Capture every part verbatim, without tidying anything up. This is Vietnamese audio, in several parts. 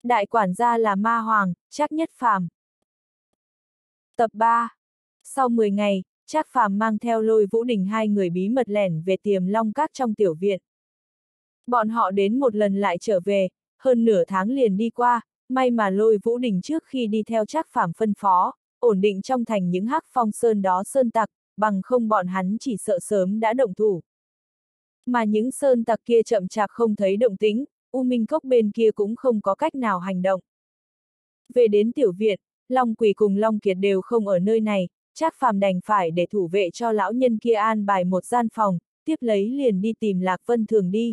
Đại quản gia là ma hoàng, Trác Nhất Phàm. Tập ba. Sau mười ngày, Trác Phàm mang theo Lôi Vũ Đình hai người bí mật lẻn về Tiềm Long Các trong tiểu viện. Bọn họ đến một lần lại trở về, hơn nửa tháng liền đi qua, may mà Lôi Vũ Đình trước khi đi theo Trác Phàm phân phó, ổn định trong thành những hắc phong sơn đó sơn tặc, bằng không bọn hắn chỉ sợ sớm đã động thủ. Mà những sơn tặc kia chậm chạp không thấy động tĩnh, U Minh Cốc bên kia cũng không có cách nào hành động. Về đến tiểu viện, Long Quỷ cùng Long Kiệt đều không ở nơi này, Trác Phàm đành phải để thủ vệ cho lão nhân kia an bài một gian phòng, tiếp lấy liền đi tìm Lạc Vân Thường đi.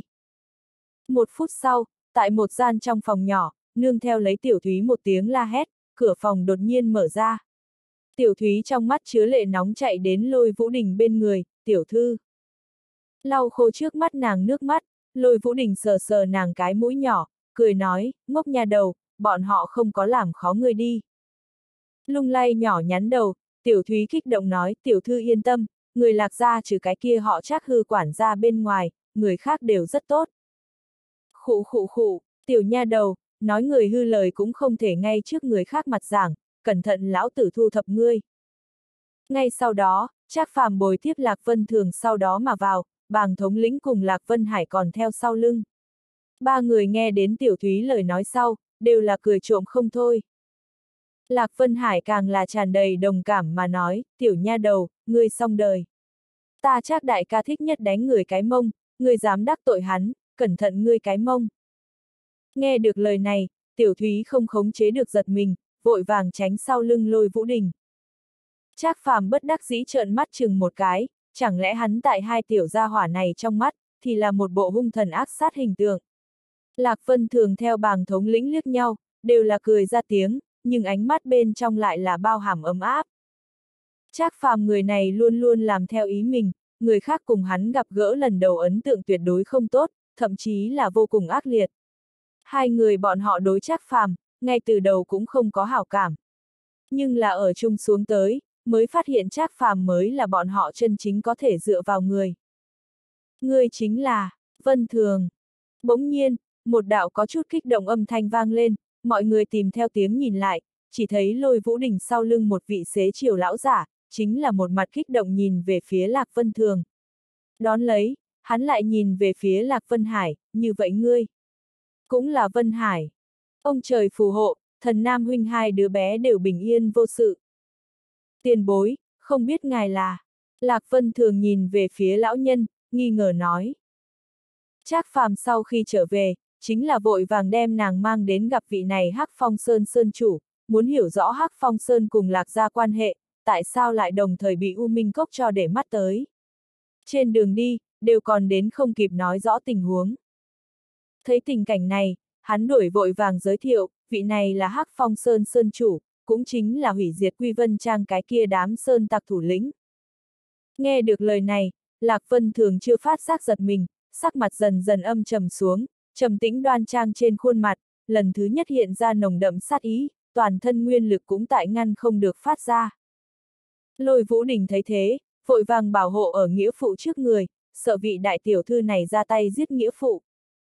Một phút sau, tại một gian trong phòng nhỏ, nương theo lấy Tiểu Thúy một tiếng la hét, cửa phòng đột nhiên mở ra. Tiểu Thúy trong mắt chứa lệ nóng chạy đến Lôi Vũ Đình bên người, tiểu thư. Lau khô trước mắt nàng nước mắt, Lôi Vũ Đình sờ sờ nàng cái mũi nhỏ, cười nói, ngốc nhà đầu, bọn họ không có làm khó ngươi đi. Lung lay nhỏ nhắn đầu, Tiểu Thúy kích động nói, tiểu thư yên tâm, người Lạc gia trừ cái kia họ Trác hư quản gia bên ngoài, người khác đều rất tốt. Khụ khụ khụ, tiểu nha đầu, nói người hư lời cũng không thể ngay trước người khác mặt giảng, cẩn thận lão tử thu thập ngươi. Ngay sau đó, Trác Phàm bồi tiếp Lạc Vân Thường sau đó mà vào, Bàng thống lĩnh cùng Lạc Vân Hải còn theo sau lưng. Ba người nghe đến Tiểu Thúy lời nói sau, đều là cười trộm không thôi. Lạc Vân Hải càng là tràn đầy đồng cảm mà nói, tiểu nha đầu, ngươi xong đời. Ta Trác đại ca thích nhất đánh người cái mông, ngươi dám đắc tội hắn, cẩn thận ngươi cái mông. Nghe được lời này, Tiểu Thúy không khống chế được giật mình, vội vàng tránh sau lưng Lôi Vũ Đình. Trác Phàm bất đắc dĩ trợn mắt chừng một cái, chẳng lẽ hắn tại hai tiểu gia hỏa này trong mắt, thì là một bộ hung thần ác sát hình tượng. Lạc Vân Thường theo Bàng thống lĩnh liếc nhau, đều là cười ra tiếng, nhưng ánh mắt bên trong lại là bao hàm ấm áp. Trác Phàm người này luôn luôn làm theo ý mình, người khác cùng hắn gặp gỡ lần đầu ấn tượng tuyệt đối không tốt, thậm chí là vô cùng ác liệt. Hai người bọn họ đối Trác Phàm, ngay từ đầu cũng không có hảo cảm. Nhưng là ở chung xuống tới, mới phát hiện Trác Phàm mới là bọn họ chân chính có thể dựa vào người. Ngươi chính là Vân Thường. Bỗng nhiên, một đạo có chút kích động âm thanh vang lên, mọi người tìm theo tiếng nhìn lại, chỉ thấy Lôi Vũ Đình sau lưng một vị xế chiều lão giả, chính là một mặt kích động nhìn về phía Lạc Vân Thường. Đón lấy, hắn lại nhìn về phía Lạc Vân Hải, như vậy ngươi cũng là Vân Hải. Ông trời phù hộ, thần nam huynh hai đứa bé đều bình yên vô sự. Tiền bối, không biết ngài là. Lạc Vân Thường nhìn về phía lão nhân, nghi ngờ nói. Trác Phàm sau khi trở về, chính là vội vàng đem nàng mang đến gặp vị này Hắc Phong Sơn Sơn chủ, muốn hiểu rõ Hắc Phong Sơn cùng Lạc gia quan hệ, tại sao lại đồng thời bị U Minh Cốc cho để mắt tới. Trên đường đi, đều còn đến không kịp nói rõ tình huống. Thấy tình cảnh này, hắn đuổi vội vàng giới thiệu, vị này là Hắc Phong Sơn Sơn chủ, cũng chính là hủy diệt Quy Vân Trang cái kia đám sơn tặc thủ lĩnh. Nghe được lời này, Lạc Vân Thường chưa phát giác giật mình, sắc mặt dần dần âm trầm xuống, trầm tĩnh đoan trang trên khuôn mặt, lần thứ nhất hiện ra nồng đậm sát ý, toàn thân nguyên lực cũng tại ngăn không được phát ra. Lôi Vũ Đình thấy thế, vội vàng bảo hộ ở nghĩa phụ trước người, sợ vị đại tiểu thư này ra tay giết nghĩa phụ.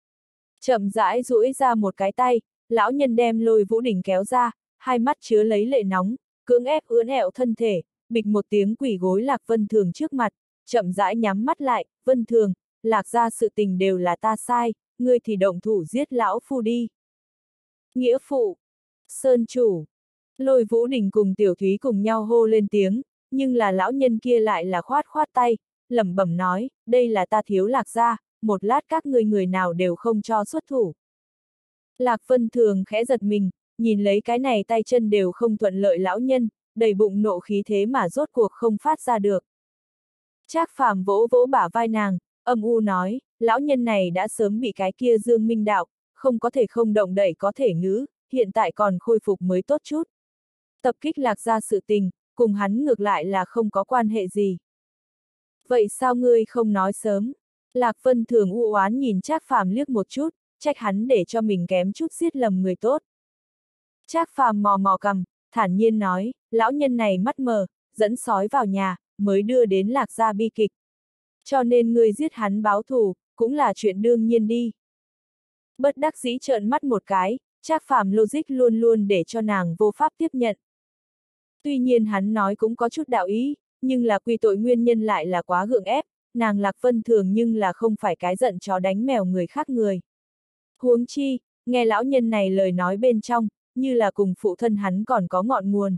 Chậm rãi duỗi ra một cái tay, lão nhân đem Lôi Vũ Đình kéo ra, hai mắt chứa lấy lệ nóng, cưỡng ép ưỡn ẹo thân thể, bịch một tiếng quỳ gối Lạc Vân Thường trước mặt, chậm rãi nhắm mắt lại, Vân Thường, Lạc gia sự tình đều là ta sai, ngươi thì động thủ giết lão phu đi. Nghĩa phụ, Sơn chủ, Lôi Vũ Đình cùng Tiểu Thúy cùng nhau hô lên tiếng, nhưng là lão nhân kia lại là khoát khoát tay, lẩm bẩm nói, đây là ta thiếu Lạc gia, một lát các ngươi người nào đều không cho xuất thủ. Lạc Vân Thường khẽ giật mình, nhìn lấy cái này tay chân đều không thuận lợi lão nhân, đầy bụng nộ khí thế mà rốt cuộc không phát ra được. Trác Phàm vỗ vỗ bả vai nàng, âm u nói, lão nhân này đã sớm bị cái kia Dương Minh đạo, không có thể không động đậy có thể ngữ, hiện tại còn khôi phục mới tốt chút. Tập kích Lạc gia sự tình, cùng hắn ngược lại là không có quan hệ gì. Vậy sao ngươi không nói sớm? Lạc Vân Thường u oán nhìn Trác Phàm liếc một chút, trách hắn để cho mình kém chút giết lầm người tốt. Trác Phàm mò mò cằm, thản nhiên nói, lão nhân này mắt mờ, dẫn sói vào nhà, mới đưa đến Lạc gia bi kịch. Cho nên ngươi giết hắn báo thù, cũng là chuyện đương nhiên đi. Bất đắc dĩ trợn mắt một cái, Trác Phàm logic luôn luôn để cho nàng vô pháp tiếp nhận. Tuy nhiên hắn nói cũng có chút đạo ý, nhưng là quy tội nguyên nhân lại là quá gượng ép, nàng Lạc Vân Thường nhưng là không phải cái giận chó đánh mèo người khác người. Huống chi, nghe lão nhân này lời nói bên trong, như là cùng phụ thân hắn còn có ngọn nguồn.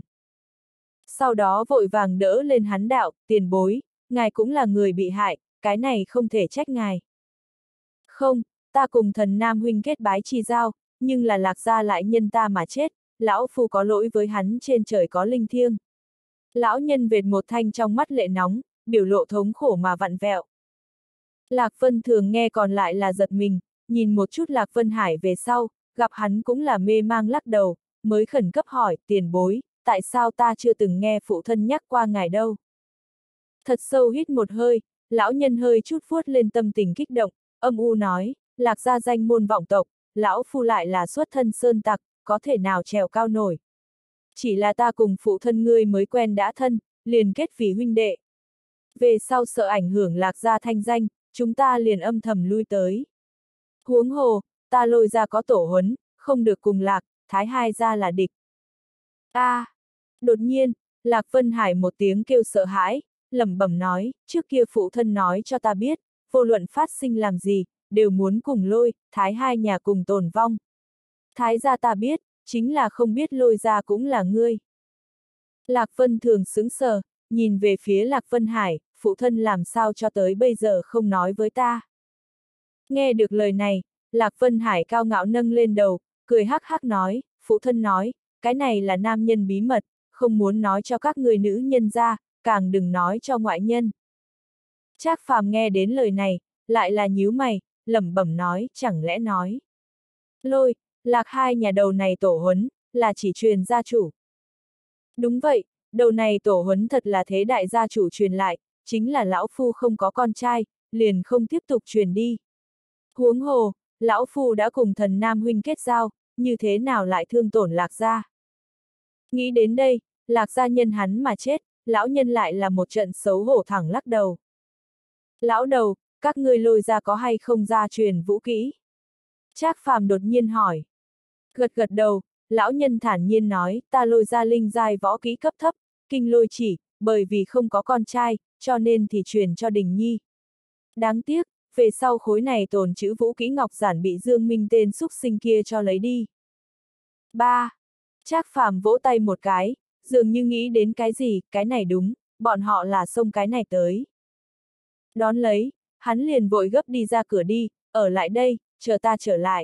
Sau đó vội vàng đỡ lên hắn đạo, tiền bối, ngài cũng là người bị hại, cái này không thể trách ngài. Không, ta cùng thần Nam huynh kết bái chi giao, nhưng là Lạc gia lại nhân ta mà chết, lão phu có lỗi với hắn trên trời có linh thiêng. Lão nhân vệt một thanh trong mắt lệ nóng, biểu lộ thống khổ mà vặn vẹo. Lạc Vân Thường nghe còn lại là giật mình, nhìn một chút Lạc Vân Hải về sau, gặp hắn cũng là mê mang lắc đầu, mới khẩn cấp hỏi, tiền bối, tại sao ta chưa từng nghe phụ thân nhắc qua ngài đâu. Thật sâu hít một hơi, lão nhân hơi chút vuốt lên tâm tình kích động, âm u nói, Lạc gia danh môn vọng tộc, lão phu lại là xuất thân sơn tặc, có thể nào trèo cao nổi. Chỉ là ta cùng phụ thân ngươi mới quen đã thân, liền kết vì huynh đệ. Về sau sợ ảnh hưởng Lạc gia thanh danh, chúng ta liền âm thầm lui tới. Huống hồ, ta Lôi gia có tổ huấn, không được cùng Lạc, Thái hai gia là địch. A! À, đột nhiên, Lạc Vân Hải một tiếng kêu sợ hãi, lẩm bẩm nói, trước kia phụ thân nói cho ta biết, vô luận phát sinh làm gì, đều muốn cùng Lôi, Thái hai nhà cùng tồn vong. Thái gia ta biết, chính là không biết Lôi gia cũng là ngươi. Lạc Vân Thường sững sờ, nhìn về phía Lạc Vân Hải, phụ thân làm sao cho tới bây giờ không nói với ta. Nghe được lời này, Lạc Vân Hải cao ngạo nâng lên đầu, cười hắc hắc nói, phụ thân nói, cái này là nam nhân bí mật, không muốn nói cho các người nữ nhân ra, càng đừng nói cho ngoại nhân. Trác Phàm nghe đến lời này, lại là nhíu mày, lẩm bẩm nói, chẳng lẽ nói. Lôi, Lạc hai nhà đầu này tổ huấn, là chỉ truyền gia chủ. Đúng vậy, đầu này tổ huấn thật là thế đại gia chủ truyền lại, chính là lão phu không có con trai, liền không tiếp tục truyền đi. Huống hồ, lão phu đã cùng thần Nam huynh kết giao, như thế nào lại thương tổn Lạc gia. Nghĩ đến đây, Lạc gia nhân hắn mà chết, lão nhân lại là một trận xấu hổ thẳng lắc đầu. Lão đầu, các ngươi Lôi gia có hay không gia truyền vũ kỹ? Trác Phàm đột nhiên hỏi. Gật gật đầu, lão nhân thản nhiên nói, ta Lôi gia linh giai võ kỹ cấp thấp, kinh lôi chỉ, bởi vì không có con trai, cho nên thì truyền cho Đình Nhi. Đáng tiếc, về sau khối này tồn chữ vũ kỹ ngọc giản bị Dương Minh tên xúc sinh kia cho lấy đi. ba. Trác Phàm vỗ tay một cái, dường như nghĩ đến cái gì, cái này đúng, bọn họ là xông cái này tới. Đón lấy, hắn liền vội gấp đi ra cửa đi, ở lại đây, chờ ta trở lại.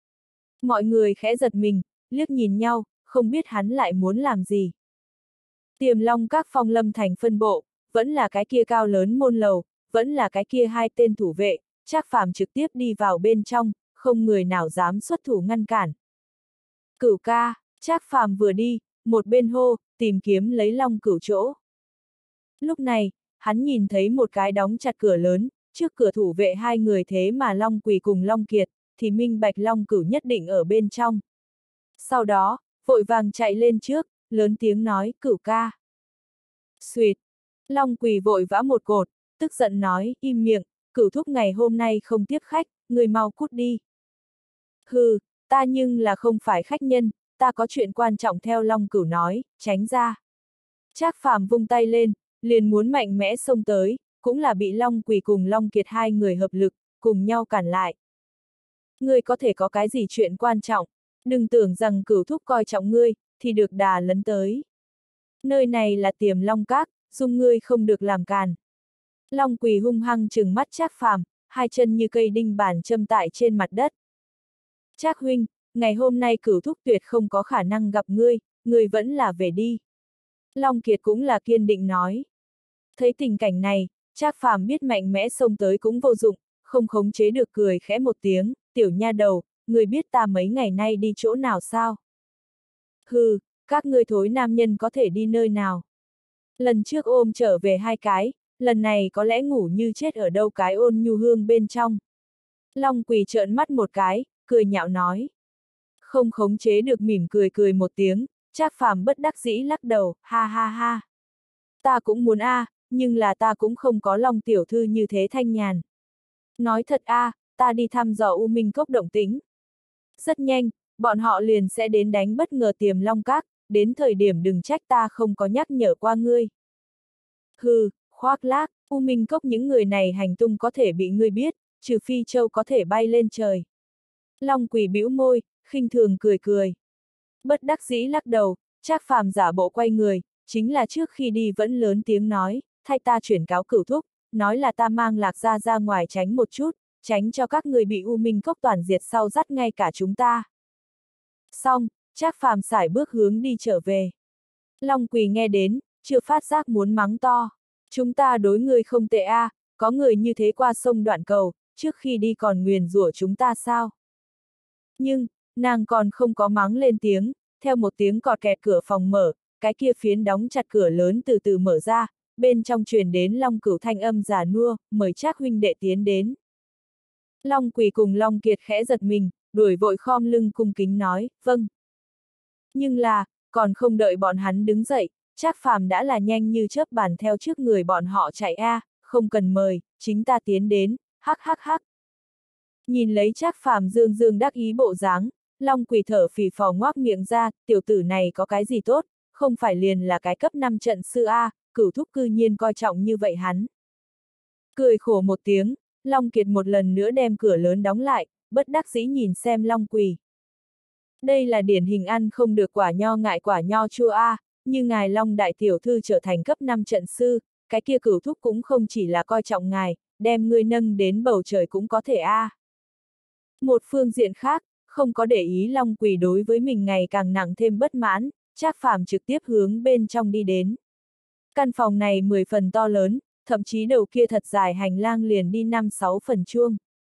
Mọi người khẽ giật mình, liếc nhìn nhau, không biết hắn lại muốn làm gì. Tiềm Long các phong lâm thành phân bộ, vẫn là cái kia cao lớn môn lầu, vẫn là cái kia hai tên thủ vệ, Trác Phàm trực tiếp đi vào bên trong, không người nào dám xuất thủ ngăn cản. Cửu ca, Trác Phàm vừa đi, một bên hô, tìm kiếm lấy Long Cửu chỗ. Lúc này, hắn nhìn thấy một cái đóng chặt cửa lớn, trước cửa thủ vệ hai người thế mà Long Quỳ cùng Long Kiệt, thì minh bạch Long Cửu nhất định ở bên trong. Sau đó, vội vàng chạy lên trước, lớn tiếng nói, Cửu ca. Xuyệt, Long Quỳ vội vã một cột, tức giận nói, im miệng, Cửu thúc ngày hôm nay không tiếp khách, người mau cút đi. Hừ, ta nhưng là không phải khách nhân, ta có chuyện quan trọng theo Long Cửu nói, tránh ra. Trác Phàm vung tay lên, liền muốn mạnh mẽ xông tới, cũng là bị Long Quỳ cùng Long Kiệt hai người hợp lực, cùng nhau cản lại. Ngươi có thể có cái gì chuyện quan trọng, đừng tưởng rằng Cửu thúc coi trọng ngươi, thì được đà lấn tới. Nơi này là Tiềm Long các, dung ngươi không được làm càn. Long Quỳ hung hăng trừng mắt Trác Phàm, hai chân như cây đinh bản châm tại trên mặt đất. Trác huynh, ngày hôm nay Cửu thúc tuyệt không có khả năng gặp ngươi, ngươi vẫn là về đi. Long Kiệt cũng là kiên định nói. Thấy tình cảnh này, Trác Phàm biết mạnh mẽ xông tới cũng vô dụng, không khống chế được cười khẽ một tiếng, tiểu nha đầu, ngươi biết ta mấy ngày nay đi chỗ nào sao? Hừ, các ngươi thối nam nhân có thể đi nơi nào? Lần trước ôm trở về hai cái, lần này có lẽ ngủ như chết ở đâu cái ôn nhu hương bên trong. Long Quỳ trợn mắt một cái, cười nhạo nói. Không khống chế được mỉm cười cười một tiếng, Trác Phàm bất đắc dĩ lắc đầu, ha ha ha. Ta cũng muốn a, à, nhưng là ta cũng không có Long tiểu thư như thế thanh nhàn. Nói thật a, à, ta đi thăm dò U Minh Cốc động tĩnh. Rất nhanh, bọn họ liền sẽ đến đánh bất ngờ Tiềm Long Các, đến thời điểm đừng trách ta không có nhắc nhở qua ngươi. Hừ, khoác lác, U Minh Cốc những người này hành tung có thể bị ngươi biết, trừ phi châu có thể bay lên trời. Long Quỷ bĩu môi, khinh thường cười cười. Bất đắc dĩ lắc đầu, Trác Phàm giả bộ quay người, chính là trước khi đi vẫn lớn tiếng nói, thay ta chuyển cáo Cửu Thúc, nói là ta mang Lạc Gia ra ngoài tránh một chút, tránh cho các người bị U Minh Cốc toàn diệt sau dắt ngay cả chúng ta. Xong, Trác Phàm sải bước hướng đi trở về. Long Quỳ nghe đến, chưa phát giác muốn mắng to. Chúng ta đối người không tệ a, à, có người như thế qua sông Đoạn Cầu, trước khi đi còn nguyền rủa chúng ta sao? Nhưng, nàng còn không có mắng lên tiếng, theo một tiếng cọt kẹt cửa phòng mở, cái kia phiến đóng chặt cửa lớn từ từ mở ra, bên trong truyền đến Long Cửu thanh âm già nua, mời Trác huynh đệ tiến đến. Long Quỳ cùng Long Kiệt khẽ giật mình, đuổi vội khom lưng cung kính nói, vâng. Nhưng là, còn không đợi bọn hắn đứng dậy, Trác Phàm đã là nhanh như chớp bàn theo trước người bọn họ chạy a, à, không cần mời, chính ta tiến đến, hắc hắc hắc. Nhìn lấy Trác Phàm dương dương đắc ý bộ dáng, Long Quỳ thở phì phò ngoác miệng ra, tiểu tử này có cái gì tốt, không phải liền là cái cấp năm trận sư a, à, Cửu Thúc cư nhiên coi trọng như vậy hắn. Cười khổ một tiếng, Long Kiệt một lần nữa đem cửa lớn đóng lại, bất đắc dĩ nhìn xem Long Quỳ. Đây là điển hình ăn không được quả nho ngại quả nho chua a, à, như ngài Long đại tiểu thư trở thành cấp năm trận sư, cái kia Cửu Thúc cũng không chỉ là coi trọng ngài, đem ngươi nâng đến bầu trời cũng có thể a. À. Một phương diện khác, không có để ý Long Quỳ đối với mình ngày càng nặng thêm bất mãn, Trác Phàm trực tiếp hướng bên trong đi đến. Căn phòng này mười phần to lớn, thậm chí đầu kia thật dài hành lang liền đi năm sáu phần chuông.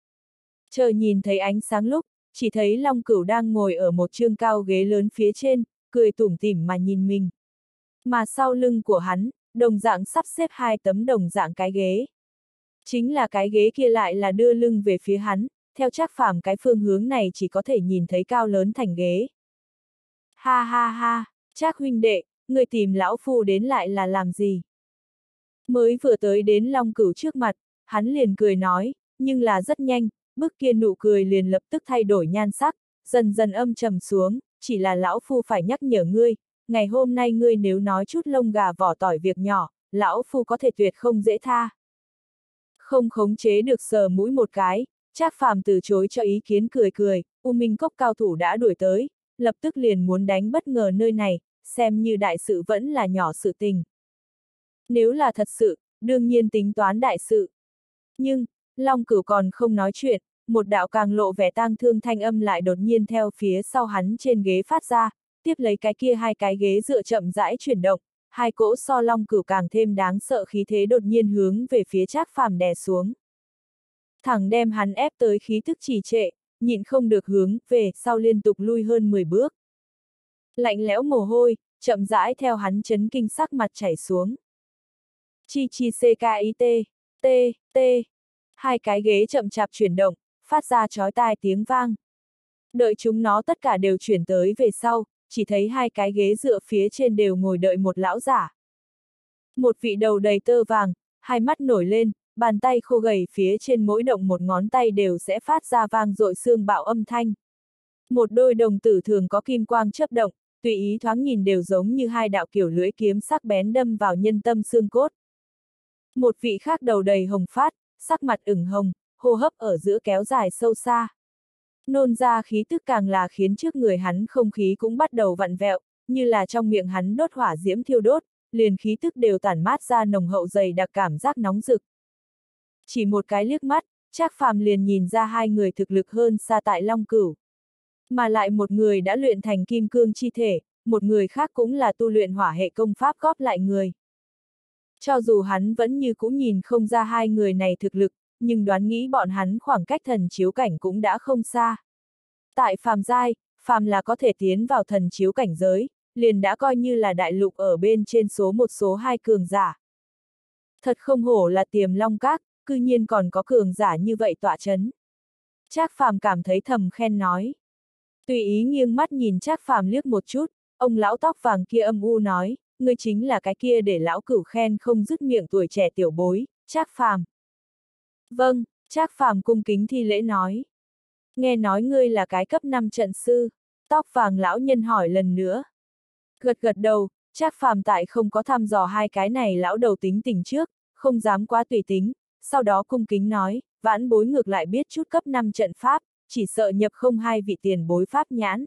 Chờ nhìn thấy ánh sáng lúc, chỉ thấy Long Cửu đang ngồi ở một chương cao ghế lớn phía trên, cười tủm tỉm mà nhìn mình. Mà sau lưng của hắn, đồng dạng sắp xếp hai tấm đồng dạng cái ghế. Chính là cái ghế kia lại là đưa lưng về phía hắn, theo Trác Phàm cái phương hướng này chỉ có thể nhìn thấy cao lớn thành ghế. Ha ha ha, Trác huynh đệ, người tìm lão phu đến lại là làm gì? Mới vừa tới đến Long Cửu trước mặt, hắn liền cười nói, nhưng là rất nhanh, bức kia nụ cười liền lập tức thay đổi nhan sắc, dần dần âm trầm xuống, chỉ là lão phu phải nhắc nhở ngươi, ngày hôm nay ngươi nếu nói chút lông gà vỏ tỏi việc nhỏ, lão phu có thể tuyệt không dễ tha. Không khống chế được sờ mũi một cái, Trác Phàm từ chối cho ý kiến cười cười, U Minh Cốc cao thủ đã đuổi tới, lập tức liền muốn đánh bất ngờ nơi này, xem như đại sự vẫn là nhỏ sự tình. Nếu là thật sự, đương nhiên tính toán đại sự. Nhưng, Long Cửu còn không nói chuyện, một đạo càng lộ vẻ tang thương thanh âm lại đột nhiên theo phía sau hắn trên ghế phát ra, tiếp lấy cái kia hai cái ghế dựa chậm rãi chuyển động, hai cỗ so Long Cửu càng thêm đáng sợ khí thế đột nhiên hướng về phía Trác Phàm đè xuống. Thẳng đem hắn ép tới khí thức trì trệ, nhịn không được hướng về sau liên tục lui hơn mười bước. Lạnh lẽo mồ hôi, chậm rãi theo hắn chấn kinh sắc mặt chảy xuống. Chi chi ckit, t, t, hai cái ghế chậm chạp chuyển động, phát ra chói tai tiếng vang. Đợi chúng nó tất cả đều chuyển tới về sau, chỉ thấy hai cái ghế dựa phía trên đều ngồi đợi một lão giả. Một vị đầu đầy tơ vàng, hai mắt nổi lên, bàn tay khô gầy phía trên mỗi động một ngón tay đều sẽ phát ra vang dội xương bạo âm thanh. Một đôi đồng tử thường có kim quang chớp động, tùy ý thoáng nhìn đều giống như hai đạo kiểu lưỡi kiếm sắc bén đâm vào nhân tâm xương cốt. Một vị khác đầu đầy hồng phát, sắc mặt ửng hồng, hô hấp ở giữa kéo dài sâu xa. Nôn ra khí tức càng là khiến trước người hắn không khí cũng bắt đầu vặn vẹo, như là trong miệng hắn đốt hỏa diễm thiêu đốt, liền khí tức đều tản mát ra nồng hậu dày đặc cảm giác nóng rực. Chỉ một cái liếc mắt, Trác Phàm liền nhìn ra hai người thực lực hơn xa tại Long Cửu. Mà lại một người đã luyện thành kim cương chi thể, một người khác cũng là tu luyện hỏa hệ công pháp góp lại người. Cho dù hắn vẫn như cũng nhìn không ra hai người này thực lực, nhưng đoán nghĩ bọn hắn khoảng cách thần chiếu cảnh cũng đã không xa. Tại phàm giai, phàm là có thể tiến vào thần chiếu cảnh giới, liền đã coi như là đại lục ở bên trên số một số hai cường giả. Thật không hổ là Tiềm Long Các, cư nhiên còn có cường giả như vậy tọa chấn. Trác Phàm cảm thấy thầm khen nói. Tùy ý nghiêng mắt nhìn Trác Phàm liếc một chút, ông lão tóc vàng kia âm u nói, ngươi chính là cái kia để lão Cửu khen không dứt miệng tuổi trẻ tiểu bối, Trác Phàm. Vâng, Trác Phàm cung kính thi lễ nói. Nghe nói ngươi là cái cấp năm trận sư. Tóc vàng lão nhân hỏi lần nữa. Gật gật đầu, Trác Phàm tại không có thăm dò hai cái này lão đầu tính tình trước, không dám quá tùy tính, sau đó cung kính nói, vãn bối ngược lại biết chút cấp năm trận pháp, chỉ sợ nhập không hai vị tiền bối pháp nhãn.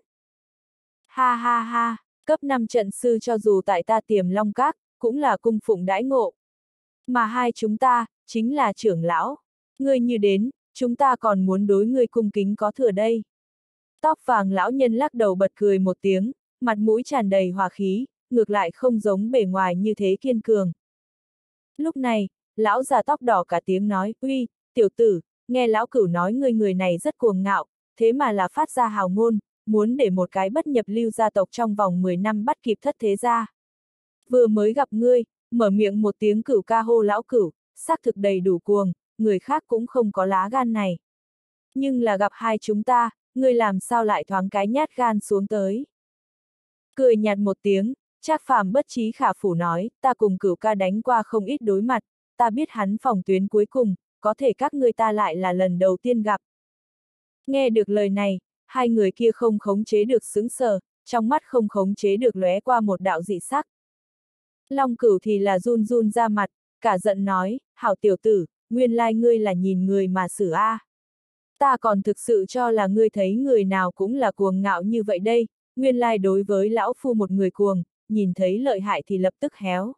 Ha ha ha, cấp năm trận sư cho dù tại ta Tiềm Long Các, cũng là cung phụng đãi ngộ. Mà hai chúng ta, chính là trưởng lão. Ngươi như đến, chúng ta còn muốn đối ngươi cung kính có thừa đây. Tóc vàng lão nhân lắc đầu bật cười một tiếng, mặt mũi tràn đầy hòa khí, ngược lại không giống bề ngoài như thế kiên cường. Lúc này, lão già tóc đỏ cả tiếng nói, uy, tiểu tử, nghe lão cửu nói ngươi người này rất cuồng ngạo, thế mà là phát ra hào ngôn, muốn để một cái bất nhập lưu gia tộc trong vòng mười năm bắt kịp thất thế gia. Vừa mới gặp ngươi, mở miệng một tiếng cửu ca hô lão cửu, xác thực đầy đủ cuồng, người khác cũng không có lá gan này. Nhưng là gặp hai chúng ta, ngươi làm sao lại thoáng cái nhát gan xuống tới. Cười nhạt một tiếng, Trác Phàm bất trí khả phủ nói, ta cùng cửu ca đánh qua không ít đối mặt, ta biết hắn phòng tuyến cuối cùng, có thể các ngươi ta lại là lần đầu tiên gặp. Nghe được lời này, hai người kia không khống chế được sững sờ, trong mắt không khống chế được lóe qua một đạo dị sắc. Long Cửu thì là run run ra mặt, cả giận nói, hảo tiểu tử, nguyên lai ngươi là nhìn người mà xử a. À. Ta còn thực sự cho là ngươi thấy người nào cũng là cuồng ngạo như vậy đây, nguyên lai đối với lão phu một người cuồng, nhìn thấy lợi hại thì lập tức héo.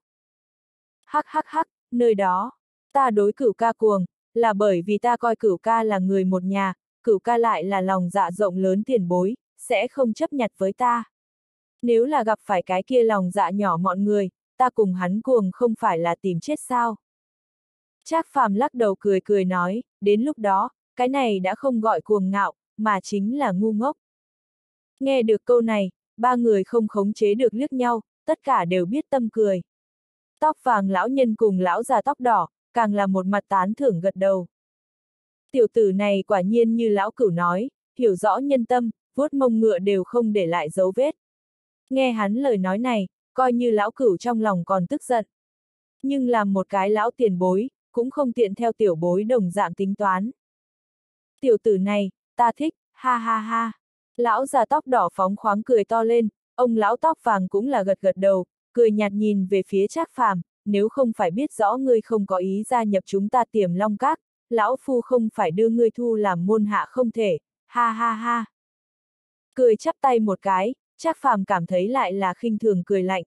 Hắc hắc hắc, nơi đó, ta đối cửu ca cuồng, là bởi vì ta coi cửu ca là người một nhà, cửu ca lại là lòng dạ rộng lớn tiền bối, sẽ không chấp nhặt với ta. Nếu là gặp phải cái kia lòng dạ nhỏ mọn người, ta cùng hắn cuồng không phải là tìm chết sao? Trác Phàm lắc đầu cười cười nói, đến lúc đó, cái này đã không gọi cuồng ngạo, mà chính là ngu ngốc. Nghe được câu này, ba người không khống chế được liếc nhau, tất cả đều biết tâm cười. Tóc vàng lão nhân cùng lão già tóc đỏ, càng là một mặt tán thưởng gật đầu. Tiểu tử này quả nhiên như lão cửu nói, hiểu rõ nhân tâm, vuốt mông ngựa đều không để lại dấu vết. Nghe hắn lời nói này, coi như lão cửu trong lòng còn tức giận. Nhưng làm một cái lão tiền bối, cũng không tiện theo tiểu bối đồng dạng tính toán. Tiểu tử này, ta thích, ha ha ha. Lão già tóc đỏ phóng khoáng cười to lên, ông lão tóc vàng cũng là gật gật đầu, cười nhạt nhìn về phía Trác Phàm, nếu không phải biết rõ ngươi không có ý gia nhập chúng ta Tiềm Long Các, lão phu không phải đưa ngươi thu làm môn hạ không thể, ha ha ha. Cười chắp tay một cái, Trác Phàm cảm thấy lại là khinh thường cười lạnh.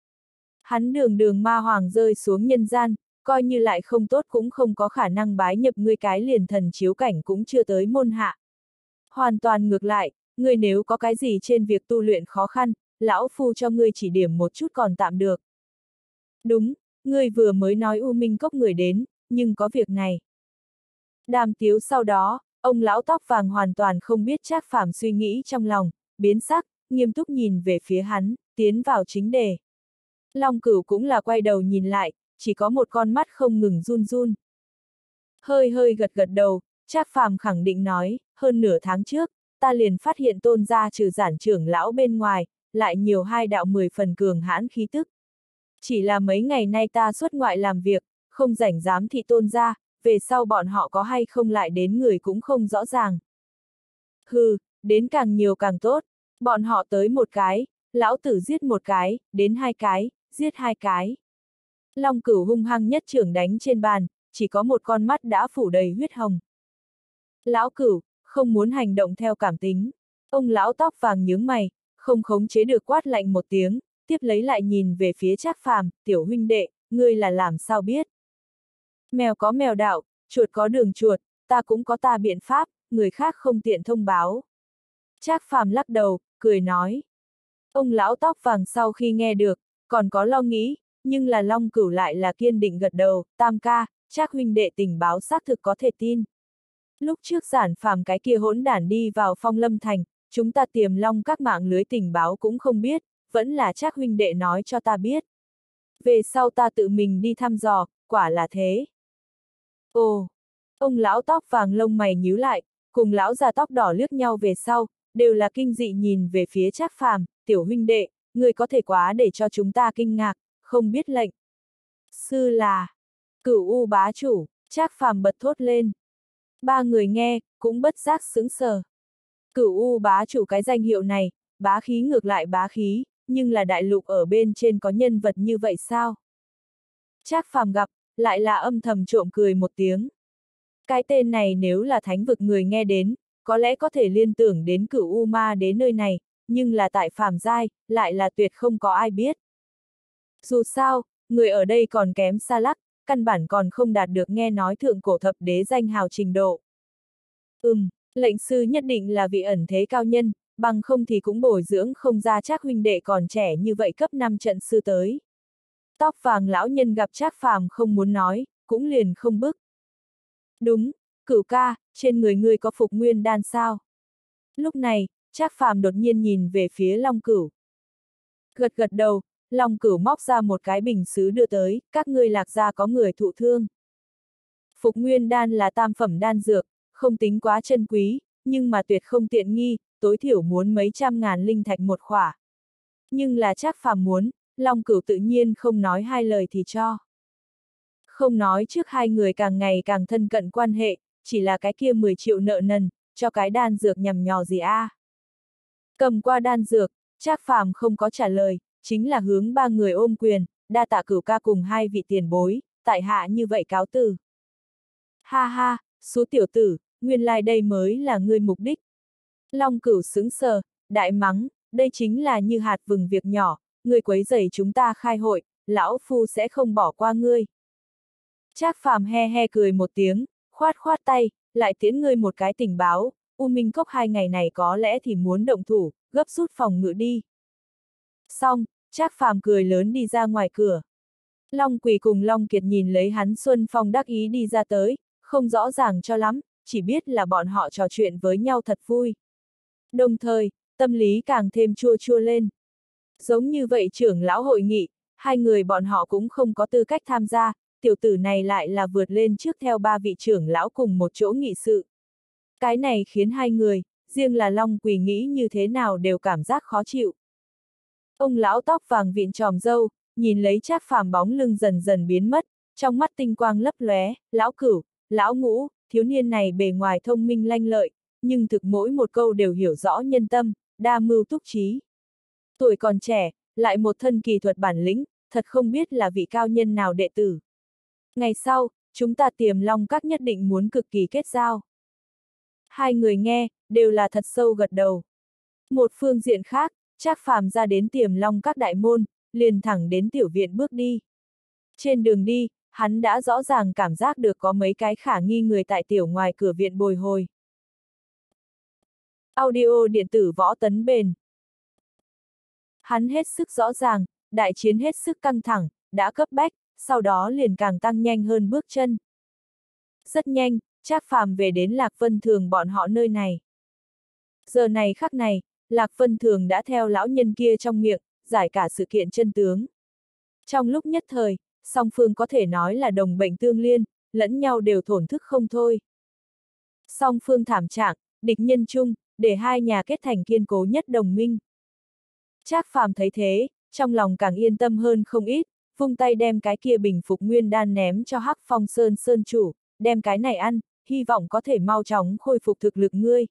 Hắn đường đường ma hoàng rơi xuống nhân gian, coi như lại không tốt cũng không có khả năng bái nhập ngươi cái liền thần chiếu cảnh cũng chưa tới môn hạ. Hoàn toàn ngược lại, ngươi nếu có cái gì trên việc tu luyện khó khăn, lão phu cho ngươi chỉ điểm một chút còn tạm được. Đúng, ngươi vừa mới nói U Minh Cốc người đến, nhưng có việc này. Đàm tiếu sau đó, ông lão tóc vàng hoàn toàn không biết Trác Phàm suy nghĩ trong lòng, biến sắc, nghiêm túc nhìn về phía hắn, tiến vào chính đề. Long Cửu cũng là quay đầu nhìn lại, chỉ có một con mắt không ngừng run run. Hơi hơi gật gật đầu, Trác Phàm khẳng định nói, hơn nửa tháng trước, ta liền phát hiện Tôn gia trừ giản trưởng lão bên ngoài, lại nhiều hai đạo mười phần cường hãn khí tức. Chỉ là mấy ngày nay ta xuất ngoại làm việc, không rảnh giám thị Tôn gia, về sau bọn họ có hay không lại đến người cũng không rõ ràng. Hừ, đến càng nhiều càng tốt, bọn họ tới một cái, lão tử giết một cái, đến hai cái, giết hai cái. Long Cửu hung hăng nhất trưởng đánh trên bàn, chỉ có một con mắt đã phủ đầy huyết hồng. Lão Cửu, không muốn hành động theo cảm tính. Ông lão tóc vàng nhướng mày, không khống chế được quát lạnh một tiếng, tiếp lấy lại nhìn về phía Trác Phàm, tiểu huynh đệ, ngươi là làm sao biết? Mèo có mèo đạo, chuột có đường chuột, ta cũng có ta biện pháp, người khác không tiện thông báo. Trác Phàm lắc đầu, cười nói. Ông lão tóc vàng sau khi nghe được, còn có lo nghĩ, nhưng là Long Cửu lại là kiên định gật đầu, tam ca, Trác huynh đệ tình báo xác thực có thể tin. Lúc trước Giản Phàm cái kia hỗn đản đi vào Phong Lâm Thành, chúng ta Tiềm Long các mạng lưới tình báo cũng không biết, vẫn là Trác huynh đệ nói cho ta biết. Về sau ta tự mình đi thăm dò, quả là thế. Ồ, ông lão tóc vàng lông mày nhíu lại, cùng lão già tóc đỏ liếc nhau về sau, đều là kinh dị nhìn về phía Trác Phàm, tiểu huynh đệ, người có thể quá để cho chúng ta kinh ngạc, không biết lệnh. Sư là Cửu U bá chủ, Trác Phàm bật thốt lên. Ba người nghe, cũng bất giác sững sờ. Cửu U bá chủ cái danh hiệu này, bá khí ngược lại bá khí, nhưng là đại lục ở bên trên có nhân vật như vậy sao? Trác Phàm gặp, lại là âm thầm trộm cười một tiếng. Cái tên này nếu là thánh vực người nghe đến, có lẽ có thể liên tưởng đến Cửu U Ma Đế nơi này, nhưng là tại phàm giai, lại là tuyệt không có ai biết. Dù sao, người ở đây còn kém xa lắc, căn bản còn không đạt được nghe nói thượng cổ thập đế danh hào trình độ. Ừm, lệnh sư nhất định là vị ẩn thế cao nhân, bằng không thì cũng bồi dưỡng không ra Trác huynh đệ còn trẻ như vậy cấp năm trận sư tới. Tóc vàng lão nhân gặp Trác Phàm không muốn nói, cũng liền không bức. Đúng, Cửu ca, trên người ngươi có phục nguyên đan sao? Lúc này, Trác Phàm đột nhiên nhìn về phía Long Cửu. Gật gật đầu, Long Cửu móc ra một cái bình sứ đưa tới, các ngươi Lạc gia có người thụ thương. Phục nguyên đan là tam phẩm đan dược, không tính quá chân quý, nhưng mà tuyệt không tiện nghi, tối thiểu muốn mấy trăm ngàn linh thạch một khỏa. Nhưng là Trác Phàm muốn, Long Cửu tự nhiên không nói hai lời thì cho. Không nói trước hai người càng ngày càng thân cận quan hệ, chỉ là cái kia mười triệu nợ nần, cho cái đan dược nhằm nhò gì a? À? Cầm qua đan dược, Trác Phàm không có trả lời, chính là hướng ba người ôm quyền, đa tạ Cửu ca cùng hai vị tiền bối, tại hạ như vậy cáo từ. Ha ha, số tiểu tử, nguyên lai like đây mới là ngươi mục đích. Long Cửu sững sờ, đại mắng, đây chính là như hạt vừng việc nhỏ, ngươi quấy rầy chúng ta khai hội, lão phu sẽ không bỏ qua ngươi. Trác Phàm he he cười một tiếng, khoát khoát tay, lại tiễn ngươi một cái tình báo, U Minh Cốc hai ngày này có lẽ thì muốn động thủ, gấp rút phòng ngự đi. Xong, Trác Phàm cười lớn đi ra ngoài cửa. Long Quỳ cùng Long Kiệt nhìn lấy hắn Xuân Phong đắc ý đi ra tới, không rõ ràng cho lắm, chỉ biết là bọn họ trò chuyện với nhau thật vui. Đồng thời, tâm lý càng thêm chua chua lên. Giống như vậy trưởng lão hội nghị, hai người bọn họ cũng không có tư cách tham gia, tiểu tử này lại là vượt lên trước theo ba vị trưởng lão cùng một chỗ nghị sự. Cái này khiến hai người, riêng là Long Quỳ nghĩ như thế nào đều cảm giác khó chịu. Ông lão tóc vàng vịn tròm râu, nhìn lấy Trác Phàm bóng lưng dần dần biến mất, trong mắt tinh quang lấp lóe, lão Cửu, lão Ngũ, thiếu niên này bề ngoài thông minh lanh lợi, nhưng thực mỗi một câu đều hiểu rõ nhân tâm, đa mưu túc trí. Tuổi còn trẻ, lại một thân kỳ thuật bản lĩnh, thật không biết là vị cao nhân nào đệ tử. Ngày sau, chúng ta Tiềm Long Các nhất định muốn cực kỳ kết giao. Hai người nghe, đều là thật sâu gật đầu. Một phương diện khác, Trác Phàm ra đến Tiềm Long Các đại môn, liền thẳng đến tiểu viện bước đi. Trên đường đi, hắn đã rõ ràng cảm giác được có mấy cái khả nghi người tại tiểu ngoài cửa viện bồi hồi. Audio điện tử Võ Tấn Bền. Hắn hết sức rõ ràng, đại chiến hết sức căng thẳng, đã cấp bách, sau đó liền càng tăng nhanh hơn bước chân. Rất nhanh, Trác Phàm về đến Lạc Vân Thường bọn họ nơi này. Giờ này khắc này, Lạc Vân Thường đã theo lão nhân kia trong miệng, giải cả sự kiện chân tướng. Trong lúc nhất thời, song phương có thể nói là đồng bệnh tương liên, lẫn nhau đều thổn thức không thôi. Song phương thảm trạng, địch nhân chung, để hai nhà kết thành kiên cố nhất đồng minh. Trác Phàm thấy thế, trong lòng càng yên tâm hơn không ít, vung tay đem cái kia bình phục nguyên đan ném cho Hắc Phong Sơn Sơn chủ, đem cái này ăn, hy vọng có thể mau chóng khôi phục thực lực ngươi.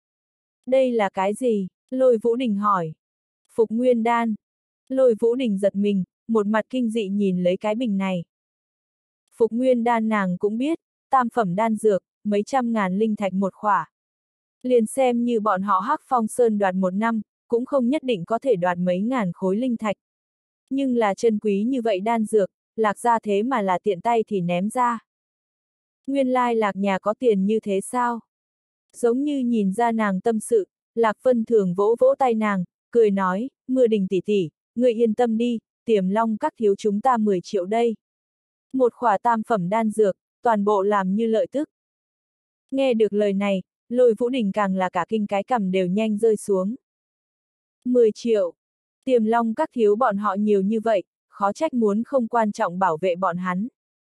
Đây là cái gì? Lôi Vũ Đình hỏi. Phục nguyên đan. Lôi Vũ Đình giật mình, một mặt kinh dị nhìn lấy cái bình này. Phục nguyên đan nàng cũng biết, tam phẩm đan dược, mấy trăm ngàn linh thạch một khỏa. Liền xem như bọn họ Hắc Phong Sơn đoạt một năm, cũng không nhất định có thể đoạt mấy ngàn khối linh thạch. Nhưng là chân quý như vậy đan dược, Lạc gia thế mà là tiện tay thì ném ra. Nguyên lai Lạc nhà có tiền như thế sao? Giống như nhìn ra nàng tâm sự, Lạc Vân Thường vỗ vỗ tay nàng, cười nói, Mưa Đình tỷ tỷ, người yên tâm đi, Tiềm Long Các thiếu chúng ta mười triệu đây. Một khỏa tam phẩm đan dược, toàn bộ làm như lợi tức. Nghe được lời này, Lôi Vũ Đình càng là cả kinh cái cằm đều nhanh rơi xuống. mười triệu. Tiềm Long Các thiếu bọn họ nhiều như vậy, khó trách muốn không quan trọng bảo vệ bọn hắn.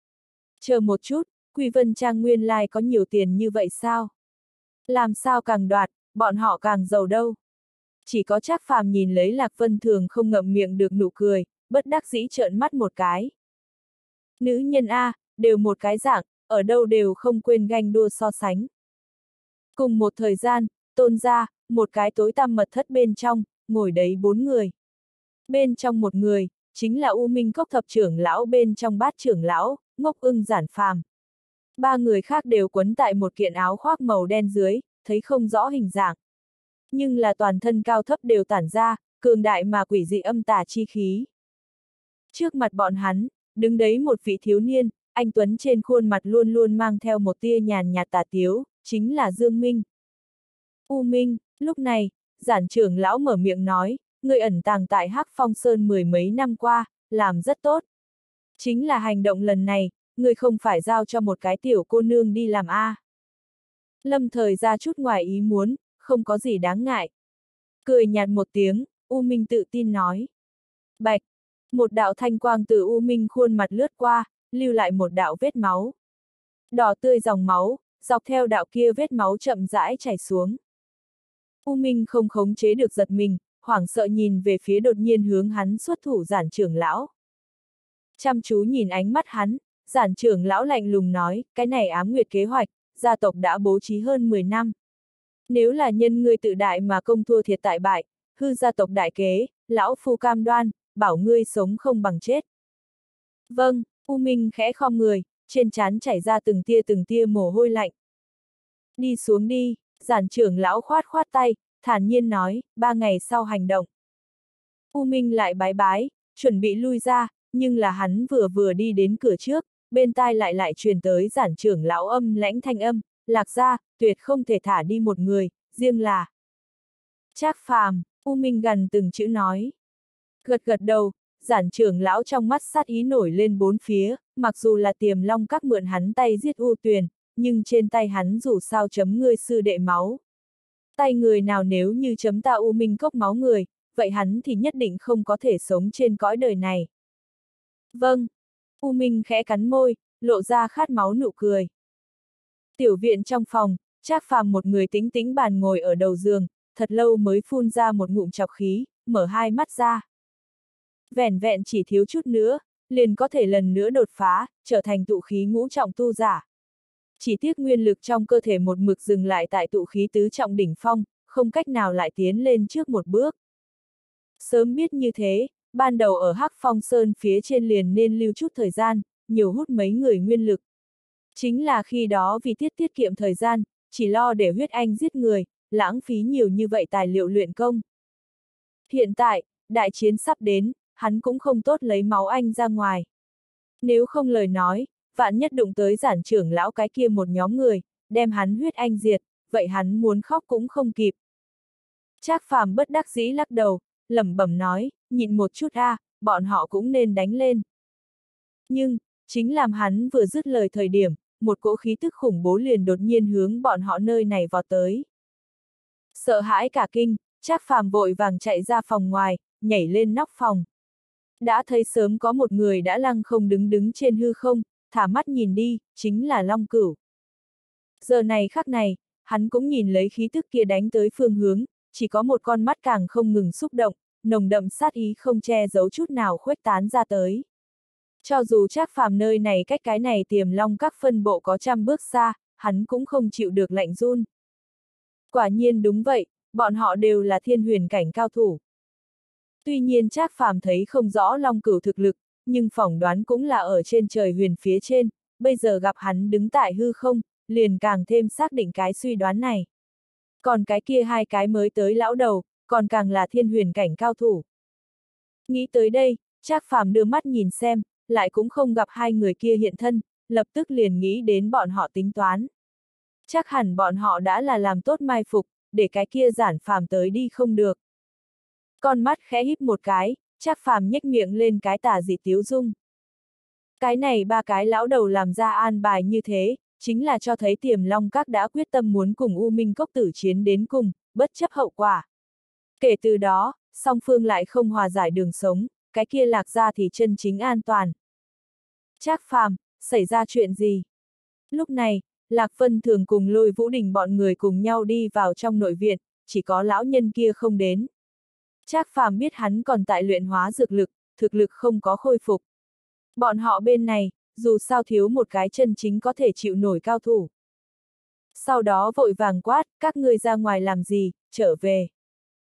Chờ một chút, Quy Vân Trang nguyên lai like có nhiều tiền như vậy sao? Làm sao càng đoạt, bọn họ càng giàu đâu? Chỉ có Trác Phàm nhìn lấy Lạc Vân Thường không ngậm miệng được nụ cười, bất đắc dĩ trợn mắt một cái. Nữ nhân A, đều một cái dạng, ở đâu đều không quên ganh đua so sánh. Cùng một thời gian, Tôn gia, một cái tối tăm mật thất bên trong, ngồi đấy bốn người. Bên trong một người, chính là U Minh Cốc thập trưởng lão, bên trong bát trưởng lão, Ngốc Ưng Giản Phàm. Ba người khác đều quấn tại một kiện áo khoác màu đen dưới, thấy không rõ hình dạng. Nhưng là toàn thân cao thấp đều tản ra, cường đại mà quỷ dị âm tà chi khí. Trước mặt bọn hắn, đứng đấy một vị thiếu niên, anh tuấn trên khuôn mặt luôn luôn mang theo một tia nhàn nhạt tà tiếu, chính là Dương Minh. U Minh, lúc này, Giản trưởng lão mở miệng nói, người ẩn tàng tại Hắc Phong Sơn mười mấy năm qua, làm rất tốt. Chính là hành động lần này, người không phải giao cho một cái tiểu cô nương đi làm a. À. Lâm Thời ra chút ngoài ý muốn, không có gì đáng ngại. Cười nhạt một tiếng, U Minh tự tin nói. Bạch, một đạo thanh quang từ U Minh khuôn mặt lướt qua, lưu lại một đạo vết máu. Đỏ tươi dòng máu, dọc theo đạo kia vết máu chậm rãi chảy xuống. U Minh không khống chế được giật mình, hoảng sợ nhìn về phía đột nhiên hướng hắn xuất thủ Giản trưởng lão. Chăm chú nhìn ánh mắt hắn, Giản trưởng lão lạnh lùng nói, cái này ám nguyệt kế hoạch, gia tộc đã bố trí hơn mười năm. Nếu là nhân ngươi tự đại mà công thua thiệt tại bại, hư gia tộc đại kế, lão phu cam đoan, bảo ngươi sống không bằng chết. Vâng, U Minh khẽ khom người, trên trán chảy ra từng tia từng tia mồ hôi lạnh. Đi xuống đi, Giản trưởng lão khoát khoát tay, thản nhiên nói, ba ngày sau hành động. U Minh lại bái bái, chuẩn bị lui ra, nhưng là hắn vừa vừa đi đến cửa trước, bên tai lại lại truyền tới Giản trưởng lão âm lãnh thanh âm, Lạc gia, tuyệt không thể thả đi một người, riêng là Trác Phàm. U Minh gần từng chữ nói. Gật gật đầu, Giản trưởng lão trong mắt sát ý nổi lên bốn phía, mặc dù là Tiềm Long Các mượn hắn tay giết U Tuyền, nhưng trên tay hắn dù sao chấm ngươi sư đệ máu. Tay người nào nếu như chấm ta U Minh Cốc máu người, vậy hắn thì nhất định không có thể sống trên cõi đời này. Vâng. U Minh khẽ cắn môi, lộ ra khát máu nụ cười. Tiểu viện trong phòng, Trác Phàm một người tĩnh tĩnh bàn ngồi ở đầu giường, thật lâu mới phun ra một ngụm chọc khí, mở hai mắt ra. Vẻn vẹn chỉ thiếu chút nữa, liền có thể lần nữa đột phá, trở thành tụ khí ngũ trọng tu giả. Chỉ tiếc nguyên lực trong cơ thể một mực dừng lại tại tụ khí tứ trọng đỉnh phong, không cách nào lại tiến lên trước một bước. Sớm biết như thế, ban đầu ở Hắc Phong Sơn phía trên liền nên lưu chút thời gian, nhiều hút mấy người nguyên lực. Chính là khi đó vì tiết tiết kiệm thời gian, chỉ lo để huyết anh giết người, lãng phí nhiều như vậy tài liệu luyện công. Hiện tại, đại chiến sắp đến, hắn cũng không tốt lấy máu anh ra ngoài. Nếu không lời nói, vạn nhất đụng tới Giản trưởng lão cái kia một nhóm người, đem hắn huyết anh diệt, vậy hắn muốn khóc cũng không kịp. Trác Phàm bất đắc dĩ lắc đầu, lẩm bẩm nói, nhịn một chút a, à, bọn họ cũng nên đánh lên. Nhưng, chính làm hắn vừa dứt lời thời điểm, một cỗ khí tức khủng bố liền đột nhiên hướng bọn họ nơi này vọt tới. Sợ hãi cả kinh, Trác Phàm vội vàng chạy ra phòng ngoài, nhảy lên nóc phòng. Đã thấy sớm có một người đã lăng không đứng đứng trên hư không, thả mắt nhìn đi, chính là Long Cửu. Giờ này khắc này, hắn cũng nhìn lấy khí tức kia đánh tới phương hướng, chỉ có một con mắt càng không ngừng xúc động, nồng đậm sát ý không che giấu chút nào khuếch tán ra tới. Cho dù Trác Phàm nơi này cách cái này Tiềm Long Các phân bộ có trăm bước xa, hắn cũng không chịu được lạnh run. Quả nhiên đúng vậy, bọn họ đều là thiên huyền cảnh cao thủ. Tuy nhiên Trác Phàm thấy không rõ Long Cửu thực lực, nhưng phỏng đoán cũng là ở trên trời huyền phía trên, bây giờ gặp hắn đứng tại hư không, liền càng thêm xác định cái suy đoán này. Còn cái kia hai cái mới tới lão đầu, còn càng là thiên huyền cảnh cao thủ. Nghĩ tới đây, Trác Phàm đưa mắt nhìn xem, lại cũng không gặp hai người kia hiện thân, lập tức liền nghĩ đến bọn họ tính toán. Chắc hẳn bọn họ đã là làm tốt mai phục, để cái kia Giản Phàm tới đi không được. Con mắt khẽ híp một cái, Trác Phàm nhếch miệng lên cái tà dị tiếu dung. Cái này ba cái lão đầu làm ra an bài như thế, chính là cho thấy Tiềm Long Các đã quyết tâm muốn cùng U Minh Cốc tử chiến đến cùng, bất chấp hậu quả. Kể từ đó, song phương lại không hòa giải đường sống, cái kia Lạc gia thì chân chính an toàn. Trác Phàm, xảy ra chuyện gì? Lúc này, Lạc Vân Thường cùng Lôi Vũ Đình bọn người cùng nhau đi vào trong nội viện, chỉ có lão nhân kia không đến. Trác Phàm biết hắn còn tại luyện hóa dược lực, thực lực không có khôi phục. Bọn họ bên này, dù sao thiếu một cái chân chính có thể chịu nổi cao thủ. Sau đó vội vàng quát, các ngươi ra ngoài làm gì, trở về.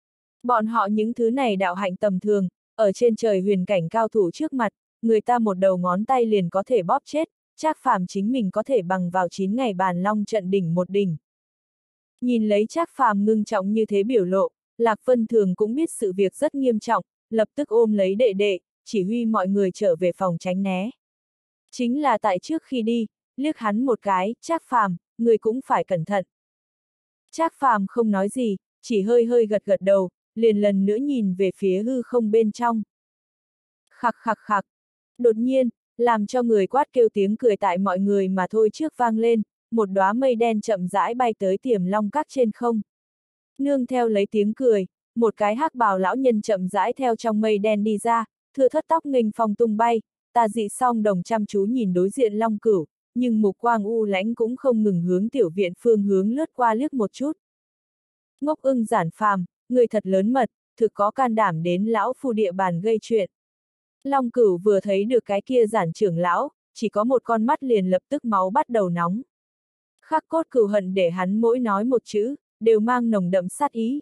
Bọn họ những thứ này đạo hạnh tầm thường, ở trên trời huyền cảnh cao thủ trước mặt, người ta một đầu ngón tay liền có thể bóp chết, Trác Phàm chính mình có thể bằng vào chín ngày bàn long trận đỉnh một đỉnh. Nhìn lấy Trác Phàm ngưng trọng như thế biểu lộ, Lạc Vân Thường cũng biết sự việc rất nghiêm trọng, lập tức ôm lấy đệ đệ, chỉ huy mọi người trở về phòng tránh né. Chính là tại trước khi đi, liếc hắn một cái, Trác Phàm, người cũng phải cẩn thận. Trác Phàm không nói gì, chỉ hơi hơi gật gật đầu, liền lần nữa nhìn về phía hư không bên trong. Khặc khặc khặc. Đột nhiên, làm cho người quát kêu tiếng cười tại mọi người mà thôi trước vang lên, một đóa mây đen chậm rãi bay tới Tiềm Long Các trên không. Nương theo lấy tiếng cười, một cái hắc bào lão nhân chậm rãi theo trong mây đen đi ra, thưa thất tóc nghênh phong tung bay, Tà Dị Song Đồng chăm chú nhìn đối diện Long Cửu, nhưng mục quang u lãnh cũng không ngừng hướng tiểu viện phương hướng lướt qua liếc một chút. Ngốc Ưng Giản Phàm, người thật lớn mật, thực có can đảm đến lão phu địa bàn gây chuyện. Long Cửu vừa thấy được cái kia Giản trưởng lão, chỉ có một con mắt liền lập tức máu bắt đầu nóng. Khắc cốt cừu hận để hắn mỗi nói một chữ, đều mang nồng đậm sát ý.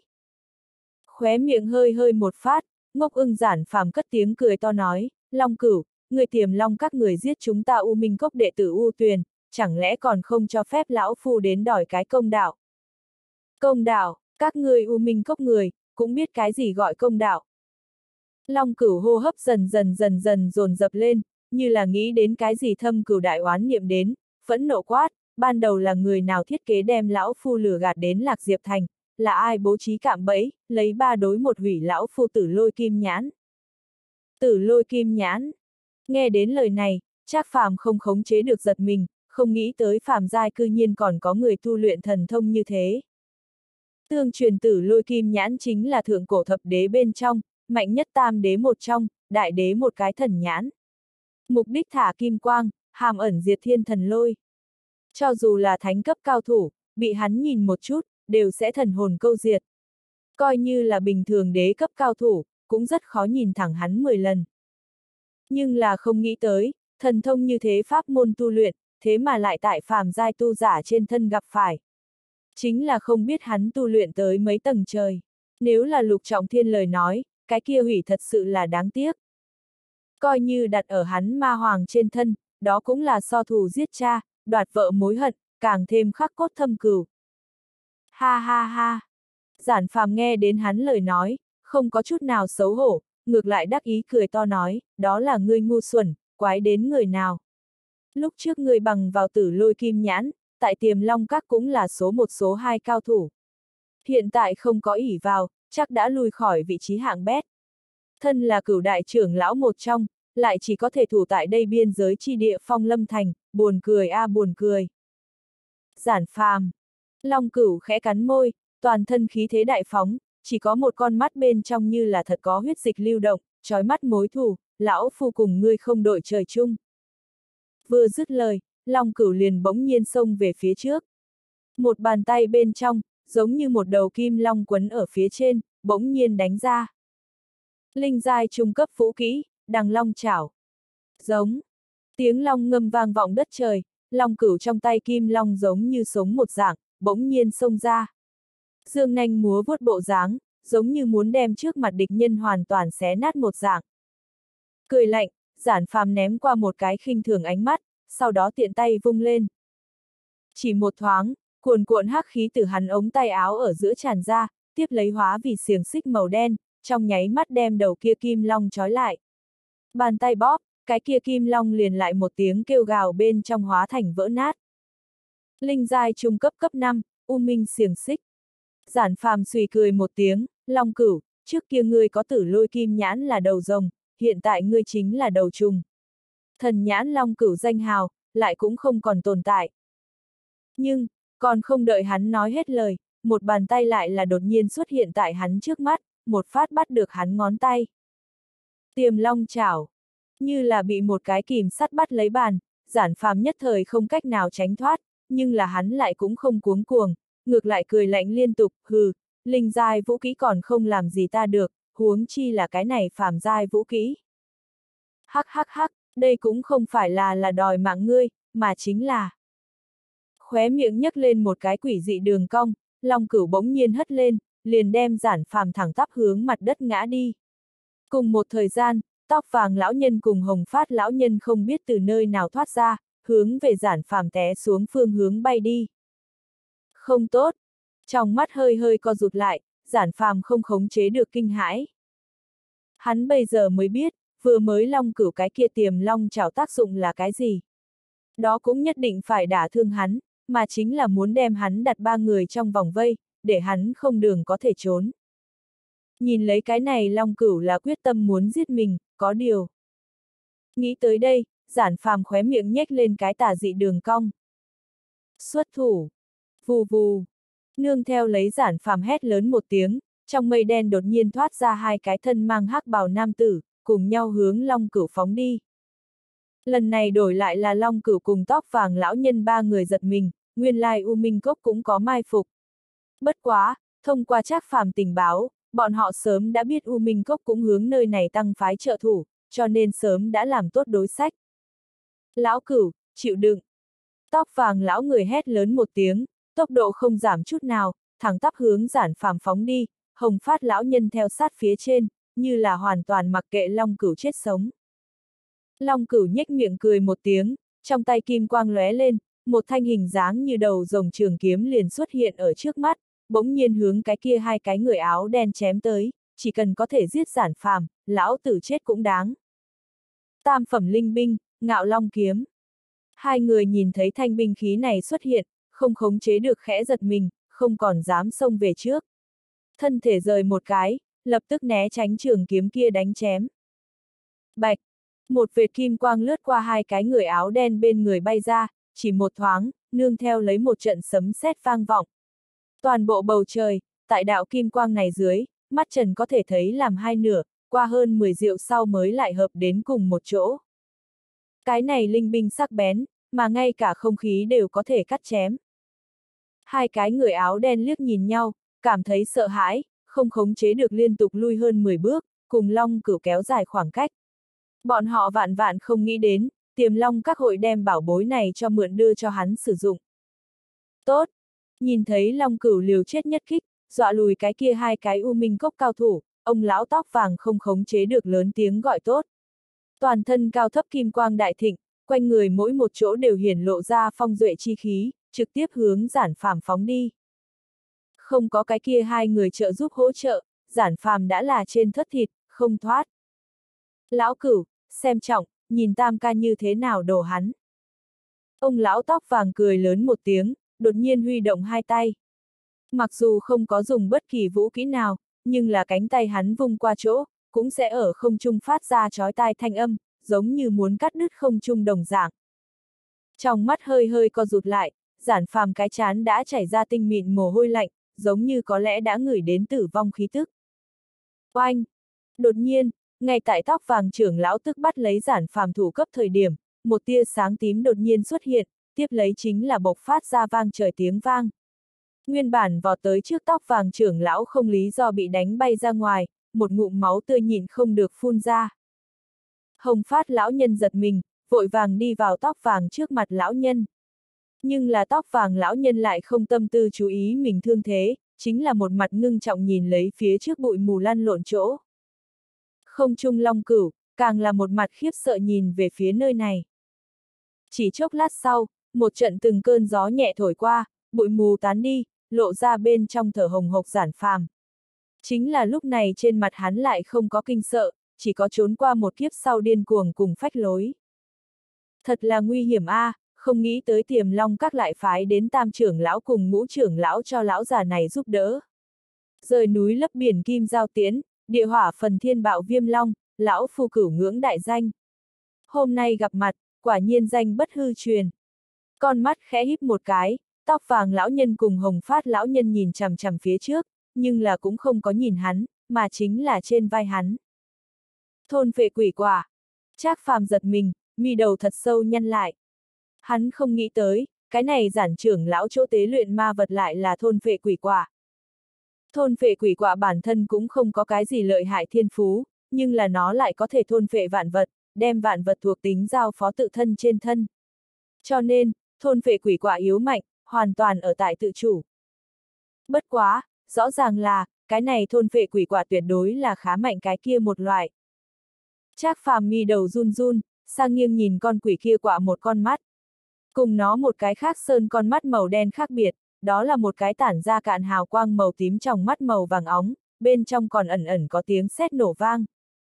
Khóe miệng hơi hơi một phát, Ngốc Ưng Giản Phàm cất tiếng cười to nói, Long Cửu, người Tiềm Long Các người giết chúng ta U Minh Cốc đệ tử U Tuyền, chẳng lẽ còn không cho phép lão phu đến đòi cái công đạo? Công đạo, các ngươi U Minh Cốc người, cũng biết cái gì gọi công đạo. Long Cửu hô hấp dần dần dần dần dồn dập lên, như là nghĩ đến cái gì thâm cửu đại oán niệm đến, phẫn nộ quát, ban đầu là người nào thiết kế đem lão phu lừa gạt đến Lạc Diệp Thành, là ai bố trí cạm bẫy, lấy ba đối một hủy lão phu Tử Lôi Kim Nhãn. Tử Lôi Kim Nhãn. Nghe đến lời này, Trác Phàm không khống chế được giật mình, không nghĩ tới phàm giai cư nhiên còn có người tu luyện thần thông như thế. Tương truyền Tử Lôi Kim Nhãn chính là thượng cổ thập đế bên trong, mạnh nhất tam đế một trong, đại đế một cái thần nhãn. Mục đích thả kim quang, hàm ẩn diệt thiên thần lôi. Cho dù là thánh cấp cao thủ, bị hắn nhìn một chút, đều sẽ thần hồn câu diệt. Coi như là bình thường đế cấp cao thủ, cũng rất khó nhìn thẳng hắn mười lần. Nhưng là không nghĩ tới, thần thông như thế pháp môn tu luyện, thế mà lại tại phàm giai tu giả trên thân gặp phải. Chính là không biết hắn tu luyện tới mấy tầng trời. Nếu là Lục Trọng Thiên lời nói, cái kia hủy thật sự là đáng tiếc. Coi như đặt ở hắn ma hoàng trên thân, đó cũng là so thù giết cha, đoạt vợ mối hận, càng thêm khắc cốt thâm cừu. Ha ha ha. Giản Phàm nghe đến hắn lời nói, không có chút nào xấu hổ, ngược lại đắc ý cười to nói, đó là ngươi ngu xuẩn, quái đến người nào. Lúc trước ngươi bằng vào Tử Lôi Kim Nhãn, tại Tiềm Long Các cũng là số một số hai cao thủ. Hiện tại không có ỷ vào, chắc đã lui khỏi vị trí hạng bét. Thân là cửu đại trưởng lão một trong, lại chỉ có thể thủ tại đây biên giới chi địa Phong Lâm Thành, buồn cười a à, buồn cười. Giản Phàm. Long Cửu khẽ cắn môi, toàn thân khí thế đại phóng, chỉ có một con mắt bên trong như là thật có huyết dịch lưu động, trói mắt mối thù, lão phu cùng ngươi không đội trời chung. Vừa dứt lời, Long Cửu liền bỗng nhiên xông về phía trước. Một bàn tay bên trong, giống như một đầu kim long quấn ở phía trên, bỗng nhiên đánh ra. Linh giai trung cấp vũ kỹ, Đằng Long Chảo. Giống. Tiếng long ngâm vang vọng đất trời, Long Cửu trong tay kim long giống như sống một dạng, bỗng nhiên xông ra. Dương nanh múa vuốt bộ dáng, giống như muốn đem trước mặt địch nhân hoàn toàn xé nát một dạng. Cười lạnh, Giản Phàm ném qua một cái khinh thường ánh mắt, sau đó tiện tay vung lên. Chỉ một thoáng, cuồn cuộn hắc khí từ hắn ống tay áo ở giữa tràn ra, tiếp lấy hóa vì xiềng xích màu đen, trong nháy mắt đem đầu kia kim long trói lại. Bàn tay bóp, cái kia kim long liền lại một tiếng kêu gào bên trong hóa thành vỡ nát. Linh giai trung cấp cấp năm, U Minh xiềng xích. Giản Phàm suy cười một tiếng, Long Cửu, trước kia ngươi có Tử Lôi Kim Nhãn là đầu rồng, hiện tại ngươi chính là đầu trùng. Thần nhãn Long Cửu danh hào, lại cũng không còn tồn tại. Nhưng, còn không đợi hắn nói hết lời, một bàn tay lại là đột nhiên xuất hiện tại hắn trước mắt, một phát bắt được hắn ngón tay. Tiềm Long Chảo. Như là bị một cái kìm sắt bắt lấy bàn, Giản Phàm nhất thời không cách nào tránh thoát, nhưng là hắn lại cũng không cuống cuồng, ngược lại cười lạnh liên tục, hừ, linh giai vũ kỹ còn không làm gì ta được, huống chi là cái này phàm giai vũ kỹ. Hắc hắc hắc, đây cũng không phải là là đòi mạng ngươi, mà chính là. Khóe miệng nhấc lên một cái quỷ dị đường cong, Long Cửu bỗng nhiên hất lên, liền đem Giản Phàm thẳng tắp hướng mặt đất ngã đi. Cùng một thời gian, tóc vàng lão nhân cùng hồng phát lão nhân không biết từ nơi nào thoát ra, hướng về Giản Phàm té xuống phương hướng bay đi. Không tốt! Trong mắt hơi hơi co rụt lại, Giản Phàm không khống chế được kinh hãi. Hắn bây giờ mới biết, vừa mới long cửu cái kia tiềm long chảo tác dụng là cái gì. Đó cũng nhất định phải đả thương hắn, mà chính là muốn đem hắn đặt ba người trong vòng vây, để hắn không đường có thể trốn. Nhìn lấy cái này long cửu là quyết tâm muốn giết mình, có điều. Nghĩ tới đây, Giản Phàm khóe miệng nhếch lên cái tà dị đường cong. Xuất thủ! Vù vù! Nương theo lấy Giản Phàm hét lớn một tiếng, trong mây đen đột nhiên thoát ra hai cái thân mang hắc bào nam tử, cùng nhau hướng long cửu phóng đi. Lần này đổi lại là long cửu cùng tóc vàng lão nhân ba người giật mình, nguyên lai U Minh Cốc cũng có mai phục. Bất quá, thông qua Trác Phàm tình báo, bọn họ sớm đã biết U Minh Cốc cũng hướng nơi này tăng phái trợ thủ, cho nên sớm đã làm tốt đối sách. Lão cửu, chịu đựng! Tóc vàng lão người hét lớn một tiếng, tốc độ không giảm chút nào, thẳng tắp hướng Giản Phàm phóng đi, hồng phát lão nhân theo sát phía trên, như là hoàn toàn mặc kệ long cửu chết sống. Long cửu nhếch miệng cười một tiếng, trong tay kim quang lóe lên, một thanh hình dáng như đầu rồng trường kiếm liền xuất hiện ở trước mắt, bỗng nhiên hướng cái kia hai cái người áo đen chém tới, chỉ cần có thể giết Giản Phàm, lão tử chết cũng đáng. Tam phẩm linh binh, Ngạo Long kiếm. Hai người nhìn thấy thanh binh khí này xuất hiện, không khống chế được khẽ giật mình, không còn dám xông về trước. Thân thể rời một cái, lập tức né tránh trường kiếm kia đánh chém. Bạch! Một vệt kim quang lướt qua hai cái người áo đen bên người bay ra, chỉ một thoáng, nương theo lấy một trận sấm sét vang vọng. Toàn bộ bầu trời, tại đạo kim quang này dưới, mắt trần có thể thấy làm hai nửa, qua hơn mười diệu sau mới lại hợp đến cùng một chỗ. Cái này linh binh sắc bén, mà ngay cả không khí đều có thể cắt chém. Hai cái người áo đen liếc nhìn nhau, cảm thấy sợ hãi, không khống chế được liên tục lui hơn mười bước, cùng long cửu kéo dài khoảng cách. Bọn họ vạn vạn không nghĩ đến, Tiềm Long các hội đem bảo bối này cho mượn đưa cho hắn sử dụng. Tốt! Nhìn thấy long cửu liều chết nhất kích, dọa lùi cái kia hai cái U Minh Cốc cao thủ, ông lão tóc vàng không khống chế được lớn tiếng gọi tốt. Toàn thân cao thấp kim quang đại thịnh, quanh người mỗi một chỗ đều hiển lộ ra phong duệ chi khí, trực tiếp hướng Giản Phàm phóng đi. Không có cái kia hai người trợ giúp hỗ trợ, Giản Phàm đã là trên thất thịt, không thoát. Lão cửu, xem trọng, nhìn tam ca như thế nào đổ hắn. Ông lão tóc vàng cười lớn một tiếng, đột nhiên huy động hai tay. Mặc dù không có dùng bất kỳ vũ kỹ nào, nhưng là cánh tay hắn vung qua chỗ, cũng sẽ ở không trung phát ra chói tai thanh âm, giống như muốn cắt đứt không trung đồng dạng. Trong mắt hơi hơi co rụt lại, Giản Phàm cái chán đã chảy ra tinh mịn mồ hôi lạnh, giống như có lẽ đã ngửi đến tử vong khí tức. Oanh! Đột nhiên, ngay tại tóc vàng trưởng lão tức bắt lấy Giản Phàm thủ cấp thời điểm, một tia sáng tím đột nhiên xuất hiện, tiếp lấy chính là bộc phát ra vang trời tiếng vang. Nguyên bản vọt tới trước tóc vàng trưởng lão không lý do bị đánh bay ra ngoài, một ngụm máu tươi nhịn không được phun ra. Hồng phát lão nhân giật mình, vội vàng đi vào tóc vàng trước mặt lão nhân. Nhưng là tóc vàng lão nhân lại không tâm tư chú ý mình thương thế, chính là một mặt ngưng trọng nhìn lấy phía trước bụi mù lăn lộn chỗ. Không trung long cửu, càng là một mặt khiếp sợ nhìn về phía nơi này. Chỉ chốc lát sau, một trận từng cơn gió nhẹ thổi qua, bụi mù tán đi, lộ ra bên trong thở hồng hộc Giản Phàm. Chính là lúc này trên mặt hắn lại không có kinh sợ, chỉ có trốn qua một kiếp sau điên cuồng cùng phách lối. Thật là nguy hiểm a, à, không nghĩ tới Tiềm Long các lại phái đến tam trưởng lão cùng ngũ trưởng lão cho lão già này giúp đỡ. Rời núi lấp biển kim giao tiễn, địa hỏa phần thiên bạo viêm long, lão phu cửu ngưỡng đại danh. Hôm nay gặp mặt, quả nhiên danh bất hư truyền. Con mắt khẽ híp một cái, tóc vàng lão nhân cùng hồng phát lão nhân nhìn chằm chằm phía trước, nhưng là cũng không có nhìn hắn, mà chính là trên vai hắn. Thôn phệ quỷ quả. Trác Phàm giật mình, mi đầu thật sâu nhăn lại. Hắn không nghĩ tới, cái này Giản trưởng lão chỗ tế luyện ma vật lại là thôn phệ quỷ quả. Thôn phệ quỷ quả bản thân cũng không có cái gì lợi hại thiên phú, nhưng là nó lại có thể thôn phệ vạn vật, đem vạn vật thuộc tính giao phó tự thân trên thân. Cho nên, thôn phệ quỷ quả yếu mạnh, hoàn toàn ở tại tự chủ. Bất quá, rõ ràng là, cái này thôn phệ quỷ quạ tuyệt đối là khá mạnh cái kia một loại. Trác Phàm mi đầu run run, sang nghiêng nhìn con quỷ kia quạ một con mắt. Cùng nó một cái khác sơn con mắt màu đen khác biệt, đó là một cái tản ra cạn hào quang màu tím trong mắt màu vàng óng, bên trong còn ẩn ẩn có tiếng sét nổ vang.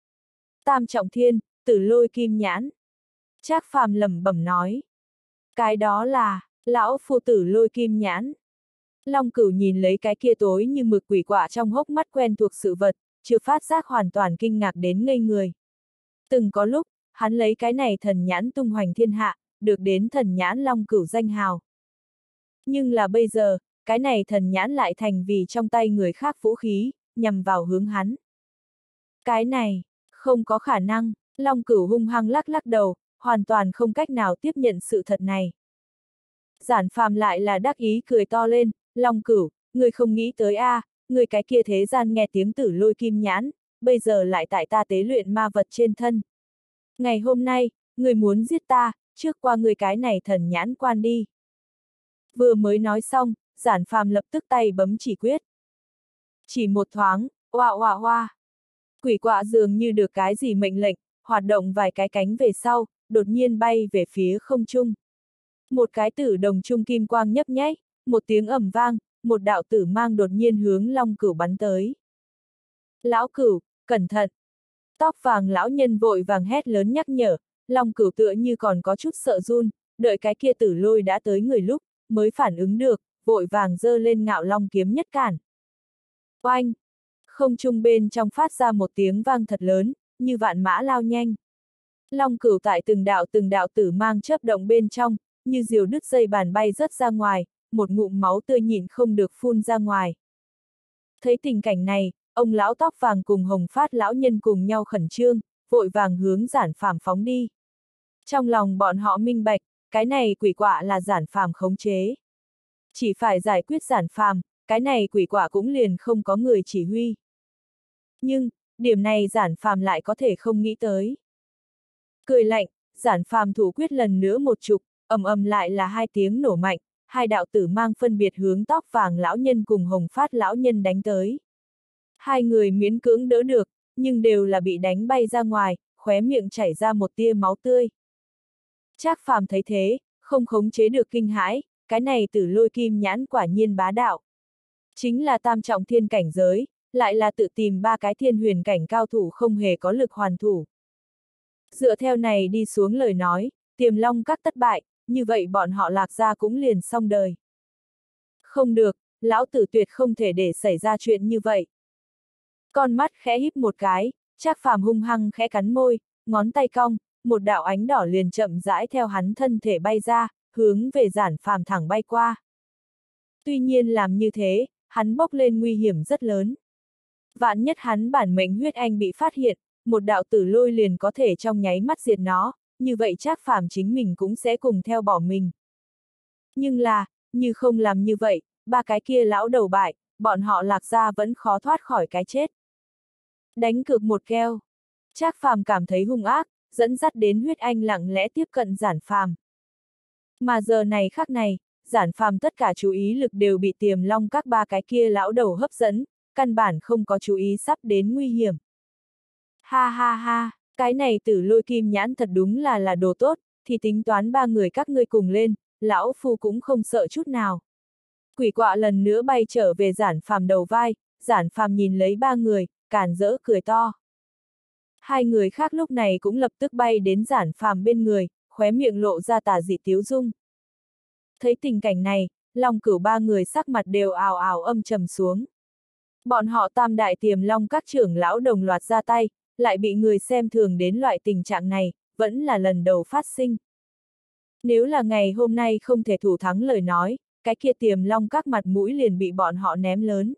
Tam trọng thiên, Tử Lôi Kim Nhãn. Trác Phàm lẩm bẩm nói. Cái đó là, lão phu Tử Lôi Kim Nhãn. Long Cửu nhìn lấy cái kia tối như mực quỷ quạ trong hốc mắt quen thuộc sự vật, chưa phát giác hoàn toàn kinh ngạc đến ngây người. Từng có lúc, hắn lấy cái này thần nhãn tung hoành thiên hạ, được đến thần nhãn Long Cửu danh hào. Nhưng là bây giờ, cái này thần nhãn lại thành vì trong tay người khác vũ khí, nhằm vào hướng hắn. Cái này, không có khả năng, Long Cửu hung hăng lắc lắc đầu, hoàn toàn không cách nào tiếp nhận sự thật này. Giản Phàm lại là đắc ý cười to lên, Long Cửu, người không nghĩ tới a, à, người cái kia thế gian nghe tiếng Tử Lôi Kim Nhãn, bây giờ lại tại ta tế luyện ma vật trên thân. Ngày hôm nay, người muốn giết ta, trước qua người cái này thần nhãn quan đi. Vừa mới nói xong, Giản Phàm lập tức tay bấm chỉ quyết. Chỉ một thoáng, oa oa oa. Quỷ quạ dường như được cái gì mệnh lệnh, hoạt động vài cái cánh về sau, đột nhiên bay về phía không trung. Một cái tử đồng trung kim quang nhấp nháy, một tiếng ầm vang, một đạo tử mang đột nhiên hướng Long Cửu bắn tới. Lão Cửu, cẩn thận! Tóc vàng lão nhân vội vàng hét lớn nhắc nhở, Long Cửu tựa như còn có chút sợ run, đợi cái kia tử lôi đã tới người lúc, mới phản ứng được, vội vàng giơ lên ngạo long kiếm nhất cản. Oanh! Không trung bên trong phát ra một tiếng vang thật lớn, như vạn mã lao nhanh. Long Cửu tại từng đạo từng đạo tử mang chớp động bên trong, như diều đứt dây bàn bay rớt ra ngoài, một ngụm máu tươi nhịn không được phun ra ngoài. Thấy tình cảnh này, ông lão tóc vàng cùng hồng phát lão nhân cùng nhau khẩn trương, vội vàng hướng Giản Phàm phóng đi. Trong lòng bọn họ minh bạch, cái này quỷ quạ là Giản Phàm khống chế. Chỉ phải giải quyết Giản Phàm, cái này quỷ quạ cũng liền không có người chỉ huy. Nhưng, điểm này Giản Phàm lại có thể không nghĩ tới. Cười lạnh, Giản Phàm thủ quyết lần nữa một chục, ầm ầm lại là hai tiếng nổ mạnh, hai đạo tử mang phân biệt hướng tóc vàng lão nhân cùng hồng phát lão nhân đánh tới. Hai người miễn cưỡng đỡ được, nhưng đều là bị đánh bay ra ngoài, khóe miệng chảy ra một tia máu tươi. Trác Phàm thấy thế, không khống chế được kinh hãi, cái này Tử Lôi Kim Nhãn quả nhiên bá đạo. Chính là tam trọng thiên cảnh giới, lại là tự tìm ba cái thiên huyền cảnh cao thủ không hề có lực hoàn thủ. Dựa theo này đi xuống lời nói, Tiềm Long các thất bại, như vậy bọn họ Lạc gia cũng liền xong đời. Không được, lão tử tuyệt không thể để xảy ra chuyện như vậy. Con mắt khẽ híp một cái, Trác Phàm hung hăng khẽ cắn môi, ngón tay cong, một đạo ánh đỏ liền chậm rãi theo hắn thân thể bay ra, hướng về Giản Phàm thẳng bay qua. Tuy nhiên làm như thế, hắn bốc lên nguy hiểm rất lớn. Vạn nhất hắn bản mệnh huyết anh bị phát hiện, một đạo tử lôi liền có thể trong nháy mắt diệt nó, như vậy Trác Phàm chính mình cũng sẽ cùng theo bỏ mình. Nhưng là, như không làm như vậy, ba cái kia lão đầu bại, bọn họ Lạc gia vẫn khó thoát khỏi cái chết. Đánh cược một keo. Trác Phàm cảm thấy hung ác, dẫn dắt đến huyết anh lặng lẽ tiếp cận Giản Phàm. Mà giờ này khắc này, Giản Phàm tất cả chú ý lực đều bị Tiềm Long các ba cái kia lão đầu hấp dẫn, căn bản không có chú ý sắp đến nguy hiểm. Ha ha ha, cái này Tử Lôi Kim Nhãn thật đúng là là đồ tốt, thì tính toán ba người các ngươi cùng lên, lão phu cũng không sợ chút nào. Quỷ quạ lần nữa bay trở về Giản Phàm đầu vai, Giản Phàm nhìn lấy ba người, càn rỡ cười to. Hai người khác lúc này cũng lập tức bay đến Giản Phàm bên người, khóe miệng lộ ra tà dị tiếu dung. Thấy tình cảnh này, Long Cửu ba người sắc mặt đều ào ào âm trầm xuống. Bọn họ tam đại Tiềm Long các trưởng lão đồng loạt ra tay, lại bị người xem thường đến loại tình trạng này, vẫn là lần đầu phát sinh. Nếu là ngày hôm nay không thể thủ thắng lời nói, cái kia Tiềm Long các mặt mũi liền bị bọn họ ném lớn.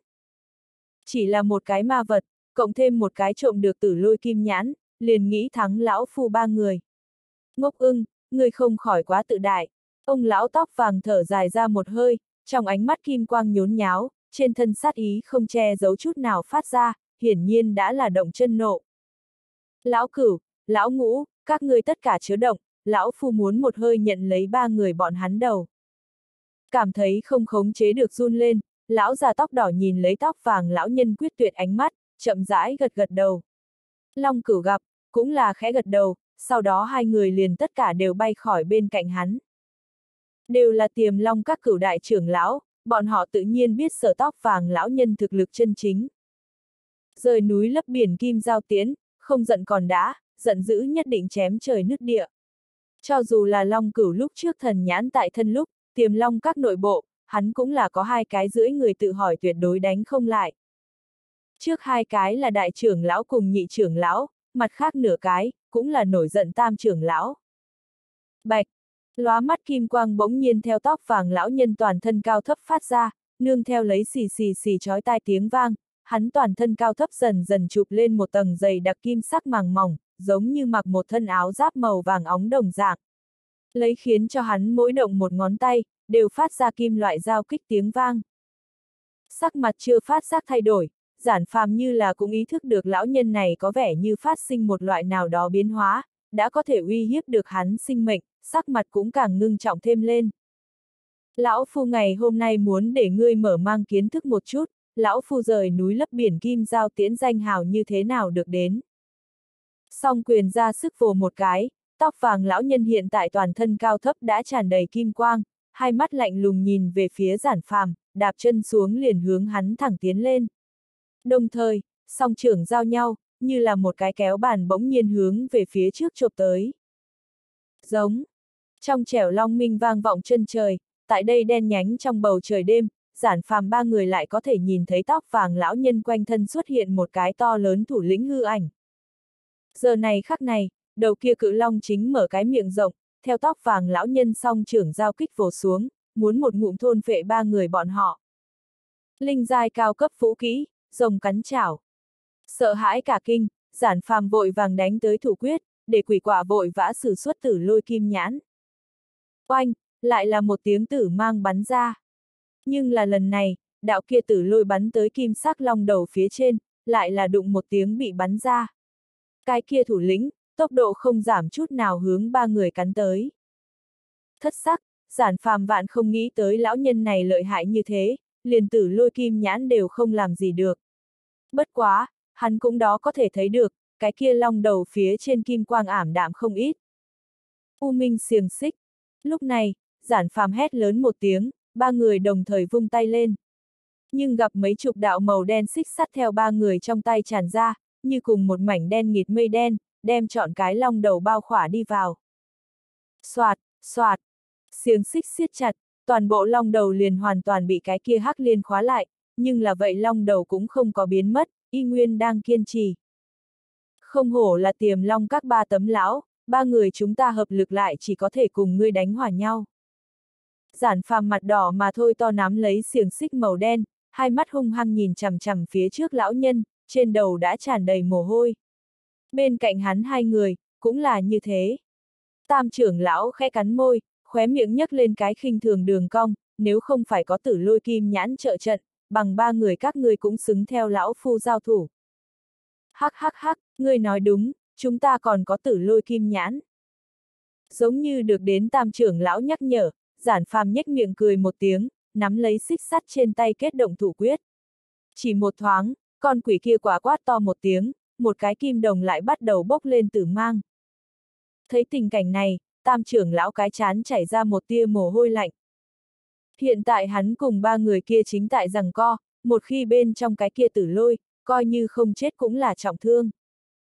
Chỉ là một cái ma vật, cộng thêm một cái trộm được Tử Lôi Kim Nhãn, liền nghĩ thắng lão phu ba người. Ngốc ưng, người không khỏi quá tự đại. Ông lão tóc vàng thở dài ra một hơi, trong ánh mắt kim quang nhốn nháo, trên thân sát ý không che giấu chút nào phát ra, hiển nhiên đã là động chân nộ. Lão Cửu, lão Ngũ, các ngươi tất cả chớ động, lão phu muốn một hơi nhận lấy ba người bọn hắn đầu. Cảm thấy không khống chế được run lên, lão già tóc đỏ nhìn lấy tóc vàng lão nhân quyết tuyệt ánh mắt, chậm rãi gật gật đầu. Long Cửu gặp, cũng là khẽ gật đầu, sau đó hai người liền tất cả đều bay khỏi bên cạnh hắn. Đều là Tiềm Long các cửu đại trưởng lão, bọn họ tự nhiên biết Sở tóc vàng lão nhân thực lực chân chính. Rời núi lấp biển kim giao tiễn, không giận còn đã, giận dữ nhất định chém trời nứt địa. Cho dù là Long Cửu lúc trước thần nhãn tại thân lúc, Tiềm Long các nội bộ, hắn cũng là có hai cái rưỡi người tự hỏi tuyệt đối đánh không lại. Trước hai cái là đại trưởng lão cùng nhị trưởng lão, mặt khác nửa cái, cũng là nổi giận tam trưởng lão. Bạch! Lóa mắt kim quang bỗng nhiên theo tóc vàng lão nhân toàn thân cao thấp phát ra, nương theo lấy xì xì xì chói tai tiếng vang, hắn toàn thân cao thấp dần dần chụp lên một tầng dày đặc kim sắc màng mỏng, giống như mặc một thân áo giáp màu vàng óng đồng dạng. Lấy khiến cho hắn mỗi động một ngón tay, đều phát ra kim loại giao kích tiếng vang. Sắc mặt chưa phát giác thay đổi, Giản Phàm như là cũng ý thức được lão nhân này có vẻ như phát sinh một loại nào đó biến hóa, đã có thể uy hiếp được hắn sinh mệnh, sắc mặt cũng càng ngưng trọng thêm lên. Lão Phu ngày hôm nay muốn để ngươi mở mang kiến thức một chút, Lão Phu rời núi lấp biển kim giao tiễn danh hào như thế nào được đến. Song quyền ra sức vồ một cái, tóc vàng lão nhân hiện tại toàn thân cao thấp đã tràn đầy kim quang, hai mắt lạnh lùng nhìn về phía Giản Phàm, đạp chân xuống liền hướng hắn thẳng tiến lên. Đồng thời, song trưởng giao nhau, như là một cái kéo bàn bỗng nhiên hướng về phía trước chộp tới. Giống. Trong trẻo long minh vang vọng chân trời, tại đây đen nhánh trong bầu trời đêm, Giản Phàm ba người lại có thể nhìn thấy tóc vàng lão nhân quanh thân xuất hiện một cái to lớn thủ lĩnh hư ảnh. Giờ này khắc này, đầu kia cự long chính mở cái miệng rộng, theo tóc vàng lão nhân song trưởng giao kích vồ xuống, muốn một ngụm thôn phệ ba người bọn họ. Linh giai cao cấp vũ kỹ, rồng cắn chảo. Sợ hãi cả kinh, Giản Phàm vội vàng đánh tới thủ quyết, để quỷ quả vội vã sử xuất tử lôi kim nhãn. Oanh, lại là một tiếng tử mang bắn ra. Nhưng là lần này, đạo kia tử lôi bắn tới kim sắc long đầu phía trên, lại là đụng một tiếng bị bắn ra. Cái kia thủ lĩnh, tốc độ không giảm chút nào hướng ba người cắn tới. Thất sắc, Giản Phàm vạn không nghĩ tới lão nhân này lợi hại như thế, liền tử lôi kim nhãn đều không làm gì được. Bất quá, hắn cũng đó có thể thấy được, cái kia long đầu phía trên kim quang ảm đạm không ít. U minh xiềng xích. Lúc này, Giản Phàm hét lớn một tiếng, ba người đồng thời vung tay lên. Nhưng gặp mấy chục đạo màu đen xích sắt theo ba người trong tay tràn ra, như cùng một mảnh đen nghịt mây đen, đem trọn cái long đầu bao khỏa đi vào. Xoạt, xoạt, xiềng xích siết chặt, toàn bộ long đầu liền hoàn toàn bị cái kia hắc liên khóa lại, nhưng là vậy long đầu cũng không có biến mất, y nguyên đang kiên trì. Không hổ là Tiềm Long các ba tấm lão, ba người chúng ta hợp lực lại chỉ có thể cùng ngươi đánh hòa nhau. Giản Phàm mặt đỏ mà thôi to nắm lấy xiềng xích màu đen, hai mắt hung hăng nhìn chằm chằm phía trước lão nhân, trên đầu đã tràn đầy mồ hôi. Bên cạnh hắn hai người, cũng là như thế. Tam trưởng lão khẽ cắn môi, khóe miệng nhấc lên cái khinh thường đường cong, nếu không phải có tử lôi kim nhãn trợ trận, bằng ba người các ngươi cũng xứng theo lão phu giao thủ. Hắc hắc hắc, ngươi nói đúng, chúng ta còn có tử lôi kim nhãn. Giống như được đến tam trưởng lão nhắc nhở, Giản Phàm nhếch miệng cười một tiếng, nắm lấy xích sắt trên tay kết động thủ quyết. Chỉ một thoáng, con quỷ kia quả quát to một tiếng, một cái kim đồng lại bắt đầu bốc lên tử mang. Thấy tình cảnh này, tam trưởng lão cái chán chảy ra một tia mồ hôi lạnh. Hiện tại hắn cùng ba người kia chính tại giằng co, một khi bên trong cái kia tử lôi, coi như không chết cũng là trọng thương.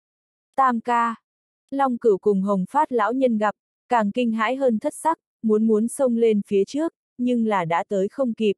Tam ca. Long Cửu cùng Hồng Phát lão nhân gặp, càng kinh hãi hơn thất sắc, muốn muốn xông lên phía trước, nhưng là đã tới không kịp.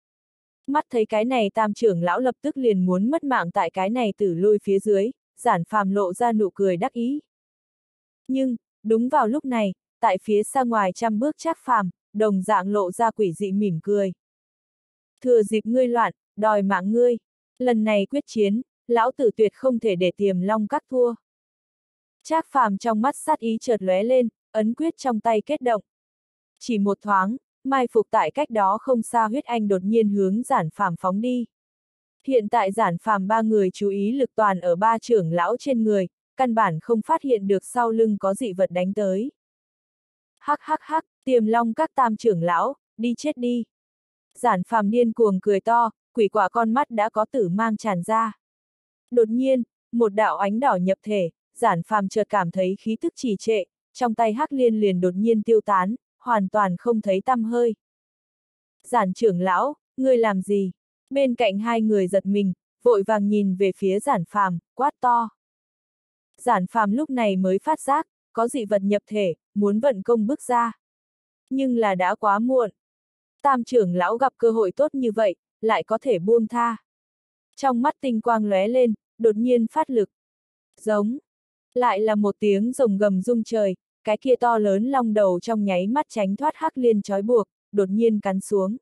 Mắt thấy cái này tam trưởng lão lập tức liền muốn mất mạng tại cái này tử lôi phía dưới, Giản Phàm lộ ra nụ cười đắc ý. Nhưng, đúng vào lúc này, tại phía xa ngoài trăm bước Trác Phàm, đồng dạng lộ ra quỷ dị mỉm cười. Thừa dịp ngươi loạn, đòi mạng ngươi, lần này quyết chiến, lão tử tuyệt không thể để Tiềm Long các thua. Trác Phàm trong mắt sát ý chợt lóe lên, ấn quyết trong tay kết động. Chỉ một thoáng, mai phục tại cách đó không xa huyết anh đột nhiên hướng Giản Phàm phóng đi. Hiện tại Giản Phàm ba người chú ý lực toàn ở ba trưởng lão trên người, căn bản không phát hiện được sau lưng có dị vật đánh tới. Hắc hắc hắc, Tiềm Long các tam trưởng lão, đi chết đi. Giản Phàm điên cuồng cười to, quỷ quả con mắt đã có tử mang tràn ra. Đột nhiên, một đạo ánh đỏ nhập thể, Giản Phàm chợt cảm thấy khí tức trì trệ, trong tay hắc liên liền đột nhiên tiêu tán, hoàn toàn không thấy tăm hơi. Giản trưởng lão, ngươi làm gì? Bên cạnh hai người giật mình, vội vàng nhìn về phía Giản Phàm, quát to. Giản Phàm lúc này mới phát giác, có dị vật nhập thể, muốn vận công bước ra. Nhưng là đã quá muộn. Tam trưởng lão gặp cơ hội tốt như vậy, lại có thể buông tha. Trong mắt tinh quang lóe lên, đột nhiên phát lực. Giống. Lại là một tiếng rồng gầm rung trời, cái kia to lớn long đầu trong nháy mắt tránh thoát hắc liên trói buộc, đột nhiên cắn xuống.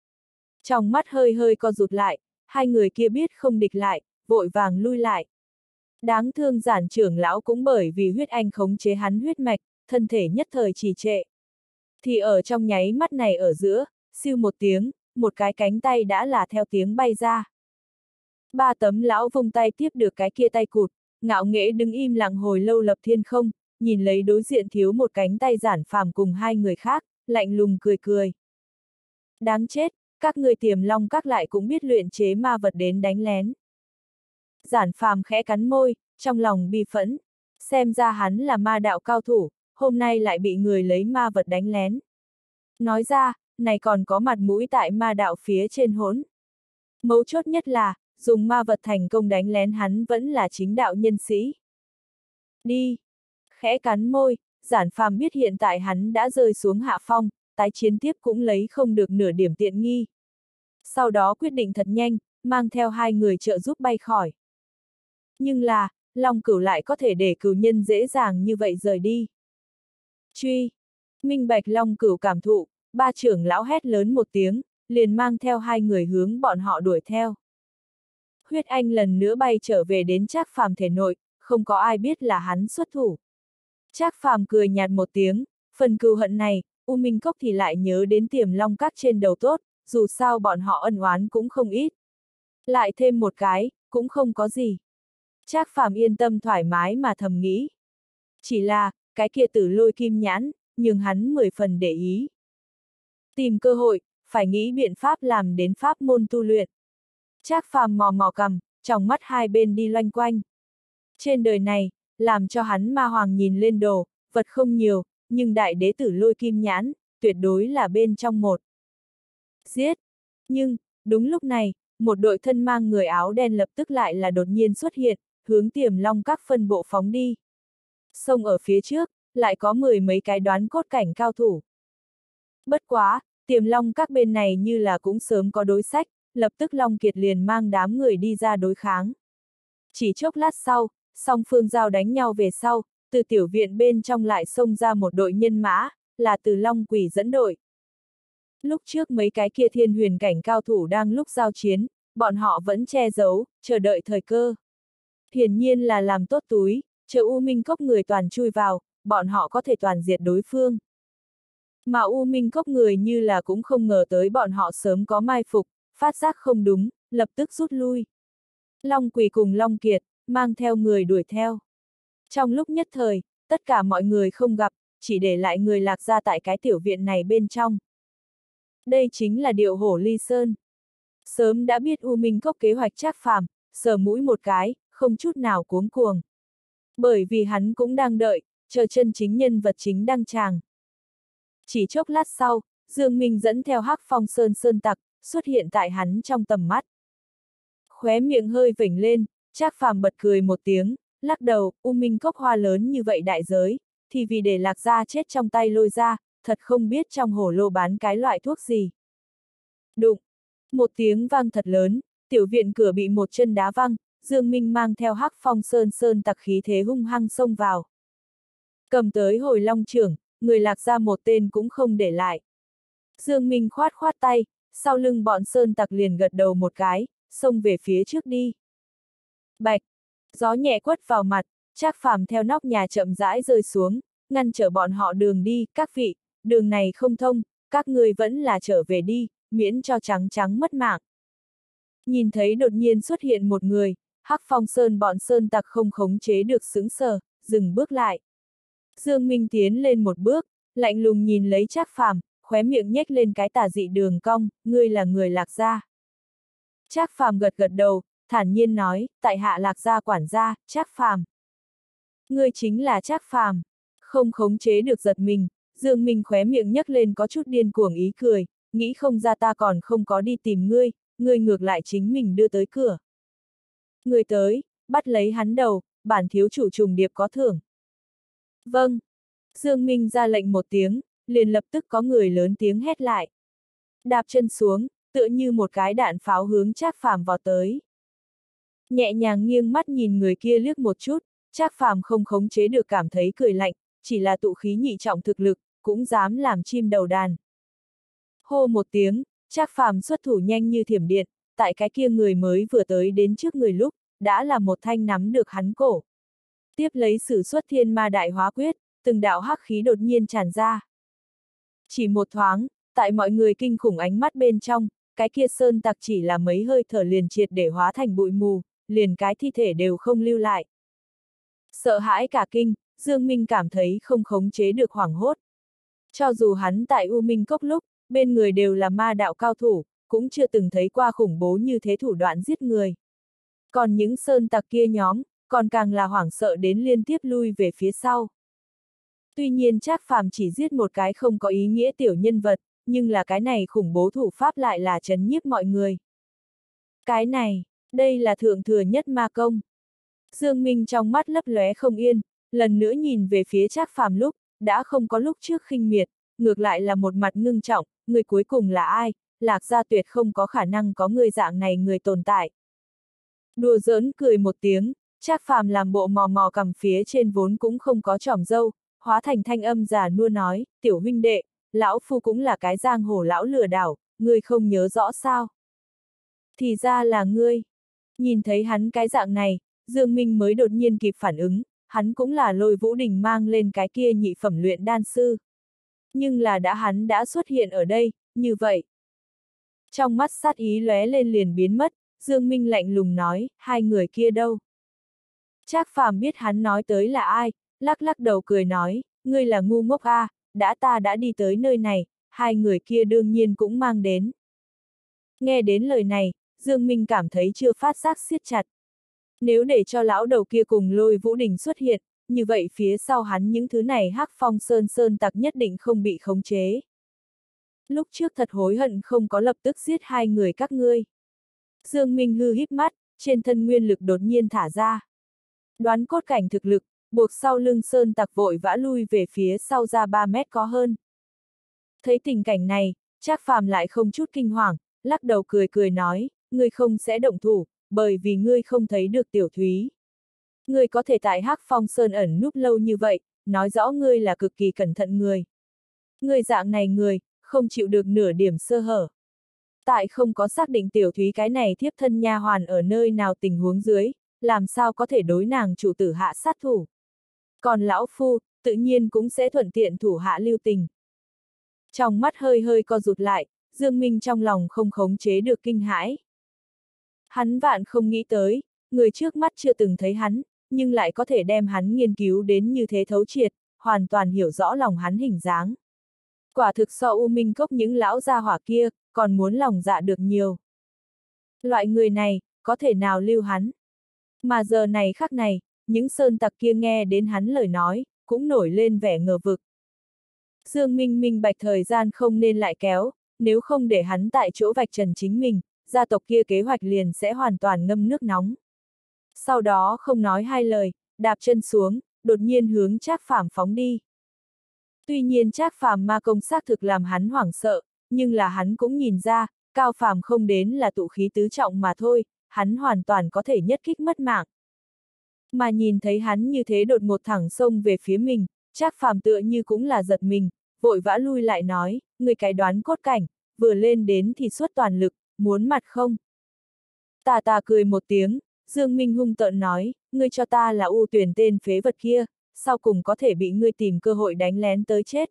Trong mắt hơi hơi co rụt lại, hai người kia biết không địch lại, vội vàng lui lại. Đáng thương Giản trưởng lão cũng bởi vì huyết anh khống chế hắn huyết mạch, thân thể nhất thời trì trệ. Thì ở trong nháy mắt này ở giữa, siêu một tiếng, một cái cánh tay đã là theo tiếng bay ra. Ba tấm lão vung tay tiếp được cái kia tay cụt, ngạo nghễ đứng im lặng hồi lâu lập thiên không, nhìn lấy đối diện thiếu một cánh tay Giản Phàm cùng hai người khác, lạnh lùng cười cười. Đáng chết, các người Tiềm Long các lại cũng biết luyện chế ma vật đến đánh lén. Giản Phàm khẽ cắn môi, trong lòng bi phẫn, xem ra hắn là ma đạo cao thủ, hôm nay lại bị người lấy ma vật đánh lén. Nói ra, này còn có mặt mũi tại ma đạo phía trên hỗn. Mấu chốt nhất là, dùng ma vật thành công đánh lén hắn vẫn là chính đạo nhân sĩ. Đi! Khẽ cắn môi, Giản Phàm biết hiện tại hắn đã rơi xuống hạ phong, tái chiến tiếp cũng lấy không được nửa điểm tiện nghi. Sau đó quyết định thật nhanh, mang theo hai người trợ giúp bay khỏi. Nhưng là, Long Cửu lại có thể để cửu nhân dễ dàng như vậy rời đi. Truy! Minh Bạch Long Cửu cảm thụ, ba trưởng lão hét lớn một tiếng, liền mang theo hai người hướng bọn họ đuổi theo. Huyết Anh lần nữa bay trở về đến Trác Phàm thể nội, không có ai biết là hắn xuất thủ. Trác Phàm cười nhạt một tiếng, phần cừu hận này, U Minh Cốc thì lại nhớ đến Tiềm Long các trên đầu tốt, dù sao bọn họ ân oán cũng không ít. Lại thêm một cái, cũng không có gì. Trác Phàm yên tâm thoải mái mà thầm nghĩ. Chỉ là, cái kia Tử Lôi Kim Nhãn, nhưng hắn mười phần để ý. Tìm cơ hội, phải nghĩ biện pháp làm đến pháp môn tu luyện. Trác Phàm mò mò cầm, trong mắt hai bên đi loanh quanh. Trên đời này, làm cho hắn ma hoàng nhìn lên đồ, vật không nhiều, nhưng đại đế Tử Lôi Kim Nhãn, tuyệt đối là bên trong một. Giết! Nhưng, đúng lúc này, một đội thân mang người áo đen lập tức lại là đột nhiên xuất hiện, hướng Tiềm Long các phân bộ phóng đi. Sông ở phía trước, lại có mười mấy cái đoán cốt cảnh cao thủ. Bất quá, Tiềm Long các bên này như là cũng sớm có đối sách, lập tức Long Kiệt liền mang đám người đi ra đối kháng. Chỉ chốc lát sau, song phương giao đánh nhau về sau, từ tiểu viện bên trong lại xông ra một đội nhân mã, là từ Long Quỷ dẫn đội. Lúc trước mấy cái kia thiên huyền cảnh cao thủ đang lúc giao chiến, bọn họ vẫn che giấu, chờ đợi thời cơ. Hiển nhiên là làm tốt túi, chờ U Minh Cốc người toàn chui vào, bọn họ có thể toàn diệt đối phương. Mà U Minh Cốc người như là cũng không ngờ tới bọn họ sớm có mai phục, phát giác không đúng, lập tức rút lui. Long Quỷ cùng Long Kiệt, mang theo người đuổi theo. Trong lúc nhất thời, tất cả mọi người không gặp, chỉ để lại người lạc ra tại cái tiểu viện này bên trong. Đây chính là điệu hổ ly sơn. Sớm đã biết U Minh Cốc kế hoạch Trác Phàm, sờ mũi một cái, không chút nào cuống cuồng. Bởi vì hắn cũng đang đợi, chờ chân chính nhân vật chính đăng tràng. Chỉ chốc lát sau, Dương Minh dẫn theo Hắc Phong Sơn Sơn Tặc, xuất hiện tại hắn trong tầm mắt. Khóe miệng hơi vểnh lên, Trác Phàm bật cười một tiếng, lắc đầu, U Minh Cốc hoa lớn như vậy đại giới, thì vì để Lạc Gia chết trong tay Lôi Gia, thật không biết trong hổ lô bán cái loại thuốc gì. Đụng! Một tiếng vang thật lớn, tiểu viện cửa bị một chân đá văng, Dương Minh mang theo Hắc Phong Sơn Sơn Tặc khí thế hung hăng xông vào. Cầm tới hồi long trưởng, người Lạc Gia một tên cũng không để lại. Dương Minh khoát khoát tay, sau lưng bọn Sơn Tặc liền gật đầu một cái, xông về phía trước đi. Bạch! Gió nhẹ quất vào mặt, Trác Phàm theo nóc nhà chậm rãi rơi xuống, ngăn trở bọn họ đường đi, các vị, đường này không thông, các người vẫn là trở về đi, miễn cho trắng trắng mất mạng. Nhìn thấy đột nhiên xuất hiện một người, Hắc Phong Sơn bọn Sơn Tặc không khống chế được sững sờ, dừng bước lại. Dương Minh tiến lên một bước, lạnh lùng nhìn lấy Trác Phàm, khóe miệng nhếch lên cái tà dị đường cong, ngươi là người Lạc Gia. Trác Phàm gật gật đầu, thản nhiên nói, tại hạ Lạc gia quản gia, Trác Phàm. Ngươi chính là Trác Phàm. Không khống chế được giật mình, Dương Minh khóe miệng nhấc lên có chút điên cuồng ý cười, nghĩ không ra ta còn không có đi tìm ngươi, ngươi ngược lại chính mình đưa tới cửa. Ngươi tới, bắt lấy hắn đầu, bản thiếu chủ trùng điệp có thưởng. Vâng. Dương Minh ra lệnh một tiếng, liền lập tức có người lớn tiếng hét lại. Đạp chân xuống, tựa như một cái đạn pháo hướng Trác Phàm vào tới. Nhẹ nhàng nghiêng mắt nhìn người kia liếc một chút, Trác Phàm không khống chế được cảm thấy cười lạnh, chỉ là tụ khí nhị trọng thực lực, cũng dám làm chim đầu đàn. Hô một tiếng, Trác Phàm xuất thủ nhanh như thiểm điện, tại cái kia người mới vừa tới đến trước người lúc, đã là một thanh nắm được hắn cổ. Tiếp lấy sử xuất thiên ma đại hóa quyết, từng đạo hắc khí đột nhiên tràn ra. Chỉ một thoáng, tại mọi người kinh khủng ánh mắt bên trong, cái kia sơn tặc chỉ là mấy hơi thở liền triệt để hóa thành bụi mù, liền cái thi thể đều không lưu lại. Sợ hãi cả kinh, Dương Minh cảm thấy không khống chế được hoảng hốt. Cho dù hắn tại U Minh Cốc lúc, bên người đều là ma đạo cao thủ, cũng chưa từng thấy qua khủng bố như thế thủ đoạn giết người. Còn những sơn tặc kia nhóm, còn càng là hoảng sợ đến liên tiếp lui về phía sau. Tuy nhiên Trác Phàm chỉ giết một cái không có ý nghĩa tiểu nhân vật, nhưng là cái này khủng bố thủ pháp lại là trấn nhiếp mọi người. Cái này, đây là thượng thừa nhất ma công. Dương Minh trong mắt lấp lóe không yên, lần nữa nhìn về phía Trác Phàm lúc, đã không có lúc trước khinh miệt, ngược lại là một mặt ngưng trọng, người cuối cùng là ai, Lạc gia tuyệt không có khả năng có người dạng này người tồn tại. Đùa giỡn cười một tiếng, Trác Phàm làm bộ mò mò cầm phía trên vốn cũng không có tròm râu, hóa thành thanh âm già nua nói, tiểu huynh đệ, lão phu cũng là cái giang hồ lão lừa đảo, ngươi không nhớ rõ sao? Thì ra là ngươi. Nhìn thấy hắn cái dạng này, Dương Minh mới đột nhiên kịp phản ứng, hắn cũng là Lôi Vũ Đình mang lên cái kia nhị phẩm luyện đan sư. Nhưng là đã hắn đã xuất hiện ở đây, như vậy. Trong mắt sát ý lóe lên liền biến mất, Dương Minh lạnh lùng nói, hai người kia đâu? Trác Phàm biết hắn nói tới là ai, lắc lắc đầu cười nói, ngươi là ngu ngốc a, à, đã ta đã đi tới nơi này, hai người kia đương nhiên cũng mang đến. Nghe đến lời này, Dương Minh cảm thấy chưa phát giác siết chặt. Nếu để cho lão đầu kia cùng Lôi Vũ Đình xuất hiện, như vậy phía sau hắn những thứ này hắc phong sơn sơn tặc nhất định không bị khống chế. Lúc trước thật hối hận không có lập tức giết hai người các ngươi. Dương Minh hư híp mắt, trên thân nguyên lực đột nhiên thả ra. Đoán cốt cảnh thực lực, buộc sau lưng sơn tặc vội vã lui về phía sau ra ba mét có hơn. Thấy tình cảnh này, Trác Phàm lại không chút kinh hoàng, lắc đầu cười cười nói, ngươi không sẽ động thủ, bởi vì ngươi không thấy được Tiểu Thúy. Ngươi có thể tại Hắc Phong Sơn ẩn núp lâu như vậy, nói rõ ngươi là cực kỳ cẩn thận người. Ngươi dạng này người, không chịu được nửa điểm sơ hở. Tại không có xác định Tiểu Thúy cái này thiếp thân nha hoàn ở nơi nào tình huống dưới, làm sao có thể đối nàng chủ tử hạ sát thủ. Còn lão phu, tự nhiên cũng sẽ thuận tiện thủ hạ lưu tình. Trong mắt hơi hơi co rụt lại, Dương Minh trong lòng không khống chế được kinh hãi. Hắn vạn không nghĩ tới, người trước mắt chưa từng thấy hắn, nhưng lại có thể đem hắn nghiên cứu đến như thế thấu triệt, hoàn toàn hiểu rõ lòng hắn hình dáng. Quả thực so U Minh Cốc những lão gia hỏa kia, còn muốn lòng dạ được nhiều. Loại người này, có thể nào lưu hắn? Mà giờ này khắc này, những sơn tặc kia nghe đến hắn lời nói, cũng nổi lên vẻ ngờ vực. Dương Minh minh bạch thời gian không nên lại kéo, nếu không để hắn tại chỗ vạch trần chính mình, gia tộc kia kế hoạch liền sẽ hoàn toàn ngâm nước nóng. Sau đó không nói hai lời, đạp chân xuống, đột nhiên hướng Trác Phàm phóng đi. Tuy nhiên Trác Phàm ma công xác thực làm hắn hoảng sợ, nhưng là hắn cũng nhìn ra, Cao Phàm không đến là tụ khí tứ trọng mà thôi, hắn hoàn toàn có thể nhất kích mất mạng. Mà nhìn thấy hắn như thế đột ngột thẳng xông về phía mình, Trác Phàm tựa như cũng là giật mình, vội vã lui lại nói, người cái đoán cốt cảnh, vừa lên đến thì xuất toàn lực, muốn mặt không? Tà tà cười một tiếng, Dương Minh hung tợn nói, ngươi cho ta là U Tuyển tên phế vật kia, sau cùng có thể bị ngươi tìm cơ hội đánh lén tới chết.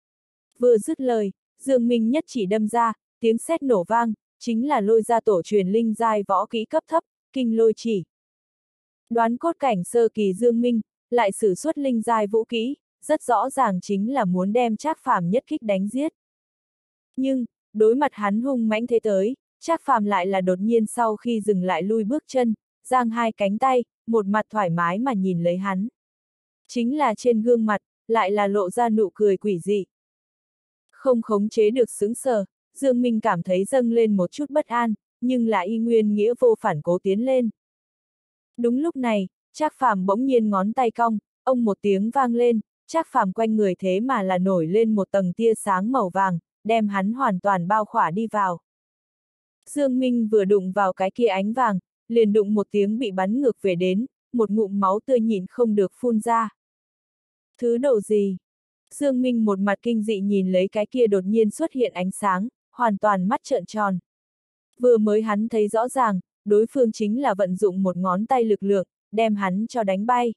Vừa dứt lời, Dương Minh nhất chỉ đâm ra, tiếng sét nổ vang, chính là lôi ra tổ truyền linh giai võ kỹ cấp thấp, kinh lôi chỉ. Đoán cốt cảnh sơ kỳ Dương Minh, lại sử xuất linh giai vũ kỹ, rất rõ ràng chính là muốn đem Trác Phàm nhất kích đánh giết. Nhưng, đối mặt hắn hung mãnh thế tới, Trác Phàm lại là đột nhiên sau khi dừng lại lui bước chân, giang hai cánh tay, một mặt thoải mái mà nhìn lấy hắn. Chính là trên gương mặt, lại là lộ ra nụ cười quỷ dị. Không khống chế được sững sờ, Dương Minh cảm thấy dâng lên một chút bất an, nhưng là y nguyên nghĩa vô phản cố tiến lên. Đúng lúc này, Trác Phàm bỗng nhiên ngón tay cong, ông một tiếng vang lên, Trác Phàm quanh người thế mà là nổi lên một tầng tia sáng màu vàng, đem hắn hoàn toàn bao khỏa đi vào. Dương Minh vừa đụng vào cái kia ánh vàng, liền đụng một tiếng bị bắn ngược về đến, một ngụm máu tươi nhịn không được phun ra. Thứ đồ gì? Dương Minh một mặt kinh dị nhìn lấy cái kia đột nhiên xuất hiện ánh sáng, hoàn toàn mắt trợn tròn. Vừa mới hắn thấy rõ ràng, đối phương chính là vận dụng một ngón tay lực lượng, đem hắn cho đánh bay.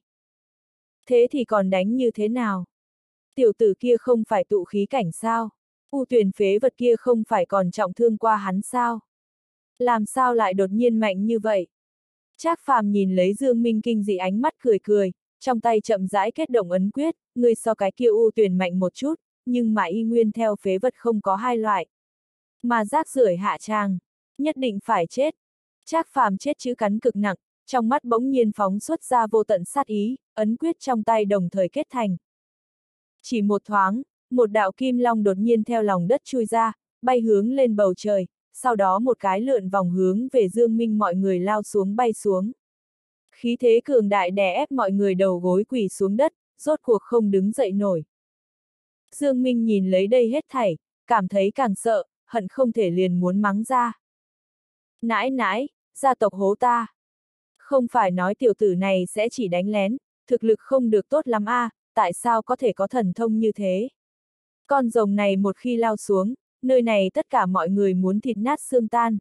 Thế thì còn đánh như thế nào? Tiểu tử kia không phải tụ khí cảnh sao? U Tuyền phế vật kia không phải còn trọng thương qua hắn sao? Làm sao lại đột nhiên mạnh như vậy? Trác Phàm nhìn lấy Dương Minh kinh dị ánh mắt cười cười, trong tay chậm rãi kết động ấn quyết, người so cái kia U Tuyền mạnh một chút, nhưng mà y nguyên theo phế vật không có hai loại. Mà rác rưởi hạ tràng, nhất định phải chết. Trác Phàm chết chữ cắn cực nặng, trong mắt bỗng nhiên phóng xuất ra vô tận sát ý, ấn quyết trong tay đồng thời kết thành. Chỉ một thoáng, một đạo kim long đột nhiên theo lòng đất chui ra, bay hướng lên bầu trời, sau đó một cái lượn vòng hướng về Dương Minh mọi người lao xuống bay xuống. Khí thế cường đại đè ép mọi người đầu gối quỳ xuống đất, rốt cuộc không đứng dậy nổi. Dương Minh nhìn lấy đây hết thảy, cảm thấy càng sợ, hận không thể liền muốn mắng ra. Nãi nãi, gia tộc hố ta. Không phải nói tiểu tử này sẽ chỉ đánh lén, thực lực không được tốt lắm a, à, tại sao có thể có thần thông như thế? Con rồng này một khi lao xuống, nơi này tất cả mọi người muốn thịt nát xương tan.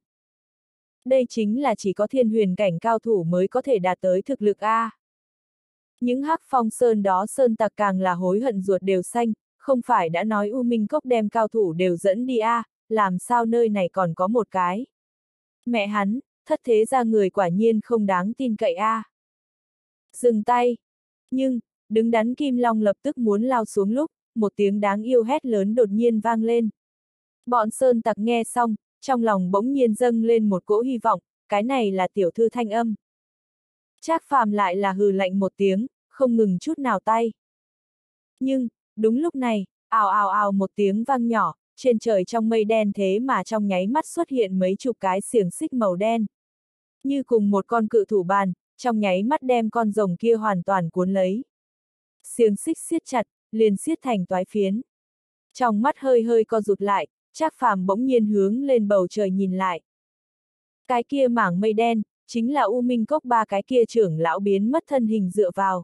Đây chính là chỉ có thiên huyền cảnh cao thủ mới có thể đạt tới thực lực a. À. Những hắc phong sơn đó sơn tặc càng là hối hận ruột đều xanh, không phải đã nói U Minh Cốc đem cao thủ đều dẫn đi a, à, làm sao nơi này còn có một cái. Mẹ hắn, thất thế ra người quả nhiên không đáng tin cậy a. À. Dừng tay. Nhưng, đứng đắn Kim Long lập tức muốn lao xuống lúc, một tiếng đáng yêu hét lớn đột nhiên vang lên. Bọn sơn tặc nghe xong, trong lòng bỗng nhiên dâng lên một cỗ hy vọng, cái này là tiểu thư thanh âm. Trác Phàm lại là hừ lạnh một tiếng, không ngừng chút nào tay. Nhưng, đúng lúc này, ào ào ào một tiếng vang nhỏ, trên trời trong mây đen thế mà trong nháy mắt xuất hiện mấy chục cái xiềng xích màu đen. Như cùng một con cự thủ bàn, trong nháy mắt đem con rồng kia hoàn toàn cuốn lấy. Xiềng xích siết chặt, liền siết thành toái phiến. Trong mắt hơi hơi co rụt lại, Trác Phàm bỗng nhiên hướng lên bầu trời nhìn lại. Cái kia mảng mây đen, chính là U Minh Cốc ba cái kia trưởng lão biến mất thân hình dựa vào.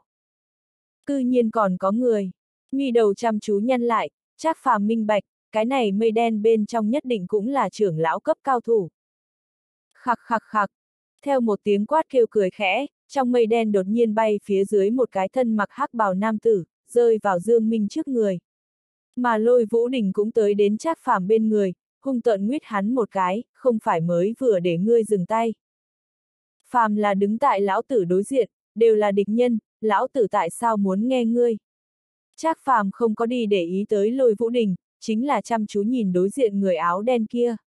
Cư nhiên còn có người. Mi đầu chăm chú nhăn lại, Trác Phàm minh bạch, cái này mây đen bên trong nhất định cũng là trưởng lão cấp cao thủ. Khặc khặc khặc. Theo một tiếng quát kêu cười khẽ, trong mây đen đột nhiên bay phía dưới một cái thân mặc hắc bào nam tử, rơi vào Dương Minh trước người. Mà Lôi Vũ Đình cũng tới đến Trác Phàm bên người, hung tợn nguyết hắn một cái, không phải mới vừa để ngươi dừng tay. Phàm là đứng tại lão tử đối diện, đều là địch nhân, lão tử tại sao muốn nghe ngươi? Trác Phàm không có đi để ý tới Lôi Vũ Đình, chính là chăm chú nhìn đối diện người áo đen kia.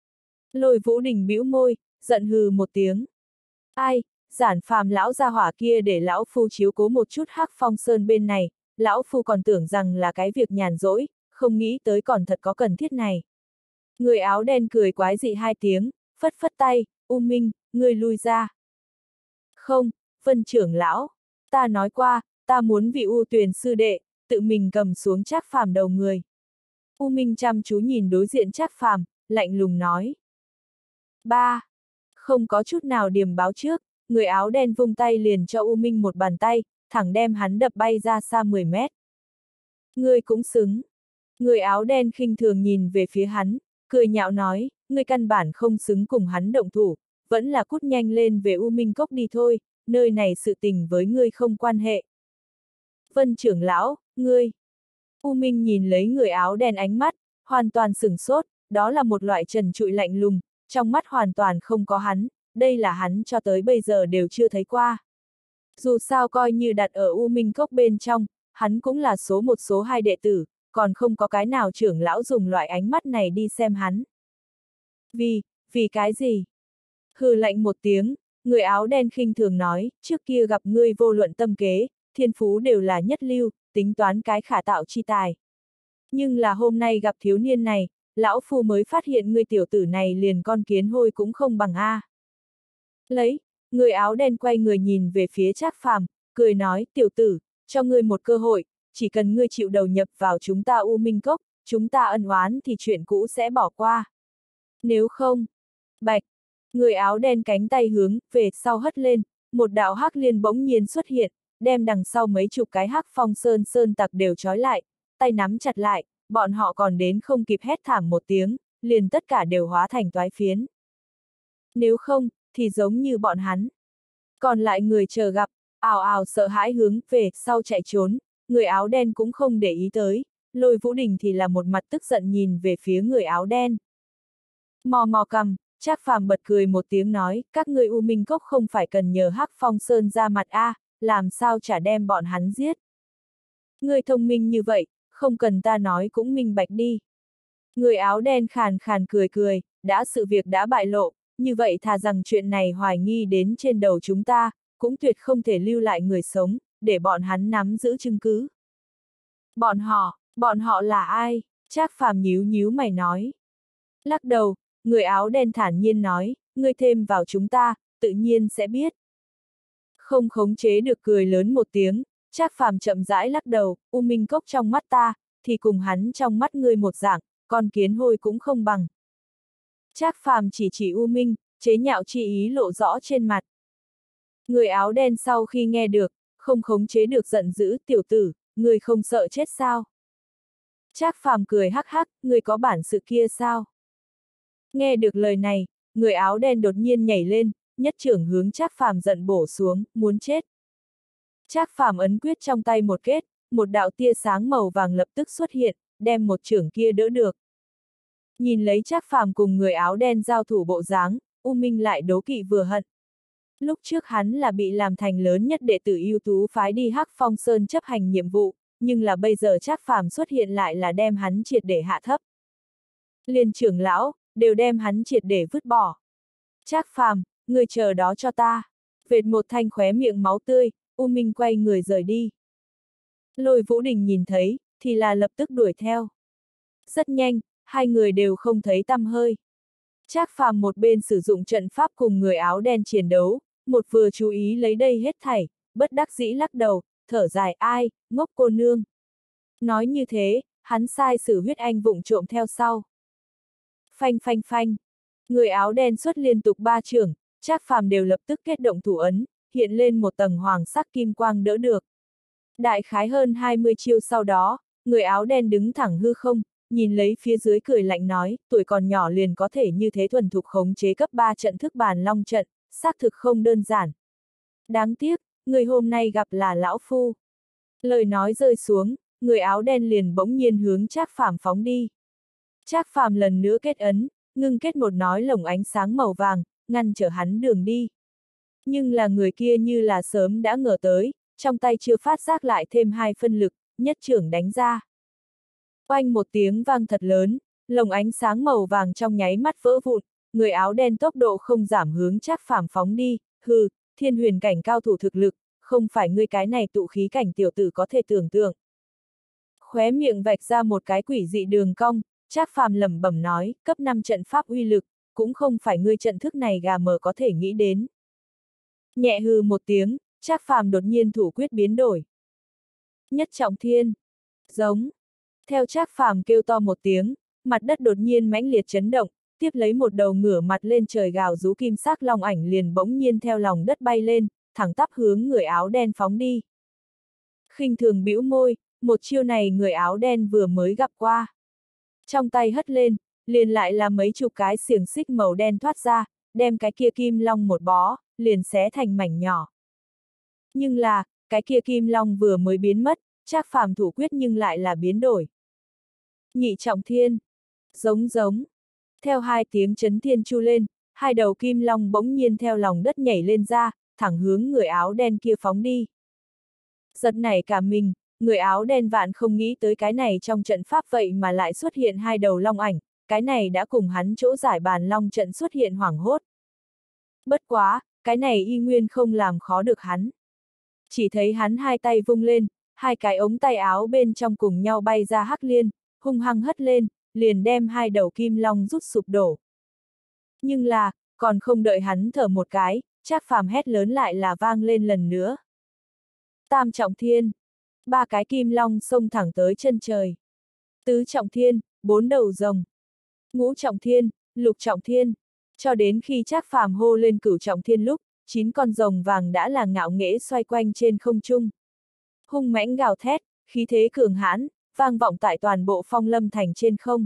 Lôi Vũ Đình bĩu môi, giận hừ một tiếng. Ai, giản Phàm lão gia hỏa kia để lão phu chiếu cố một chút hắc phong sơn bên này, lão phu còn tưởng rằng là cái việc nhàn rỗi, không nghĩ tới còn thật có cần thiết này. Người áo đen cười quái dị hai tiếng, phất phất tay, U Minh, ngươi lui ra. Không, Vân trưởng lão, ta nói qua, ta muốn vị U Tuyền sư đệ, tự mình cầm xuống Trác Phàm đầu người. U Minh chăm chú nhìn đối diện Trác Phàm, lạnh lùng nói. Ba, không có chút nào điểm báo trước, người áo đen vung tay liền cho U Minh một bàn tay, thẳng đem hắn đập bay ra xa mười mét. Ngươi cũng xứng. Người áo đen khinh thường nhìn về phía hắn, cười nhạo nói, ngươi căn bản không xứng cùng hắn động thủ, vẫn là cút nhanh lên về U Minh Cốc đi thôi, nơi này sự tình với ngươi không quan hệ. Vân trưởng lão, ngươi. U Minh nhìn lấy người áo đen ánh mắt, hoàn toàn sửng sốt, đó là một loại trần trụi lạnh lùng, trong mắt hoàn toàn không có hắn, đây là hắn cho tới bây giờ đều chưa thấy qua. Dù sao coi như đặt ở U Minh Cốc bên trong, hắn cũng là số một số hai đệ tử, còn không có cái nào trưởng lão dùng loại ánh mắt này đi xem hắn. Vì, Vì cái gì? Hừ lạnh một tiếng, người áo đen khinh thường nói, trước kia gặp ngươi vô luận tâm kế, thiên phú đều là nhất lưu, tính toán cái khả tạo chi tài. Nhưng là hôm nay gặp thiếu niên này, lão phu mới phát hiện ngươi tiểu tử này liền con kiến hôi cũng không bằng a. Lấy, người áo đen quay người nhìn về phía Trác Phàm, cười nói, tiểu tử, cho ngươi một cơ hội, chỉ cần ngươi chịu đầu nhập vào chúng ta U Minh Cốc, chúng ta ân oán thì chuyện cũ sẽ bỏ qua. Nếu không, bạch, người áo đen cánh tay hướng về sau hất lên, một đạo hắc liên bỗng nhiên xuất hiện, đem đằng sau mấy chục cái hắc phong sơn sơn tặc đều trói lại, tay nắm chặt lại, bọn họ còn đến không kịp hét thảm một tiếng, liền tất cả đều hóa thành toái phiến. Nếu không, thì giống như bọn hắn. Còn lại người chờ gặp, ào ào sợ hãi hướng về sau chạy trốn, người áo đen cũng không để ý tới, Lôi Vũ Đình thì là một mặt tức giận nhìn về phía người áo đen. Mò mò cầm, Trác Phàm bật cười một tiếng nói, các ngươi U Minh Cốc không phải cần nhờ Hắc Phong Sơn ra mặt a, à, làm sao chả đem bọn hắn giết. Ngươi thông minh như vậy, không cần ta nói cũng minh bạch đi. Người áo đen khàn khàn cười cười, đã sự việc đã bại lộ, như vậy thà rằng chuyện này hoài nghi đến trên đầu chúng ta, cũng tuyệt không thể lưu lại người sống, để bọn hắn nắm giữ chứng cứ. Bọn họ, bọn họ là ai? Trác Phàm nhíu nhíu mày nói. Lắc đầu, người áo đen thản nhiên nói, ngươi thêm vào chúng ta, tự nhiên sẽ biết. Không khống chế được cười lớn một tiếng, Trác Phàm chậm rãi lắc đầu, U Minh Cốc trong mắt ta, thì cùng hắn trong mắt ngươi một dạng, con kiến hôi cũng không bằng. Trác Phàm chỉ chỉ U Minh, chế nhạo chi ý lộ rõ trên mặt. Người áo đen sau khi nghe được, không khống chế được giận dữ, tiểu tử, ngươi không sợ chết sao? Trác Phàm cười hắc hắc, ngươi có bản sự kia sao? Nghe được lời này, người áo đen đột nhiên nhảy lên, nhất trưởng hướng Trác Phàm giận bổ xuống, muốn chết. Trác Phàm ấn quyết trong tay một kết, một đạo tia sáng màu vàng lập tức xuất hiện, đem một trưởng kia đỡ được. Nhìn lấy Trác Phàm cùng người áo đen giao thủ bộ dáng, U Minh lại đố kỵ vừa hận. Lúc trước hắn là bị làm thành lớn nhất đệ tử ưu tú phái đi Hắc Phong Sơn chấp hành nhiệm vụ, nhưng là bây giờ Trác Phàm xuất hiện lại là đem hắn triệt để hạ thấp. Liên trưởng lão, đều đem hắn triệt để vứt bỏ. Trác Phàm, người chờ đó cho ta. Vệt một thanh khóe miệng máu tươi, U Minh quay người rời đi. Lôi Vũ Đình nhìn thấy, thì là lập tức đuổi theo. Rất nhanh, hai người đều không thấy tăm hơi. Trác Phàm một bên sử dụng trận pháp cùng người áo đen chiến đấu, một vừa chú ý lấy đây hết thảy, bất đắc dĩ lắc đầu, thở dài ai, ngốc cô nương. Nói như thế, hắn sai sử huyết anh vụng trộm theo sau. Phanh phanh phanh. Người áo đen xuất liên tục ba trưởng, Trác Phàm đều lập tức kết động thủ ấn, hiện lên một tầng hoàng sắc kim quang đỡ được. Đại khái hơn hai mươi chiêu sau đó, người áo đen đứng thẳng hư không, nhìn lấy phía dưới cười lạnh nói, tuổi còn nhỏ liền có thể như thế thuần thục khống chế cấp ba trận thức bàn long trận, xác thực không đơn giản. Đáng tiếc, người hôm nay gặp là lão phu. Lời nói rơi xuống, người áo đen liền bỗng nhiên hướng Trác Phàm phóng đi. Trác Phàm lần nữa kết ấn, ngưng kết một nói lồng ánh sáng màu vàng, ngăn trở hắn đường đi. Nhưng là người kia như là sớm đã ngờ tới, trong tay chưa phát giác lại thêm hai phân lực, nhất trưởng đánh ra. Oanh một tiếng vang thật lớn, lồng ánh sáng màu vàng trong nháy mắt vỡ vụn, người áo đen tốc độ không giảm hướng Trác Phàm phóng đi, hừ, thiên huyền cảnh cao thủ thực lực, không phải ngươi cái này tụ khí cảnh tiểu tử có thể tưởng tượng. Khóe miệng vạch ra một cái quỷ dị đường cong, Trác Phàm lẩm bẩm nói, cấp năm trận pháp uy lực, cũng không phải ngươi trận thức này gà mờ có thể nghĩ đến. Nhẹ hừ một tiếng, Trác Phàm đột nhiên thủ quyết biến đổi. Nhất trọng thiên. Giống. Theo Trác Phàm kêu to một tiếng, mặt đất đột nhiên mãnh liệt chấn động, tiếp lấy một đầu ngửa mặt lên trời gào rú kim sắc long ảnh liền bỗng nhiên theo lòng đất bay lên, thẳng tắp hướng người áo đen phóng đi. Khinh thường bĩu môi, một chiêu này người áo đen vừa mới gặp qua. Trong tay hất lên, liền lại là mấy chục cái xiềng xích màu đen thoát ra, đem cái kia kim long một bó, liền xé thành mảnh nhỏ. Nhưng là, cái kia kim long vừa mới biến mất, Trác Phàm thủ quyết nhưng lại là biến đổi. Nhị trọng thiên. Giống giống. Theo hai tiếng chấn thiên chu lên, hai đầu kim long bỗng nhiên theo lòng đất nhảy lên ra, thẳng hướng người áo đen kia phóng đi. Giật nảy cả mình, người áo đen vạn không nghĩ tới cái này trong trận pháp vậy mà lại xuất hiện hai đầu long ảnh, cái này đã cùng hắn chỗ giải bàn long trận xuất hiện hoảng hốt. Bất quá, cái này y nguyên không làm khó được hắn. Chỉ thấy hắn hai tay vung lên, hai cái ống tay áo bên trong cùng nhau bay ra hắc liên, hung hăng hất lên, liền đem hai đầu kim long rút sụp đổ. Nhưng là, còn không đợi hắn thở một cái, Trác Phàm hét lớn lại là vang lên lần nữa. Tam trọng thiên, ba cái kim long xông thẳng tới chân trời. Tứ trọng thiên, bốn đầu rồng. Ngũ trọng thiên, lục trọng thiên, cho đến khi Trác Phàm hô lên cửu trọng thiên lúc, chín con rồng vàng đã là ngạo nghễ xoay quanh trên không trung. Hung mãnh gào thét, khí thế cường hãn, vang vọng tại toàn bộ Phong Lâm thành trên không.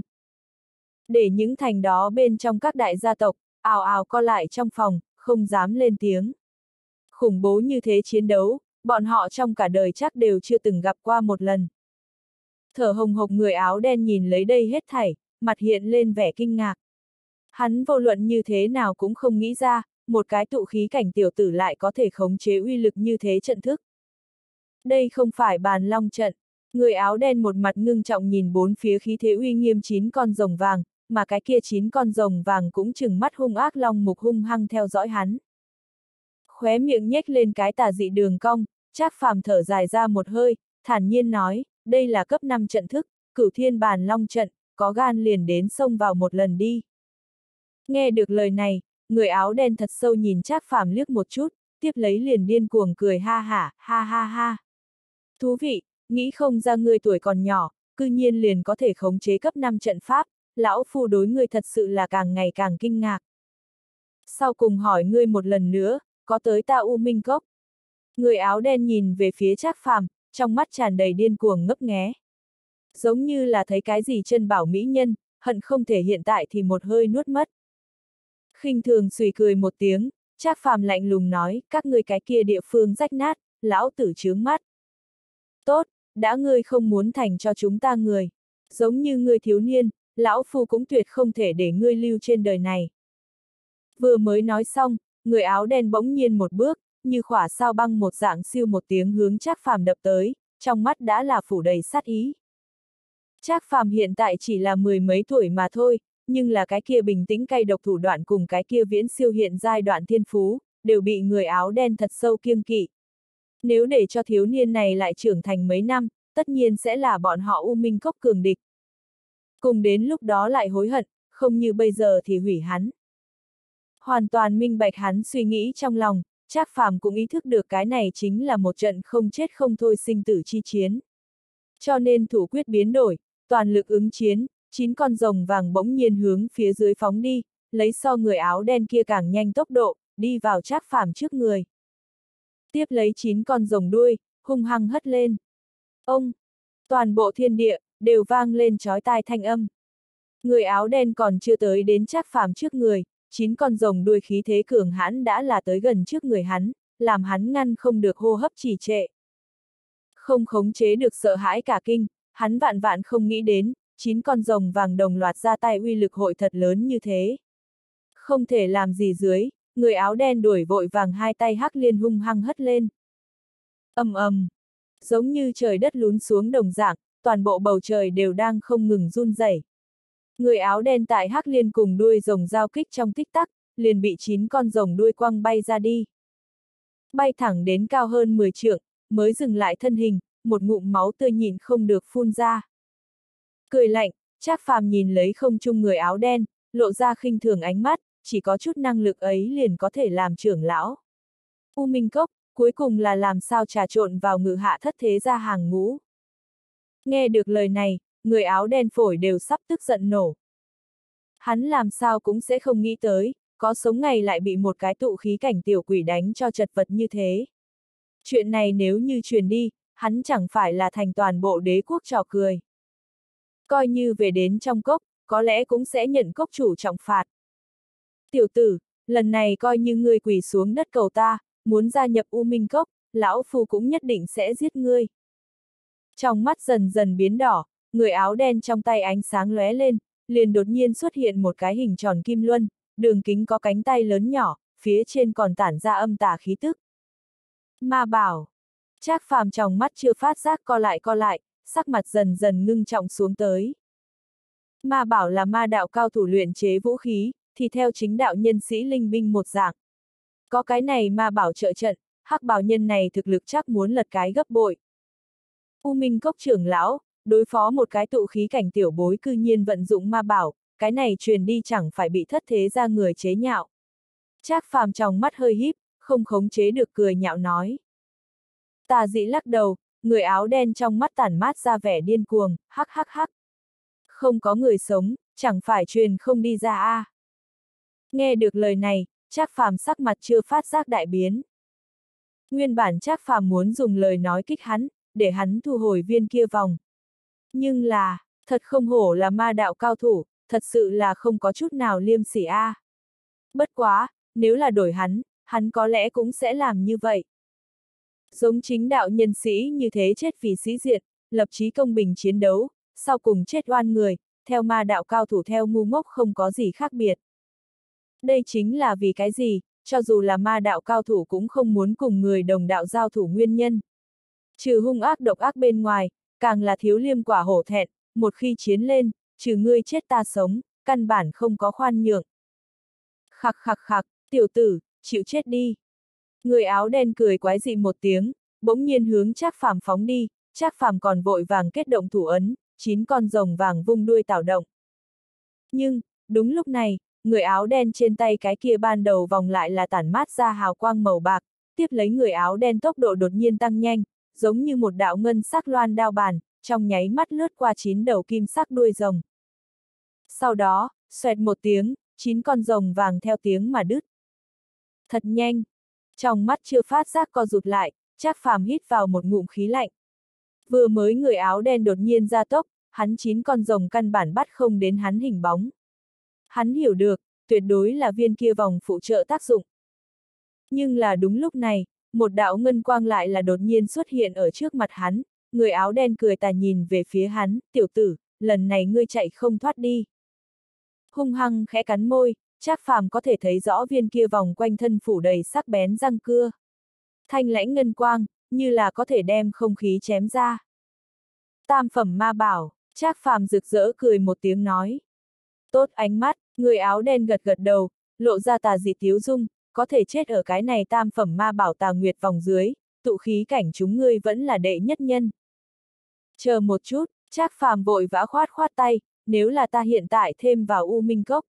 Để những thành đó bên trong các đại gia tộc, ào ào co lại trong phòng, không dám lên tiếng. Khủng bố như thế chiến đấu, bọn họ trong cả đời chắc đều chưa từng gặp qua một lần. Thở hồng hộc người áo đen nhìn lấy đây hết thảy, mặt hiện lên vẻ kinh ngạc. Hắn vô luận như thế nào cũng không nghĩ ra, một cái tụ khí cảnh tiểu tử lại có thể khống chế uy lực như thế trận thức. Đây không phải bàn long trận. Người áo đen một mặt ngưng trọng nhìn bốn phía khí thế uy nghiêm chín con rồng vàng, mà cái kia chín con rồng vàng cũng trừng mắt hung ác long mục hung hăng theo dõi hắn. Khóe miệng nhếch lên cái tà dị đường cong, Trác Phàm thở dài ra một hơi, thản nhiên nói, đây là cấp năm trận thức, cửu thiên bàn long trận, có gan liền đến xông vào một lần đi. Nghe được lời này, người áo đen thật sâu nhìn Trác Phàm liếc một chút, tiếp lấy liền điên cuồng cười ha hả, ha ha ha. Thú vị, nghĩ không ra ngươi tuổi còn nhỏ, cư nhiên liền có thể khống chế cấp năm trận pháp, lão phu đối ngươi thật sự là càng ngày càng kinh ngạc. Sau cùng hỏi ngươi một lần nữa, có tới ta U Minh Cốc? Người áo đen nhìn về phía Trác Phàm, trong mắt tràn đầy điên cuồng ngấp nghé. Giống như là thấy cái gì chân bảo mỹ nhân, hận không thể hiện tại thì một hơi nuốt mất. Khinh thường xùy cười một tiếng, Trác Phàm lạnh lùng nói, các ngươi cái kia địa phương rách nát, lão tử chướng mắt. Tốt, đã ngươi không muốn thành cho chúng ta người. Giống như ngươi thiếu niên, lão phu cũng tuyệt không thể để ngươi lưu trên đời này. Vừa mới nói xong, người áo đen bỗng nhiên một bước, như khỏa sao băng một dạng siêu một tiếng hướng Trác Phàm đập tới, trong mắt đã là phủ đầy sát ý. Trác Phàm hiện tại chỉ là mười mấy tuổi mà thôi, nhưng là cái kia bình tĩnh cay độc thủ đoạn cùng cái kia viễn siêu hiện giai đoạn thiên phú, đều bị người áo đen thật sâu kiêng kỵ. Nếu để cho thiếu niên này lại trưởng thành mấy năm, tất nhiên sẽ là bọn họ U Minh Cốc cường địch. Cùng đến lúc đó lại hối hận, không như bây giờ thì hủy hắn. Hoàn toàn minh bạch hắn suy nghĩ trong lòng, Trác Phàm cũng ý thức được cái này chính là một trận không chết không thôi sinh tử chi chiến. Cho nên thủ quyết biến đổi, toàn lực ứng chiến, chín con rồng vàng bỗng nhiên hướng phía dưới phóng đi, lấy so người áo đen kia càng nhanh tốc độ, đi vào Trác Phàm trước người. Tiếp lấy chín con rồng đuôi, hung hăng hất lên. Ông! Toàn bộ thiên địa, đều vang lên chói tai thanh âm. Người áo đen còn chưa tới đến Trác Phàm trước người, chín con rồng đuôi khí thế cường hãn đã là tới gần trước người hắn, làm hắn ngăn không được hô hấp trì trệ. Không khống chế được sợ hãi cả kinh, hắn vạn vạn không nghĩ đến, chín con rồng vàng đồng loạt ra tay uy lực hội thật lớn như thế. Không thể làm gì dưới, người áo đen đuổi vội vàng hai tay hắc liên hung hăng hất lên. Ầm ầm, giống như trời đất lún xuống đồng dạng, toàn bộ bầu trời đều đang không ngừng run rẩy. Người áo đen tại hắc liên cùng đuôi rồng giao kích trong tích tắc, liền bị chín con rồng đuôi quăng bay ra đi. Bay thẳng đến cao hơn mười trượng, mới dừng lại thân hình, một ngụm máu tươi nhịn không được phun ra. Cười lạnh, Trác Phàm nhìn lấy không trung người áo đen, lộ ra khinh thường ánh mắt, chỉ có chút năng lực ấy liền có thể làm trưởng lão. U Minh Cốc, cuối cùng là làm sao trà trộn vào ngự hạ thất thế gia hàng ngũ. Nghe được lời này, người áo đen phổi đều sắp tức giận nổ. Hắn làm sao cũng sẽ không nghĩ tới, có sống ngày lại bị một cái tụ khí cảnh tiểu quỷ đánh cho chật vật như thế. Chuyện này nếu như truyền đi, hắn chẳng phải là thành toàn bộ đế quốc trò cười. Coi như về đến trong cốc, có lẽ cũng sẽ nhận cốc chủ trọng phạt. Tiểu tử, lần này coi như ngươi quỳ xuống đất cầu ta, muốn gia nhập U Minh Cốc, lão phu cũng nhất định sẽ giết ngươi. Trong mắt dần dần biến đỏ, người áo đen trong tay ánh sáng lóe lên, liền đột nhiên xuất hiện một cái hình tròn kim luân, đường kính có cánh tay lớn nhỏ, phía trên còn tản ra âm tà khí tức. Ma bảo. Trác Phàm trong mắt chưa phát giác co lại co lại, sắc mặt dần dần ngưng trọng xuống tới. Ma bảo là ma đạo cao thủ luyện chế vũ khí, thì theo chính đạo nhân sĩ linh binh một dạng. Có cái này ma bảo trợ trận, hắc bào nhân này thực lực chắc muốn lật cái gấp bội. U Minh Cốc trưởng lão, đối phó một cái tụ khí cảnh tiểu bối cư nhiên vận dụng ma bảo, cái này truyền đi chẳng phải bị thất thế ra người chế nhạo. Trác Phàm trong mắt hơi híp, không khống chế được cười nhạo nói. Tà Dị lắc đầu, người áo đen trong mắt tản mát ra vẻ điên cuồng, hắc hắc hắc. Không có người sống, chẳng phải truyền không đi ra a. À. Nghe được lời này, Trác Phàm sắc mặt chưa phát giác đại biến. Nguyên bản Trác Phàm muốn dùng lời nói kích hắn, để hắn thu hồi viên kia vòng. Nhưng là, thật không hổ là ma đạo cao thủ, thật sự là không có chút nào liêm sỉ a. À. Bất quá, nếu là đổi hắn, hắn có lẽ cũng sẽ làm như vậy. Giống chính đạo nhân sĩ như thế chết vì sĩ diện, lập chí công bình chiến đấu, sau cùng chết oan người, theo ma đạo cao thủ theo ngu ngốc không có gì khác biệt. Đây chính là vì cái gì, cho dù là ma đạo cao thủ cũng không muốn cùng người đồng đạo giao thủ nguyên nhân. Trừ hung ác độc ác bên ngoài, càng là thiếu liêm quả hổ thẹn, một khi chiến lên, trừ ngươi chết ta sống, căn bản không có khoan nhượng. Khặc khặc khặc, tiểu tử, chịu chết đi. Người áo đen cười quái dị một tiếng, bỗng nhiên hướng Trác Phàm phóng đi, Trác Phàm còn vội vàng kết động thủ ấn, chín con rồng vàng vung đuôi tảo động. Nhưng, đúng lúc này, người áo đen trên tay cái kia ban đầu vòng lại là tản mát ra hào quang màu bạc, tiếp lấy người áo đen tốc độ đột nhiên tăng nhanh, giống như một đạo ngân sắc loan đao bàn, trong nháy mắt lướt qua chín đầu kim sắc đuôi rồng. Sau đó, xoẹt một tiếng, chín con rồng vàng theo tiếng mà đứt. Thật nhanh. Trong mắt chưa phát giác co rụt lại, Trác Phàm hít vào một ngụm khí lạnh. Vừa mới người áo đen đột nhiên ra tốc, hắn chín con rồng căn bản bắt không đến hắn hình bóng. Hắn hiểu được, tuyệt đối là viên kia vòng phụ trợ tác dụng. Nhưng là đúng lúc này, một đạo ngân quang lại là đột nhiên xuất hiện ở trước mặt hắn, người áo đen cười tà nhìn về phía hắn, tiểu tử, lần này ngươi chạy không thoát đi. Hung hăng khẽ cắn môi, Trác Phàm có thể thấy rõ viên kia vòng quanh thân phủ đầy sắc bén răng cưa. Thanh lãnh ngân quang, như là có thể đem không khí chém ra. Tam phẩm ma bảo, Trác Phàm rực rỡ cười một tiếng nói. Tốt ánh mắt, người áo đen gật gật đầu, lộ ra tà dị tiếu dung, có thể chết ở cái này tam phẩm ma bảo Tà Nguyệt vòng dưới, tụ khí cảnh chúng ngươi vẫn là đệ nhất nhân. Chờ một chút, Trác Phàm vội vã khoát khoát tay, nếu là ta hiện tại thêm vào U Minh Cốc.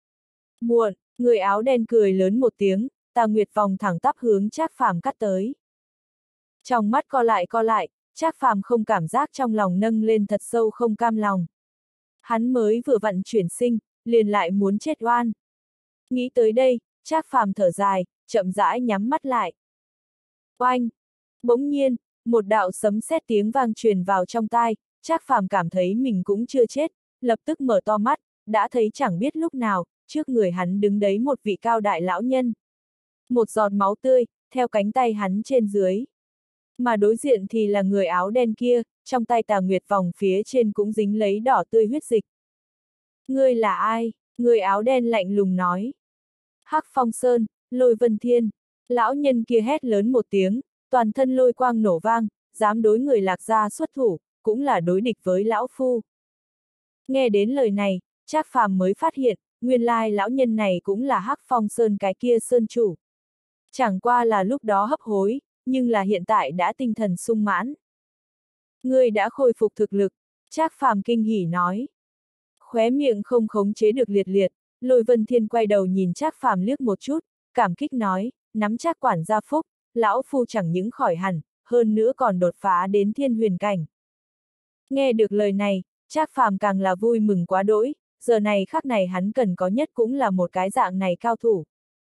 Muộn, người áo đen cười lớn một tiếng, Tà Nguyệt vòng thẳng tắp hướng Trác Phàm cắt tới. Trong mắt co lại co lại, Trác Phàm không cảm giác trong lòng nâng lên thật sâu không cam lòng. Hắn mới vừa vặn chuyển sinh, liền lại muốn chết oan. Nghĩ tới đây, Trác Phàm thở dài, chậm rãi nhắm mắt lại. Oanh! Bỗng nhiên, một đạo sấm sét tiếng vang truyền vào trong tai, Trác Phàm cảm thấy mình cũng chưa chết, lập tức mở to mắt, đã thấy chẳng biết lúc nào, trước người hắn đứng đấy một vị cao đại lão nhân. Một giọt máu tươi, theo cánh tay hắn trên dưới. Mà đối diện thì là người áo đen kia, trong tay Tà Nguyệt vòng phía trên cũng dính lấy đỏ tươi huyết dịch. Ngươi là ai? Người áo đen lạnh lùng nói. Hắc Phong Sơn, Lôi Vân Thiên. Lão nhân kia hét lớn một tiếng, toàn thân lôi quang nổ vang, dám đối người Lạc gia xuất thủ, cũng là đối địch với lão phu. Nghe đến lời này, Trác Phàm mới phát hiện, nguyên lai lão nhân này cũng là Hắc Phong Sơn cái kia sơn chủ. Chẳng qua là lúc đó hấp hối, nhưng là hiện tại đã tinh thần sung mãn. Ngươi đã khôi phục thực lực, Trác Phàm kinh hỉ nói. Khóe miệng không khống chế được liệt liệt, Lôi Vân Thiên quay đầu nhìn Trác Phàm liếc một chút, cảm kích nói, nắm Trác quản gia phúc, lão phu chẳng những khỏi hẳn, hơn nữa còn đột phá đến thiên huyền cảnh. Nghe được lời này, Trác Phàm càng là vui mừng quá đỗi, giờ này khắc này hắn cần có nhất cũng là một cái dạng này cao thủ.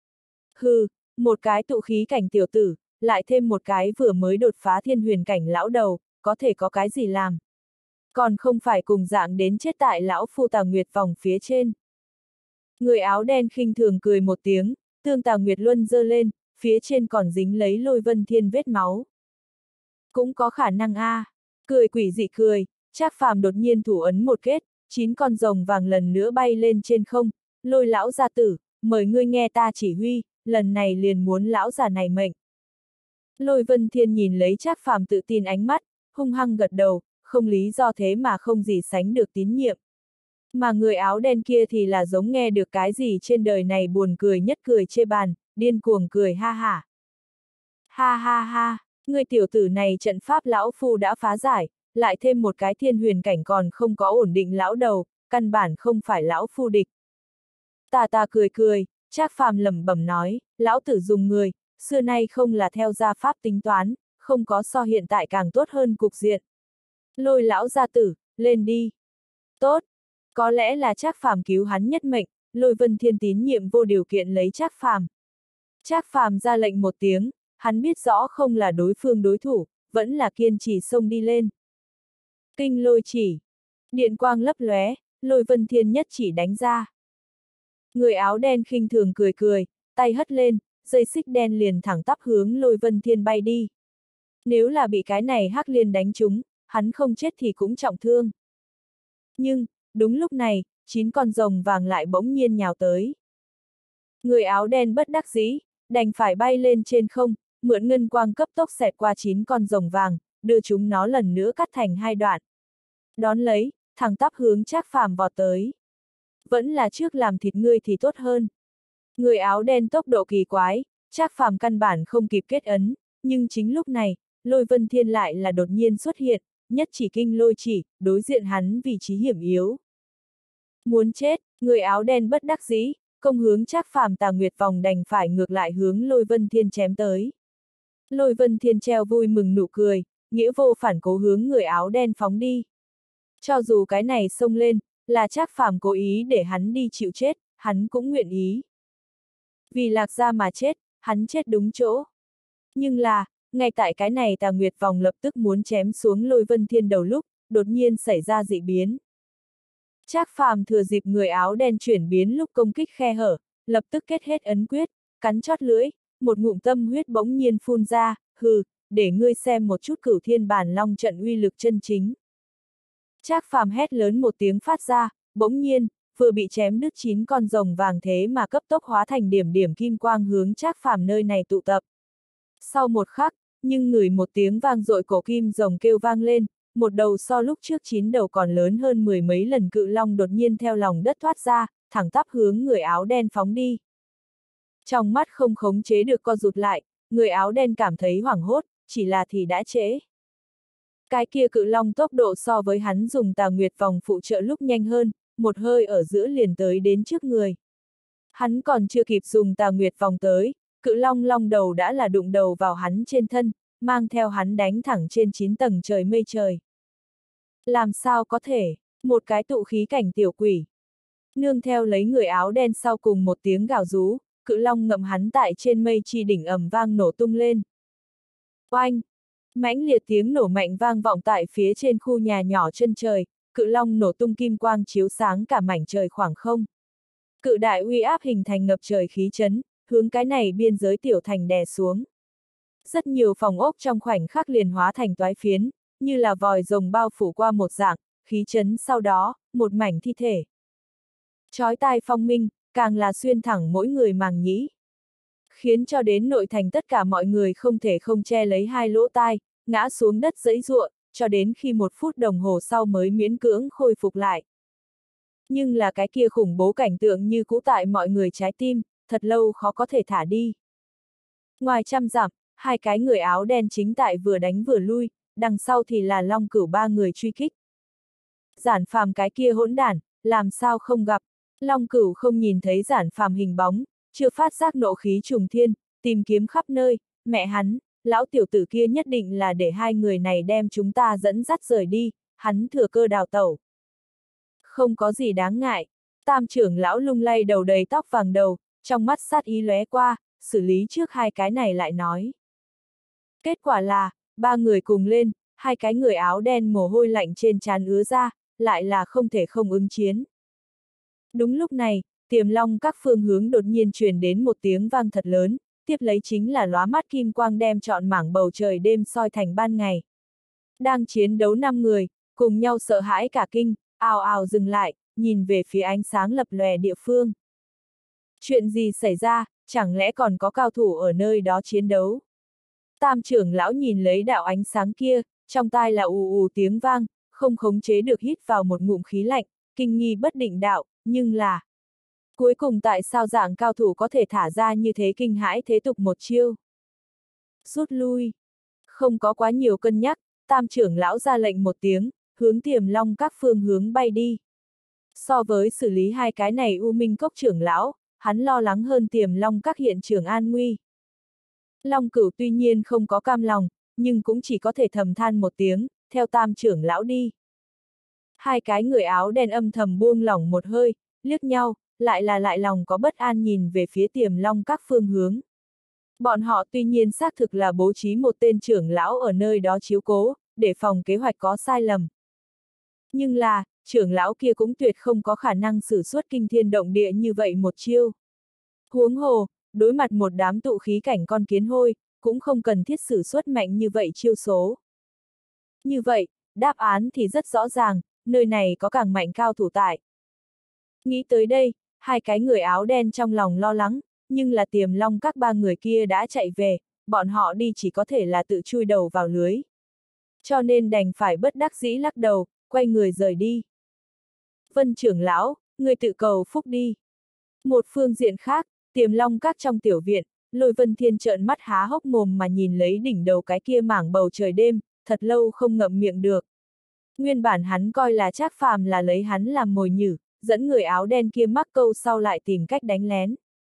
Hừ, một cái tụ khí cảnh tiểu tử, lại thêm một cái vừa mới đột phá thiên huyền cảnh lão đầu, có thể có cái gì làm. Còn không phải cùng dạng đến chết tại lão phu Tà Nguyệt vòng phía trên. Người áo đen khinh thường cười một tiếng, tương Tà Nguyệt luân giơ lên, phía trên còn dính lấy Lôi Vân Thiên vết máu. Cũng có khả năng a, à. Cười quỷ dị cười, Trác Phàm đột nhiên thủ ấn một kết, chín con rồng vàng lần nữa bay lên trên không, Lôi lão gia tử, mời ngươi nghe ta chỉ huy, lần này liền muốn lão già này mệnh. Lôi Vân Thiên nhìn lấy Trác Phàm tự tin ánh mắt, hung hăng gật đầu, không lý do thế mà không gì sánh được tín nhiệm. Mà người áo đen kia thì là giống nghe được cái gì trên đời này buồn cười nhất cười chê bàn, điên cuồng cười ha hả. Ha ha ha, người tiểu tử này trận pháp lão phu đã phá giải, lại thêm một cái thiên huyền cảnh còn không có ổn định lão đầu, căn bản không phải lão phu địch. Tà tà cười cười, Trác Phàm lẩm bẩm nói, lão tử dùng người, xưa nay không là theo gia pháp tính toán, không có so hiện tại càng tốt hơn cục diện. Lôi lão gia tử, lên đi. Tốt, có lẽ là Trác Phàm cứu hắn nhất mệnh, Lôi Vân Thiên tín nhiệm vô điều kiện lấy Trác Phàm. Trác Phàm ra lệnh một tiếng, hắn biết rõ không là đối phương đối thủ, vẫn là kiên trì xông đi lên. Kinh lôi chỉ, điện quang lấp lóe, Lôi Vân Thiên nhất chỉ đánh ra. Người áo đen khinh thường cười cười, tay hất lên, dây xích đen liền thẳng tắp hướng Lôi Vân Thiên bay đi. Nếu là bị cái này hắc liên đánh trúng, hắn không chết thì cũng trọng thương. Nhưng, đúng lúc này, chín con rồng vàng lại bỗng nhiên nhào tới. Người áo đen bất đắc dĩ, đành phải bay lên trên không, mượn ngân quang cấp tốc xẹt qua chín con rồng vàng, đưa chúng nó lần nữa cắt thành hai đoạn. Đón lấy, thẳng tắp hướng Trác Phàm vọt tới. Vẫn là trước làm thịt ngươi thì tốt hơn. Người áo đen tốc độ kỳ quái, Trác Phàm căn bản không kịp kết ấn, nhưng chính lúc này, Lôi Vân Thiên lại là đột nhiên xuất hiện, nhất chỉ kinh lôi chỉ, đối diện hắn vị trí hiểm yếu. Muốn chết, người áo đen bất đắc dĩ, công hướng Trác Phàm Tà Nguyệt vòng đành phải ngược lại hướng Lôi Vân Thiên chém tới. Lôi Vân Thiên treo vui mừng nụ cười, nghĩa vô phản cố hướng người áo đen phóng đi. Cho dù cái này xông lên, là Trác Phàm cố ý để hắn đi chịu chết, hắn cũng nguyện ý. Vì Lạc Gia mà chết, hắn chết đúng chỗ. Nhưng là, ngay tại cái này Tà Nguyệt vòng lập tức muốn chém xuống Lôi Vân Thiên đầu lúc, đột nhiên xảy ra dị biến. Trác Phàm thừa dịp người áo đen chuyển biến lúc công kích khe hở, lập tức kết hết ấn quyết, cắn chót lưỡi, một ngụm tâm huyết bỗng nhiên phun ra, hừ, để ngươi xem một chút Cửu Thiên Bản Long trận uy lực chân chính. Trác Phàm hét lớn một tiếng phát ra, bỗng nhiên, vừa bị chém đứt chín con rồng vàng thế mà cấp tốc hóa thành điểm điểm kim quang hướng Trác Phàm nơi này tụ tập. Sau một khắc, nhưng ngửi một tiếng vang dội cổ kim rồng kêu vang lên, một đầu so lúc trước chín đầu còn lớn hơn mười mấy lần cự long đột nhiên theo lòng đất thoát ra, thẳng tắp hướng người áo đen phóng đi. Trong mắt không khống chế được co rụt lại, người áo đen cảm thấy hoảng hốt, chỉ là thì đã trễ. Cái kia cự long tốc độ so với hắn dùng Tà Nguyệt vòng phụ trợ lúc nhanh hơn, một hơi ở giữa liền tới đến trước người. Hắn còn chưa kịp dùng Tà Nguyệt vòng tới, cự long long đầu đã là đụng đầu vào hắn trên thân, mang theo hắn đánh thẳng trên chín tầng trời mây trời. Làm sao có thể, một cái tụ khí cảnh tiểu quỷ. Nương theo lấy người áo đen sau cùng một tiếng gào rú, cự long ngậm hắn tại trên mây chi đỉnh ầm vang nổ tung lên. Oanh! Mãnh liệt tiếng nổ mạnh vang vọng tại phía trên khu nhà nhỏ chân trời, cự long nổ tung kim quang chiếu sáng cả mảnh trời khoảng không. Cự đại uy áp hình thành ngập trời khí chấn, hướng cái này biên giới tiểu thành đè xuống. Rất nhiều phòng ốc trong khoảnh khắc liền hóa thành toái phiến, như là vòi rồng bao phủ qua một dạng, khí chấn sau đó, một mảnh thi thể. Chói tai phong minh, càng là xuyên thẳng mỗi người màng nhĩ. Khiến cho đến nội thành tất cả mọi người không thể không che lấy hai lỗ tai, ngã xuống đất giãy giụa, cho đến khi một phút đồng hồ sau mới miễn cưỡng khôi phục lại. Nhưng là cái kia khủng bố cảnh tượng như cũ tại mọi người trái tim, thật lâu khó có thể thả đi. Ngoài trăm dặm, hai cái người áo đen chính tại vừa đánh vừa lui, đằng sau thì là Long Cửu ba người truy kích. Giản Phàm cái kia hỗn đản, làm sao không gặp, Long Cửu không nhìn thấy Giản Phàm hình bóng, chưa phát giác nộ khí trùng thiên, tìm kiếm khắp nơi, mẹ hắn, lão tiểu tử kia nhất định là để hai người này đem chúng ta dẫn dắt rời đi, hắn thừa cơ đào tẩu. Không có gì đáng ngại, Tam trưởng lão lung lay đầu đầy tóc vàng đầu, trong mắt sát ý lóe qua, xử lý trước hai cái này lại nói. Kết quả là, ba người cùng lên, hai cái người áo đen mồ hôi lạnh trên trán ứa ra, lại là không thể không ứng chiến. Đúng lúc này, Tiềm Long các phương hướng đột nhiên truyền đến một tiếng vang thật lớn, tiếp lấy chính là lóa mắt kim quang đem trọn mảng bầu trời đêm soi thành ban ngày. Đang chiến đấu năm người, cùng nhau sợ hãi cả kinh, ào ào dừng lại, nhìn về phía ánh sáng lập lòe địa phương. Chuyện gì xảy ra, chẳng lẽ còn có cao thủ ở nơi đó chiến đấu? Tam trưởng lão nhìn lấy đạo ánh sáng kia, trong tai là ù ù tiếng vang, không khống chế được hít vào một ngụm khí lạnh, kinh nghi bất định đạo, nhưng là... Cuối cùng tại sao dạng cao thủ có thể thả ra như thế kinh hãi thế tục một chiêu? Rút lui. Không có quá nhiều cân nhắc, tam trưởng lão ra lệnh một tiếng, hướng Tiềm Long các phương hướng bay đi. So với xử lý hai cái này U Minh Cốc trưởng lão, hắn lo lắng hơn Tiềm Long các hiện trường an nguy. Long Cửu tuy nhiên không có cam lòng, nhưng cũng chỉ có thể thầm than một tiếng, theo tam trưởng lão đi. Hai cái người áo đen âm thầm buông lỏng một hơi, liếc nhau, lại là lại lòng có bất an nhìn về phía Tiềm Long các phương hướng. Bọn họ tuy nhiên xác thực là bố trí một tên trưởng lão ở nơi đó chiếu cố, để phòng kế hoạch có sai lầm. Nhưng là, trưởng lão kia cũng tuyệt không có khả năng sử xuất kinh thiên động địa như vậy một chiêu. Huống hồ, đối mặt một đám tụ khí cảnh con kiến hôi, cũng không cần thiết sử xuất mạnh như vậy chiêu số. Như vậy, đáp án thì rất rõ ràng, nơi này có càng mạnh cao thủ tại. Nghĩ tới đây, hai cái người áo đen trong lòng lo lắng, nhưng là Tiềm Long các ba người kia đã chạy về, bọn họ đi chỉ có thể là tự chui đầu vào lưới. Cho nên đành phải bất đắc dĩ lắc đầu, quay người rời đi. Vân trưởng lão, người tự cầu phúc đi. Một phương diện khác, Tiềm Long các trong tiểu viện, Lôi Vân Thiên trợn mắt há hốc mồm mà nhìn lấy đỉnh đầu cái kia mảng bầu trời đêm, thật lâu không ngậm miệng được. Nguyên bản hắn coi là Trác Phàm là lấy hắn làm mồi nhử, dẫn người áo đen kia mắc câu sau lại tìm cách đánh lén.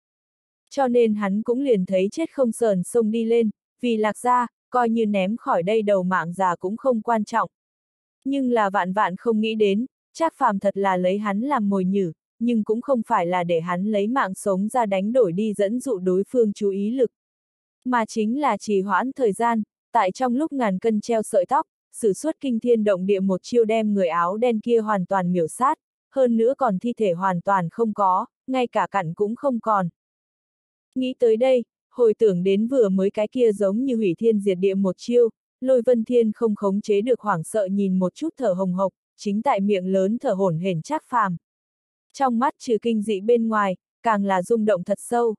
Cho nên hắn cũng liền thấy chết không sờn xông đi lên, vì Lạc Gia, coi như ném khỏi đây đầu mạng già cũng không quan trọng. Nhưng là vạn vạn không nghĩ đến, Trác Phàm thật là lấy hắn làm mồi nhử, nhưng cũng không phải là để hắn lấy mạng sống ra đánh đổi đi dẫn dụ đối phương chú ý lực. Mà chính là trì hoãn thời gian, tại trong lúc ngàn cân treo sợi tóc, sử xuất kinh thiên động địa một chiêu đem người áo đen kia hoàn toàn miểu sát, hơn nữa còn thi thể hoàn toàn không có, ngay cả cặn cũng không còn. Nghĩ tới đây, hồi tưởng đến vừa mới cái kia giống như hủy thiên diệt địa một chiêu, Lôi Vân Thiên không khống chế được hoảng sợ nhìn một chút thở hồng hộc, chính tại miệng lớn thở hổn hển Trác Phàm. Trong mắt trừ kinh dị bên ngoài, càng là rung động thật sâu.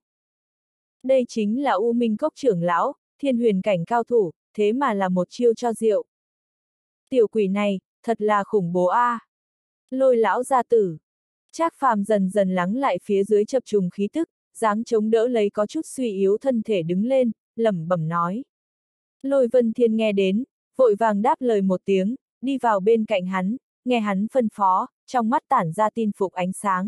Đây chính là U Minh Cốc trưởng lão, thiên huyền cảnh cao thủ, thế mà là một chiêu cho rượu. Tiểu quỷ này, thật là khủng bố a. À. Lôi lão gia tử. Trác Phàm dần dần lắng lại phía dưới chập trùng khí tức, dáng chống đỡ lấy có chút suy yếu thân thể đứng lên, lẩm bẩm nói. Lôi Vân Thiên nghe đến, vội vàng đáp lời một tiếng, đi vào bên cạnh hắn, nghe hắn phân phó, trong mắt tản ra tin phục ánh sáng.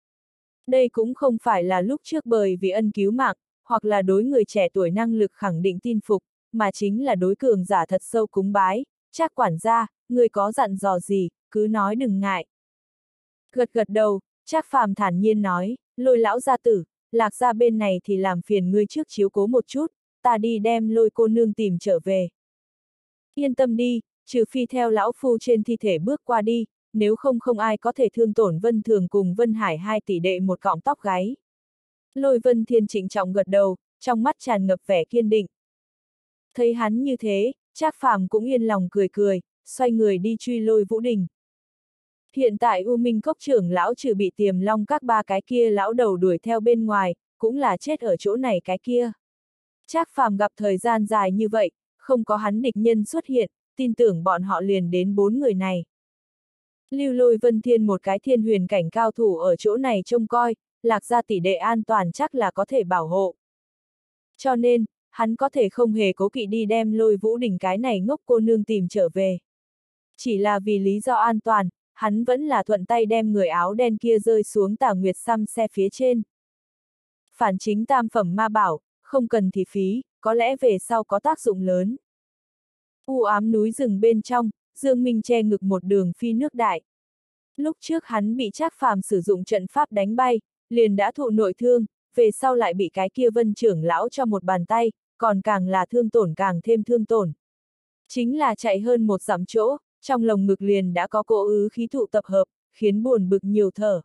Đây cũng không phải là lúc trước bởi vì ân cứu mạng, hoặc là đối người trẻ tuổi năng lực khẳng định tin phục, mà chính là đối cường giả thật sâu cúng bái. Trác quản gia, người có dặn dò gì, cứ nói đừng ngại. Gật gật đầu, Trác Phàm thản nhiên nói, Lôi lão gia tử, Lạc Gia bên này thì làm phiền ngươi trước chiếu cố một chút, ta đi đem Lôi cô nương tìm trở về. Yên tâm đi, trừ phi theo lão phu trên thi thể bước qua đi, nếu không không ai có thể thương tổn Vân Thường cùng Vân Hải hai tỷ đệ một cọng tóc gáy. Lôi Vân Thiên trịnh trọng gật đầu, trong mắt tràn ngập vẻ kiên định. Thấy hắn như thế, Trác Phàm cũng yên lòng cười cười, xoay người đi truy Lôi Vũ Đình. Hiện tại U Minh Cốc trưởng lão trừ bị Tiềm Long các ba cái kia lão đầu đuổi theo bên ngoài, cũng là chết ở chỗ này cái kia. Trác Phàm gặp thời gian dài như vậy, không có hắn địch nhân xuất hiện, tin tưởng bọn họ liền đến bốn người này. Lưu Lôi Vân Thiên một cái thiên huyền cảnh cao thủ ở chỗ này trông coi, Lạc Gia tỷ đệ an toàn chắc là có thể bảo hộ. Cho nên, hắn có thể không hề cố kỵ đi đem Lôi Vũ Đình cái này ngốc cô nương tìm trở về. Chỉ là vì lý do an toàn, hắn vẫn là thuận tay đem người áo đen kia rơi xuống Tà Nguyệt Xăm xe phía trên. Phản chính tam phẩm ma bảo, không cần thì phí, có lẽ về sau có tác dụng lớn. U ám núi rừng bên trong, Dương Minh che ngực một đường phi nước đại. Lúc trước hắn bị Trác Phàm sử dụng trận pháp đánh bay, liền đã thụ nội thương, về sau lại bị cái kia Vân trưởng lão cho một bàn tay, còn càng là thương tổn càng thêm thương tổn. Chính là chạy hơn một dặm chỗ, trong lồng ngực liền đã có cỗ ứ khí tụ tập hợp, khiến buồn bực nhiều thở.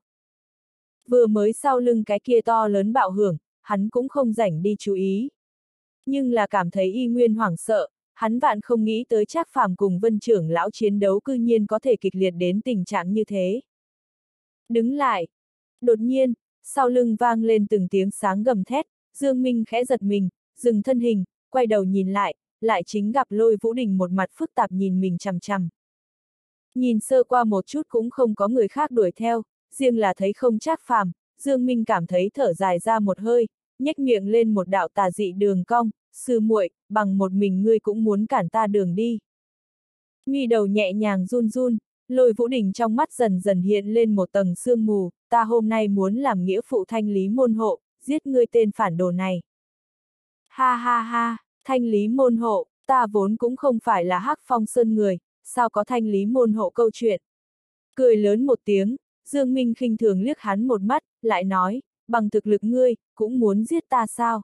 Vừa mới sau lưng cái kia to lớn bạo hưởng, hắn cũng không rảnh đi chú ý. Nhưng là cảm thấy y nguyên hoảng sợ, hắn vạn không nghĩ tới Trác Phàm cùng Vân trưởng lão chiến đấu cư nhiên có thể kịch liệt đến tình trạng như thế. Đứng lại. Đột nhiên, sau lưng vang lên từng tiếng sáng gầm thét, Dương Minh khẽ giật mình, dừng thân hình, quay đầu nhìn lại, lại chính gặp Lôi Vũ Đình một mặt phức tạp nhìn mình chằm chằm. Nhìn sơ qua một chút cũng không có người khác đuổi theo, riêng là thấy không Trác Phàm, Dương Minh cảm thấy thở dài ra một hơi, nhếch miệng lên một đạo tà dị đường cong, sư muội, bằng một mình ngươi cũng muốn cản ta đường đi. Mi đầu nhẹ nhàng run run, Lôi Vũ Đình trong mắt dần dần hiện lên một tầng sương mù, ta hôm nay muốn làm nghĩa phụ thanh lý môn hộ, giết ngươi tên phản đồ này. Ha ha ha, thanh lý môn hộ, ta vốn cũng không phải là Hắc Phong Sơn người, sao có thanh lý môn hộ câu chuyện. Cười lớn một tiếng, Dương Minh khinh thường liếc hắn một mắt, lại nói, bằng thực lực ngươi, cũng muốn giết ta sao?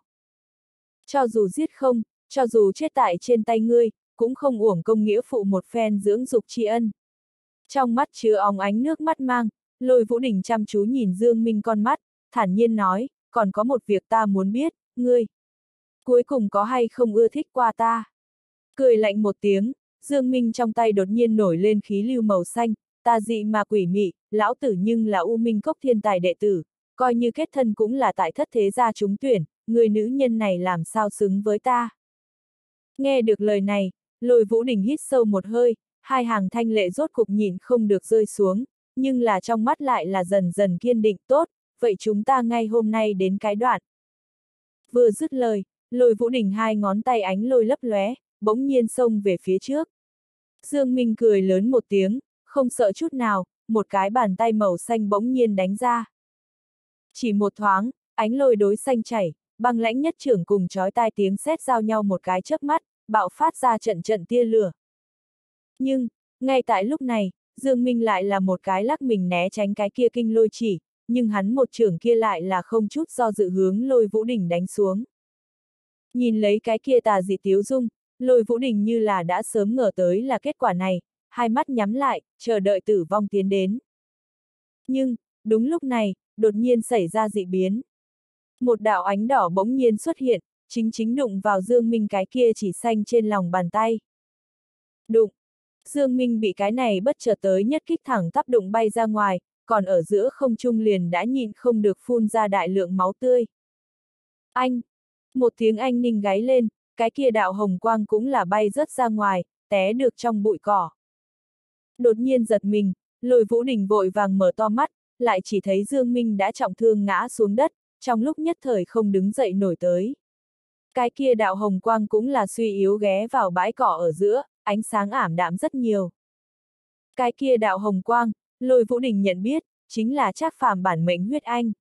Cho dù giết không, cho dù chết tại trên tay ngươi, cũng không uổng công nghĩa phụ một phen dưỡng dục tri ân. Trong mắt chứa óng ánh nước mắt mang, Lôi Vũ Đình chăm chú nhìn Dương Minh con mắt, thản nhiên nói, còn có một việc ta muốn biết, ngươi cuối cùng có hay không ưa thích qua ta? Cười lạnh một tiếng, Dương Minh trong tay đột nhiên nổi lên khí lưu màu xanh, ta dị mà quỷ mị, lão tử nhưng là U Minh Cốc thiên tài đệ tử, coi như kết thân cũng là tại thất thế gia trúng tuyển, người nữ nhân này làm sao xứng với ta? Nghe được lời này, Lôi Vũ Đình hít sâu một hơi, hai hàng thanh lệ rốt cục nhịn không được rơi xuống, nhưng là trong mắt lại là dần dần kiên định tốt, vậy chúng ta ngay hôm nay đến cái đoạn. Vừa dứt lời, Lôi Vũ Đình hai ngón tay ánh lôi lấp lóe, bỗng nhiên xông về phía trước. Dương Minh cười lớn một tiếng, không sợ chút nào, một cái bàn tay màu xanh bỗng nhiên đánh ra. Chỉ một thoáng, ánh lôi đối xanh chảy, băng lãnh nhất trưởng cùng chói tai tiếng sét giao nhau một cái chớp mắt, bạo phát ra trận trận tia lửa. Nhưng, ngay tại lúc này, Dương Minh lại là một cái lắc mình né tránh cái kia kinh lôi chỉ, nhưng hắn một trưởng kia lại là không chút do dự hướng Lôi Vũ Đình đánh xuống. Nhìn lấy cái kia tà dị tiếu dung, Lôi Vũ Đình như là đã sớm ngờ tới là kết quả này, hai mắt nhắm lại, chờ đợi tử vong tiến đến. Nhưng, đúng lúc này, đột nhiên xảy ra dị biến. Một đạo ánh đỏ bỗng nhiên xuất hiện, chính chính đụng vào Dương Minh cái kia chỉ xanh trên lòng bàn tay. Đụng! Dương Minh bị cái này bất chợt tới nhất kích thẳng tắp đụng bay ra ngoài, còn ở giữa không trung liền đã nhịn không được phun ra đại lượng máu tươi. Anh! Một tiếng anh ninh gáy lên, cái kia đạo hồng quang cũng là bay rớt ra ngoài, té được trong bụi cỏ. Đột nhiên giật mình, Lôi Vũ Đình vội vàng mở to mắt, lại chỉ thấy Dương Minh đã trọng thương ngã xuống đất, trong lúc nhất thời không đứng dậy nổi tới. Cái kia đạo hồng quang cũng là suy yếu ghé vào bãi cỏ ở giữa, ánh sáng ảm đạm rất nhiều. Cái kia đạo hồng quang, Lôi Vũ Đình nhận biết, chính là Trác Phàm bản mệnh huyết anh.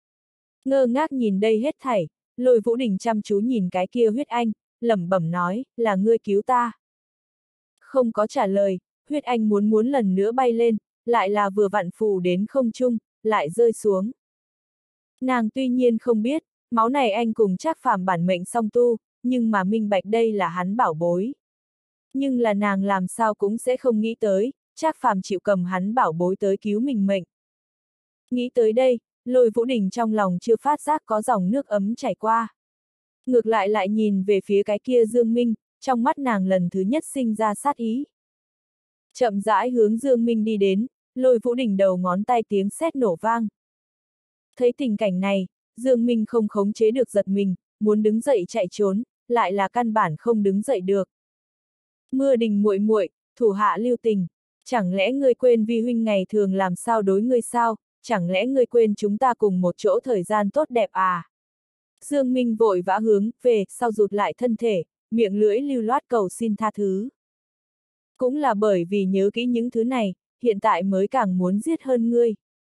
Ngơ ngác nhìn đây hết thảy, Lôi Vũ Đình chăm chú nhìn cái kia huyết anh, lẩm bẩm nói, là ngươi cứu ta. Không có trả lời, huyết anh muốn muốn lần nữa bay lên, lại là vừa vặn phù đến không trung, lại rơi xuống. Nàng tuy nhiên không biết, máu này anh cùng Trác Phàm bản mệnh song tu, nhưng mà minh bạch đây là hắn bảo bối. Nhưng là nàng làm sao cũng sẽ không nghĩ tới, Trác Phàm chịu cầm hắn bảo bối tới cứu mình mệnh. Nghĩ tới đây, Lôi Vũ Đình trong lòng chưa phát giác có dòng nước ấm chảy qua. Ngược lại lại nhìn về phía cái kia Dương Minh, trong mắt nàng lần thứ nhất sinh ra sát ý. Chậm rãi hướng Dương Minh đi đến, Lôi Vũ Đình đầu ngón tay tiếng sét nổ vang. Thấy tình cảnh này, Dương Minh không khống chế được giật mình, muốn đứng dậy chạy trốn, lại là căn bản không đứng dậy được. Mưa Đình muội muội, thủ hạ lưu tình, chẳng lẽ ngươi quên vi huynh ngày thường làm sao đối ngươi sao, chẳng lẽ ngươi quên chúng ta cùng một chỗ thời gian tốt đẹp à? Dương Minh vội vã hướng về sau rụt lại thân thể, miệng lưỡi lưu loát cầu xin tha thứ. Cũng là bởi vì nhớ kỹ những thứ này, hiện tại mới càng muốn giết hơn ngươi.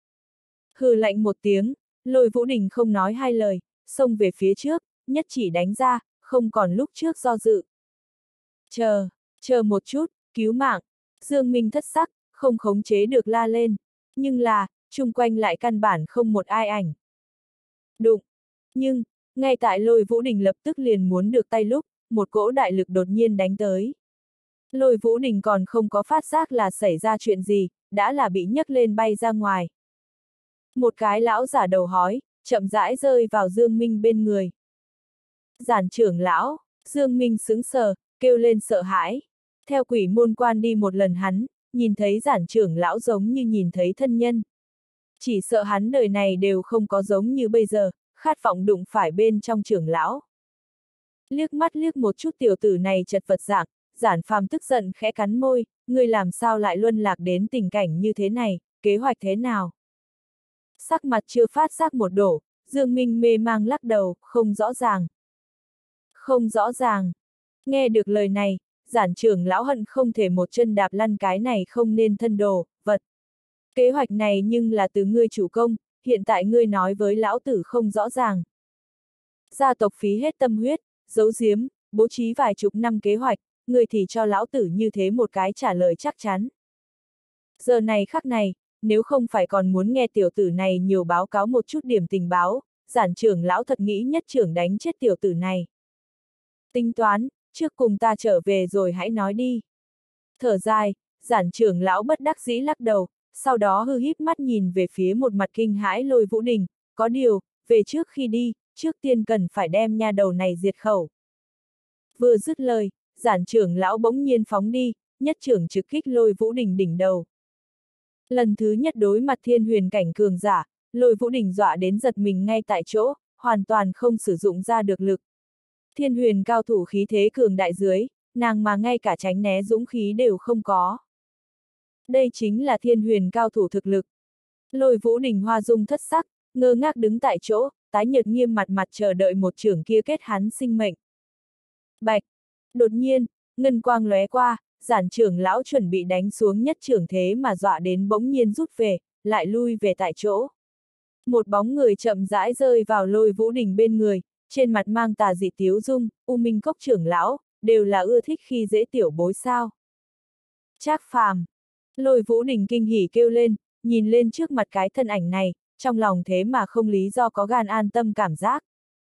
Hừ lạnh một tiếng, Lôi Vũ Đình không nói hai lời, xông về phía trước, nhất chỉ đánh ra, không còn lúc trước do dự. Chờ, chờ một chút, cứu mạng. Dương Minh thất sắc, không khống chế được la lên. Nhưng là, chung quanh lại căn bản không một ai ảnh. Đụng. Nhưng, ngay tại Lôi Vũ Đình lập tức liền muốn được tay lúc, một cỗ đại lực đột nhiên đánh tới. Lôi Vũ Đình còn không có phát giác là xảy ra chuyện gì, đã là bị nhấc lên bay ra ngoài. Một cái lão giả đầu hói, chậm rãi rơi vào Dương Minh bên người. Giản trưởng lão, Dương Minh sững sờ, kêu lên sợ hãi. Theo quỷ môn quan đi một lần hắn, nhìn thấy giản trưởng lão giống như nhìn thấy thân nhân. Chỉ sợ hắn đời này đều không có giống như bây giờ, khát vọng đụng phải bên trong trưởng lão. Liếc mắt liếc một chút tiểu tử này chật vật dạng, Giản Phàm tức giận khẽ cắn môi, ngươi làm sao lại luân lạc đến tình cảnh như thế này, kế hoạch thế nào? Sắc mặt chưa phát giác một đổ, Dương Minh mê mang lắc đầu, không rõ ràng. Không rõ ràng. Nghe được lời này, Giản trưởng lão hận không thể một chân đạp lăn cái này không nên thân đồ, vật. Kế hoạch này nhưng là từ ngươi chủ công, hiện tại ngươi nói với lão tử không rõ ràng. Gia tộc phí hết tâm huyết, giấu giếm, bố trí vài chục năm kế hoạch, ngươi thì cho lão tử như thế một cái trả lời chắc chắn. Giờ này khắc này, nếu không phải còn muốn nghe tiểu tử này nhiều báo cáo một chút điểm tình báo, Giản trưởng lão thật nghĩ nhất trưởng đánh chết tiểu tử này. Tính toán, trước cùng ta trở về rồi hãy nói đi. Thở dài, Giản trưởng lão bất đắc dĩ lắc đầu, sau đó hư híp mắt nhìn về phía một mặt kinh hãi Lôi Vũ Đình, có điều, về trước khi đi, trước tiên cần phải đem nha đầu này diệt khẩu. Vừa dứt lời, Giản trưởng lão bỗng nhiên phóng đi, nhất trưởng trực kích Lôi Vũ Đình đỉnh đầu. Lần thứ nhất đối mặt thiên huyền cảnh cường giả, Lôi Vũ Đình dọa đến giật mình ngay tại chỗ, hoàn toàn không sử dụng ra được lực. Thiên huyền cao thủ khí thế cường đại dưới, nàng mà ngay cả tránh né dũng khí đều không có. Đây chính là thiên huyền cao thủ thực lực. Lôi Vũ Đình hoa dung thất sắc, ngơ ngác đứng tại chỗ, tái nhợt nghiêm mặt mặt chờ đợi một trưởng kia kết hắn sinh mệnh. Bạch! Đột nhiên, ngân quang lóe qua, Giản trưởng lão chuẩn bị đánh xuống nhất trưởng thế mà dọa đến bỗng nhiên rút về, lại lui về tại chỗ. Một bóng người chậm rãi rơi vào Lôi Vũ Đình bên người, trên mặt mang tà dị tiếu dung, U Minh Cốc trưởng lão, đều là ưa thích khi dễ tiểu bối sao. Trác Phàm! Lôi Vũ Đình kinh hỉ kêu lên, nhìn lên trước mặt cái thân ảnh này, trong lòng thế mà không lý do có gan an tâm cảm giác.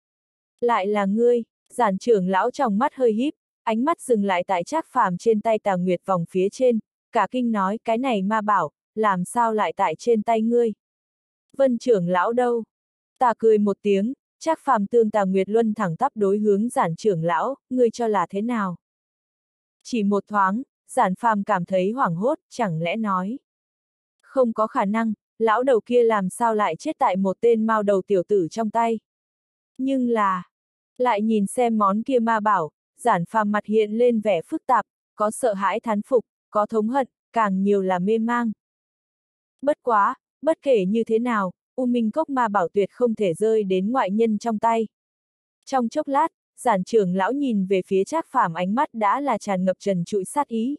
Lại là ngươi, Giản trưởng lão trong mắt hơi híp, ánh mắt dừng lại tại Trác Phàm trên tay Tà Nguyệt vòng phía trên, cả kinh nói cái này ma bảo, làm sao lại tại trên tay ngươi? Vân trưởng lão đâu? Tà cười một tiếng, Trác Phàm tương Tà Nguyệt luân thẳng tắp đối hướng Giản trưởng lão, ngươi cho là thế nào? Chỉ một thoáng, Giản Phàm cảm thấy hoảng hốt, chẳng lẽ nói. Không có khả năng, lão đầu kia làm sao lại chết tại một tên mao đầu tiểu tử trong tay. Nhưng là, lại nhìn xem món kia ma bảo, Giản Phàm mặt hiện lên vẻ phức tạp, có sợ hãi thán phục, có thống hận, càng nhiều là mê mang. Bất quá, bất kể như thế nào, U Minh Cốc ma bảo tuyệt không thể rơi đến ngoại nhân trong tay. Trong chốc lát, Giản trưởng lão nhìn về phía Trác Phàm ánh mắt đã là tràn ngập trần trụi sát ý.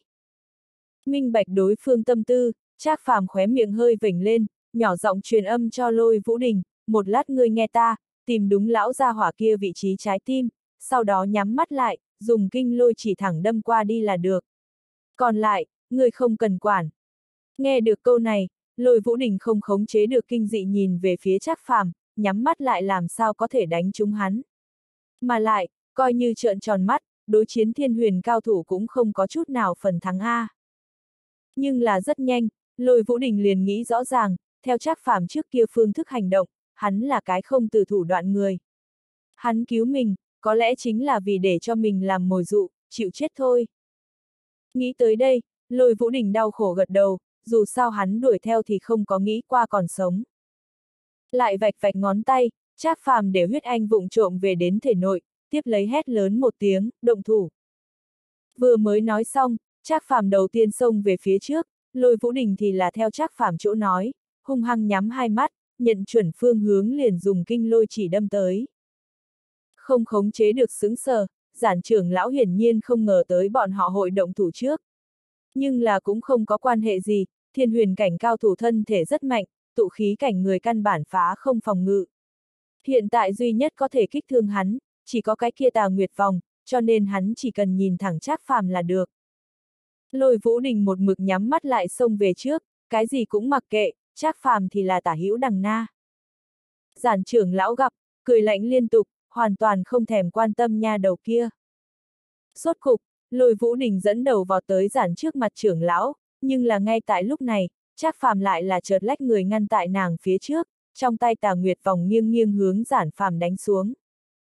Minh bạch đối phương tâm tư, Trác Phàm khóe miệng hơi vểnh lên, nhỏ giọng truyền âm cho Lôi Vũ Đình, một lát ngươi nghe ta, tìm đúng lão gia hỏa kia vị trí trái tim, sau đó nhắm mắt lại, dùng kinh lôi chỉ thẳng đâm qua đi là được. Còn lại, ngươi không cần quản. Nghe được câu này, Lôi Vũ Đình không khống chế được kinh dị nhìn về phía Trác Phàm, nhắm mắt lại làm sao có thể đánh trúng hắn. Mà lại, coi như trợn tròn mắt, đối chiến thiên huyền cao thủ cũng không có chút nào phần thắng A. Nhưng là rất nhanh, Lôi Vũ Đình liền nghĩ rõ ràng, theo Trác Phàm trước kia phương thức hành động, hắn là cái không từ thủ đoạn người. Hắn cứu mình, có lẽ chính là vì để cho mình làm mồi dụ, chịu chết thôi. Nghĩ tới đây, Lôi Vũ Đình đau khổ gật đầu, dù sao hắn đuổi theo thì không có nghĩ qua còn sống. Lại vạch vạch ngón tay, Trác Phàm để huyết anh vụng trộm về đến thể nội, tiếp lấy hét lớn một tiếng, động thủ. Vừa mới nói xong, Trác Phàm đầu tiên xông về phía trước, Lôi Vũ Đình thì là theo Trác Phàm chỗ nói, hung hăng nhắm hai mắt, nhận chuẩn phương hướng liền dùng kinh lôi chỉ đâm tới. Không khống chế được sững sờ, Giản trưởng lão hiển nhiên không ngờ tới bọn họ hội động thủ trước. Nhưng là cũng không có quan hệ gì, thiên huyền cảnh cao thủ thân thể rất mạnh, tụ khí cảnh người căn bản phá không phòng ngự. Hiện tại duy nhất có thể kích thương hắn, chỉ có cái kia Tà Nguyệt vòng, cho nên hắn chỉ cần nhìn thẳng Trác Phàm là được. Lôi Vũ Đình một mực nhắm mắt lại xông về trước, cái gì cũng mặc kệ, Trác Phàm thì là tả hữu đằng na. Giản trưởng lão gặp, cười lạnh liên tục, hoàn toàn không thèm quan tâm nha đầu kia. Rốt cục, Lôi Vũ Đình dẫn đầu vào tới Giản trước mặt trưởng lão, nhưng là ngay tại lúc này, Trác Phàm lại là chợt lách người ngăn tại nàng phía trước, trong tay Tà Nguyệt vòng nghiêng nghiêng hướng Giản Phàm đánh xuống.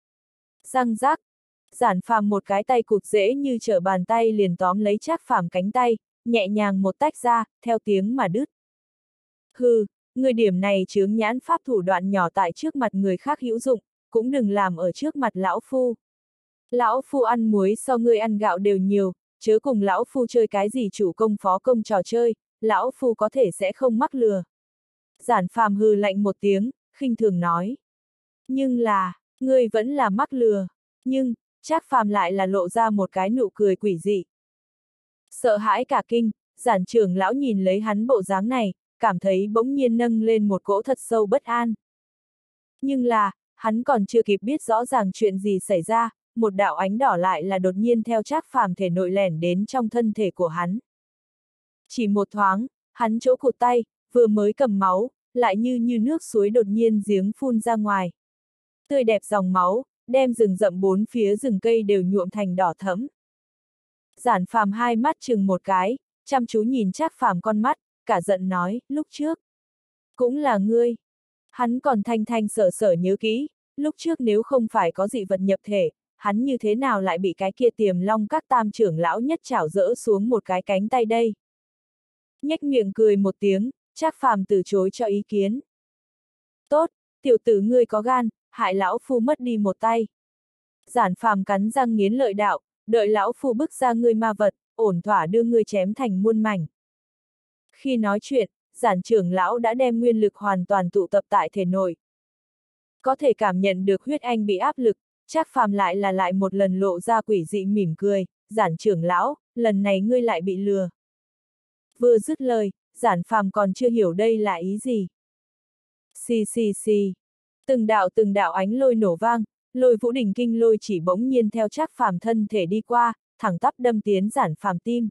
Răng rác, Giản Phàm một cái tay cụt dễ như trở bàn tay liền tóm lấy Trác Phàm cánh tay, nhẹ nhàng một tách ra, theo tiếng mà đứt. Hừ, người điểm này chướng nhãn pháp thủ đoạn nhỏ tại trước mặt người khác hữu dụng, cũng đừng làm ở trước mặt lão phu. Lão phu ăn muối so ngươi ăn gạo đều nhiều, chớ cùng lão phu chơi cái gì chủ công phó công trò chơi, lão phu có thể sẽ không mắc lừa. Giản Phàm hừ lạnh một tiếng, khinh thường nói. Nhưng là, ngươi vẫn là mắc lừa, nhưng, Trác Phàm lại là lộ ra một cái nụ cười quỷ dị. Sợ hãi cả kinh, Giản trưởng lão nhìn lấy hắn bộ dáng này, cảm thấy bỗng nhiên nâng lên một cỗ thật sâu bất an. Nhưng là, hắn còn chưa kịp biết rõ ràng chuyện gì xảy ra, một đạo ánh đỏ lại là đột nhiên theo Trác Phàm thể nội lẻn đến trong thân thể của hắn. Chỉ một thoáng, hắn chỗ cụt tay, vừa mới cầm máu, lại như như nước suối đột nhiên giếng phun ra ngoài. Tươi đẹp dòng máu, đem rừng rậm bốn phía rừng cây đều nhuộm thành đỏ thẫm. Giản Phàm hai mắt chừng một cái, chăm chú nhìn Trác Phàm con mắt, cả giận nói, lúc trước. Cũng là ngươi. Hắn còn thanh thanh sở sở nhớ kỹ, lúc trước nếu không phải có dị vật nhập thể, hắn như thế nào lại bị cái kia Tiềm Long Các tam trưởng lão nhất chảo dỡ xuống một cái cánh tay đây. Nhếch miệng cười một tiếng, Trác Phàm từ chối cho ý kiến. Tốt, tiểu tử ngươi có gan, hại lão phu mất đi một tay. Giản Phàm cắn răng nghiến lợi đạo, đợi lão phu bức ra ngươi ma vật, ổn thỏa đưa ngươi chém thành muôn mảnh. Khi nói chuyện, Giản trưởng lão đã đem nguyên lực hoàn toàn tụ tập tại thể nội. Có thể cảm nhận được huyết anh bị áp lực, Trác Phàm lại là lại một lần lộ ra quỷ dị mỉm cười, Giản trưởng lão, lần này ngươi lại bị lừa. Vừa dứt lời, Giản Phàm còn chưa hiểu đây là ý gì. Xì xì xì. Từng đạo từng đạo ánh lôi nổ vang, Lôi Vũ Đỉnh kinh lôi chỉ bỗng nhiên theo Trác Phàm thân thể đi qua, thẳng tắp đâm tiến Giản Phàm tim.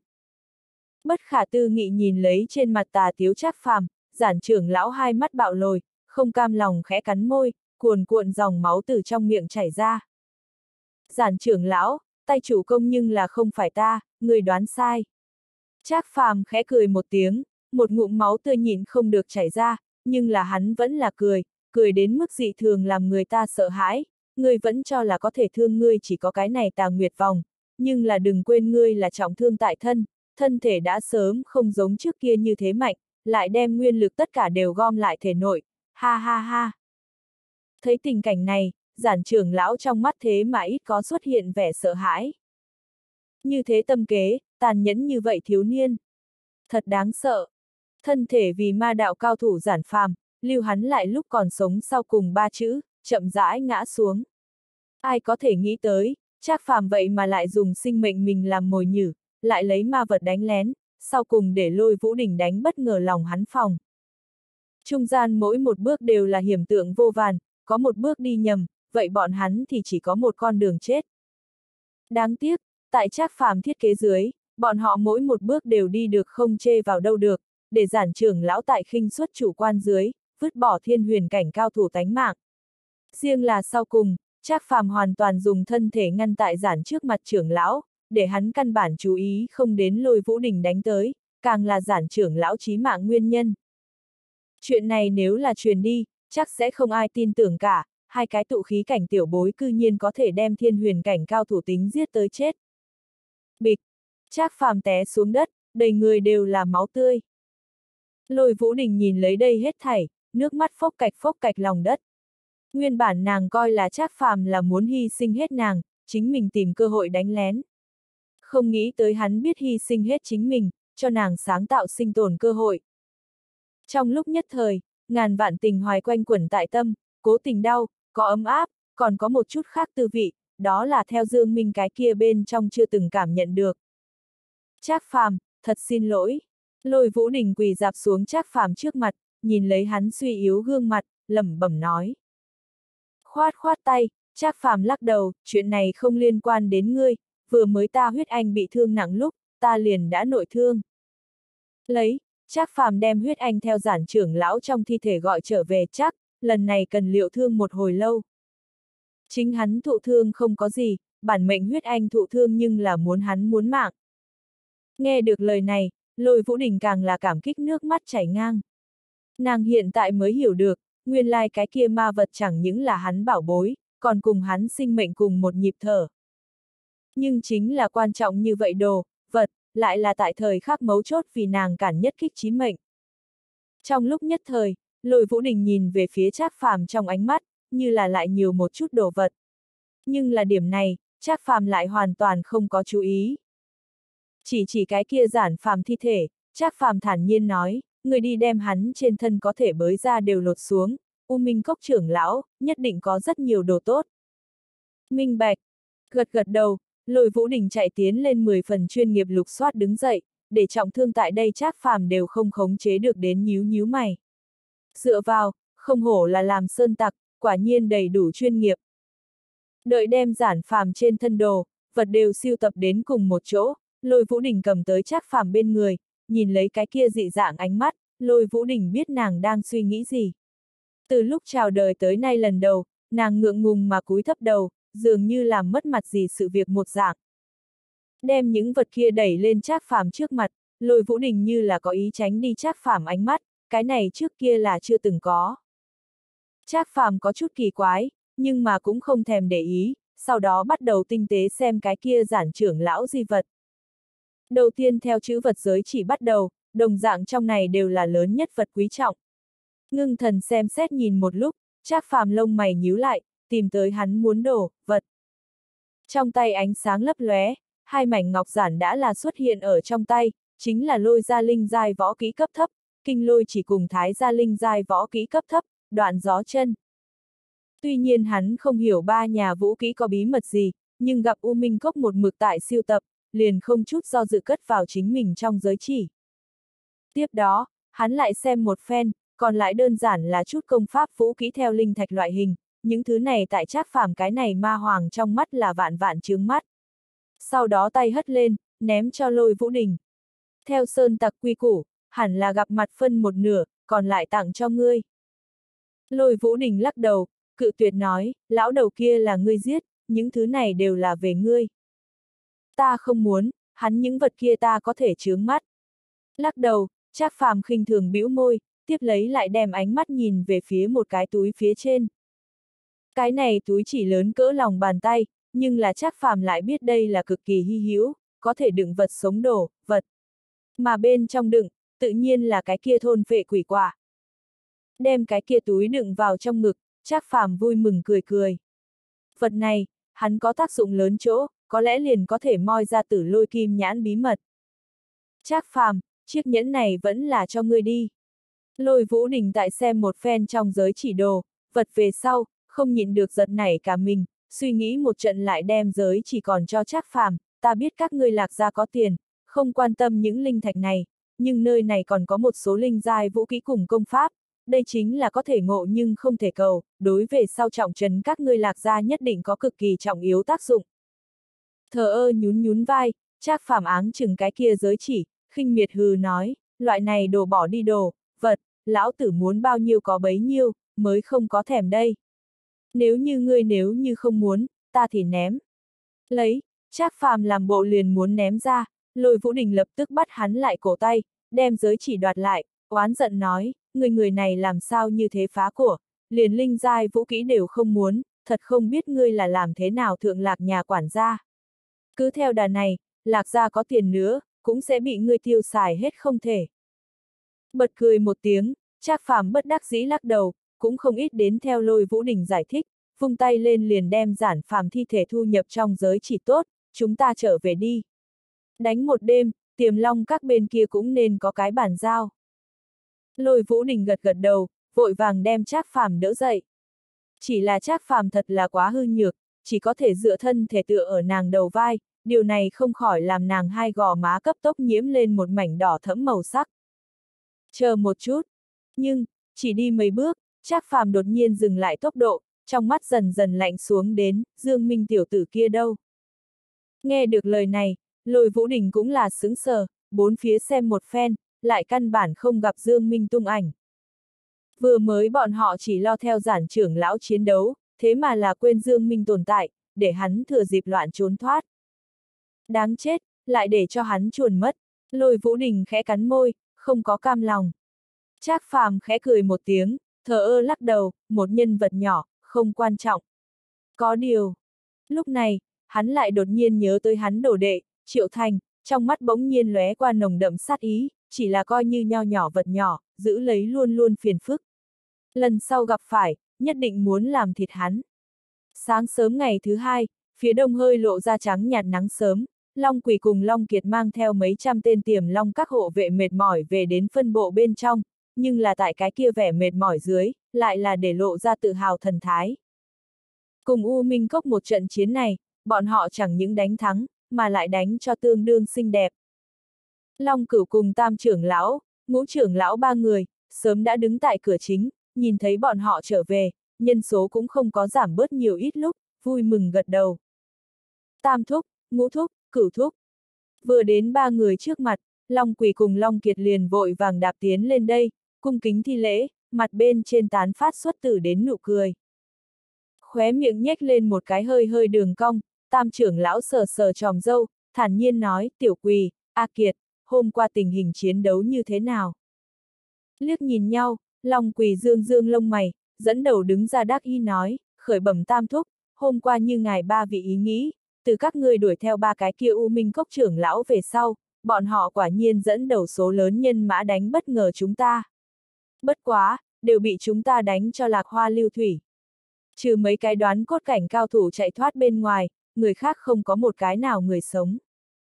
Bất khả tư nghị nhìn lấy trên mặt tà tiếu Trác Phàm, Giản trưởng lão hai mắt bạo lồi, không cam lòng khẽ cắn môi, cuồn cuộn dòng máu từ trong miệng chảy ra. Giản trưởng lão, tay chủ công nhưng là không phải ta, người đoán sai. Trác Phàm khẽ cười một tiếng, một ngụm máu tươi nhịn không được chảy ra, nhưng là hắn vẫn là cười, cười đến mức dị thường làm người ta sợ hãi, ngươi vẫn cho là có thể thương ngươi chỉ có cái này Tà Nguyệt vòng, nhưng là đừng quên ngươi là trọng thương tại thân, thân thể đã sớm không giống trước kia như thế mạnh, lại đem nguyên lực tất cả đều gom lại thể nội, ha ha ha. Thấy tình cảnh này, Giản trưởng lão trong mắt thế mà ít có xuất hiện vẻ sợ hãi. Như thế tâm kế, tàn nhẫn như vậy thiếu niên. Thật đáng sợ. Thân thể vì ma đạo cao thủ Giản Phàm, lưu hắn lại lúc còn sống sau cùng ba chữ, chậm rãi ngã xuống. Ai có thể nghĩ tới, Trác Phàm vậy mà lại dùng sinh mệnh mình làm mồi nhử, lại lấy ma vật đánh lén, sau cùng để Lôi Vũ Đỉnh đánh bất ngờ lòng hắn phòng. Trung gian mỗi một bước đều là hiểm tượng vô vàn, có một bước đi nhầm, vậy bọn hắn thì chỉ có một con đường chết. Đáng tiếc, tại Trác Phàm thiết kế dưới, bọn họ mỗi một bước đều đi được không chê vào đâu được, để Giản trưởng lão tại khinh suất chủ quan dưới, vứt bỏ thiên huyền cảnh cao thủ tánh mạng. Riêng là sau cùng, Trác Phàm hoàn toàn dùng thân thể ngăn tại Giản trước mặt trưởng lão, để hắn căn bản chú ý không đến Lôi Vũ Đỉnh đánh tới, càng là Giản trưởng lão chí mạng nguyên nhân. Chuyện này nếu là truyền đi, chắc sẽ không ai tin tưởng cả, hai cái tụ khí cảnh tiểu bối cư nhiên có thể đem thiên huyền cảnh cao thủ tính giết tới chết. Bịch! Trác Phàm té xuống đất, đầy người đều là máu tươi. Lôi Vũ Đình nhìn lấy đây hết thảy, nước mắt phốc cạch phốc cạch lòng đất. Nguyên bản nàng coi là Trác Phàm là muốn hy sinh hết nàng, chính mình tìm cơ hội đánh lén. Không nghĩ tới hắn biết hy sinh hết chính mình, cho nàng sáng tạo sinh tồn cơ hội. Trong lúc nhất thời, ngàn vạn tình hoài quanh quẩn tại tâm, cố tình đau, có ấm áp, còn có một chút khác tư vị, đó là theo Dương Minh cái kia bên trong chưa từng cảm nhận được. Trác Phàm, thật xin lỗi. Lôi Vũ Đình quỳ dạp xuống Trác Phàm trước mặt, nhìn lấy hắn suy yếu gương mặt, lẩm bẩm nói. Khoát khoát tay, Trác Phàm lắc đầu, chuyện này không liên quan đến ngươi, vừa mới ta huyết anh bị thương nặng lúc, ta liền đã nội thương. Lấy, Trác Phàm đem huyết anh theo Giản trưởng lão trong thi thể gọi trở về chắc, lần này cần liệu thương một hồi lâu. Chính hắn thụ thương không có gì, bản mệnh huyết anh thụ thương nhưng là muốn hắn muốn mạng. Nghe được lời này, Lôi Vũ Đình càng là cảm kích nước mắt chảy ngang. Nàng hiện tại mới hiểu được, nguyên lai cái kia ma vật chẳng những là hắn bảo bối, còn cùng hắn sinh mệnh cùng một nhịp thở. Nhưng chính là quan trọng như vậy đồ, vật, lại là tại thời khắc mấu chốt vì nàng cản nhất kích chí mệnh. Trong lúc nhất thời, Lôi Vũ Đình nhìn về phía Trác Phàm trong ánh mắt, như là lại nhiều một chút đồ vật. Nhưng là điểm này, Trác Phàm lại hoàn toàn không có chú ý. chỉ chỉ cái kia Giản Phàm thi thể, Trác Phàm thản nhiên nói, người đi đem hắn trên thân có thể bới ra đều lột xuống, U Minh Cốc trưởng lão, nhất định có rất nhiều đồ tốt. Minh bạch, gật gật đầu, Lôi Vũ Đình chạy tiến lên mười phần chuyên nghiệp lục soát đứng dậy, để trọng thương tại đây Trác Phàm đều không khống chế được đến nhíu nhíu mày. Dựa vào, không hổ là làm sơn tặc, quả nhiên đầy đủ chuyên nghiệp. Đợi đem Giản Phàm trên thân đồ, vật đều siêu tập đến cùng một chỗ, Lôi Vũ Đình cầm tới Trác Phàm bên người, nhìn lấy cái kia dị dạng ánh mắt, Lôi Vũ Đình biết nàng đang suy nghĩ gì. Từ lúc chào đời tới nay lần đầu, nàng ngượng ngùng mà cúi thấp đầu, dường như làm mất mặt gì sự việc một dạng. Đem những vật kia đẩy lên Trác Phàm trước mặt, Lôi Vũ Đình như là có ý tránh đi Trác Phàm ánh mắt, cái này trước kia là chưa từng có. Trác Phàm có chút kỳ quái, nhưng mà cũng không thèm để ý, sau đó bắt đầu tinh tế xem cái kia Giản trưởng lão di vật. Đầu tiên theo chữ vật giới chỉ bắt đầu, đồng dạng trong này đều là lớn nhất vật quý trọng. Ngưng thần xem xét nhìn một lúc, Trác Phàm lông mày nhíu lại, tìm tới hắn muốn đổ, vật. Trong tay ánh sáng lấp lóe, hai mảnh ngọc giản đã là xuất hiện ở trong tay, chính là Lôi gia linh giai võ kỹ cấp thấp, Kinh Lôi chỉ cùng Thái gia linh giai võ kỹ cấp thấp, Đoạn gió chân. Tuy nhiên hắn không hiểu ba nhà vũ kỹ có bí mật gì, nhưng gặp U Minh Cốc một mực tại siêu tập, liền không chút do dự cất vào chính mình trong giới chỉ. Tiếp đó, hắn lại xem một phen, còn lại đơn giản là chút công pháp vũ kỹ theo linh thạch loại hình, những thứ này tại Trác Phàm cái này ma hoàng trong mắt là vạn vạn chướng mắt. Sau đó tay hất lên, ném cho Lôi Vũ Đình. Theo sơn tặc quy củ, hẳn là gặp mặt phân một nửa, còn lại tặng cho ngươi. Lôi Vũ Đình lắc đầu, cự tuyệt nói, lão đầu kia là ngươi giết, những thứ này đều là về ngươi. Ta không muốn, hắn những vật kia ta có thể chướng mắt. Lắc đầu, Trác Phàm khinh thường bĩu môi, tiếp lấy lại đem ánh mắt nhìn về phía một cái túi phía trên. Cái này túi chỉ lớn cỡ lòng bàn tay, nhưng là Trác Phàm lại biết đây là cực kỳ hy hữu, có thể đựng vật sống đồ, vật. Mà bên trong đựng, tự nhiên là cái kia thôn phệ quỷ quả. Đem cái kia túi đựng vào trong ngực, Trác Phàm vui mừng cười cười. Vật này, hắn có tác dụng lớn chỗ, có lẽ liền có thể moi ra Tử Lôi kim nhãn bí mật. Trác Phàm, chiếc nhẫn này vẫn là cho ngươi đi. Lôi Vũ Đình tại xem một phen trong giới chỉ đồ, vật về sau, không nhịn được giật nảy cả mình, suy nghĩ một trận lại đem giới chỉ còn cho Trác Phàm, ta biết các ngươi Lạc gia có tiền, không quan tâm những linh thạch này, nhưng nơi này còn có một số linh giai vũ kỹ cùng công pháp, đây chính là có thể ngộ nhưng không thể cầu, đối về sau trọng trấn các ngươi Lạc gia nhất định có cực kỳ trọng yếu tác dụng. Thờ ơ nhún nhún vai, Trác Phàm áng chừng cái kia giới chỉ, khinh miệt hừ nói, loại này đồ bỏ đi đồ, vật, lão tử muốn bao nhiêu có bấy nhiêu, mới không có thèm đây. Nếu như ngươi nếu như không muốn, ta thì ném. Lấy, Trác Phàm làm bộ liền muốn ném ra, Lôi Vũ Đình lập tức bắt hắn lại cổ tay, đem giới chỉ đoạt lại, oán giận nói, người người này làm sao như thế phá của, liền linh giai vũ kỹ đều không muốn, thật không biết ngươi là làm thế nào thượng Lạc nhà quản gia. Cứ theo đà này, Lạc gia có tiền nữa, cũng sẽ bị ngươi tiêu xài hết không thể. Bật cười một tiếng, Trác Phàm bất đắc dĩ lắc đầu, cũng không ít đến theo Lôi Vũ Đình giải thích, vung tay lên liền đem Giản Phàm thi thể thu nhập trong giới chỉ tốt, chúng ta trở về đi. Đánh một đêm, Tiềm Long các bên kia cũng nên có cái bàn giao. Lôi Vũ Đình gật gật đầu, vội vàng đem Trác Phàm đỡ dậy. Chỉ là Trác Phàm thật là quá hư nhược, chỉ có thể dựa thân thể tựa ở nàng đầu vai, điều này không khỏi làm nàng hai gò má cấp tốc nhiễm lên một mảnh đỏ thẫm màu sắc. Chờ một chút, nhưng, chỉ đi mấy bước, Trác Phàm đột nhiên dừng lại tốc độ, trong mắt dần dần lạnh xuống đến, Dương Minh tiểu tử kia đâu. Nghe được lời này, Lôi Vũ Đình cũng là sững sờ, bốn phía xem một phen, lại căn bản không gặp Dương Minh tung ảnh. Vừa mới bọn họ chỉ lo theo Giản trưởng lão chiến đấu, thế mà là quên Dương Minh tồn tại, để hắn thừa dịp loạn trốn thoát. Đáng chết, lại để cho hắn chuồn mất, Lôi Vũ Đình khẽ cắn môi, không có cam lòng. Trác Phàm khẽ cười một tiếng, thờ ơ lắc đầu, một nhân vật nhỏ, không quan trọng. Có điều. Lúc này, hắn lại đột nhiên nhớ tới hắn đồ đệ, Triệu Thành, trong mắt bỗng nhiên lóe qua nồng đậm sát ý, chỉ là coi như nho nhỏ vật nhỏ, giữ lấy luôn luôn phiền phức. Lần sau gặp phải, nhất định muốn làm thịt hắn. Sáng sớm ngày thứ hai, phía đông hơi lộ ra trắng nhạt nắng sớm, Long Quỳ cùng Long Kiệt mang theo mấy trăm tên Tiềm Long các hộ vệ mệt mỏi về đến phân bộ bên trong, nhưng là tại cái kia vẻ mệt mỏi dưới, lại là để lộ ra tự hào thần thái. Cùng U Minh Cốc một trận chiến này, bọn họ chẳng những đánh thắng, mà lại đánh cho tương đương xinh đẹp. Long Cửu cùng Tam trưởng lão, Ngũ trưởng lão ba người, sớm đã đứng tại cửa chính, nhìn thấy bọn họ trở về, nhân số cũng không có giảm bớt nhiều ít lúc, vui mừng gật đầu. Tam thúc, Ngũ thúc, Cửu thúc. Vừa đến ba người trước mặt, Long Quỳ cùng Long Kiệt liền vội vàng đạp tiến lên đây, cung kính thi lễ, mặt bên trên tán phát xuất từ đến nụ cười. Khóe miệng nhếch lên một cái hơi hơi đường cong, Tam trưởng lão sờ sờ tròm râu, thản nhiên nói, Tiểu Quỳ, A Kiệt, hôm qua tình hình chiến đấu như thế nào? Liếc nhìn nhau, Long Quỳ dương dương lông mày, dẫn đầu đứng ra đắc ý nói, khởi bẩm Tam thúc, hôm qua như ngài ba vị ý nghĩ, từ các ngươi đuổi theo ba cái kia U Minh Cốc trưởng lão về sau, bọn họ quả nhiên dẫn đầu số lớn nhân mã đánh bất ngờ chúng ta. Bất quá, đều bị chúng ta đánh cho lạc hoa lưu thủy. Trừ mấy cái đoán cốt cảnh cao thủ chạy thoát bên ngoài, người khác không có một cái nào người sống.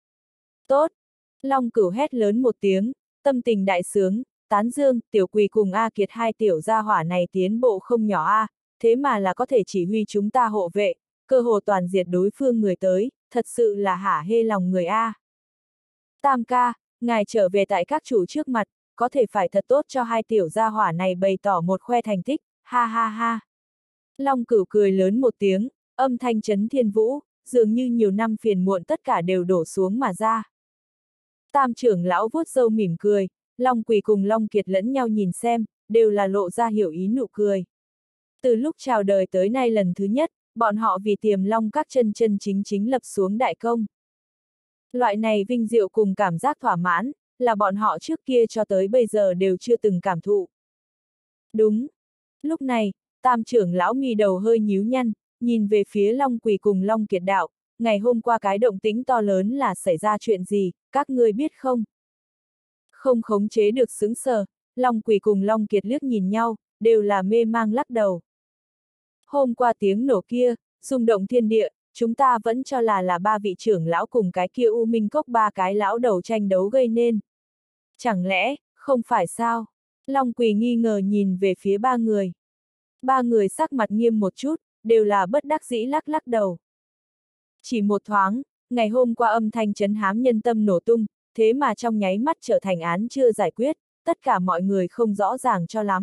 Tốt! Long Cửu hét lớn một tiếng, tâm tình đại sướng, tán dương, Tiểu Quỳ cùng A Kiệt hai tiểu gia hỏa này tiến bộ không nhỏ a, thế mà là có thể chỉ huy chúng ta hộ vệ, cơ hồ toàn diệt đối phương người tới, thật sự là hả hê lòng người a. Tam ca, ngài trở về tại các chủ trước mặt, có thể phải thật tốt cho hai tiểu gia hỏa này bày tỏ một khoe thành tích, ha ha ha. Long Cửu cười lớn một tiếng, âm thanh chấn thiên vũ, dường như nhiều năm phiền muộn tất cả đều đổ xuống mà ra. Tam trưởng lão vuốt râu mỉm cười, Long Quỳ cùng Long Kiệt lẫn nhau nhìn xem, đều là lộ ra hiểu ý nụ cười. Từ lúc chào đời tới nay lần thứ nhất, bọn họ vì Tiềm Long các chân chân chính chính lập xuống đại công. Loại này vinh diệu cùng cảm giác thỏa mãn, là bọn họ trước kia cho tới bây giờ đều chưa từng cảm thụ. Đúng. Lúc này, Tam trưởng lão mi đầu hơi nhíu nhăn, nhìn về phía Long Quỳ cùng Long Kiệt đạo, ngày hôm qua cái động tĩnh to lớn là xảy ra chuyện gì, các ngươi biết không? Không khống chế được sững sờ, Long Quỳ cùng Long Kiệt liếc nhìn nhau, đều là mê mang lắc đầu. Hôm qua tiếng nổ kia, rung động thiên địa, chúng ta vẫn cho là là ba vị trưởng lão cùng cái kia U Minh Cốc ba cái lão đầu tranh đấu gây nên. Chẳng lẽ, không phải sao? Long Quỳ nghi ngờ nhìn về phía ba người. Ba người sắc mặt nghiêm một chút, đều là bất đắc dĩ lắc lắc đầu. Chỉ một thoáng, ngày hôm qua âm thanh chấn hám nhân tâm nổ tung, thế mà trong nháy mắt trở thành án chưa giải quyết, tất cả mọi người không rõ ràng cho lắm.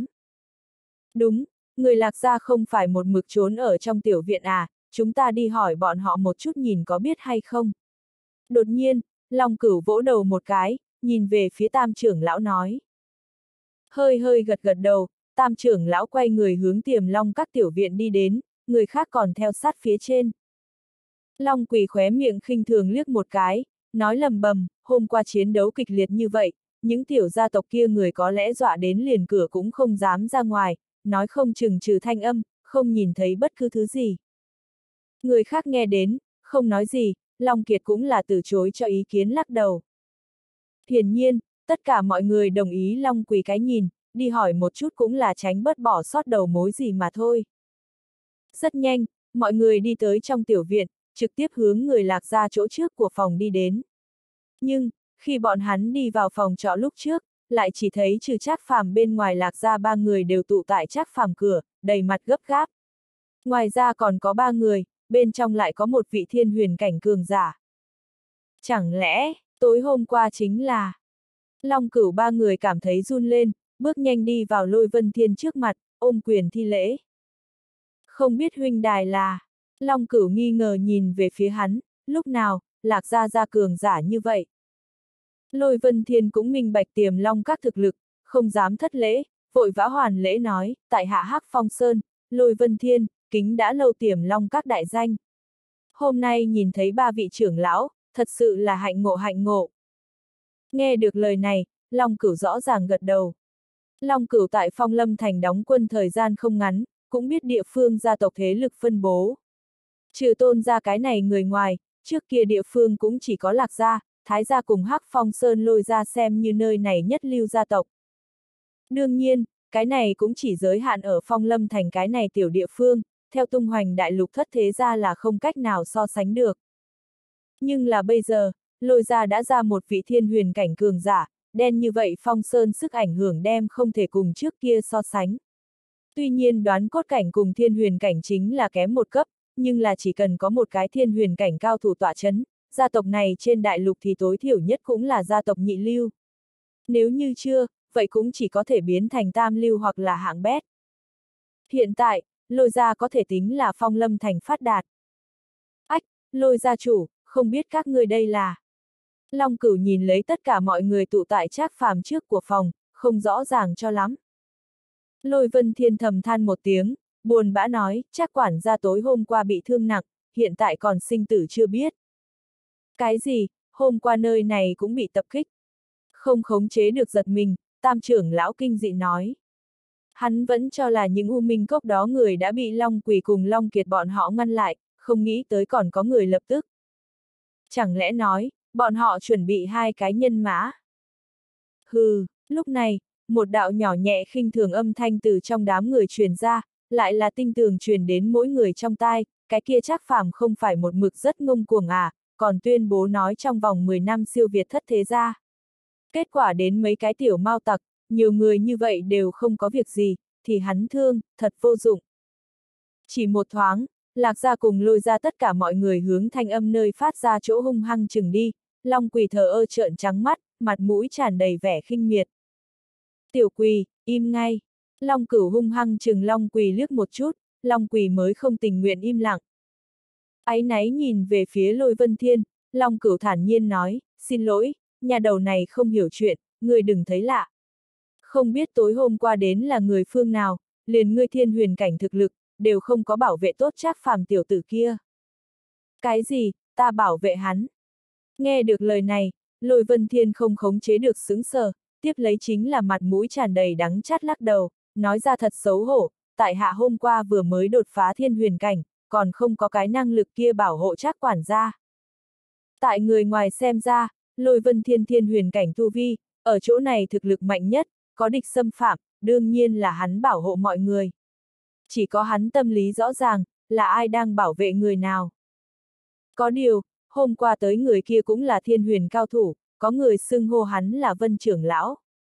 Đúng, người Lạc gia không phải một mực trốn ở trong tiểu viện à, chúng ta đi hỏi bọn họ một chút nhìn có biết hay không. Đột nhiên, Long Cửu vỗ đầu một cái, nhìn về phía Tam trưởng lão nói. Hơi hơi gật gật đầu, Tam trưởng lão quay người hướng Tiềm Long các tiểu viện đi đến, người khác còn theo sát phía trên. Long Quỳ khóe miệng khinh thường liếc một cái, nói lầm bầm, hôm qua chiến đấu kịch liệt như vậy, những tiểu gia tộc kia người có lẽ dọa đến liền cửa cũng không dám ra ngoài, nói không chừng trừ thanh âm, không nhìn thấy bất cứ thứ gì. Người khác nghe đến, không nói gì, Long Kiệt cũng là từ chối cho ý kiến lắc đầu. Hiển nhiên, tất cả mọi người đồng ý Long Quỳ cái nhìn, đi hỏi một chút cũng là tránh bớt bỏ sót đầu mối gì mà thôi. Rất nhanh, mọi người đi tới trong tiểu viện, trực tiếp hướng người Lạc gia chỗ trước của phòng đi đến. Nhưng, khi bọn hắn đi vào phòng trọ lúc trước, lại chỉ thấy trừ Trác Phàm bên ngoài Lạc gia ba người đều tụ tại Trác Phàm cửa, đầy mặt gấp gáp. Ngoài ra còn có ba người, bên trong lại có một vị thiên huyền cảnh cường giả. Chẳng lẽ, tối hôm qua chính là... Long Cửu ba người cảm thấy run lên, bước nhanh đi vào Lôi Vân Thiên trước mặt, ôm quyền thi lễ. Không biết huynh đài là... Long Cửu nghi ngờ nhìn về phía hắn, lúc nào, Lạc gia gia cường giả như vậy. Lôi Vân Thiên cũng minh bạch Tiềm Long các thực lực, không dám thất lễ, vội vã hoàn lễ nói, tại hạ Hắc Phong Sơn, Lôi Vân Thiên, kính đã lâu Tiềm Long các đại danh. Hôm nay nhìn thấy ba vị trưởng lão, thật sự là hạnh ngộ hạnh ngộ. Nghe được lời này, Long Cửu rõ ràng gật đầu. Long Cửu tại Phong Lâm Thành đóng quân thời gian không ngắn, cũng biết địa phương gia tộc thế lực phân bố. Trừ Tôn gia cái này người ngoài, trước kia địa phương cũng chỉ có Lạc gia, Thái gia cùng Hắc Phong Sơn Lôi gia xem như nơi này nhất lưu gia tộc. Đương nhiên, cái này cũng chỉ giới hạn ở Phong Lâm Thành cái này tiểu địa phương, theo tung hoành đại lục thất thế gia là không cách nào so sánh được. Nhưng là bây giờ, Lôi ra đã ra một vị thiên huyền cảnh cường giả, đen như vậy phong sơn sức ảnh hưởng đem không thể cùng trước kia so sánh. Tuy nhiên đoán cốt cảnh cùng thiên huyền cảnh chính là kém một cấp, nhưng là chỉ cần có một cái thiên huyền cảnh cao thủ tọa chấn, gia tộc này trên đại lục thì tối thiểu nhất cũng là gia tộc nhị lưu. Nếu như chưa, vậy cũng chỉ có thể biến thành tam lưu hoặc là hạng bét. Hiện tại, Lôi gia có thể tính là phong lâm thành phát đạt. Ách, Lôi gia chủ, không biết các ngươi đây là... Long Cửu nhìn lấy tất cả mọi người tụ tại Trác Phàm trước của phòng, không rõ ràng cho lắm. Lôi Vân Thiên thầm than một tiếng, buồn bã nói, Trác quản gia tối hôm qua bị thương nặng, hiện tại còn sinh tử chưa biết. Cái gì, hôm qua nơi này cũng bị tập kích. Không khống chế được giật mình, tam trưởng lão kinh dị nói. Hắn vẫn cho là những U Minh Cốc đó người đã bị Long Quỷ cùng Long Kiệt bọn họ ngăn lại, không nghĩ tới còn có người lập tức. Chẳng lẽ nói, bọn họ chuẩn bị hai cái nhân mã? Hừ, lúc này, một đạo nhỏ nhẹ khinh thường âm thanh từ trong đám người truyền ra, lại là tinh tường truyền đến mỗi người trong tai, cái kia Trác Phàm không phải một mực rất ngông cuồng à, còn tuyên bố nói trong vòng mười năm siêu việt thất thế gia. Kết quả đến mấy cái tiểu mao tặc, nhiều người như vậy đều không có việc gì, thì hắn thương, thật vô dụng. Chỉ một thoáng, Lạc gia cùng Lôi ra tất cả mọi người hướng thanh âm nơi phát ra chỗ hung hăng chừng đi, Long Quỳ thờ ơ trợn trắng mắt, mặt mũi tràn đầy vẻ khinh miệt. Tiểu Quỳ, im ngay. Long Cửu hung hăng chừng Long Quỳ liếc một chút, Long Quỳ mới không tình nguyện im lặng. Áy náy nhìn về phía Lôi Vân Thiên, Long Cửu thản nhiên nói, xin lỗi, nhà đầu này không hiểu chuyện, người đừng thấy lạ. Không biết tối hôm qua đến là người phương nào, liền ngươi thiên huyền cảnh thực lực, đều không có bảo vệ tốt Trác Phàm tiểu tử kia. Cái gì, ta bảo vệ hắn? Nghe được lời này, Lôi Vân Thiên không khống chế được sững sờ, tiếp lấy chính là mặt mũi tràn đầy đắng chát lắc đầu, nói ra thật xấu hổ, tại hạ hôm qua vừa mới đột phá thiên huyền cảnh, còn không có cái năng lực kia bảo hộ Trác quản gia. Tại người ngoài xem ra, Lôi Vân Thiên thiên huyền cảnh tu vi, ở chỗ này thực lực mạnh nhất, có địch xâm phạm, đương nhiên là hắn bảo hộ mọi người. Chỉ có hắn tâm lý rõ ràng, là ai đang bảo vệ người nào. Có điều, hôm qua tới người kia cũng là thiên huyền cao thủ, có người xưng hô hắn là Vân trưởng lão.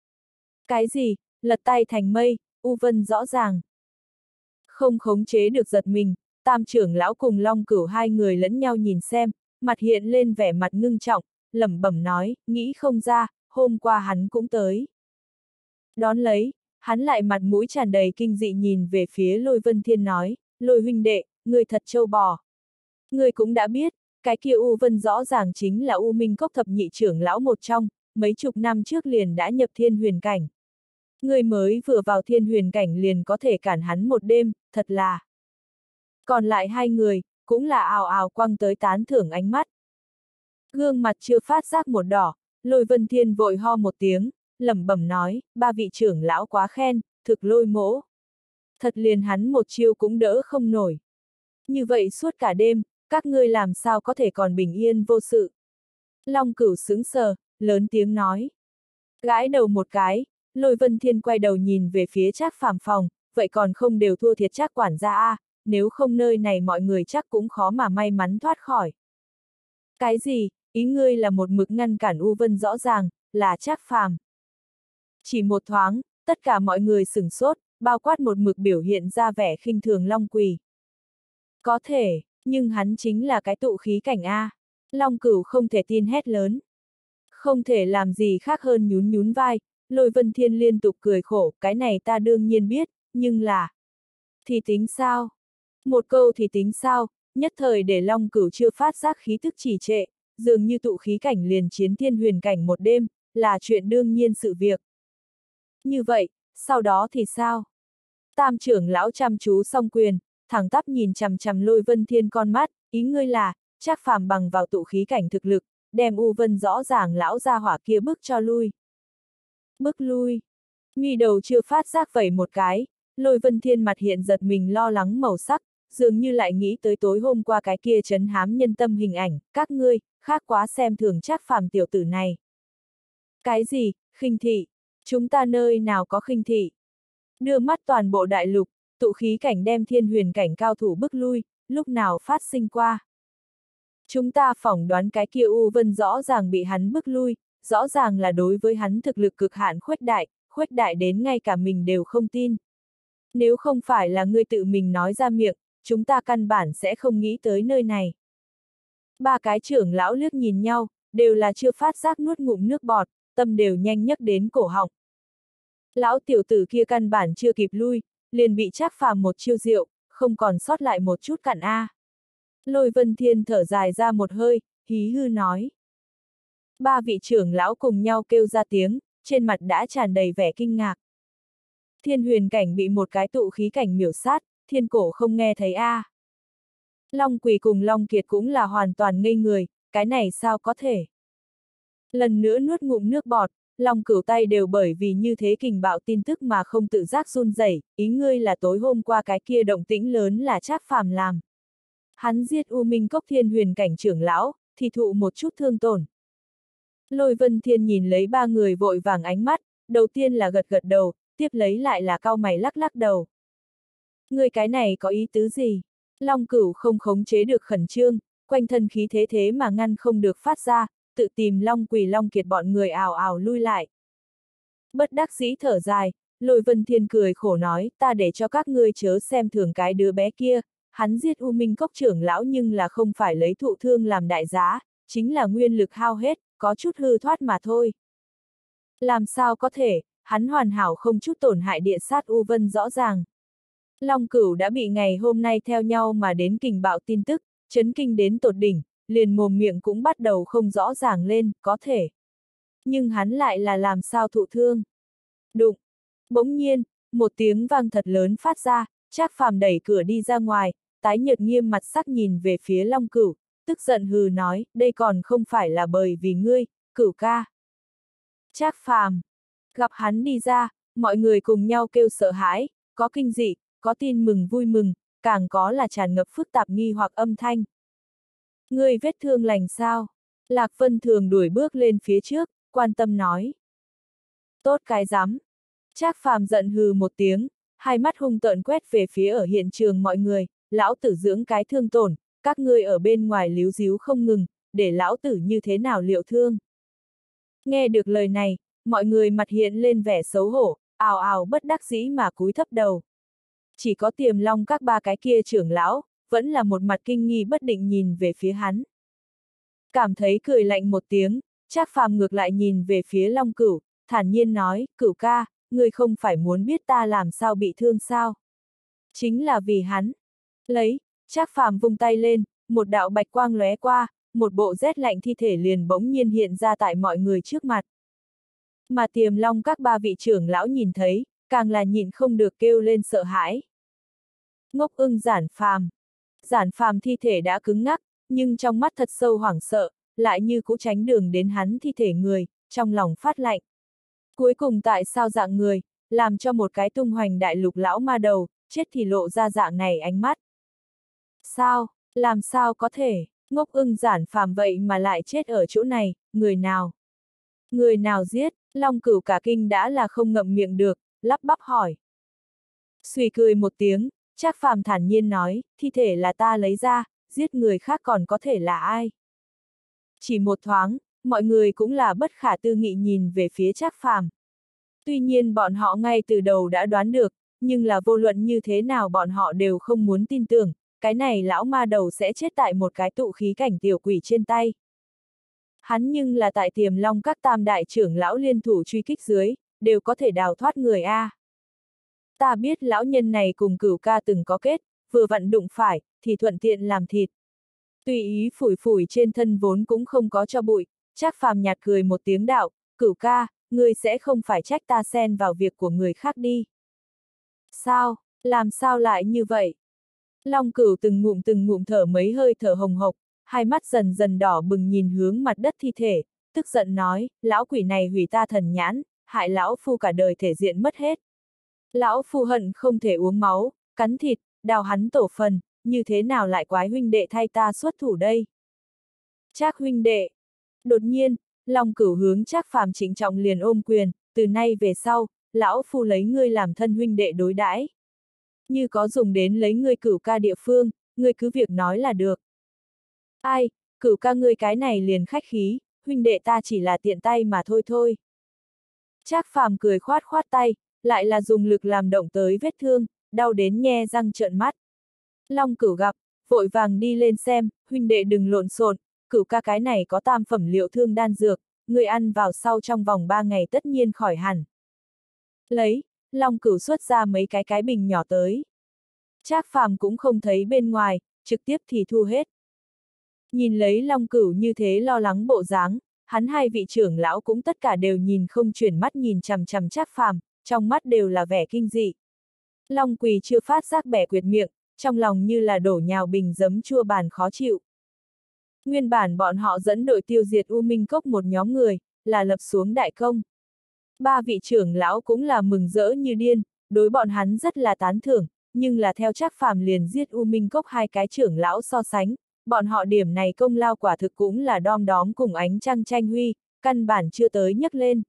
Cái gì, lật tay thành mây, U Vân rõ ràng. Không khống chế được giật mình, tam trưởng lão cùng Long Cửu hai người lẫn nhau nhìn xem, mặt hiện lên vẻ mặt ngưng trọng, lẩm bẩm nói, nghĩ không ra, hôm qua hắn cũng tới. Đón lấy, hắn lại mặt mũi tràn đầy kinh dị nhìn về phía Lôi Vân Thiên nói, Lôi huynh đệ, người thật trâu bò. Người cũng đã biết, cái kia U Vân rõ ràng chính là U Minh Cốc thập nhị trưởng lão một trong, mấy chục năm trước liền đã nhập thiên huyền cảnh. Người mới vừa vào thiên huyền cảnh liền có thể cản hắn một đêm, thật là. Còn lại hai người, cũng là ào ào quăng tới tán thưởng ánh mắt. Gương mặt chưa phát giác một đỏ, Lôi Vân Thiên vội ho một tiếng, lẩm bẩm nói, ba vị trưởng lão quá khen, thực Lôi mỗ. Thật liền hắn một chiêu cũng đỡ không nổi. Như vậy suốt cả đêm, các ngươi làm sao có thể còn bình yên vô sự. Long Cửu sững sờ, lớn tiếng nói. Gãi đầu một cái, Lôi Vân Thiên quay đầu nhìn về phía Trác Phàm phòng, vậy còn không đều thua thiệt Trác quản gia a, nếu không nơi này mọi người chắc cũng khó mà may mắn thoát khỏi. Cái gì, ý ngươi là một mực ngăn cản U Vân rõ ràng, là Trác Phàm. Chỉ một thoáng, tất cả mọi người sửng sốt, bao quát một mực biểu hiện ra vẻ khinh thường Long Quỳ. Có thể, nhưng hắn chính là cái tụ khí cảnh A. Long Cửu không thể tin hét lớn. Không thể làm gì khác hơn nhún nhún vai, Lôi Vân Thiên liên tục cười khổ, cái này ta đương nhiên biết, nhưng là... Thì tính sao? Một câu thì tính sao, nhất thời để Long Cửu chưa phát giác khí tức trì trệ, dường như tụ khí cảnh liền chiến thiên huyền cảnh một đêm, là chuyện đương nhiên sự việc. Như vậy, sau đó thì sao? Tam trưởng lão chăm chú song quyền, thẳng tắp nhìn chằm chằm Lôi Vân Thiên con mắt, ý ngươi là, Trác Phàm bằng vào tụ khí cảnh thực lực, đem U Vân rõ ràng lão gia hỏa kia bức cho lui. Bức lui. Mi đầu chưa phát giác vẩy một cái, Lôi Vân Thiên mặt hiện giật mình lo lắng màu sắc, dường như lại nghĩ tới tối hôm qua cái kia trấn hám nhân tâm hình ảnh, các ngươi, khác quá xem thường Trác Phàm tiểu tử này. Cái gì, khinh thị? Chúng ta nơi nào có khinh thị? Đưa mắt toàn bộ đại lục, tụ khí cảnh đem thiên huyền cảnh cao thủ bức lui, lúc nào phát sinh qua. Chúng ta phỏng đoán cái kia U Vân rõ ràng bị hắn bức lui, rõ ràng là đối với hắn thực lực cực hạn khuếch đại, khuếch đại đến ngay cả mình đều không tin. Nếu không phải là ngươi tự mình nói ra miệng, chúng ta căn bản sẽ không nghĩ tới nơi này. Ba cái trưởng lão liếc nhìn nhau, đều là chưa phát giác nuốt ngụm nước bọt, tâm đều nhanh nhấc đến cổ họng. Lão tiểu tử kia căn bản chưa kịp lui, liền bị Trác Phàm một chiêu diệu, không còn sót lại một chút cặn a. Lôi Vân Thiên thở dài ra một hơi, hí hư nói. Ba vị trưởng lão cùng nhau kêu ra tiếng, trên mặt đã tràn đầy vẻ kinh ngạc. Thiên huyền cảnh bị một cái tụ khí cảnh miểu sát, thiên cổ không nghe thấy a. À. Long Quỳ cùng Long Kiệt cũng là hoàn toàn ngây người, cái này sao có thể. Lần nữa nuốt ngụm nước bọt, Long Cửu tay đều bởi vì như thế kình bạo tin tức mà không tự giác run rẩy, ý ngươi là tối hôm qua cái kia động tĩnh lớn là Trác Phàm làm. Hắn giết U Minh Cốc thiên huyền cảnh trưởng lão, thì thụ một chút thương tổn. Lôi Vân Thiên nhìn lấy ba người vội vàng ánh mắt, đầu tiên là gật gật đầu, tiếp lấy lại là cau mày lắc lắc đầu. Người cái này có ý tứ gì? Long Cửu không khống chế được khẩn trương, quanh thân khí thế thế mà ngăn không được phát ra, tự tìm Long Quỳ Long Kiệt bọn người ào ào lui lại. Bất đắc dĩ thở dài, Lôi Vân Thiên cười khổ nói, ta để cho các ngươi chớ xem thường cái đứa bé kia, hắn giết U Minh Cốc trưởng lão nhưng là không phải lấy thụ thương làm đại giá, chính là nguyên lực hao hết, có chút hư thoát mà thôi. Làm sao có thể, hắn hoàn hảo không chút tổn hại địa sát U Vân rõ ràng. Long Cửu đã bị ngày hôm nay theo nhau mà đến kình bạo tin tức, chấn kinh đến tột đỉnh, liền mồm miệng cũng bắt đầu không rõ ràng lên, có thể. Nhưng hắn lại là làm sao thụ thương. Đụng. Bỗng nhiên, một tiếng vang thật lớn phát ra, Trác Phàm đẩy cửa đi ra ngoài, tái nhợt nghiêm mặt sắc nhìn về phía Long Cửu, tức giận hừ nói, đây còn không phải là bởi vì ngươi, Cửu ca. Trác Phàm. Gặp hắn đi ra, mọi người cùng nhau kêu sợ hãi, có kinh dị, có tin mừng vui mừng, càng có là tràn ngập phức tạp nghi hoặc âm thanh. Ngươi vết thương lành sao? Lạc Vân Thường đuổi bước lên phía trước, quan tâm nói. Tốt cái rắm. Trác Phàm giận hừ một tiếng, hai mắt hung tợn quét về phía ở hiện trường mọi người, lão tử dưỡng cái thương tổn, các ngươi ở bên ngoài líu díu không ngừng, để lão tử như thế nào liệu thương. Nghe được lời này, mọi người mặt hiện lên vẻ xấu hổ, ào ào bất đắc dĩ mà cúi thấp đầu. Chỉ có Tiềm Long các ba cái kia trưởng lão, vẫn là một mặt kinh nghi bất định nhìn về phía hắn. Cảm thấy cười lạnh một tiếng, Trác Phàm ngược lại nhìn về phía Long Cửu, thản nhiên nói, Cửu ca, ngươi không phải muốn biết ta làm sao bị thương sao? Chính là vì hắn. Lấy, Trác Phàm vung tay lên, một đạo bạch quang lóe qua, một bộ rét lạnh thi thể liền bỗng nhiên hiện ra tại mọi người trước mặt. Mà Tiềm Long các ba vị trưởng lão nhìn thấy, càng là nhịn không được kêu lên sợ hãi. Ngốc ưng Giản Phàm. Giản Phàm thi thể đã cứng ngắc, nhưng trong mắt thật sâu hoảng sợ, lại như cũ tránh đường đến hắn thi thể người, trong lòng phát lạnh. Cuối cùng tại sao dạng người, làm cho một cái tung hoành đại lục lão ma đầu, chết thì lộ ra dạng này ánh mắt. Sao, làm sao có thể, ngốc ưng Giản Phàm vậy mà lại chết ở chỗ này, người nào? Người nào giết, Long Cửu cả kinh đã là không ngậm miệng được, lắp bắp hỏi. Xuy cười một tiếng, Trác Phàm thản nhiên nói, thi thể là ta lấy ra, giết người khác còn có thể là ai? Chỉ một thoáng, mọi người cũng là bất khả tư nghị nhìn về phía Trác Phàm. Tuy nhiên bọn họ ngay từ đầu đã đoán được, nhưng là vô luận như thế nào bọn họ đều không muốn tin tưởng, cái này lão ma đầu sẽ chết tại một cái tụ khí cảnh tiểu quỷ trên tay. Hắn nhưng là tại Tiềm Long các tam đại trưởng lão liên thủ truy kích dưới, đều có thể đào thoát người a. Ta biết lão nhân này cùng Cửu ca từng có kết, vừa vặn đụng phải, thì thuận tiện làm thịt. Tùy ý phủi phủi trên thân vốn cũng không có cho bụi, Trác Phàm nhạt cười một tiếng đạo, Cửu ca, ngươi sẽ không phải trách ta xen vào việc của người khác đi. Sao, làm sao lại như vậy? Long Cửu từng ngụm từng ngụm thở mấy hơi thở hồng hộc, hai mắt dần dần đỏ bừng nhìn hướng mặt đất thi thể, tức giận nói, lão quỷ này hủy ta thần nhãn, hại lão phu cả đời thể diện mất hết. Lão phu hận không thể uống máu, cắn thịt, đào hắn tổ phần, như thế nào lại quái huynh đệ thay ta xuất thủ đây? Trác huynh đệ. Đột nhiên, Long Cửu hướng Trác Phàm trịnh trọng liền ôm quyền, từ nay về sau, lão phu lấy ngươi làm thân huynh đệ đối đãi. Như có dùng đến lấy ngươi Cửu ca địa phương, ngươi cứ việc nói là được. Ai, Cửu ca ngươi cái này liền khách khí, huynh đệ ta chỉ là tiện tay mà thôi thôi. Trác Phàm cười khoát khoát tay, lại là dùng lực làm động tới vết thương, đau đến nhe răng trợn mắt. Long Cửu gặp, vội vàng đi lên xem, huynh đệ đừng lộn xộn, Cửu ca cái này có tam phẩm liệu thương đan dược, người ăn vào sau trong vòng ba ngày tất nhiên khỏi hẳn. Lấy, Long Cửu xuất ra mấy cái cái bình nhỏ tới. Trác Phàm cũng không thấy bên ngoài, trực tiếp thì thu hết. Nhìn lấy Long Cửu như thế lo lắng bộ dáng, hắn hai vị trưởng lão cũng tất cả đều nhìn không chuyển mắt nhìn chằm chằm Trác Phàm, trong mắt đều là vẻ kinh dị. Long Quỳ chưa phát giác bẻ quyệt miệng, trong lòng như là đổ nhào bình giấm chua bàn khó chịu. Nguyên bản bọn họ dẫn đội tiêu diệt U Minh Cốc một nhóm người, là lập xuống đại công. Ba vị trưởng lão cũng là mừng rỡ như điên, đối bọn hắn rất là tán thưởng, nhưng là theo Trác Phàm liền giết U Minh Cốc hai cái trưởng lão so sánh, bọn họ điểm này công lao quả thực cũng là đom đóm cùng ánh trăng tranh huy, căn bản chưa tới nhấc lên.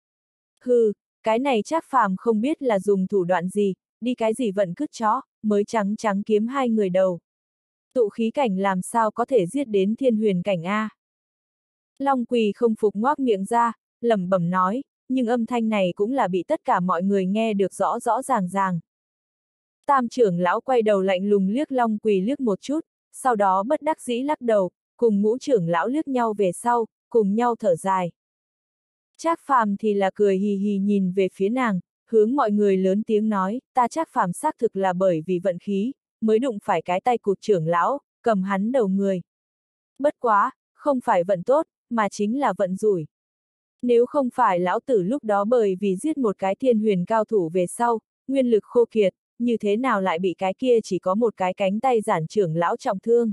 Hừ, cái này Trác Phàm không biết là dùng thủ đoạn gì, đi cái gì vận cứt chó, mới trắng trắng kiếm hai người đầu. Tụ khí cảnh làm sao có thể giết đến thiên huyền cảnh A. Long Quỳ không phục ngoác miệng ra, lẩm bẩm nói, nhưng âm thanh này cũng là bị tất cả mọi người nghe được rõ rõ ràng ràng. Tam trưởng lão quay đầu lạnh lùng liếc Long Quỳ liếc một chút, sau đó bất đắc dĩ lắc đầu, cùng ngũ trưởng lão liếc nhau về sau, cùng nhau thở dài. Trác Phàm thì là cười hì hì nhìn về phía nàng, hướng mọi người lớn tiếng nói, ta Trác Phàm xác thực là bởi vì vận khí, mới đụng phải cái tay cụt trưởng lão, cầm hắn đầu người. Bất quá, không phải vận tốt, mà chính là vận rủi. Nếu không phải lão tử lúc đó bởi vì giết một cái thiên huyền cao thủ về sau, nguyên lực khô kiệt, như thế nào lại bị cái kia chỉ có một cái cánh tay giản trưởng lão trọng thương.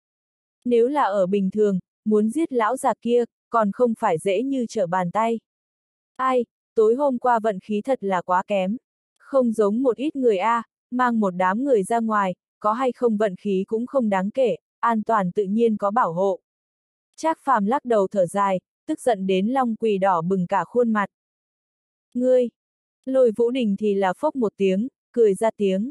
Nếu là ở bình thường, muốn giết lão già kia, còn không phải dễ như trở bàn tay. Ai, tối hôm qua vận khí thật là quá kém. Không giống một ít người A, à, mang một đám người ra ngoài, có hay không vận khí cũng không đáng kể, an toàn tự nhiên có bảo hộ. Trác Phàm lắc đầu thở dài, tức giận đến Long Quỳ đỏ bừng cả khuôn mặt. Ngươi! Lôi Vũ Đình thì là phốc một tiếng, cười ra tiếng.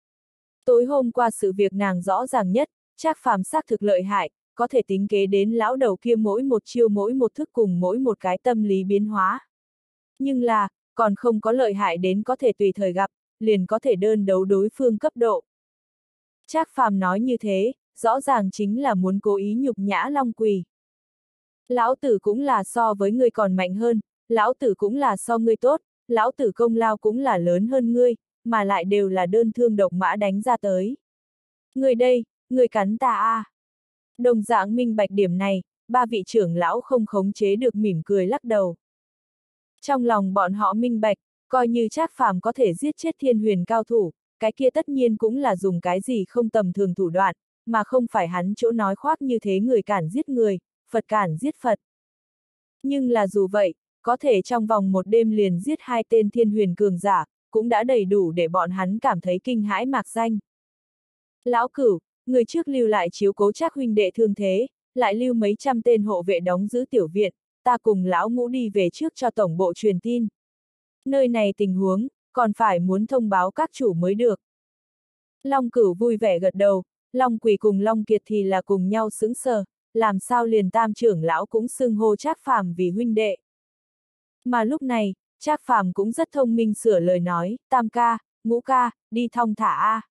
Tối hôm qua sự việc nàng rõ ràng nhất, Trác Phàm xác thực lợi hại, có thể tính kế đến lão đầu kia mỗi một chiêu mỗi một thức cùng mỗi một cái tâm lý biến hóa. Nhưng là, còn không có lợi hại đến có thể tùy thời gặp, liền có thể đơn đấu đối phương cấp độ. Trác Phàm nói như thế, rõ ràng chính là muốn cố ý nhục nhã Long Quỳ. Lão tử cũng là so với ngươi còn mạnh hơn, lão tử cũng là so ngươi tốt, lão tử công lao cũng là lớn hơn ngươi, mà lại đều là đơn thương độc mã đánh ra tới. Ngươi đây, ngươi cắn ta a. À. Đồng dạng minh bạch điểm này, ba vị trưởng lão không khống chế được mỉm cười lắc đầu. Trong lòng bọn họ minh bạch, coi như Trác Phàm có thể giết chết thiên huyền cao thủ, cái kia tất nhiên cũng là dùng cái gì không tầm thường thủ đoạn, mà không phải hắn chỗ nói khoác như thế người cản giết người, Phật cản giết Phật. Nhưng là dù vậy, có thể trong vòng một đêm liền giết hai tên thiên huyền cường giả, cũng đã đầy đủ để bọn hắn cảm thấy kinh hãi mạc danh. Lão Cửu, người trước lưu lại chiếu cố Trác huynh đệ thương thế, lại lưu mấy trăm tên hộ vệ đóng giữ tiểu viện, ta cùng lão Ngũ đi về trước cho tổng bộ truyền tin. Nơi này tình huống, còn phải muốn thông báo các chủ mới được. Long Cửu vui vẻ gật đầu, Long Quỳ cùng Long Kiệt thì là cùng nhau sững sờ, làm sao liền tam trưởng lão cũng xưng hô Trác Phàm vì huynh đệ. Mà lúc này, Trác Phàm cũng rất thông minh sửa lời nói, tam ca, ngũ ca, đi thong thả a.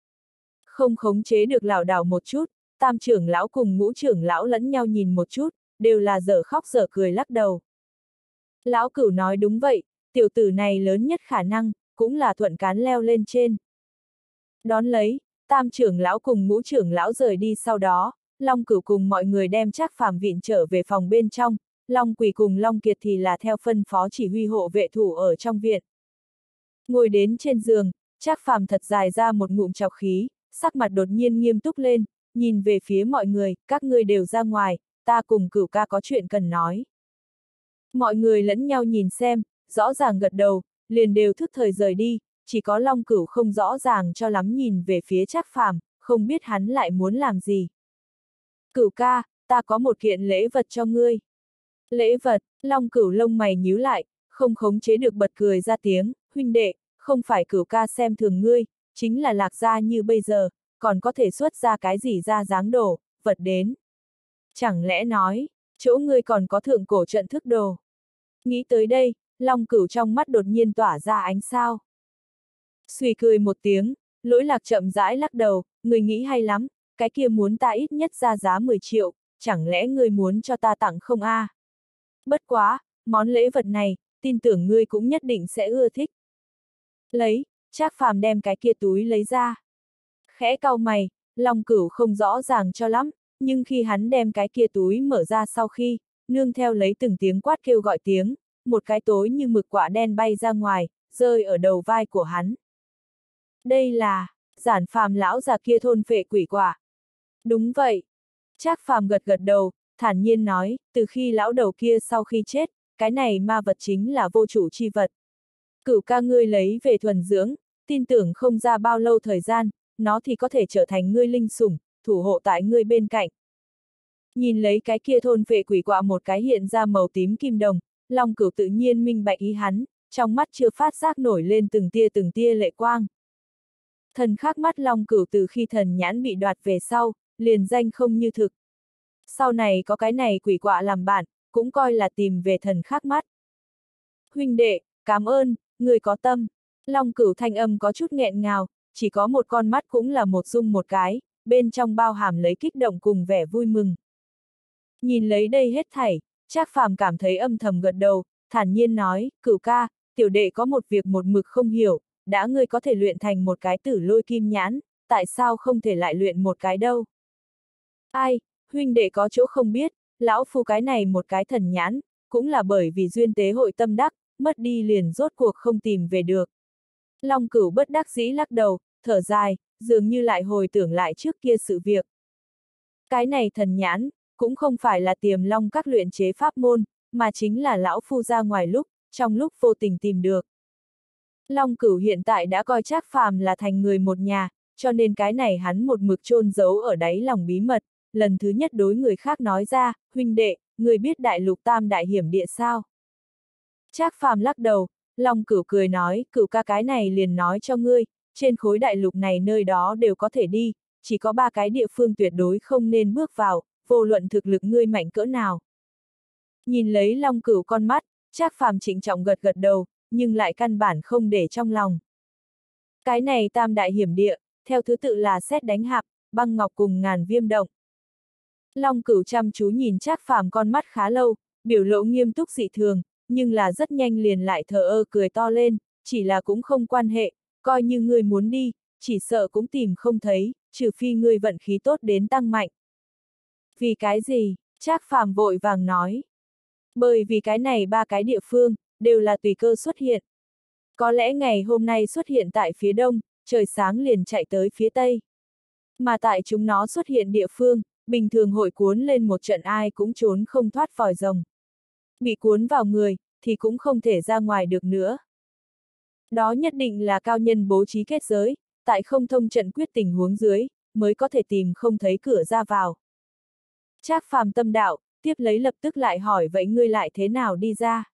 Không khống chế được lảo đảo một chút, tam trưởng lão cùng ngũ trưởng lão lẫn nhau nhìn một chút, đều là dở khóc dở cười lắc đầu. Lão Cửu nói đúng vậy, tiểu tử này lớn nhất khả năng, cũng là thuận cán leo lên trên. Đón lấy, tam trưởng lão cùng ngũ trưởng lão rời đi sau đó, Long Cửu cùng mọi người đem Trác Phàm viện trở về phòng bên trong, Long Quỳ cùng Long Kiệt thì là theo phân phó chỉ huy hộ vệ thủ ở trong viện. Ngồi đến trên giường, Trác Phàm thật dài ra một ngụm trọc khí, sắc mặt đột nhiên nghiêm túc lên, nhìn về phía mọi người, các ngươi đều ra ngoài, ta cùng Cửu ca có chuyện cần nói. Mọi người lẫn nhau nhìn xem, rõ ràng gật đầu, liền đều thức thời rời đi, chỉ có Long Cửu không rõ ràng cho lắm nhìn về phía Trác Phàm, không biết hắn lại muốn làm gì. Cửu ca, ta có một kiện lễ vật cho ngươi. Lễ vật, Long Cửu lông mày nhíu lại, không khống chế được bật cười ra tiếng, huynh đệ, không phải Cửu ca xem thường ngươi, chính là Lạc gia như bây giờ, còn có thể xuất ra cái gì ra dáng đồ, vật đến. Chẳng lẽ nói, chỗ ngươi còn có thượng cổ trận thức đồ? Nghĩ tới đây, Long Cửu trong mắt đột nhiên tỏa ra ánh sao. Suy cười một tiếng, Lỗi Lạc chậm rãi lắc đầu, người nghĩ hay lắm, cái kia muốn ta ít nhất ra giá mười triệu, chẳng lẽ ngươi muốn cho ta tặng không a? À? Bất quá, món lễ vật này, tin tưởng ngươi cũng nhất định sẽ ưa thích. Lấy, Trác Phàm đem cái kia túi lấy ra. Khẽ cau mày, Long Cửu không rõ ràng cho lắm, nhưng khi hắn đem cái kia túi mở ra sau khi, nương theo lấy từng tiếng quát kêu gọi tiếng, một cái tối như mực quả đen bay ra ngoài, rơi ở đầu vai của hắn. Đây là, Giản Phàm lão già kia thôn phệ quỷ quả. Đúng vậy. Trác Phàm gật gật đầu, thản nhiên nói, từ khi lão đầu kia sau khi chết, cái này ma vật chính là vô chủ chi vật. Cửu ca ngươi lấy về thuần dưỡng, tin tưởng không ra bao lâu thời gian, nó thì có thể trở thành ngươi linh sủng, thủ hộ tại ngươi bên cạnh. Nhìn lấy cái kia thôn phệ quỷ quạ một cái hiện ra màu tím kim đồng, Long Cửu tự nhiên minh bạch ý hắn, trong mắt chưa phát giác nổi lên từng tia từng tia lệ quang. Thần khắc mắt Long Cửu từ khi thần nhãn bị đoạt về sau, liền danh không như thực. Sau này có cái này quỷ quạ làm bạn, cũng coi là tìm về thần khắc mắt. Huynh đệ, cảm ơn, người có tâm. Long Cửu thanh âm có chút nghẹn ngào, chỉ có một con mắt cũng là một dung một cái, bên trong bao hàm lấy kích động cùng vẻ vui mừng. Nhìn lấy đây hết thảy, Trác Phàm cảm thấy âm thầm gật đầu, thản nhiên nói, Cửu ca, tiểu đệ có một việc một mực không hiểu, đã ngươi có thể luyện thành một cái tử lôi kim nhãn, tại sao không thể lại luyện một cái đâu? Ai, huynh đệ có chỗ không biết, lão phu cái này một cái thần nhãn, cũng là bởi vì duyên tế hội tâm đắc, mất đi liền rốt cuộc không tìm về được. Long Cửu bất đắc dĩ lắc đầu, thở dài, dường như lại hồi tưởng lại trước kia sự việc. Cái này thần nhãn, cũng không phải là Tiềm Long các luyện chế pháp môn, mà chính là lão phu ra ngoài lúc, trong lúc vô tình tìm được. Long Cửu hiện tại đã coi Trác Phàm là thành người một nhà, cho nên cái này hắn một mực chôn giấu ở đáy lòng bí mật, lần thứ nhất đối người khác nói ra, huynh đệ, người biết đại lục tam đại hiểm địa sao? Trác Phàm lắc đầu, Long Cửu cười nói, Cửu ca cái này liền nói cho ngươi, trên khối đại lục này nơi đó đều có thể đi, chỉ có ba cái địa phương tuyệt đối không nên bước vào, vô luận thực lực ngươi mạnh cỡ nào. Nhìn lấy Long Cửu con mắt, Trác Phàm trịnh trọng gật gật đầu, nhưng lại căn bản không để trong lòng. Cái này tam đại hiểm địa, theo thứ tự là sét đánh hạp, băng ngọc cùng ngàn viêm động. Long Cửu chăm chú nhìn Trác Phàm con mắt khá lâu, biểu lộ nghiêm túc dị thường, nhưng là rất nhanh liền lại thờ ơ cười to lên, chỉ là cũng không quan hệ, coi như ngươi muốn đi, chỉ sợ cũng tìm không thấy, trừ phi ngươi vận khí tốt đến tăng mạnh. Vì cái gì? Trác Phàm vội vàng nói. Bởi vì cái này ba cái địa phương, đều là tùy cơ xuất hiện. Có lẽ ngày hôm nay xuất hiện tại phía đông, trời sáng liền chạy tới phía tây. Mà tại chúng nó xuất hiện địa phương, bình thường hội cuốn lên một trận ai cũng trốn không thoát vòi rồng. Bị cuốn vào người, thì cũng không thể ra ngoài được nữa. Đó nhất định là cao nhân bố trí kết giới, tại không thông trận quyết tình huống dưới, mới có thể tìm không thấy cửa ra vào. Trác Phàm tâm đạo, tiếp lấy lập tức lại hỏi vậy ngươi lại thế nào đi ra?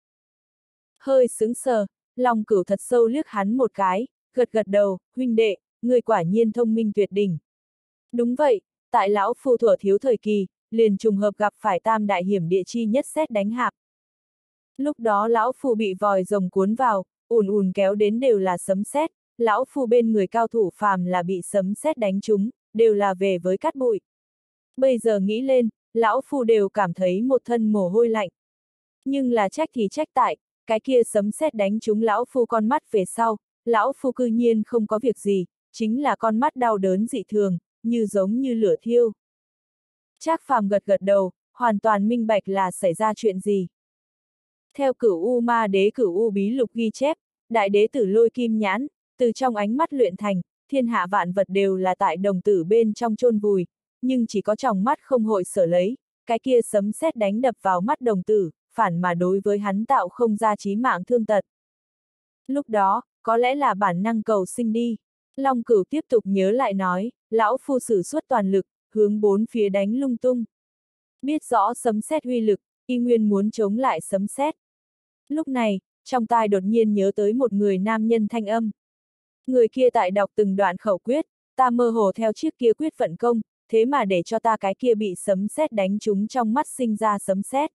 Hơi sững sờ, Long Cửu thật sâu liếc hắn một cái, gật gật đầu, huynh đệ, ngươi quả nhiên thông minh tuyệt đỉnh. Đúng vậy, tại lão phu thuở thiếu thời kỳ, liền trùng hợp gặp phải tam đại hiểm địa chi nhất sét đánh hạp. Lúc đó lão phu bị vòi rồng cuốn vào, ùn ùn kéo đến đều là sấm sét, lão phu bên người cao thủ phàm là bị sấm sét đánh trúng, đều là về với cát bụi. Bây giờ nghĩ lên, lão phu đều cảm thấy một thân mồ hôi lạnh. Nhưng là trách thì trách tại, cái kia sấm sét đánh trúng lão phu con mắt về sau, lão phu cư nhiên không có việc gì, chính là con mắt đau đớn dị thường, như giống như lửa thiêu. Trác Phàm gật gật đầu, hoàn toàn minh bạch là xảy ra chuyện gì. Theo Cửu U Ma Đế Cửu U Bí Lục ghi chép, đại đế tử lôi kim nhãn, từ trong ánh mắt luyện thành, thiên hạ vạn vật đều là tại đồng tử bên trong chôn vùi, nhưng chỉ có trong mắt không hội sở lấy, cái kia sấm sét đánh đập vào mắt đồng tử, phản mà đối với hắn tạo không ra chí mạng thương tật. Lúc đó, có lẽ là bản năng cầu sinh đi. Long Cửu tiếp tục nhớ lại nói, lão phu sử xuất toàn lực, hướng bốn phía đánh lung tung. Biết rõ sấm sét uy lực, y nguyên muốn chống lại sấm sét. Lúc này, trong tai đột nhiên nhớ tới một người nam nhân thanh âm. Người kia tại đọc từng đoạn khẩu quyết, ta mơ hồ theo chiếc kia quyết vận công, thế mà để cho ta cái kia bị sấm sét đánh trúng trong mắt sinh ra sấm sét.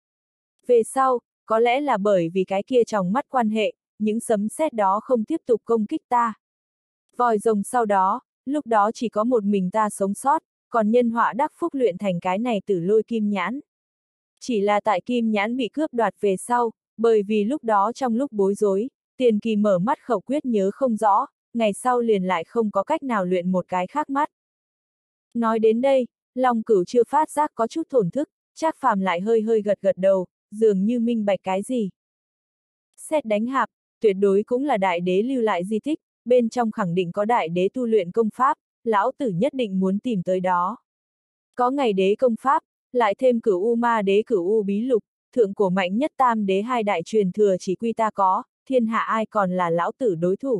Về sau, có lẽ là bởi vì cái kia trong mắt quan hệ, những sấm sét đó không tiếp tục công kích ta. Vòi rồng sau đó, lúc đó chỉ có một mình ta sống sót, còn nhân họa đắc phúc luyện thành cái này tử lôi kim nhãn. Chỉ là tại kim nhãn bị cướp đoạt về sau, bởi vì lúc đó trong lúc bối rối, Tiền Kỳ mở mắt khẩu quyết nhớ không rõ, ngày sau liền lại không có cách nào luyện một cái khác mắt. Nói đến đây, Long Cửu chưa phát giác có chút thổn thức, Trác Phàm lại hơi hơi gật gật đầu, dường như minh bạch cái gì. Sét đánh hạp, tuyệt đối cũng là đại đế lưu lại di tích, bên trong khẳng định có đại đế tu luyện công pháp, lão tử nhất định muốn tìm tới đó. Có ngày đế công pháp, lại thêm Cửu U Ma đế Cửu U bí lục, thượng cổ mạnh nhất tam đế hai đại truyền thừa chỉ quy ta có, thiên hạ ai còn là lão tử đối thủ.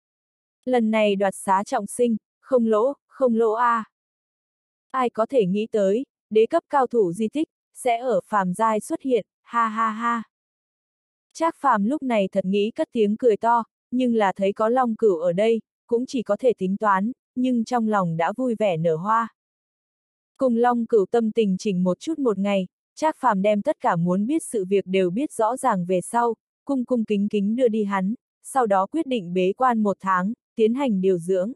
Lần này đoạt xá trọng sinh, không lỗ, không lỗ a. À. Ai có thể nghĩ tới, đế cấp cao thủ di tích, sẽ ở phàm giai xuất hiện, ha ha ha. Trác Phàm lúc này thật nghĩ cất tiếng cười to, nhưng là thấy có Long Cửu ở đây, cũng chỉ có thể tính toán, nhưng trong lòng đã vui vẻ nở hoa. Cùng Long Cửu tâm tình chỉnh một chút một ngày, Trác Phàm đem tất cả muốn biết sự việc đều biết rõ ràng về sau, cung cung kính kính đưa đi hắn, sau đó quyết định bế quan một tháng, tiến hành điều dưỡng.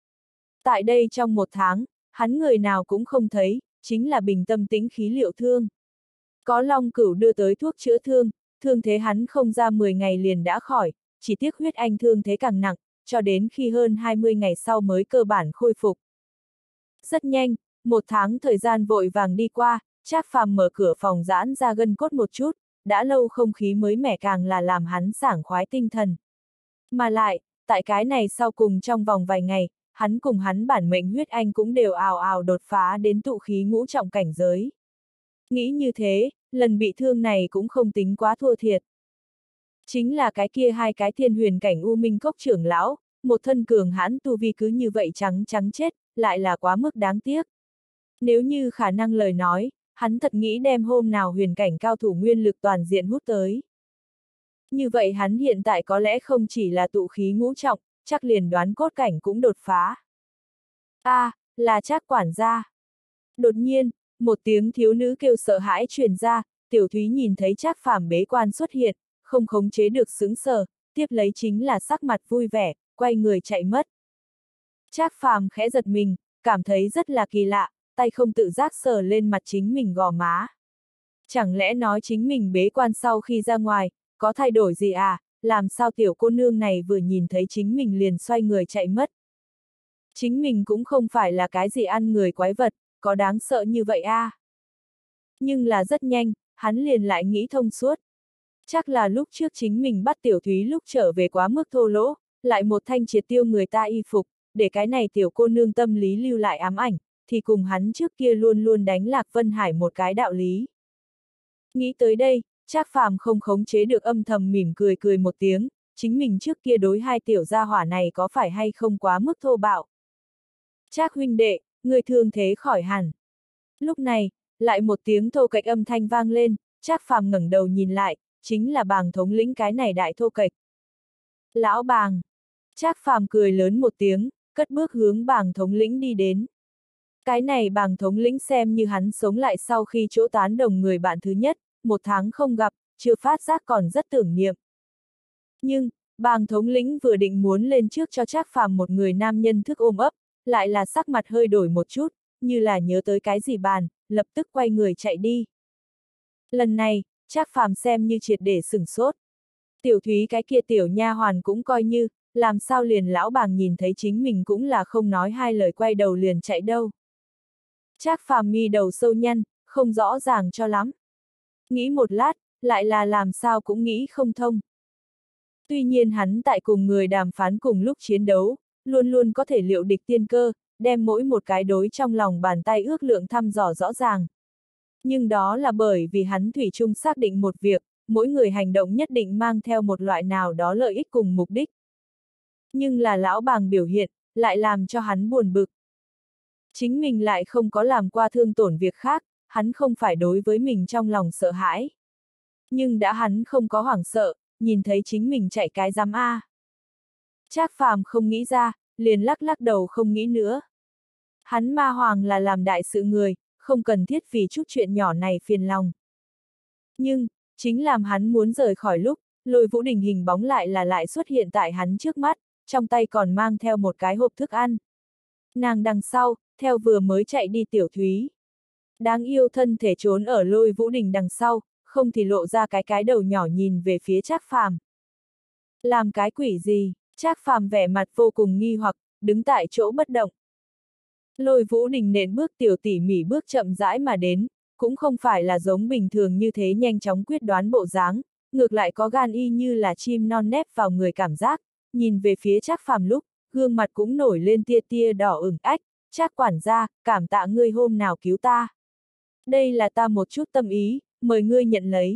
Tại đây trong một tháng, hắn người nào cũng không thấy, chính là bình tâm tĩnh khí liệu thương. Có Long Cửu đưa tới thuốc chữa thương, thương thế hắn không ra mười ngày liền đã khỏi, chỉ tiếc huyết anh thương thế càng nặng, cho đến khi hơn hai mươi ngày sau mới cơ bản khôi phục. Rất nhanh, một tháng thời gian vội vàng đi qua, Trác Phàm mở cửa phòng giãn ra gân cốt một chút, đã lâu không khí mới mẻ càng là làm hắn sảng khoái tinh thần. Mà lại, tại cái này sau cùng trong vòng vài ngày, hắn cùng hắn bản mệnh huyết anh cũng đều ào ào đột phá đến tụ khí ngũ trọng cảnh giới. Nghĩ như thế, lần bị thương này cũng không tính quá thua thiệt. Chính là cái kia hai cái thiên huyền cảnh U Minh Cốc trưởng lão, một thân cường hãn tu vi cứ như vậy trắng trắng chết, lại là quá mức đáng tiếc. Nếu như khả năng lời nói, hắn thật nghĩ đem hôm nào huyền cảnh cao thủ nguyên lực toàn diện hút tới. Như vậy hắn hiện tại có lẽ không chỉ là tụ khí ngũ trọng, chắc liền đoán cốt cảnh cũng đột phá. A, à, là Trác quản gia. Đột nhiên, một tiếng thiếu nữ kêu sợ hãi truyền ra, Tiểu Thúy nhìn thấy Trác Phàm bế quan xuất hiện, không khống chế được sững sờ, tiếp lấy chính là sắc mặt vui vẻ, quay người chạy mất. Trác Phàm khẽ giật mình, cảm thấy rất là kỳ lạ, tay không tự giác sờ lên mặt chính mình gò má. Chẳng lẽ nói chính mình bế quan sau khi ra ngoài, có thay đổi gì à, làm sao tiểu cô nương này vừa nhìn thấy chính mình liền xoay người chạy mất. Chính mình cũng không phải là cái gì ăn người quái vật, có đáng sợ như vậy à. Nhưng là rất nhanh, hắn liền lại nghĩ thông suốt. Chắc là lúc trước chính mình bắt Tiểu Thúy lúc trở về quá mức thô lỗ, lại một thanh triệt tiêu người ta y phục, để cái này tiểu cô nương tâm lý lưu lại ám ảnh, thì cùng hắn trước kia luôn luôn đánh Lạc Vân Hải một cái đạo lý. Nghĩ tới đây, Trác Phàm không khống chế được âm thầm mỉm cười cười một tiếng, chính mình trước kia đối hai tiểu gia hỏa này có phải hay không quá mức thô bạo. Trác huynh đệ, người thương thế khỏi hẳn. Lúc này, lại một tiếng thô kệch âm thanh vang lên, Trác Phàm ngẩng đầu nhìn lại, chính là Bàng thống lĩnh cái này đại thô kệch. Lão Bàng. Trác Phàm cười lớn một tiếng, cất bước hướng Bàng thống lĩnh đi đến. Cái này Bàng thống lĩnh xem như hắn sống lại sau khi chỗ tán đồng người bạn thứ nhất, một tháng không gặp, chưa phát giác còn rất tưởng niệm. Nhưng, Bàng thống lĩnh vừa định muốn lên trước cho Trác Phàm một người nam nhân thức ôm ấp, lại là sắc mặt hơi đổi một chút, như là nhớ tới cái gì bàn, lập tức quay người chạy đi. Lần này, Trác Phàm xem như triệt để sửng sốt. Tiểu Thúy cái kia tiểu nha hoàn cũng coi như, làm sao liền lão Bàng nhìn thấy chính mình cũng là không nói hai lời quay đầu liền chạy đâu. Trác Phàm mi đầu sâu nhăn, không rõ ràng cho lắm. Nghĩ một lát, lại là làm sao cũng nghĩ không thông. Tuy nhiên hắn tại cùng người đàm phán cùng lúc chiến đấu, luôn luôn có thể liệu địch tiên cơ, đem mỗi một cái đối trong lòng bàn tay ước lượng thăm dò rõ ràng. Nhưng đó là bởi vì hắn thủy chung xác định một việc, mỗi người hành động nhất định mang theo một loại nào đó lợi ích cùng mục đích. Nhưng là lão Bàng biểu hiện, lại làm cho hắn buồn bực. Chính mình lại không có làm qua thương tổn việc khác, hắn không phải đối với mình trong lòng sợ hãi. Nhưng đã hắn không có hoảng sợ, nhìn thấy chính mình chạy cái giám A. Trác Phàm không nghĩ ra, liền lắc lắc đầu không nghĩ nữa. Hắn ma hoàng là làm đại sự người, không cần thiết vì chút chuyện nhỏ này phiền lòng. Nhưng, chính làm hắn muốn rời khỏi lúc, Lôi Vũ Đình hình bóng lại là lại xuất hiện tại hắn trước mắt, trong tay còn mang theo một cái hộp thức ăn. Nàng đằng sau, theo vừa mới chạy đi Tiểu Thúy. Đáng yêu thân thể trốn ở Lôi Vũ Đình đằng sau, không thì lộ ra cái cái đầu nhỏ nhìn về phía Trác Phàm. Làm cái quỷ gì? Trác Phàm vẻ mặt vô cùng nghi hoặc, đứng tại chỗ bất động. Lôi Vũ Đình nện bước tiểu tỉ mỉ bước chậm rãi mà đến, cũng không phải là giống bình thường như thế nhanh chóng quyết đoán bộ dáng, ngược lại có gan y như là chim non nép vào người cảm giác, nhìn về phía Trác Phàm lúc, gương mặt cũng nổi lên tia tia đỏ ửng ách, Trác quản gia, cảm tạ ngươi hôm nào cứu ta. Đây là ta một chút tâm ý, mời ngươi nhận lấy.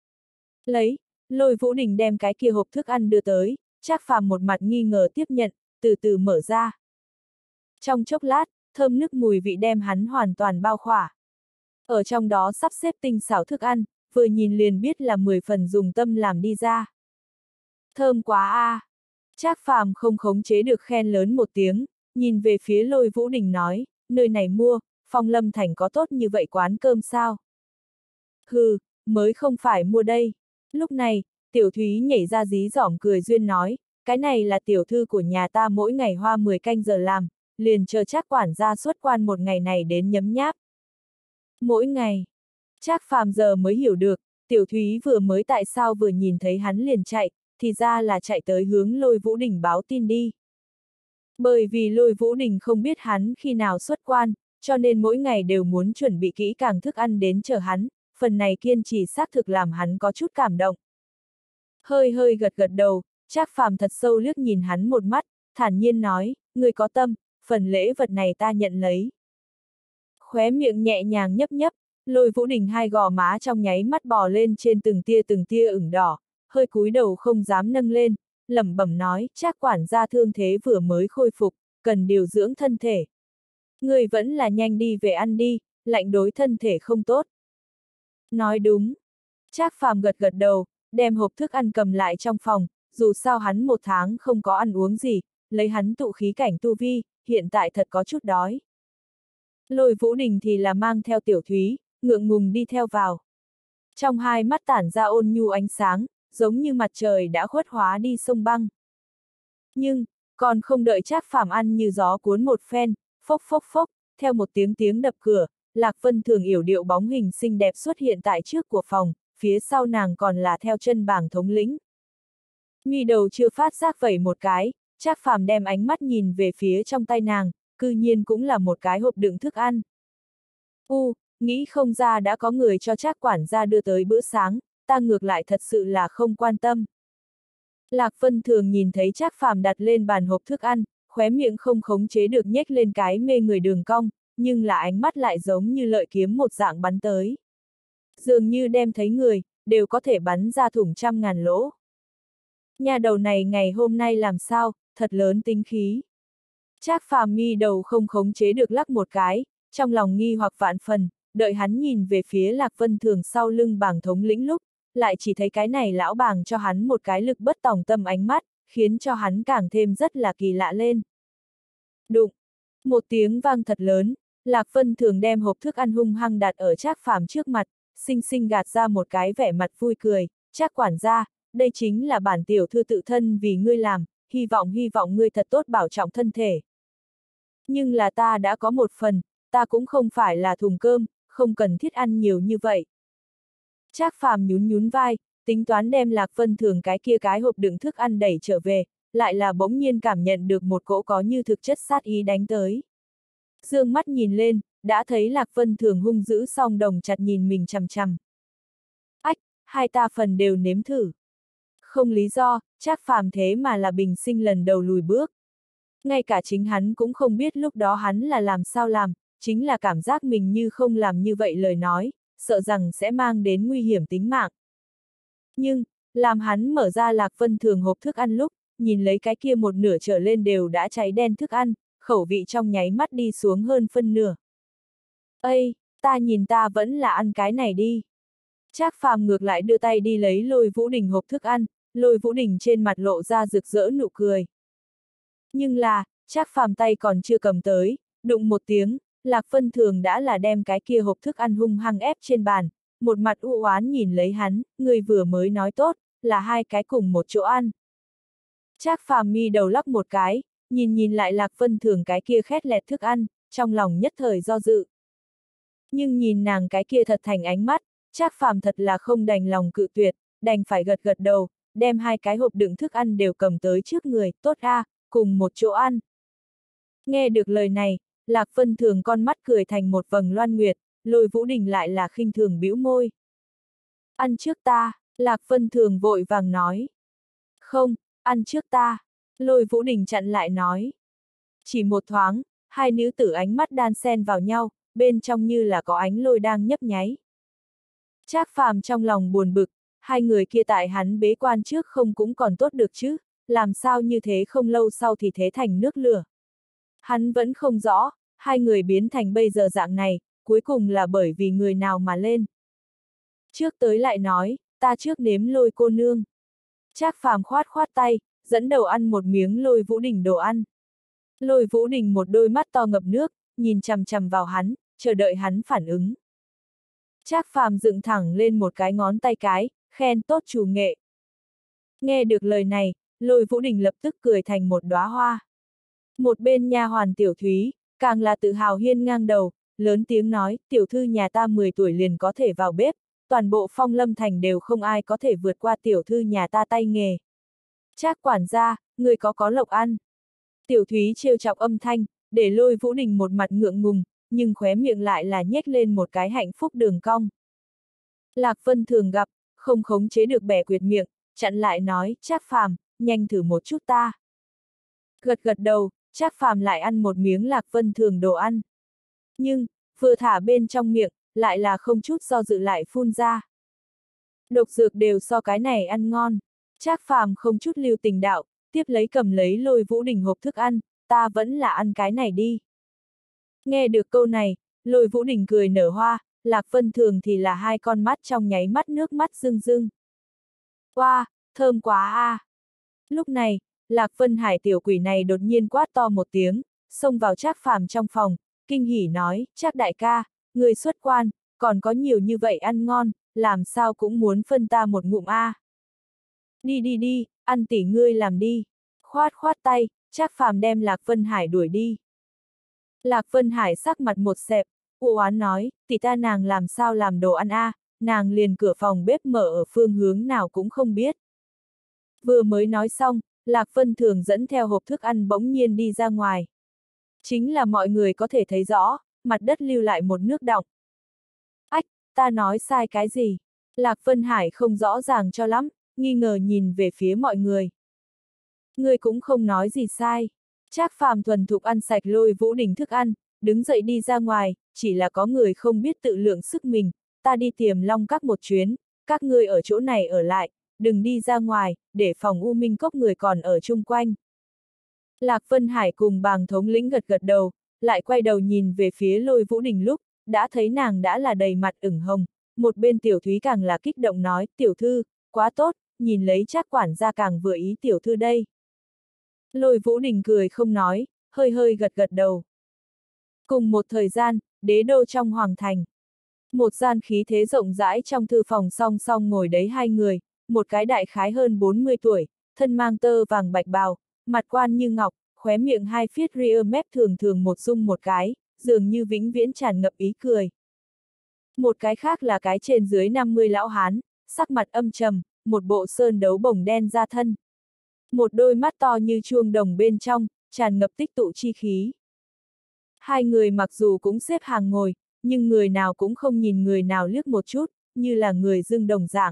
Lấy, Lôi Vũ Đình đem cái kia hộp thức ăn đưa tới, Trác Phàm một mặt nghi ngờ tiếp nhận, từ từ mở ra. Trong chốc lát, thơm nức mùi vị đem hắn hoàn toàn bao khỏa. Ở trong đó sắp xếp tinh xảo thức ăn, vừa nhìn liền biết là mười phần dùng tâm làm đi ra. Thơm quá a! À. Trác Phàm không khống chế được khen lớn một tiếng, nhìn về phía Lôi Vũ Đình nói, nơi này mua, Phong Lâm Thành có tốt như vậy quán cơm sao? Hừ, mới không phải mua đây. Lúc này, Tiểu Thúy nhảy ra dí dỏm cười duyên nói, cái này là tiểu thư của nhà ta mỗi ngày hoa mười canh giờ làm, liền chờ Trác quản gia xuất quan một ngày này đến nhấm nháp. Mỗi ngày. Trác Phàm giờ mới hiểu được, Tiểu Thúy vừa mới tại sao vừa nhìn thấy hắn liền chạy, thì ra là chạy tới hướng Lôi Vũ Đình báo tin đi. Bởi vì Lôi Vũ Đình không biết hắn khi nào xuất quan, cho nên mỗi ngày đều muốn chuẩn bị kỹ càng thức ăn đến chờ hắn, phần này kiên trì xác thực làm hắn có chút cảm động. Hơi hơi gật gật đầu, Trác Phàm thật sâu liếc nhìn hắn một mắt, thản nhiên nói, ngươi có tâm, phần lễ vật này ta nhận lấy. Khóe miệng nhẹ nhàng nhấp nhấp, Lôi Vũ Đình hai gò má trong nháy mắt bò lên trên từng tia từng tia ửng đỏ, hơi cúi đầu không dám nâng lên, lẩm bẩm nói, Trác quản gia thương thế vừa mới khôi phục, cần điều dưỡng thân thể. Ngươi vẫn là nhanh đi về ăn đi, lạnh đối thân thể không tốt. Nói đúng. Trác Phàm gật gật đầu, đem hộp thức ăn cầm lại trong phòng, dù sao hắn một tháng không có ăn uống gì, lấy hắn tụ khí cảnh tu vi, hiện tại thật có chút đói. Lôi Vũ Đình thì là mang theo Tiểu Thúy, ngượng ngùng đi theo vào. Trong hai mắt tản ra ôn nhu ánh sáng, giống như mặt trời đã khuất hóa đi sông băng. Nhưng, còn không đợi Trác Phàm ăn như gió cuốn một phen, phốc phốc phốc, theo một tiếng tiếng đập cửa, Lạc Vân Thường yểu điệu bóng hình xinh đẹp xuất hiện tại trước của phòng, phía sau nàng còn là theo chân bảng thống lĩnh. Mi đầu chưa phát giác vẩy một cái, Trác Phàm đem ánh mắt nhìn về phía trong tay nàng, cư nhiên cũng là một cái hộp đựng thức ăn. U, nghĩ không ra đã có người cho Trác quản gia đưa tới bữa sáng, ta ngược lại thật sự là không quan tâm. Lạc Vân Thường nhìn thấy Trác Phàm đặt lên bàn hộp thức ăn, khóe miệng không khống chế được nhếch lên cái mê người đường cong, nhưng là ánh mắt lại giống như lợi kiếm một dạng bắn tới. Dường như đem thấy người, đều có thể bắn ra thủng trăm ngàn lỗ. Nhà đầu này ngày hôm nay làm sao, thật lớn tính khí. Trác Phàm mi đầu không khống chế được lắc một cái, trong lòng nghi hoặc vạn phần, đợi hắn nhìn về phía Lạc Vân Thường sau lưng bảng thống lĩnh lúc, lại chỉ thấy cái này lão bàng cho hắn một cái lực bất tòng tâm ánh mắt, khiến cho hắn càng thêm rất là kỳ lạ lên. Đụng! Một tiếng vang thật lớn, Lạc Vân Thường đem hộp thức ăn hung hăng đặt ở Trác Phàm trước mặt, xinh xinh gạt ra một cái vẻ mặt vui cười, Trác quản gia, đây chính là bản tiểu thư tự thân vì ngươi làm, hy vọng hy vọng ngươi thật tốt bảo trọng thân thể. Nhưng là ta đã có một phần, ta cũng không phải là thùng cơm, không cần thiết ăn nhiều như vậy. Trác Phàm nhún nhún vai, tính toán đem Lạc Vân Thường cái kia cái hộp đựng thức ăn đẩy trở về, lại là bỗng nhiên cảm nhận được một cỗ có như thực chất sát ý đánh tới. Dương mắt nhìn lên, đã thấy Lạc Vân Thường hung dữ song đồng chặt nhìn mình chằm chằm. Ách, hai ta phần đều nếm thử. Không lý do, Trác Phàm thế mà là bình sinh lần đầu lùi bước. Ngay cả chính hắn cũng không biết lúc đó hắn là làm sao làm, chính là cảm giác mình như không làm như vậy lời nói, sợ rằng sẽ mang đến nguy hiểm tính mạng. Nhưng, làm hắn mở ra Lạc Vân Thường hộp thức ăn lúc, nhìn lấy cái kia một nửa trở lên đều đã cháy đen thức ăn, khẩu vị trong nháy mắt đi xuống hơn phân nửa. Ây, ta nhìn ta vẫn là ăn cái này đi. Trác Phàm ngược lại đưa tay đi lấy Lôi Vũ Đình hộp thức ăn, Lôi Vũ Đình trên mặt lộ ra rực rỡ nụ cười. Nhưng là, Trác Phàm tay còn chưa cầm tới, đụng một tiếng, Lạc Vân Thường đã là đem cái kia hộp thức ăn hung hăng ép trên bàn, một mặt u oán nhìn lấy hắn, người vừa mới nói tốt, là hai cái cùng một chỗ ăn. Trác Phàm mi đầu lắc một cái, nhìn nhìn lại Lạc Vân Thường cái kia khét lẹt thức ăn, trong lòng nhất thời do dự. Nhưng nhìn nàng cái kia thật thành ánh mắt, Trác Phàm thật là không đành lòng cự tuyệt, đành phải gật gật đầu, đem hai cái hộp đựng thức ăn đều cầm tới trước người, tốt a, cùng một chỗ ăn. Nghe được lời này, Lạc Vân Thường con mắt cười thành một vầng loan nguyệt, Lôi Vũ Đình lại là khinh thường bĩu môi. Ăn trước ta, Lạc Vân Thường vội vàng nói. Không, ăn trước ta, Lôi Vũ Đình chặn lại nói. Chỉ một thoáng, hai nữ tử ánh mắt đan xen vào nhau, bên trong như là có ánh lôi đang nhấp nháy. Trác Phàm trong lòng buồn bực, hai người kia tại hắn bế quan trước không cũng còn tốt được chứ, làm sao như thế không lâu sau thì thế thành nước lửa. Hắn vẫn không rõ, hai người biến thành bây giờ dạng này, cuối cùng là bởi vì người nào mà lên. Trước tới lại nói, ta trước nếm Lôi cô nương. Trác Phàm khoát khoát tay, dẫn đầu ăn một miếng Lôi Vũ Đình đồ ăn. Lôi Vũ Đình một đôi mắt to ngập nước, nhìn chằm chằm vào hắn, chờ đợi hắn phản ứng. Trác Phàm dựng thẳng lên một cái ngón tay cái, khen tốt chủ nghệ. Nghe được lời này, Lôi Vũ Đình lập tức cười thành một đóa hoa. Một bên nha hoàn Tiểu Thúy, càng là tự hào hiên ngang đầu, lớn tiếng nói, tiểu thư nhà ta mười tuổi liền có thể vào bếp, toàn bộ Phong Lâm Thành đều không ai có thể vượt qua tiểu thư nhà ta tay nghề. Trác quản gia, người có có lộc ăn. Tiểu Thúy trêu chọc âm thanh, để Lôi Vũ Đình một mặt ngượng ngùng, nhưng khóe miệng lại là nhếch lên một cái hạnh phúc đường cong. Lạc Vân Thường gặp, không khống chế được bẻ quyệt miệng, chặn lại nói, Trác Phàm, nhanh thử một chút ta. Gật gật đầu, Trác Phàm lại ăn một miếng Lạc Vân Thường đồ ăn. Nhưng, vừa thả bên trong miệng, lại là không chút do dự lại phun ra. Độc dược đều so cái này ăn ngon. Trác Phàm không chút lưu tình đạo, tiếp lấy cầm lấy Lôi Vũ Đình hộp thức ăn, ta vẫn là ăn cái này đi. Nghe được câu này, Lôi Vũ Đình cười nở hoa, Lạc Vân Thường thì là hai con mắt trong nháy mắt nước mắt rưng rưng. Wow, thơm quá a! À. Lúc này, Lạc Vân Hải tiểu quỷ này đột nhiên quát to một tiếng, xông vào Trác Phàm trong phòng, kinh hỉ nói, Trác đại ca, người xuất quan, còn có nhiều như vậy ăn ngon, làm sao cũng muốn phân ta một ngụm a. À. Đi đi đi, ăn tỉ ngươi làm đi. Khoát khoát tay, Trác Phàm đem Lạc Vân Hải đuổi đi. Lạc Vân Hải sắc mặt một xẹp, u oán nói, tỷ ta nàng làm sao làm đồ ăn a, à, nàng liền cửa phòng bếp mở ở phương hướng nào cũng không biết. Vừa mới nói xong, Lạc Vân Thường dẫn theo hộp thức ăn bỗng nhiên đi ra ngoài. Chính là mọi người có thể thấy rõ, mặt đất lưu lại một nước đọng. Ách, ta nói sai cái gì? Lạc Vân Hải không rõ ràng cho lắm, nghi ngờ nhìn về phía mọi người. Người cũng không nói gì sai. Trác Phàm thuần thục ăn sạch Lôi Vũ Đình thức ăn, đứng dậy đi ra ngoài, chỉ là có người không biết tự lượng sức mình, ta đi Tiềm Long Các một chuyến, các ngươi ở chỗ này ở lại, đừng đi ra ngoài, để phòng U Minh Cốc người còn ở chung quanh. Lạc Vân Hải cùng Bàng thống lĩnh gật gật đầu, lại quay đầu nhìn về phía Lôi Vũ Đình lúc, đã thấy nàng đã là đầy mặt ửng hồng, một bên Tiểu Thúy càng là kích động nói, tiểu thư, quá tốt, nhìn lấy Trác quản gia càng vừa ý tiểu thư đây. Lôi Vũ Đình cười không nói, hơi hơi gật gật đầu. Cùng một thời gian, đế đô trong hoàng thành. Một gian khí thế rộng rãi trong thư phòng song song ngồi đấy hai người, một cái đại khái hơn bốn mươi tuổi, thân mang tơ vàng bạch bào, mặt quan như ngọc, khóe miệng hai phiết ria mép thường thường một dung một cái, dường như vĩnh viễn tràn ngập ý cười. Một cái khác là cái trên dưới năm mươi lão hán, sắc mặt âm trầm, một bộ sơn đấu bồng đen da thân. Một đôi mắt to như chuông đồng bên trong, tràn ngập tích tụ chi khí. Hai người mặc dù cũng xếp hàng ngồi, nhưng người nào cũng không nhìn người nào liếc một chút, như là người dưng đồng dạng.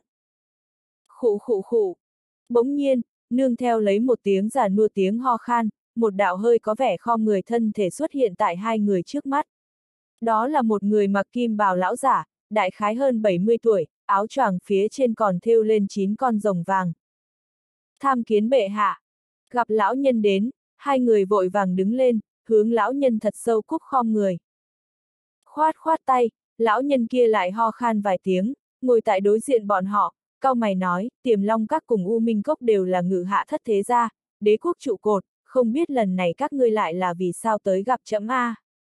Khụ khụ khụ. Bỗng nhiên, nương theo lấy một tiếng giả nua tiếng ho khan, một đạo hơi có vẻ khom người thân thể xuất hiện tại hai người trước mắt. Đó là một người mặc kim bào lão giả, đại khái hơn bảy mươi tuổi, áo choàng phía trên còn thêu lên chín con rồng vàng. Tham kiến bệ hạ. Gặp lão nhân đến, hai người vội vàng đứng lên, hướng lão nhân thật sâu cúc khom người. Khoát khoát tay, lão nhân kia lại ho khan vài tiếng, ngồi tại đối diện bọn họ, cau mày nói, Tiềm Long Các cùng U Minh Cốc đều là ngự hạ thất thế gia, đế quốc trụ cột, không biết lần này các ngươi lại là vì sao tới gặp trẫm a.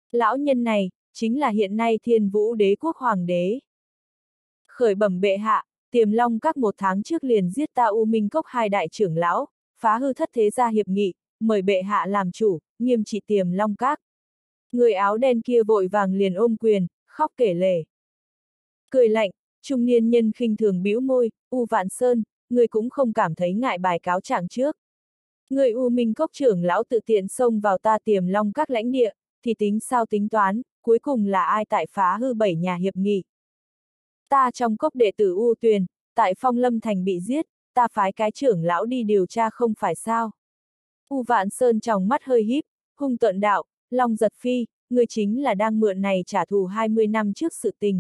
Lão nhân này, chính là hiện nay Thiên Vũ Đế quốc hoàng đế. Khởi bẩm bệ hạ, Tiềm Long Các một tháng trước liền giết ta U Minh Cốc hai đại trưởng lão, phá hư thất thế gia hiệp nghị, mời bệ hạ làm chủ, nghiêm trị Tiềm Long Các. Người áo đen kia vội vàng liền ôm quyền, khóc kể lể. Cười lạnh, trung niên nhân khinh thường bĩu môi, U Vạn Sơn, người cũng không cảm thấy ngại bài cáo trạng trước. Người U Minh Cốc trưởng lão tự tiện xông vào ta Tiềm Long Các lãnh địa, thì tính sao tính toán, cuối cùng là ai tại phá hư bảy nhà hiệp nghị. Ta trong cốc đệ tử U Tuyền, tại Phong Lâm Thành bị giết, ta phái cái trưởng lão đi điều tra không phải sao. U Vạn Sơn trong mắt hơi híp, hung tợn đạo, Long Giật Phi, người chính là đang mượn này trả thù hai mươi năm trước sự tình.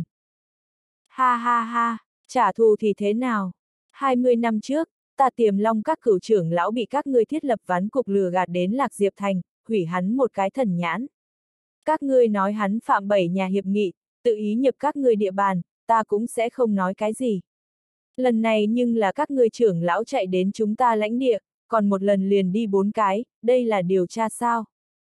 Ha ha ha, trả thù thì thế nào? hai mươi năm trước, ta Tiềm Long Các cửu trưởng lão bị các ngươi thiết lập ván cục lừa gạt đến Lạc Diệp Thành, hủy hắn một cái thần nhãn. Các ngươi nói hắn phạm bảy nhà hiệp nghị, tự ý nhập các ngươi địa bàn, ta cũng sẽ không nói cái gì. Lần này nhưng là các ngươi trưởng lão chạy đến chúng ta lãnh địa, còn một lần liền đi bốn cái, đây là điều tra sao?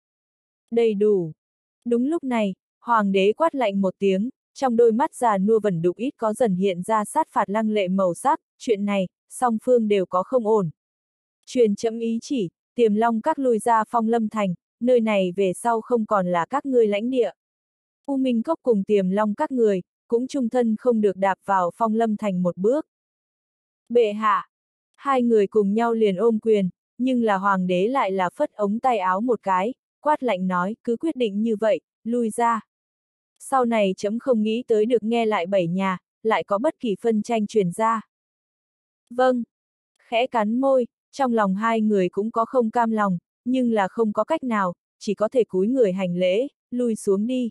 Đầy đủ. Đúng lúc này, hoàng đế quát lạnh một tiếng, trong đôi mắt già nua vẩn đục ít có dần hiện ra sát phạt lăng lệ màu sắc, chuyện này, song phương đều có không ổn. Truyền chấm ý chỉ, Tiềm Long Các lui ra Phong Lâm Thành, nơi này về sau không còn là các ngươi lãnh địa. U Minh Cốc cùng Tiềm Long Các người, cũng chung thân không được đạp vào Phong Lâm Thành một bước. Bệ hạ! Hai người cùng nhau liền ôm quyền, nhưng là hoàng đế lại là phất ống tay áo một cái, quát lạnh nói, cứ quyết định như vậy, lui ra. Sau này chấm không nghĩ tới được nghe lại bảy nhà, lại có bất kỳ phân tranh truyền ra. Vâng. Khẽ cắn môi, trong lòng hai người cũng có không cam lòng, nhưng là không có cách nào, chỉ có thể cúi người hành lễ, lui xuống đi.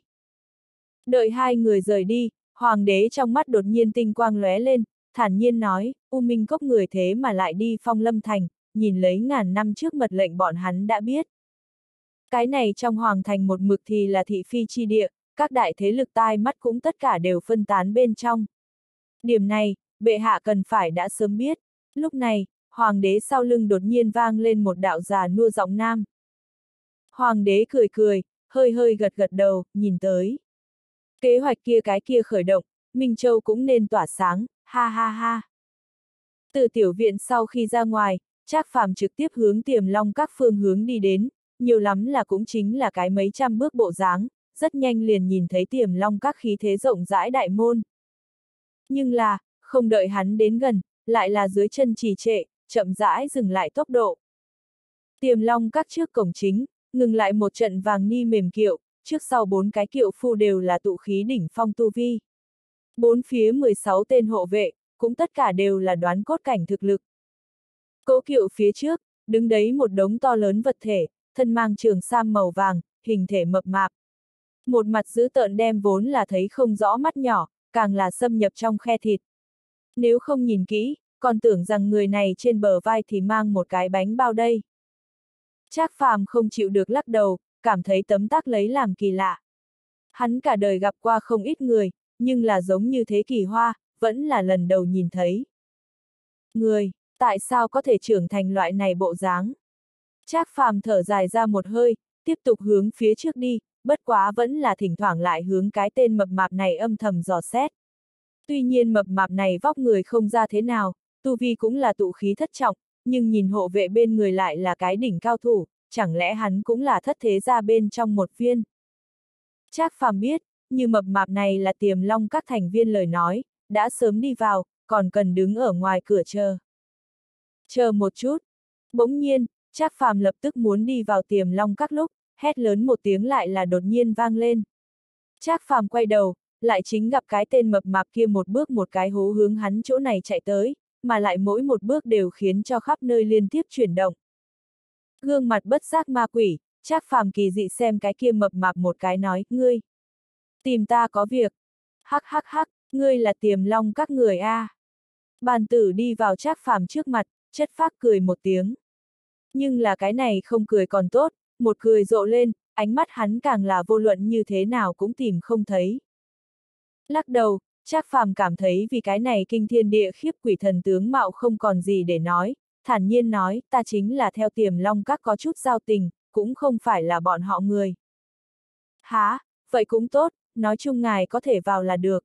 Đợi hai người rời đi, hoàng đế trong mắt đột nhiên tinh quang lóe lên, thản nhiên nói, U Minh Cốc người thế mà lại đi Phong Lâm Thành, nhìn lấy ngàn năm trước mật lệnh bọn hắn đã biết. Cái này trong hoàng thành một mực thì là thị phi chi địa, các đại thế lực tai mắt cũng tất cả đều phân tán bên trong. Điểm này, bệ hạ cần phải đã sớm biết. Lúc này, hoàng đế sau lưng đột nhiên vang lên một đạo già nua giọng nam. Hoàng đế cười cười, hơi hơi gật gật đầu, nhìn tới. Kế hoạch kia cái kia khởi động, Minh Châu cũng nên tỏa sáng, ha ha ha. Từ tiểu viện sau khi ra ngoài, Trác Phàm trực tiếp hướng Tiềm Long Các phương hướng đi đến, nhiều lắm là cũng chính là cái mấy trăm bước bộ dáng, rất nhanh liền nhìn thấy Tiềm Long Các khí thế rộng rãi đại môn. Nhưng là, không đợi hắn đến gần, lại là dưới chân trì trệ, chậm rãi dừng lại tốc độ. Tiềm Long Các trước cổng chính, ngừng lại một trận vàng ni mềm kiệu, trước sau bốn cái kiệu phu đều là tụ khí đỉnh phong tu vi. Bốn phía mười sáu tên hộ vệ, cũng tất cả đều là đoán cốt cảnh thực lực. Cỗ kiệu phía trước, đứng đấy một đống to lớn vật thể, thân mang trường sam màu vàng, hình thể mập mạp. Một mặt dữ tợn đem vốn là thấy không rõ mắt nhỏ, càng là xâm nhập trong khe thịt. Nếu không nhìn kỹ, còn tưởng rằng người này trên bờ vai thì mang một cái bánh bao đây. Trác Phàm không chịu được lắc đầu, cảm thấy tấm tắc lấy làm kỳ lạ. Hắn cả đời gặp qua không ít người, nhưng là giống như thế Kỳ Hoa, vẫn là lần đầu nhìn thấy. Người, tại sao có thể trưởng thành loại này bộ dáng? Trác Phàm thở dài ra một hơi, tiếp tục hướng phía trước đi, bất quá vẫn là thỉnh thoảng lại hướng cái tên mập mạp này âm thầm dò xét. Tuy nhiên mập mạp này vóc người không ra thế nào, tu vi cũng là tụ khí thất trọng, nhưng nhìn hộ vệ bên người lại là cái đỉnh cao thủ, chẳng lẽ hắn cũng là thất thế gia bên trong một viên. Trác Phàm biết, như mập mạp này là Tiềm Long Các thành viên lời nói, đã sớm đi vào, còn cần đứng ở ngoài cửa chờ. Chờ một chút. Bỗng nhiên, Trác Phàm lập tức muốn đi vào Tiềm Long Các lúc, hét lớn một tiếng lại là đột nhiên vang lên. Trác Phàm quay đầu, lại chính gặp cái tên mập mạp kia một bước một cái hố hướng hắn chỗ này chạy tới, mà lại mỗi một bước đều khiến cho khắp nơi liên tiếp chuyển động. Gương mặt bất giác ma quỷ, Trác Phàm kỳ dị xem cái kia mập mạp một cái nói, ngươi. Tìm ta có việc. Hắc hắc hắc, ngươi là Tiềm Long Các người a. À. Bàn tử đi vào Trác Phàm trước mặt, chất phác cười một tiếng. Nhưng là cái này không cười còn tốt, một cười rộ lên, ánh mắt hắn càng là vô luận như thế nào cũng tìm không thấy. Lắc đầu, Trác Phàm cảm thấy vì cái này kinh thiên địa khiếp quỷ thần tướng mạo không còn gì để nói, thản nhiên nói, ta chính là theo Tiềm Long Các có chút giao tình, cũng không phải là bọn họ người. Há, vậy cũng tốt, nói chung ngài có thể vào là được.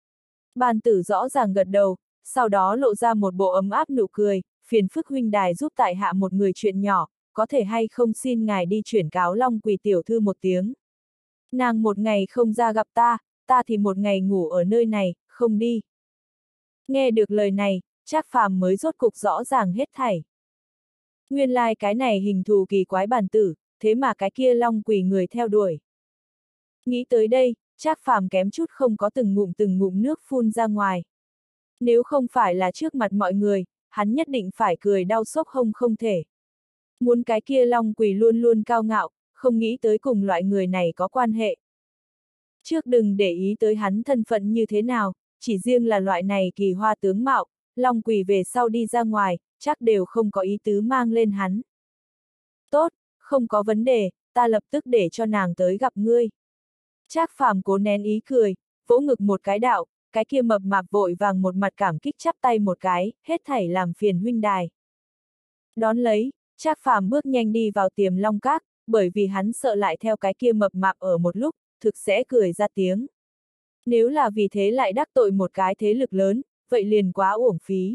Bàn tử rõ ràng gật đầu, sau đó lộ ra một bộ ấm áp nụ cười, phiền phức huynh đài giúp tại hạ một người chuyện nhỏ, có thể hay không xin ngài đi chuyển cáo Long Quỳ tiểu thư một tiếng. Nàng một ngày không ra gặp ta, ta thì một ngày ngủ ở nơi này, không đi. Nghe được lời này, Trác Phàm mới rốt cục rõ ràng hết thảy. Nguyên lai like cái này hình thù kỳ quái bàn tử, thế mà cái kia Long Quỳ người theo đuổi. Nghĩ tới đây, Trác Phàm kém chút không có từng ngụm từng ngụm nước phun ra ngoài. Nếu không phải là trước mặt mọi người, hắn nhất định phải cười đau sốc hông không thể. Muốn cái kia Long Quỳ luôn luôn cao ngạo, không nghĩ tới cùng loại người này có quan hệ. Trước đừng để ý tới hắn thân phận như thế nào, chỉ riêng là loại này kỳ hoa tướng mạo, Long Quỳ về sau đi ra ngoài, chắc đều không có ý tứ mang lên hắn. Tốt, không có vấn đề, ta lập tức để cho nàng tới gặp ngươi. Trác Phàm cố nén ý cười, vỗ ngực một cái đạo, cái kia mập mạp vội vàng một mặt cảm kích chắp tay một cái, hết thảy làm phiền huynh đài. Đón lấy, Trác Phàm bước nhanh đi vào Tiềm Long Các, bởi vì hắn sợ lại theo cái kia mập mạp ở một lúc, thực sẽ cười ra tiếng. Nếu là vì thế lại đắc tội một cái thế lực lớn, vậy liền quá uổng phí.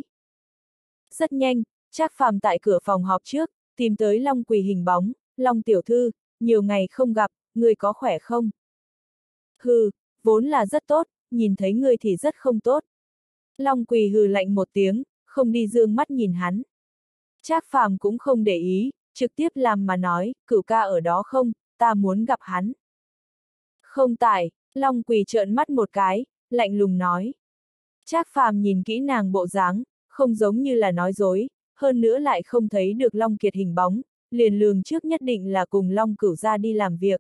Rất nhanh, Trác Phàm tại cửa phòng họp trước, tìm tới Long Quỳ hình bóng, Long tiểu thư, nhiều ngày không gặp, người có khỏe không? Hừ, vốn là rất tốt, nhìn thấy người thì rất không tốt. Long Quỳ hừ lạnh một tiếng, không đi dương mắt nhìn hắn. Trác Phàm cũng không để ý, trực tiếp làm mà nói, cửu ca ở đó không, ta muốn gặp hắn. Không tại, Long Quỳ trợn mắt một cái, lạnh lùng nói. Trác Phàm nhìn kỹ nàng bộ dáng, không giống như là nói dối, hơn nữa lại không thấy được Long Kiệt hình bóng, liền lường trước nhất định là cùng Long Cửu ra đi làm việc.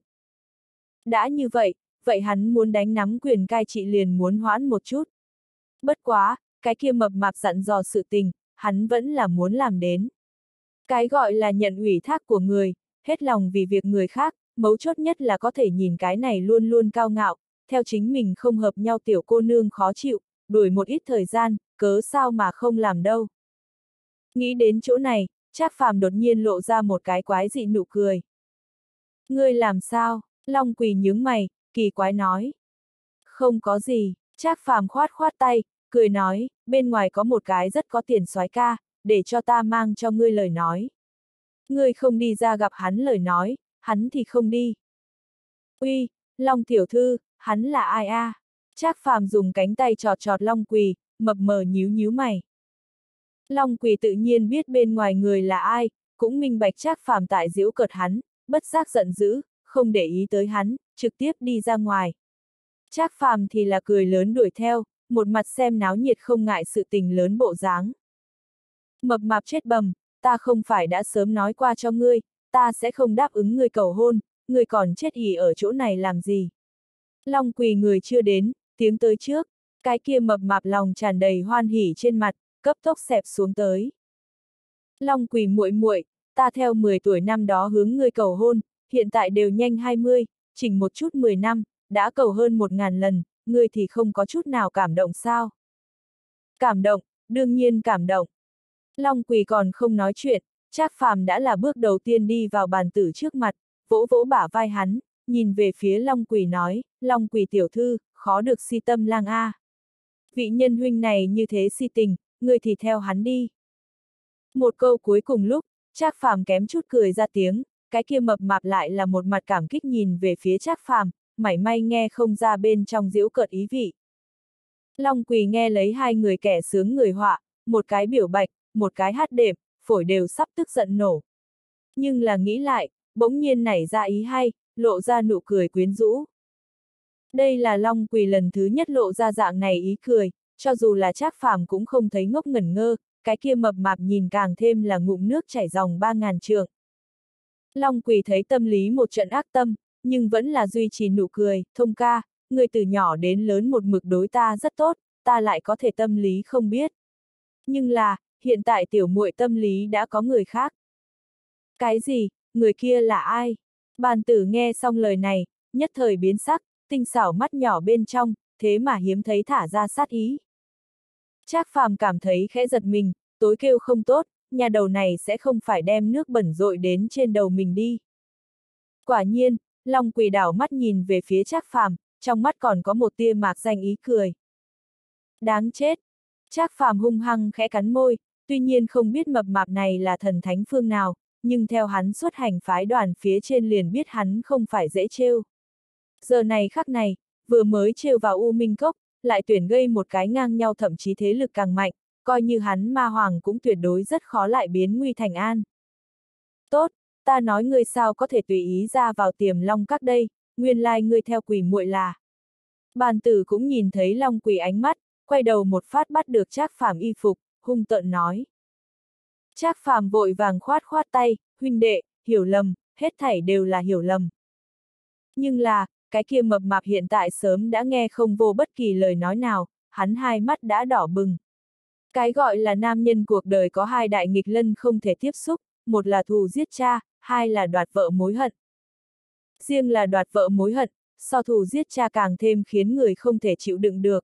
Đã như vậy, vậy hắn muốn đánh nắm quyền cai trị liền muốn hoãn một chút. Bất quá, cái kia mập mạp dặn dò sự tình, hắn vẫn là muốn làm đến. Cái gọi là nhận ủy thác của người, hết lòng vì việc người khác, mấu chốt nhất là có thể nhìn cái này luôn luôn cao ngạo, theo chính mình không hợp nhau tiểu cô nương khó chịu, đuổi một ít thời gian, cớ sao mà không làm đâu. Nghĩ đến chỗ này, Trác Phàm đột nhiên lộ ra một cái quái dị nụ cười. Ngươi làm sao? Long Quỳ nhướng mày, kỳ quái nói. Không có gì, Trác Phàm khoát khoát tay, cười nói, bên ngoài có một cái rất có tiền soái ca, để cho ta mang cho ngươi lời nói. Ngươi không đi ra gặp hắn lời nói, hắn thì không đi. Uy, Long tiểu thư, hắn là ai a? À? Trác Phàm dùng cánh tay trọt trọt Long Quỳ, mập mờ nhíu nhíu mày. Long Quỳ tự nhiên biết bên ngoài người là ai, cũng minh bạch Trác Phàm tại giễu cợt hắn, bất giác giận dữ, không để ý tới hắn, trực tiếp đi ra ngoài. Trác Phàm thì là cười lớn đuổi theo, một mặt xem náo nhiệt không ngại sự tình lớn bộ dáng. Mập mạp chết bầm, ta không phải đã sớm nói qua cho ngươi, ta sẽ không đáp ứng ngươi cầu hôn, ngươi còn chết ỉ ở chỗ này làm gì? Long Quỳ người chưa đến, tiếng tới trước, cái kia mập mạp lòng tràn đầy hoan hỉ trên mặt, cấp tốc xẹp xuống tới. Long Quỳ muội muội, ta theo mười tuổi năm đó hướng ngươi cầu hôn, hiện tại đều nhanh hai mươi, chỉnh một chút mười năm, đã cầu hơn một ngàn lần, ngươi thì không có chút nào cảm động sao? Cảm động, đương nhiên cảm động. Long Quỳ còn không nói chuyện, Trác Phàm đã là bước đầu tiên đi vào bàn tử trước mặt, vỗ vỗ bả vai hắn, nhìn về phía Long Quỳ nói, Long Quỳ tiểu thư, khó được si tâm lang a. Vị nhân huynh này như thế si tình, ngươi thì theo hắn đi. Một câu cuối cùng lúc, Trác Phàm kém chút cười ra tiếng, cái kia mập mạp lại là một mặt cảm kích nhìn về phía Trác Phàm, mảy may nghe không ra bên trong giễu cợt ý vị. Long Quỳ nghe lấy hai người kẻ sướng người họa, một cái biểu bạch, một cái hát đệm, phổi đều sắp tức giận nổ. Nhưng là nghĩ lại, bỗng nhiên nảy ra ý hay, lộ ra nụ cười quyến rũ. Đây là Long Quỳ lần thứ nhất lộ ra dạng này ý cười, cho dù là Trác Phàm cũng không thấy ngốc ngẩn ngơ, cái kia mập mạp nhìn càng thêm là ngụm nước chảy dòng ba ngàn trượng. Long Quỳ thấy tâm lý một trận ác tâm, nhưng vẫn là duy trì nụ cười, thông ca, người từ nhỏ đến lớn một mực đối ta rất tốt, ta lại có thể tâm lý không biết. Nhưng là, hiện tại tiểu muội tâm lý đã có người khác. Cái gì, người kia là ai? Bàn tử nghe xong lời này, nhất thời biến sắc, tinh xảo mắt nhỏ bên trong, thế mà hiếm thấy thả ra sát ý. Trác Phàm cảm thấy khẽ giật mình, tối kêu không tốt, nhà đầu này sẽ không phải đem nước bẩn rội đến trên đầu mình đi. Quả nhiên, Long Quỳ đảo mắt nhìn về phía Trác Phàm, trong mắt còn có một tia mạc danh ý cười. Đáng chết! Trác Phàm hung hăng khẽ cắn môi, tuy nhiên không biết mập mạp này là thần thánh phương nào, nhưng theo hắn xuất hành phái đoàn phía trên liền biết hắn không phải dễ trêu. Giờ này khắc này, vừa mới trêu vào U Minh Cốc, lại tuyển gây một cái ngang nhau, thậm chí thế lực càng mạnh, coi như hắn ma hoàng cũng tuyệt đối rất khó lại biến nguy thành an. Tốt, ta nói ngươi sao có thể tùy ý ra vào Tiềm Long Các đây, nguyên lai ngươi theo Quỳ muội là. Bàn tử cũng nhìn thấy Long Quỳ ánh mắt, quay đầu một phát bắt được Trác Phàm y phục, hung tợn nói. Trác Phàm vội vàng khoát khoát tay, huynh đệ, hiểu lầm, hết thảy đều là hiểu lầm. Nhưng là, cái kia mập mạp hiện tại sớm đã nghe không vô bất kỳ lời nói nào, hắn hai mắt đã đỏ bừng. Cái gọi là nam nhân cuộc đời có hai đại nghịch lân không thể tiếp xúc, một là thù giết cha, hai là đoạt vợ mối hận. Riêng là đoạt vợ mối hận, so thù giết cha càng thêm khiến người không thể chịu đựng được.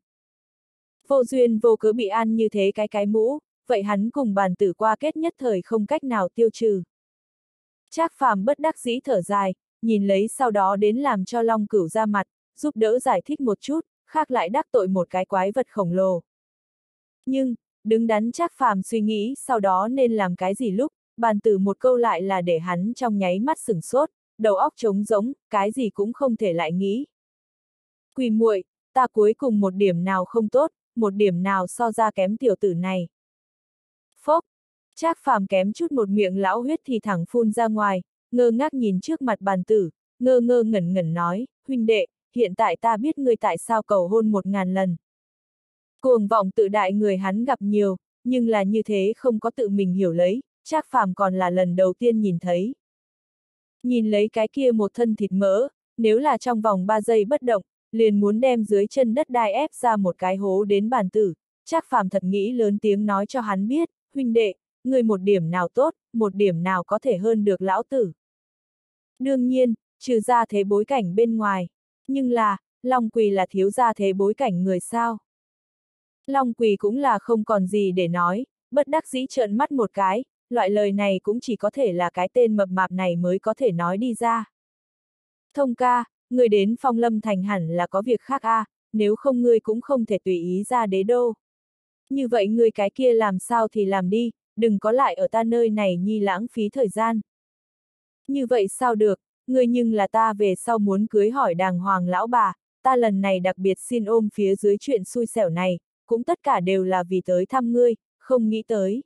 Vô duyên vô cớ bị ăn như thế cái cái mũ, vậy hắn cùng bàn tử qua kết nhất thời không cách nào tiêu trừ. Trác Phàm bất đắc dĩ thở dài, nhìn lấy sau đó đến làm cho Long Cửu ra mặt, giúp đỡ giải thích một chút, khác lại đắc tội một cái quái vật khổng lồ. Nhưng, đứng đắn Trác Phàm suy nghĩ sau đó nên làm cái gì lúc, bàn tử một câu lại là để hắn trong nháy mắt sửng sốt, đầu óc trống rỗng, cái gì cũng không thể lại nghĩ. Quỳ muội, ta cuối cùng một điểm nào không tốt, một điểm nào so ra kém tiểu tử này. Phốc, Trác Phàm kém chút một miệng lão huyết thì thẳng phun ra ngoài, ngơ ngác nhìn trước mặt bàn tử, ngơ ngơ ngẩn ngẩn nói, huynh đệ, hiện tại ta biết ngươi tại sao cầu hôn một ngàn lần. Cuồng vọng tự đại người hắn gặp nhiều, nhưng là như thế không có tự mình hiểu lấy, Trác Phàm còn là lần đầu tiên nhìn thấy. Nhìn lấy cái kia một thân thịt mỡ, nếu là trong vòng ba giây bất động, liền muốn đem dưới chân đất đai ép ra một cái hố đến bàn tử, Trác Phàm thật nghĩ lớn tiếng nói cho hắn biết, huynh đệ, người một điểm nào tốt, một điểm nào có thể hơn được lão tử. Đương nhiên, trừ ra thế bối cảnh bên ngoài, nhưng là, Long Quỳ là thiếu gia thế bối cảnh người sao. Long Quỳ cũng là không còn gì để nói, bất đắc dĩ trợn mắt một cái, loại lời này cũng chỉ có thể là cái tên mập mạp này mới có thể nói đi ra. Thông ca, người đến Phong Lâm Thành hẳn là có việc khác a, à, nếu không ngươi cũng không thể tùy ý ra đế đô. Như vậy ngươi cái kia làm sao thì làm đi, đừng có lại ở ta nơi này nhi lãng phí thời gian. Như vậy sao được, ngươi nhưng là ta về sau muốn cưới hỏi đàng hoàng lão bà, ta lần này đặc biệt xin ôm phía dưới chuyện xui xẻo này, cũng tất cả đều là vì tới thăm ngươi, không nghĩ tới.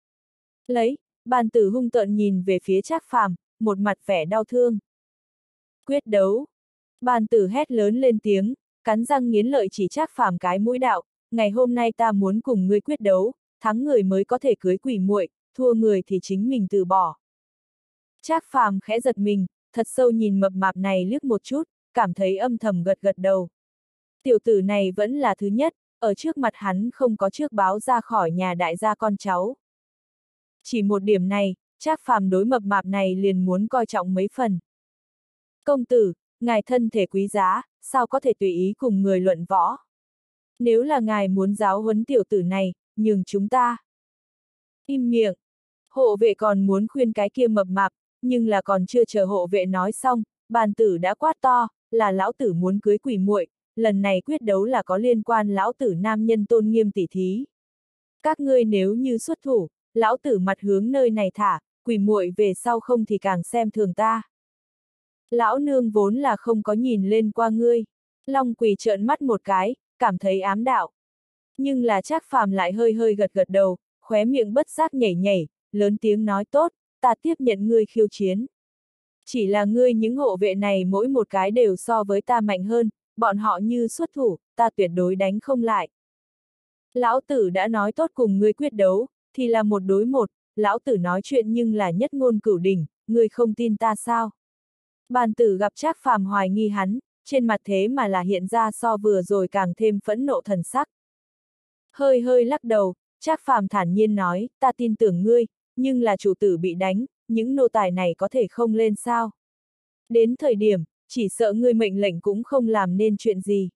Lấy, bàn tử hung tợn nhìn về phía Trác Phàm, một mặt vẻ đau thương. Quyết đấu. Bàn tử hét lớn lên tiếng, cắn răng nghiến lợi chỉ Trác Phàm cái mũi đạo, ngày hôm nay ta muốn cùng ngươi quyết đấu, thắng người mới có thể cưới quỷ muội, thua người thì chính mình từ bỏ. Trác Phàm khẽ giật mình, thật sâu nhìn mập mạp này liếc một chút, cảm thấy âm thầm gật gật đầu. Tiểu tử này vẫn là thứ nhất, ở trước mặt hắn không có trước báo ra khỏi nhà đại gia con cháu. Chỉ một điểm này, Trác Phàm đối mập mạp này liền muốn coi trọng mấy phần. Công tử, ngài thân thể quý giá, sao có thể tùy ý cùng người luận võ? Nếu là ngài muốn giáo huấn tiểu tử này, nhường chúng ta. Im miệng. Hộ vệ còn muốn khuyên cái kia mập mạp, nhưng là còn chưa chờ hộ vệ nói xong, bàn tử đã quát to, là lão tử muốn cưới quỷ muội, lần này quyết đấu là có liên quan lão tử nam nhân tôn nghiêm tỉ thí. Các ngươi nếu như xuất thủ, lão tử mặt hướng nơi này thả, quỷ muội về sau không thì càng xem thường ta. Lão nương vốn là không có nhìn lên qua ngươi. Long Quỳ trợn mắt một cái, cảm thấy ám đạo. Nhưng là Trác Phàm lại hơi hơi gật gật đầu, khóe miệng bất giác nhảy nhảy, lớn tiếng nói tốt, ta tiếp nhận ngươi khiêu chiến. Chỉ là ngươi những hộ vệ này mỗi một cái đều so với ta mạnh hơn, bọn họ như xuất thủ, ta tuyệt đối đánh không lại. Lão tử đã nói tốt cùng ngươi quyết đấu, thì là một đối một, lão tử nói chuyện nhưng là nhất ngôn cửu đỉnh, ngươi không tin ta sao? Bàn tử gặp Trác Phàm hoài nghi hắn, trên mặt thế mà là hiện ra so vừa rồi càng thêm phẫn nộ thần sắc. Hơi hơi lắc đầu, Trác Phàm thản nhiên nói, ta tin tưởng ngươi, nhưng là chủ tử bị đánh, những nô tài này có thể không lên sao? Đến thời điểm, chỉ sợ ngươi mệnh lệnh cũng không làm nên chuyện gì.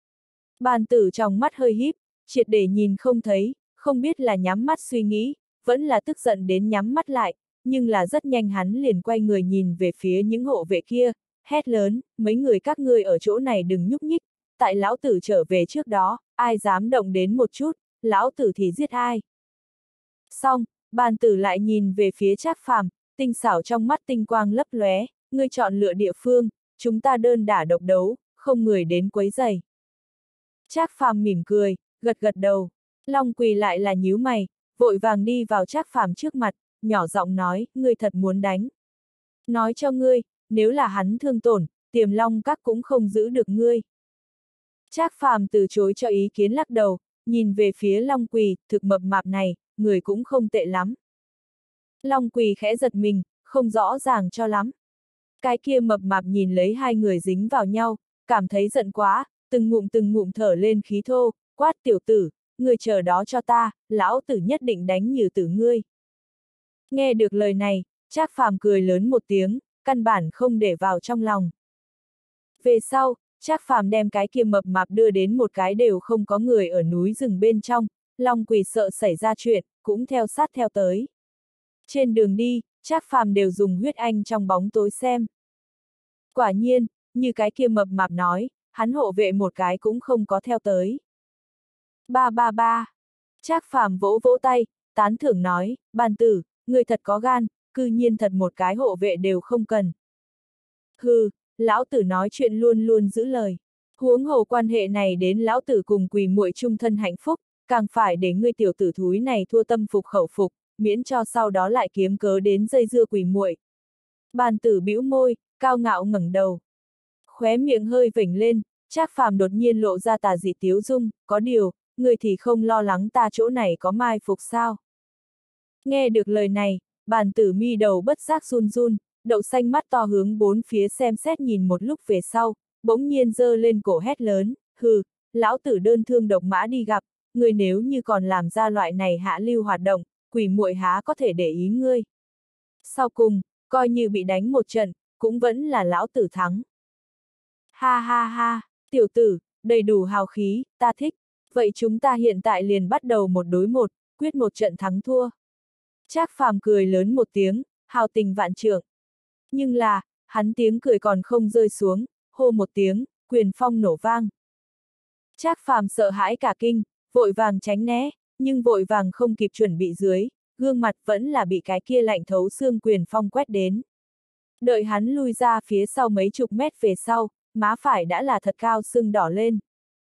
Bàn tử trong mắt hơi híp, triệt để nhìn không thấy, không biết là nhắm mắt suy nghĩ, vẫn là tức giận đến nhắm mắt lại, nhưng là rất nhanh hắn liền quay người nhìn về phía những hộ vệ kia, hét lớn, mấy người các ngươi ở chỗ này đừng nhúc nhích, tại lão tử trở về trước đó, ai dám động đến một chút, lão tử thì giết ai. Xong, bàn tử lại nhìn về phía Trác Phàm, tinh xảo trong mắt tinh quang lấp lóe, ngươi chọn lựa địa phương, chúng ta đơn đả độc đấu, không người đến quấy rầy. Trác Phàm mỉm cười, gật gật đầu, Long Quỳ lại là nhíu mày, vội vàng đi vào Trác Phàm trước mặt, nhỏ giọng nói, ngươi thật muốn đánh. Nói cho ngươi, nếu là hắn thương tổn, Tiềm Long Các cũng không giữ được ngươi. Trác Phàm từ chối cho ý kiến lắc đầu, nhìn về phía Long Quỳ, thực mập mạp này, người cũng không tệ lắm. Long Quỳ khẽ giật mình, không rõ ràng cho lắm. Cái kia mập mạp nhìn lấy hai người dính vào nhau, cảm thấy giận quá, từng ngụm từng ngụm thở lên khí thô, quát tiểu tử, ngươi chờ đó cho ta, lão tử nhất định đánh như tử ngươi. Nghe được lời này, Trác Phàm cười lớn một tiếng, căn bản không để vào trong lòng. Về sau, Trác Phàm đem cái kia mập mạp đưa đến một cái đều không có người ở núi rừng bên trong, Long Quỳ sợ xảy ra chuyện, cũng theo sát theo tới. Trên đường đi, Trác Phàm đều dùng huyết anh trong bóng tối xem. Quả nhiên, như cái kia mập mạp nói, hắn hộ vệ một cái cũng không có theo tới. Ba ba ba. Trác Phàm vỗ vỗ tay, tán thưởng nói, bàn tử, người thật có gan, cư nhiên thật một cái hộ vệ đều không cần. Hừ, lão tử nói chuyện luôn luôn giữ lời. Huống hồ quan hệ này đến lão tử cùng Quỳ muội chung thân hạnh phúc, càng phải để ngươi tiểu tử thúi này thua tâm phục khẩu phục, miễn cho sau đó lại kiếm cớ đến dây dưa Quỳ muội. Bàn tử bĩu môi, cao ngạo ngẩng đầu. Khóe miệng hơi vểnh lên, Trác Phàm đột nhiên lộ ra tà dị tiếu dung, có điều, người thì không lo lắng ta chỗ này có mai phục sao. Nghe được lời này, bàn tử mi đầu bất giác run run, đậu xanh mắt to hướng bốn phía xem xét nhìn một lúc về sau, bỗng nhiên giơ lên cổ hét lớn, hừ, lão tử đơn thương độc mã đi gặp, người nếu như còn làm ra loại này hạ lưu hoạt động, Quỳ muội há có thể để ý ngươi. Sau cùng, coi như bị đánh một trận, cũng vẫn là lão tử thắng. Ha ha ha, tiểu tử, đầy đủ hào khí, ta thích, vậy chúng ta hiện tại liền bắt đầu một đối một, quyết một trận thắng thua. Trác Phàm cười lớn một tiếng, hào tình vạn trượng. Nhưng là, hắn tiếng cười còn không rơi xuống, hô một tiếng, quyền phong nổ vang. Trác Phàm sợ hãi cả kinh, vội vàng tránh né, nhưng vội vàng không kịp chuẩn bị dưới, gương mặt vẫn là bị cái kia lạnh thấu xương quyền phong quét đến. Đợi hắn lui ra phía sau mấy chục mét về sau, má phải đã là thật cao sưng đỏ lên.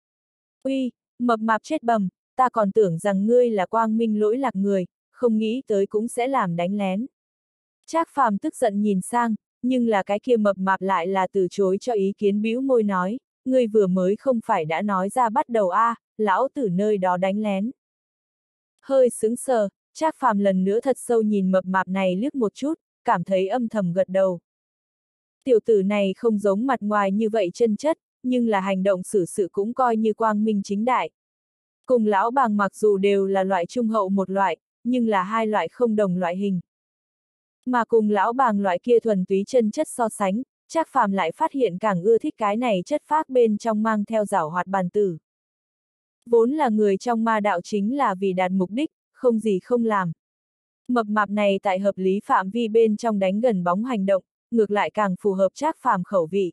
Uy, mập mạp chết bầm, ta còn tưởng rằng ngươi là quang minh lỗi lạc người, không nghĩ tới cũng sẽ làm đánh lén. Trác Phàm tức giận nhìn sang, nhưng là cái kia mập mạp lại là từ chối cho ý kiến bĩu môi nói, ngươi vừa mới không phải đã nói ra bắt đầu a, à, lão tử nơi đó đánh lén. Hơi sững sờ, Trác Phàm lần nữa thật sâu nhìn mập mạp này liếc một chút, cảm thấy âm thầm gật đầu. Tiểu tử này không giống mặt ngoài như vậy chân chất, nhưng là hành động xử sự cũng coi như quang minh chính đại. Cùng lão bàng mặc dù đều là loại trung hậu một loại, nhưng là hai loại không đồng loại hình. Mà cùng lão bàng loại kia thuần túy chân chất so sánh, Trác Phàm lại phát hiện càng ưa thích cái này chất phác bên trong mang theo giảo hoạt bàn tử. Vốn là người trong ma đạo chính là vì đạt mục đích, không gì không làm. Mập mạp này tại hợp lý phạm vi bên trong đánh gần bóng hành động, ngược lại càng phù hợp Trác Phàm khẩu vị.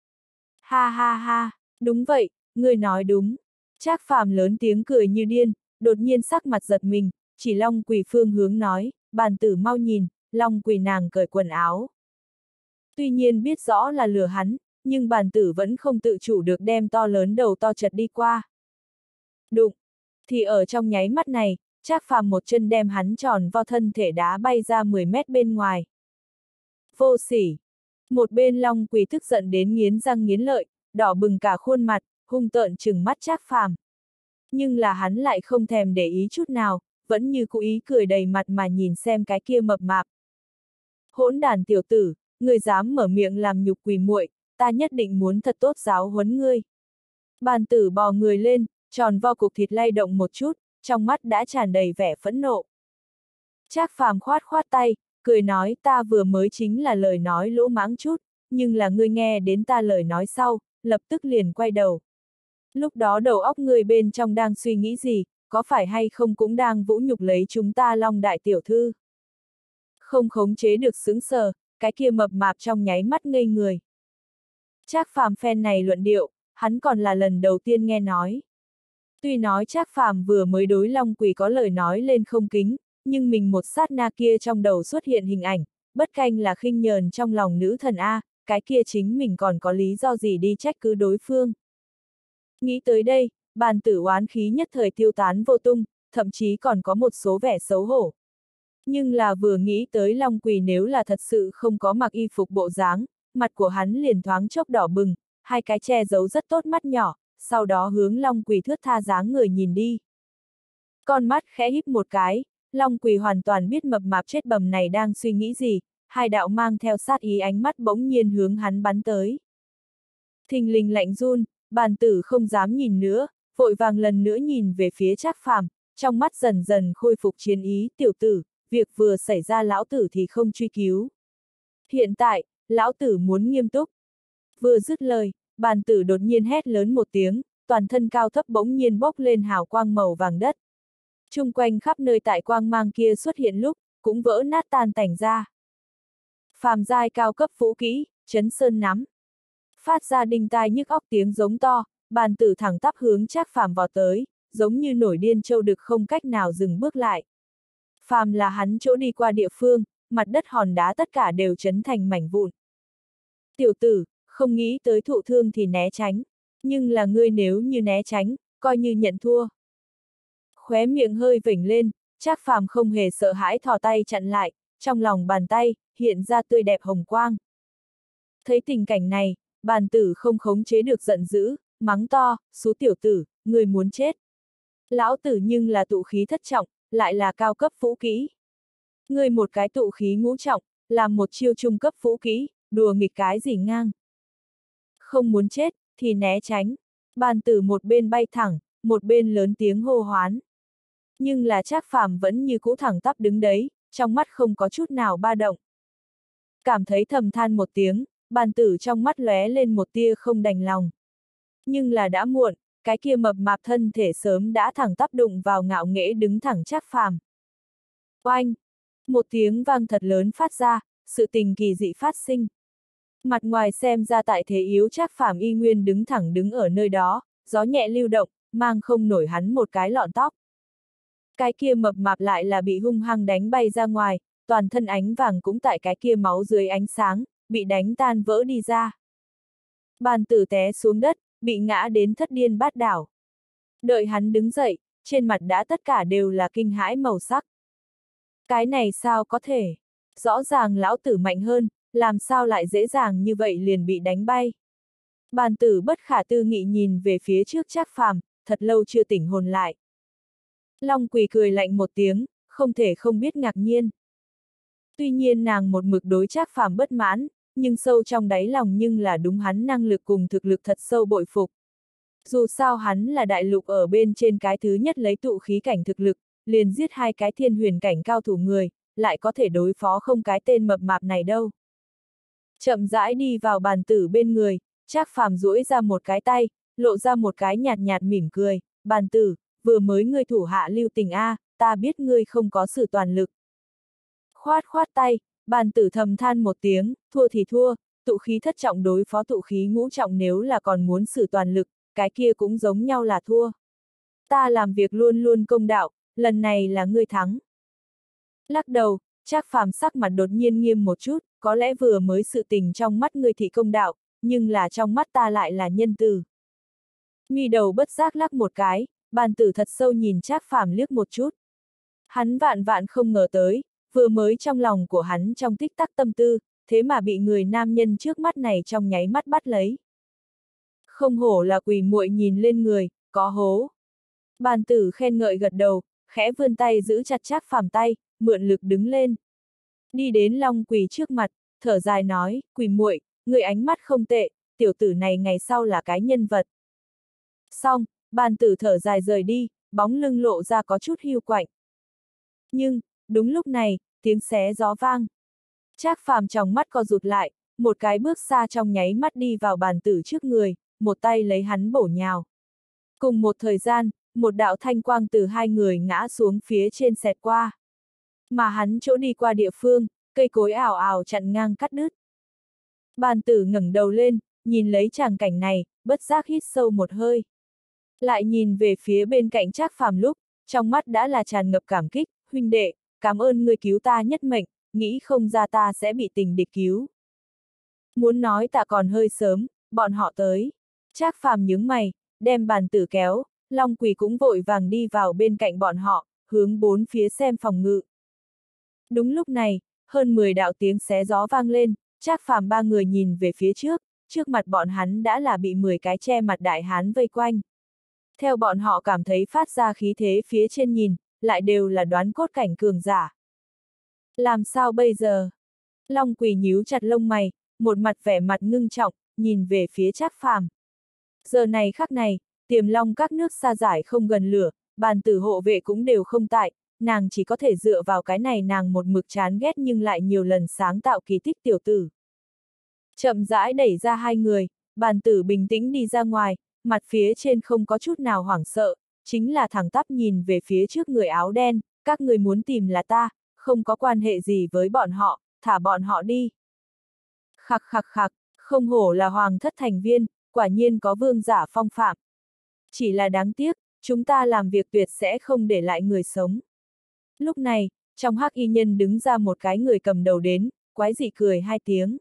Ha ha ha, đúng vậy, ngươi nói đúng. Trác Phàm lớn tiếng cười như điên, đột nhiên sắc mặt giật mình, chỉ Long Quỳ phương hướng nói, bàn tử mau nhìn, Long Quỳ nàng cởi quần áo. Tuy nhiên biết rõ là lừa hắn, nhưng bàn tử vẫn không tự chủ được đem to lớn đầu to chật đi qua. Đụng, thì ở trong nháy mắt này, Trác Phàm một chân đem hắn tròn vo thân thể đá bay ra mười mét bên ngoài. Vô sỉ! Một bên Long Quỳ tức giận đến nghiến răng nghiến lợi, đỏ bừng cả khuôn mặt, hung tợn trừng mắt Trác Phàm. Nhưng là hắn lại không thèm để ý chút nào, vẫn như cố ý cười đầy mặt mà nhìn xem cái kia mập mạp. Hỗn đàn tiểu tử, ngươi dám mở miệng làm nhục Quỳ muội, ta nhất định muốn thật tốt giáo huấn ngươi. Bàn tử bò người lên, tròn vo cục thịt lay động một chút, trong mắt đã tràn đầy vẻ phẫn nộ. Trác Phàm khoát khoát tay, cười nói ta vừa mới chính là lời nói lỗ mãng chút, nhưng là ngươi nghe đến ta lời nói sau, lập tức liền quay đầu. Lúc đó đầu óc ngươi bên trong đang suy nghĩ gì, có phải hay không cũng đang vũ nhục lấy chúng ta Long đại tiểu thư. Không khống chế được sững sờ, cái kia mập mạp trong nháy mắt ngây người. Trác Phàm phen này luận điệu, hắn còn là lần đầu tiên nghe nói. Tuy nói Trác Phàm vừa mới đối Long Quỳ có lời nói lên không kính, nhưng mình một sát na kia trong đầu xuất hiện hình ảnh, bất canh là khinh nhờn trong lòng nữ thần A, cái kia chính mình còn có lý do gì đi trách cứ đối phương. Nghĩ tới đây, bàn tử oán khí nhất thời tiêu tán vô tung, thậm chí còn có một số vẻ xấu hổ. Nhưng là vừa nghĩ tới Long Quỳ nếu là thật sự không có mặc y phục bộ dáng, mặt của hắn liền thoáng chốc đỏ bừng, hai cái che giấu rất tốt mắt nhỏ, sau đó hướng Long Quỳ thướt tha dáng người nhìn đi. Con mắt khẽ híp một cái, Long Quỳ hoàn toàn biết mập mạp chết bầm này đang suy nghĩ gì, hai đạo mang theo sát ý ánh mắt bỗng nhiên hướng hắn bắn tới. Thình lình lạnh run, bàn tử không dám nhìn nữa, vội vàng lần nữa nhìn về phía Trác Phàm, trong mắt dần dần khôi phục chiến ý, tiểu tử, việc vừa xảy ra lão tử thì không truy cứu. Hiện tại, lão tử muốn nghiêm túc. Vừa dứt lời, bàn tử đột nhiên hét lớn một tiếng, toàn thân cao thấp bỗng nhiên bốc lên hào quang màu vàng đất. Chung quanh khắp nơi tại quang mang kia xuất hiện lúc, cũng vỡ nát tan tành ra. Phàm giai cao cấp vũ kỹ, chấn sơn nắm. Phát ra đinh tai nhức óc tiếng giống to, bàn tử thẳng tắp hướng Trác Phàm vào tới, giống như nổi điên châu đực không cách nào dừng bước lại. Phàm là hắn chỗ đi qua địa phương, mặt đất hòn đá tất cả đều chấn thành mảnh vụn. Tiểu tử, không nghĩ tới thụ thương thì né tránh, nhưng là ngươi nếu như né tránh, coi như nhận thua. Khóe miệng hơi vểnh lên, Trác Phàm không hề sợ hãi thò tay chặn lại, trong lòng bàn tay, hiện ra tươi đẹp hồng quang. Thấy tình cảnh này, bàn tử không khống chế được giận dữ, mắng to, xú tiểu tử, người muốn chết. Lão tử nhưng là tụ khí thất trọng, lại là cao cấp vũ kỹ. Người một cái tụ khí ngũ trọng, làm một chiêu trung cấp vũ kỹ, đùa nghịch cái gì ngang. Không muốn chết, thì né tránh. Bàn tử một bên bay thẳng, một bên lớn tiếng hô hoán. Nhưng là Trác Phàm vẫn như cũ thẳng tắp đứng đấy, trong mắt không có chút nào ba động. Cảm thấy thầm than một tiếng, bàn tử trong mắt lóe lên một tia không đành lòng. Nhưng là đã muộn, cái kia mập mạp thân thể sớm đã thẳng tắp đụng vào ngạo nghễ đứng thẳng Trác Phàm. Oanh! Một tiếng vang thật lớn phát ra, sự tình kỳ dị phát sinh. Mặt ngoài xem ra tại thế yếu Trác Phàm y nguyên đứng thẳng đứng ở nơi đó, gió nhẹ lưu động, mang không nổi hắn một cái lọn tóc. Cái kia mập mạp lại là bị hung hăng đánh bay ra ngoài, toàn thân ánh vàng cũng tại cái kia máu dưới ánh sáng, bị đánh tan vỡ đi ra. Bàn tử té xuống đất, bị ngã đến thất điên bát đảo. Đợi hắn đứng dậy, trên mặt đã tất cả đều là kinh hãi màu sắc. Cái này sao có thể? Rõ ràng lão tử mạnh hơn, làm sao lại dễ dàng như vậy liền bị đánh bay? Bàn tử bất khả tư nghị nhìn về phía trước Trác Phàm, thật lâu chưa tỉnh hồn lại. Long Quỳ cười lạnh một tiếng, không thể không biết ngạc nhiên. Tuy nhiên nàng một mực đối Trác Phàm bất mãn, nhưng sâu trong đáy lòng nhưng là đúng hắn năng lực cùng thực lực thật sâu bội phục. Dù sao hắn là đại lục ở bên trên cái thứ nhất lấy tụ khí cảnh thực lực, liền giết hai cái thiên huyền cảnh cao thủ người, lại có thể đối phó không cái tên mập mạp này đâu. Chậm rãi đi vào bàn tử bên người, Trác Phàm duỗi ra một cái tay, lộ ra một cái nhạt nhạt mỉm cười, bàn tử, vừa mới ngươi thủ hạ lưu tình a, ta biết ngươi không có sự toàn lực. Khoát khoát tay, bàn tử thầm than một tiếng, thua thì thua, tụ khí thất trọng đối phó tụ khí ngũ trọng nếu là còn muốn sử toàn lực, cái kia cũng giống nhau là thua. Ta làm việc luôn luôn công đạo, lần này là ngươi thắng. Lắc đầu, Trác Phàm sắc mặt đột nhiên nghiêm một chút, có lẽ vừa mới sự tình trong mắt ngươi thì công đạo, nhưng là trong mắt ta lại là nhân từ. Mi đầu bất giác lắc một cái, bàn tử thật sâu nhìn Trác Phàm liếc một chút. Hắn vạn vạn không ngờ tới, vừa mới trong lòng của hắn trong tích tắc tâm tư, thế mà bị người nam nhân trước mắt này trong nháy mắt bắt lấy. Không hổ là quỳ muội nhìn lên người, có hố. Bàn tử khen ngợi gật đầu, khẽ vươn tay giữ chặt Trác Phàm tay, mượn lực đứng lên. Đi đến Long Quỳ trước mặt, thở dài nói, quỳ muội, người ánh mắt không tệ, tiểu tử này ngày sau là cái nhân vật. Xong, bàn tử thở dài rời đi, bóng lưng lộ ra có chút hiu quạnh. Nhưng, đúng lúc này, tiếng xé gió vang. Trác Phàm trong mắt co rụt lại, một cái bước xa trong nháy mắt đi vào bàn tử trước người, một tay lấy hắn bổ nhào. Cùng một thời gian, một đạo thanh quang từ hai người ngã xuống phía trên xẹt qua. Mà hắn chỗ đi qua địa phương, cây cối ảo ảo chặn ngang cắt đứt. Bàn tử ngẩng đầu lên, nhìn lấy tràng cảnh này, bất giác hít sâu một hơi. Lại nhìn về phía bên cạnh Trác Phàm lúc, trong mắt đã là tràn ngập cảm kích, huynh đệ, cảm ơn ngươi cứu ta nhất mệnh, nghĩ không ra ta sẽ bị tình địch cứu. Muốn nói tạ còn hơi sớm, bọn họ tới. Trác Phàm nhướng mày, đem bàn tử kéo, Long Quỳ cũng vội vàng đi vào bên cạnh bọn họ, hướng bốn phía xem phòng ngự. Đúng lúc này, hơn mười đạo tiếng xé gió vang lên, Trác Phàm ba người nhìn về phía trước, trước mặt bọn hắn đã là bị mười cái che mặt đại hán vây quanh. Theo bọn họ cảm thấy phát ra khí thế phía trên nhìn, lại đều là đoán cốt cảnh cường giả. Làm sao bây giờ? Long Quỳ nhíu chặt lông mày, một mặt vẻ mặt ngưng trọng, nhìn về phía Trác Phàm. Giờ này khắc này, Tiềm Long các nước xa giải không gần lửa, bàn tử hộ vệ cũng đều không tại, nàng chỉ có thể dựa vào cái này nàng một mực chán ghét nhưng lại nhiều lần sáng tạo kỳ tích tiểu tử. Chậm rãi đẩy ra hai người, bàn tử bình tĩnh đi ra ngoài, mặt phía trên không có chút nào hoảng sợ, chính là thẳng tắp nhìn về phía trước người áo đen, các người muốn tìm là ta, không có quan hệ gì với bọn họ, thả bọn họ đi. Khặc khặc khặc, không hổ là hoàng thất thành viên, quả nhiên có vương giả phong phạm. Chỉ là đáng tiếc, chúng ta làm việc tuyệt sẽ không để lại người sống. Lúc này, trong hắc y nhân đứng ra một cái người cầm đầu đến, quái dị cười hai tiếng.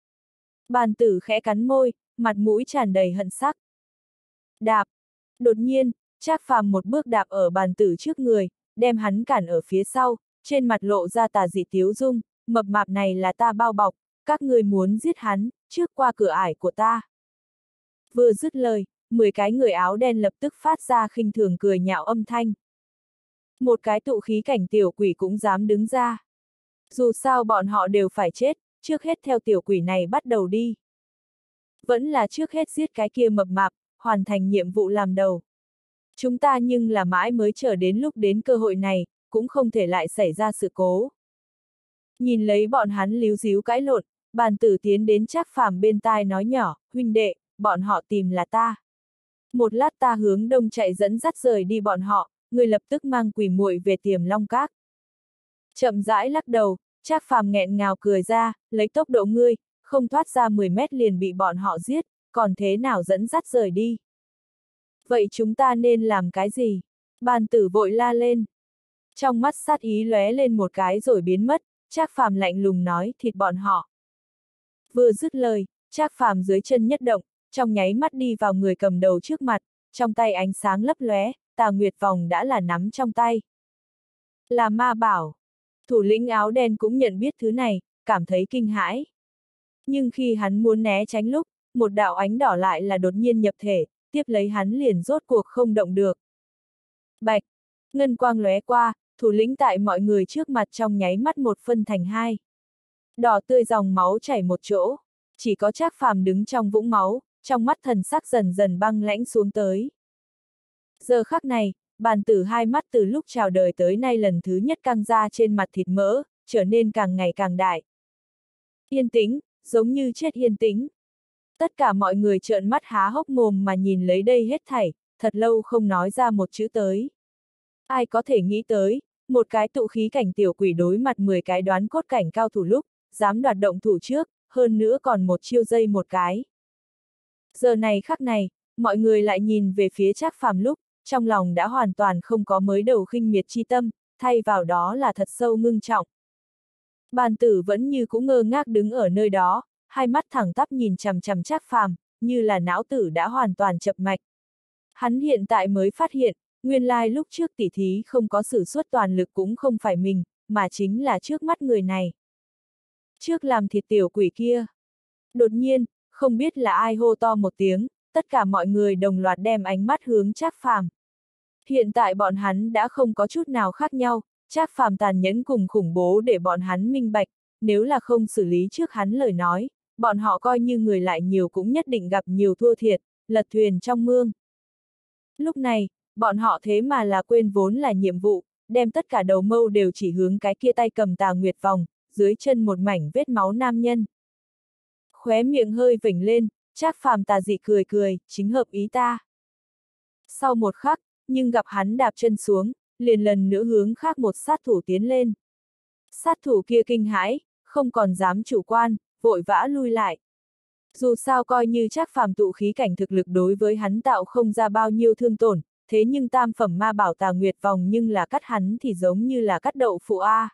Bàn tử khẽ cắn môi, mặt mũi tràn đầy hận sắc. Đạp. Đột nhiên, Trác Phàm một bước đạp ở bàn tử trước người, đem hắn cản ở phía sau, trên mặt lộ ra tà dị tiếu dung, mập mạp này là ta bao bọc, các người muốn giết hắn, trước qua cửa ải của ta. Vừa dứt lời, mười cái người áo đen lập tức phát ra khinh thường cười nhạo âm thanh. Một cái tụ khí cảnh tiểu quỷ cũng dám đứng ra. Dù sao bọn họ đều phải chết, trước hết theo tiểu quỷ này bắt đầu đi. Vẫn là trước hết giết cái kia mập mạp, hoàn thành nhiệm vụ làm đầu. Chúng ta nhưng là mãi mới chờ đến lúc đến cơ hội này, cũng không thể lại xảy ra sự cố. Nhìn lấy bọn hắn líu díu cãi lộn, bàn tử tiến đến Trác Phàm bên tai nói nhỏ, huynh đệ, bọn họ tìm là ta. Một lát ta hướng đông chạy dẫn dắt rời đi bọn họ, người lập tức mang quỷ muội về Tiềm Long Các. Chậm rãi lắc đầu, Trác Phàm nghẹn ngào cười ra, lấy tốc độ ngươi, không thoát ra mười mét liền bị bọn họ giết, còn thế nào dẫn dắt rời đi. Vậy chúng ta nên làm cái gì? Bàn tử vội la lên. Trong mắt sát ý lóe lên một cái rồi biến mất, Trác Phàm lạnh lùng nói, thịt bọn họ. Vừa dứt lời, Trác Phàm dưới chân nhất động, trong nháy mắt đi vào người cầm đầu trước mặt, trong tay ánh sáng lấp lóe, tà nguyệt vòng đã là nắm trong tay. Là ma bảo. Thủ lĩnh áo đen cũng nhận biết thứ này, cảm thấy kinh hãi. Nhưng khi hắn muốn né tránh lúc, một đạo ánh đỏ lại là đột nhiên nhập thể, tiếp lấy hắn liền rốt cuộc không động được. Bạch, ngân quang lóe qua, thủ lĩnh tại mọi người trước mặt trong nháy mắt một phân thành hai. Đỏ tươi dòng máu chảy một chỗ, chỉ có Trác Phàm đứng trong vũng máu, trong mắt thần sắc dần dần băng lãnh xuống tới. Giờ khắc này, bàn tử hai mắt từ lúc chào đời tới nay lần thứ nhất căng ra trên mặt thịt mỡ, trở nên càng ngày càng đại. Yên tĩnh, giống như chết yên tĩnh. Tất cả mọi người trợn mắt há hốc mồm mà nhìn lấy đây hết thảy, thật lâu không nói ra một chữ tới. Ai có thể nghĩ tới, một cái tụ khí cảnh tiểu quỷ đối mặt mười cái đoán cốt cảnh cao thủ lúc, dám đoạt động thủ trước, hơn nữa còn một chiêu dây một cái. Giờ này khắc này, mọi người lại nhìn về phía Trác Phàm lúc, trong lòng đã hoàn toàn không có mới đầu khinh miệt chi tâm, thay vào đó là thật sâu ngưng trọng. Bàn tử vẫn như cũ ngơ ngác đứng ở nơi đó, hai mắt thẳng tắp nhìn chằm chằm Trác Phàm, như là não tử đã hoàn toàn chập mạch. Hắn hiện tại mới phát hiện, nguyên lai lúc trước tỉ thí không có sử xuất toàn lực cũng không phải mình, mà chính là trước mắt người này. Trước làm thịt tiểu quỷ kia. Đột nhiên, không biết là ai hô to một tiếng, tất cả mọi người đồng loạt đem ánh mắt hướng Trác Phàm. Hiện tại bọn hắn đã không có chút nào khác nhau, Trác Phàm tàn nhẫn cùng khủng bố để bọn hắn minh bạch, nếu là không xử lý trước hắn lời nói, bọn họ coi như người lại nhiều cũng nhất định gặp nhiều thua thiệt, lật thuyền trong mương. Lúc này, bọn họ thế mà là quên vốn là nhiệm vụ, đem tất cả đầu mâu đều chỉ hướng cái kia tay cầm tà nguyệt vòng, dưới chân một mảnh vết máu nam nhân. Khóe miệng hơi vểnh lên, Trác Phàm tà dị cười cười, chính hợp ý ta. Sau một khắc, nhưng gặp hắn đạp chân xuống, liền lần nữa hướng khác một sát thủ tiến lên. Sát thủ kia kinh hãi, không còn dám chủ quan, vội vã lui lại. Dù sao coi như Trác Phàm tụ khí cảnh thực lực đối với hắn tạo không ra bao nhiêu thương tổn, thế nhưng tam phẩm ma bảo Tà Nguyệt vòng nhưng là cắt hắn thì giống như là cắt đậu phụ a.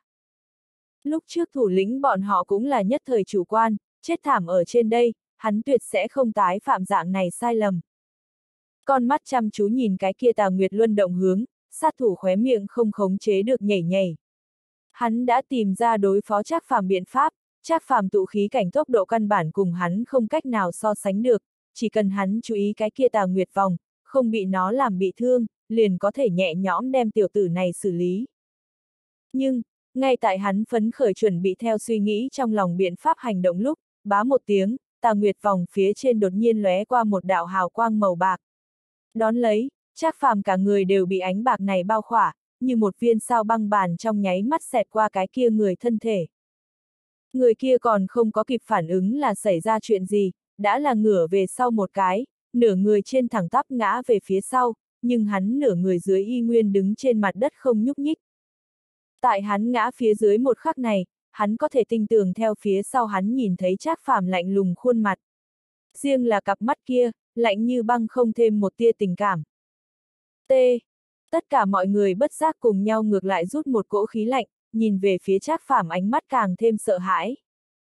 Lúc trước thủ lĩnh bọn họ cũng là nhất thời chủ quan, chết thảm ở trên đây, hắn tuyệt sẽ không tái phạm dạng này sai lầm. Con mắt chăm chú nhìn cái kia Tà Nguyệt luân động hướng, sát thủ khóe miệng không khống chế được nhảy nhảy. Hắn đã tìm ra đối phó Trác Phàm biện pháp, Trác Phàm tụ khí cảnh tốc độ căn bản cùng hắn không cách nào so sánh được, chỉ cần hắn chú ý cái kia Tà Nguyệt vòng, không bị nó làm bị thương, liền có thể nhẹ nhõm đem tiểu tử này xử lý. Nhưng, ngay tại hắn phấn khởi chuẩn bị theo suy nghĩ trong lòng biện pháp hành động lúc, bá một tiếng, Tà Nguyệt vòng phía trên đột nhiên lóe qua một đạo hào quang màu bạc. Đón lấy, Trác Phàm cả người đều bị ánh bạc này bao khỏa, như một viên sao băng bàn trong nháy mắt xẹt qua cái kia người thân thể. Người kia còn không có kịp phản ứng là xảy ra chuyện gì, đã là ngửa về sau một cái, nửa người trên thẳng tắp ngã về phía sau, nhưng hắn nửa người dưới y nguyên đứng trên mặt đất không nhúc nhích. Tại hắn ngã phía dưới một khắc này, hắn có thể tinh tường theo phía sau hắn nhìn thấy Trác Phàm lạnh lùng khuôn mặt. Riêng là cặp mắt kia, lạnh như băng không thêm một tia tình cảm. T. Tất cả mọi người bất giác cùng nhau ngược lại rút một cỗ khí lạnh, nhìn về phía Trác Phàm ánh mắt càng thêm sợ hãi.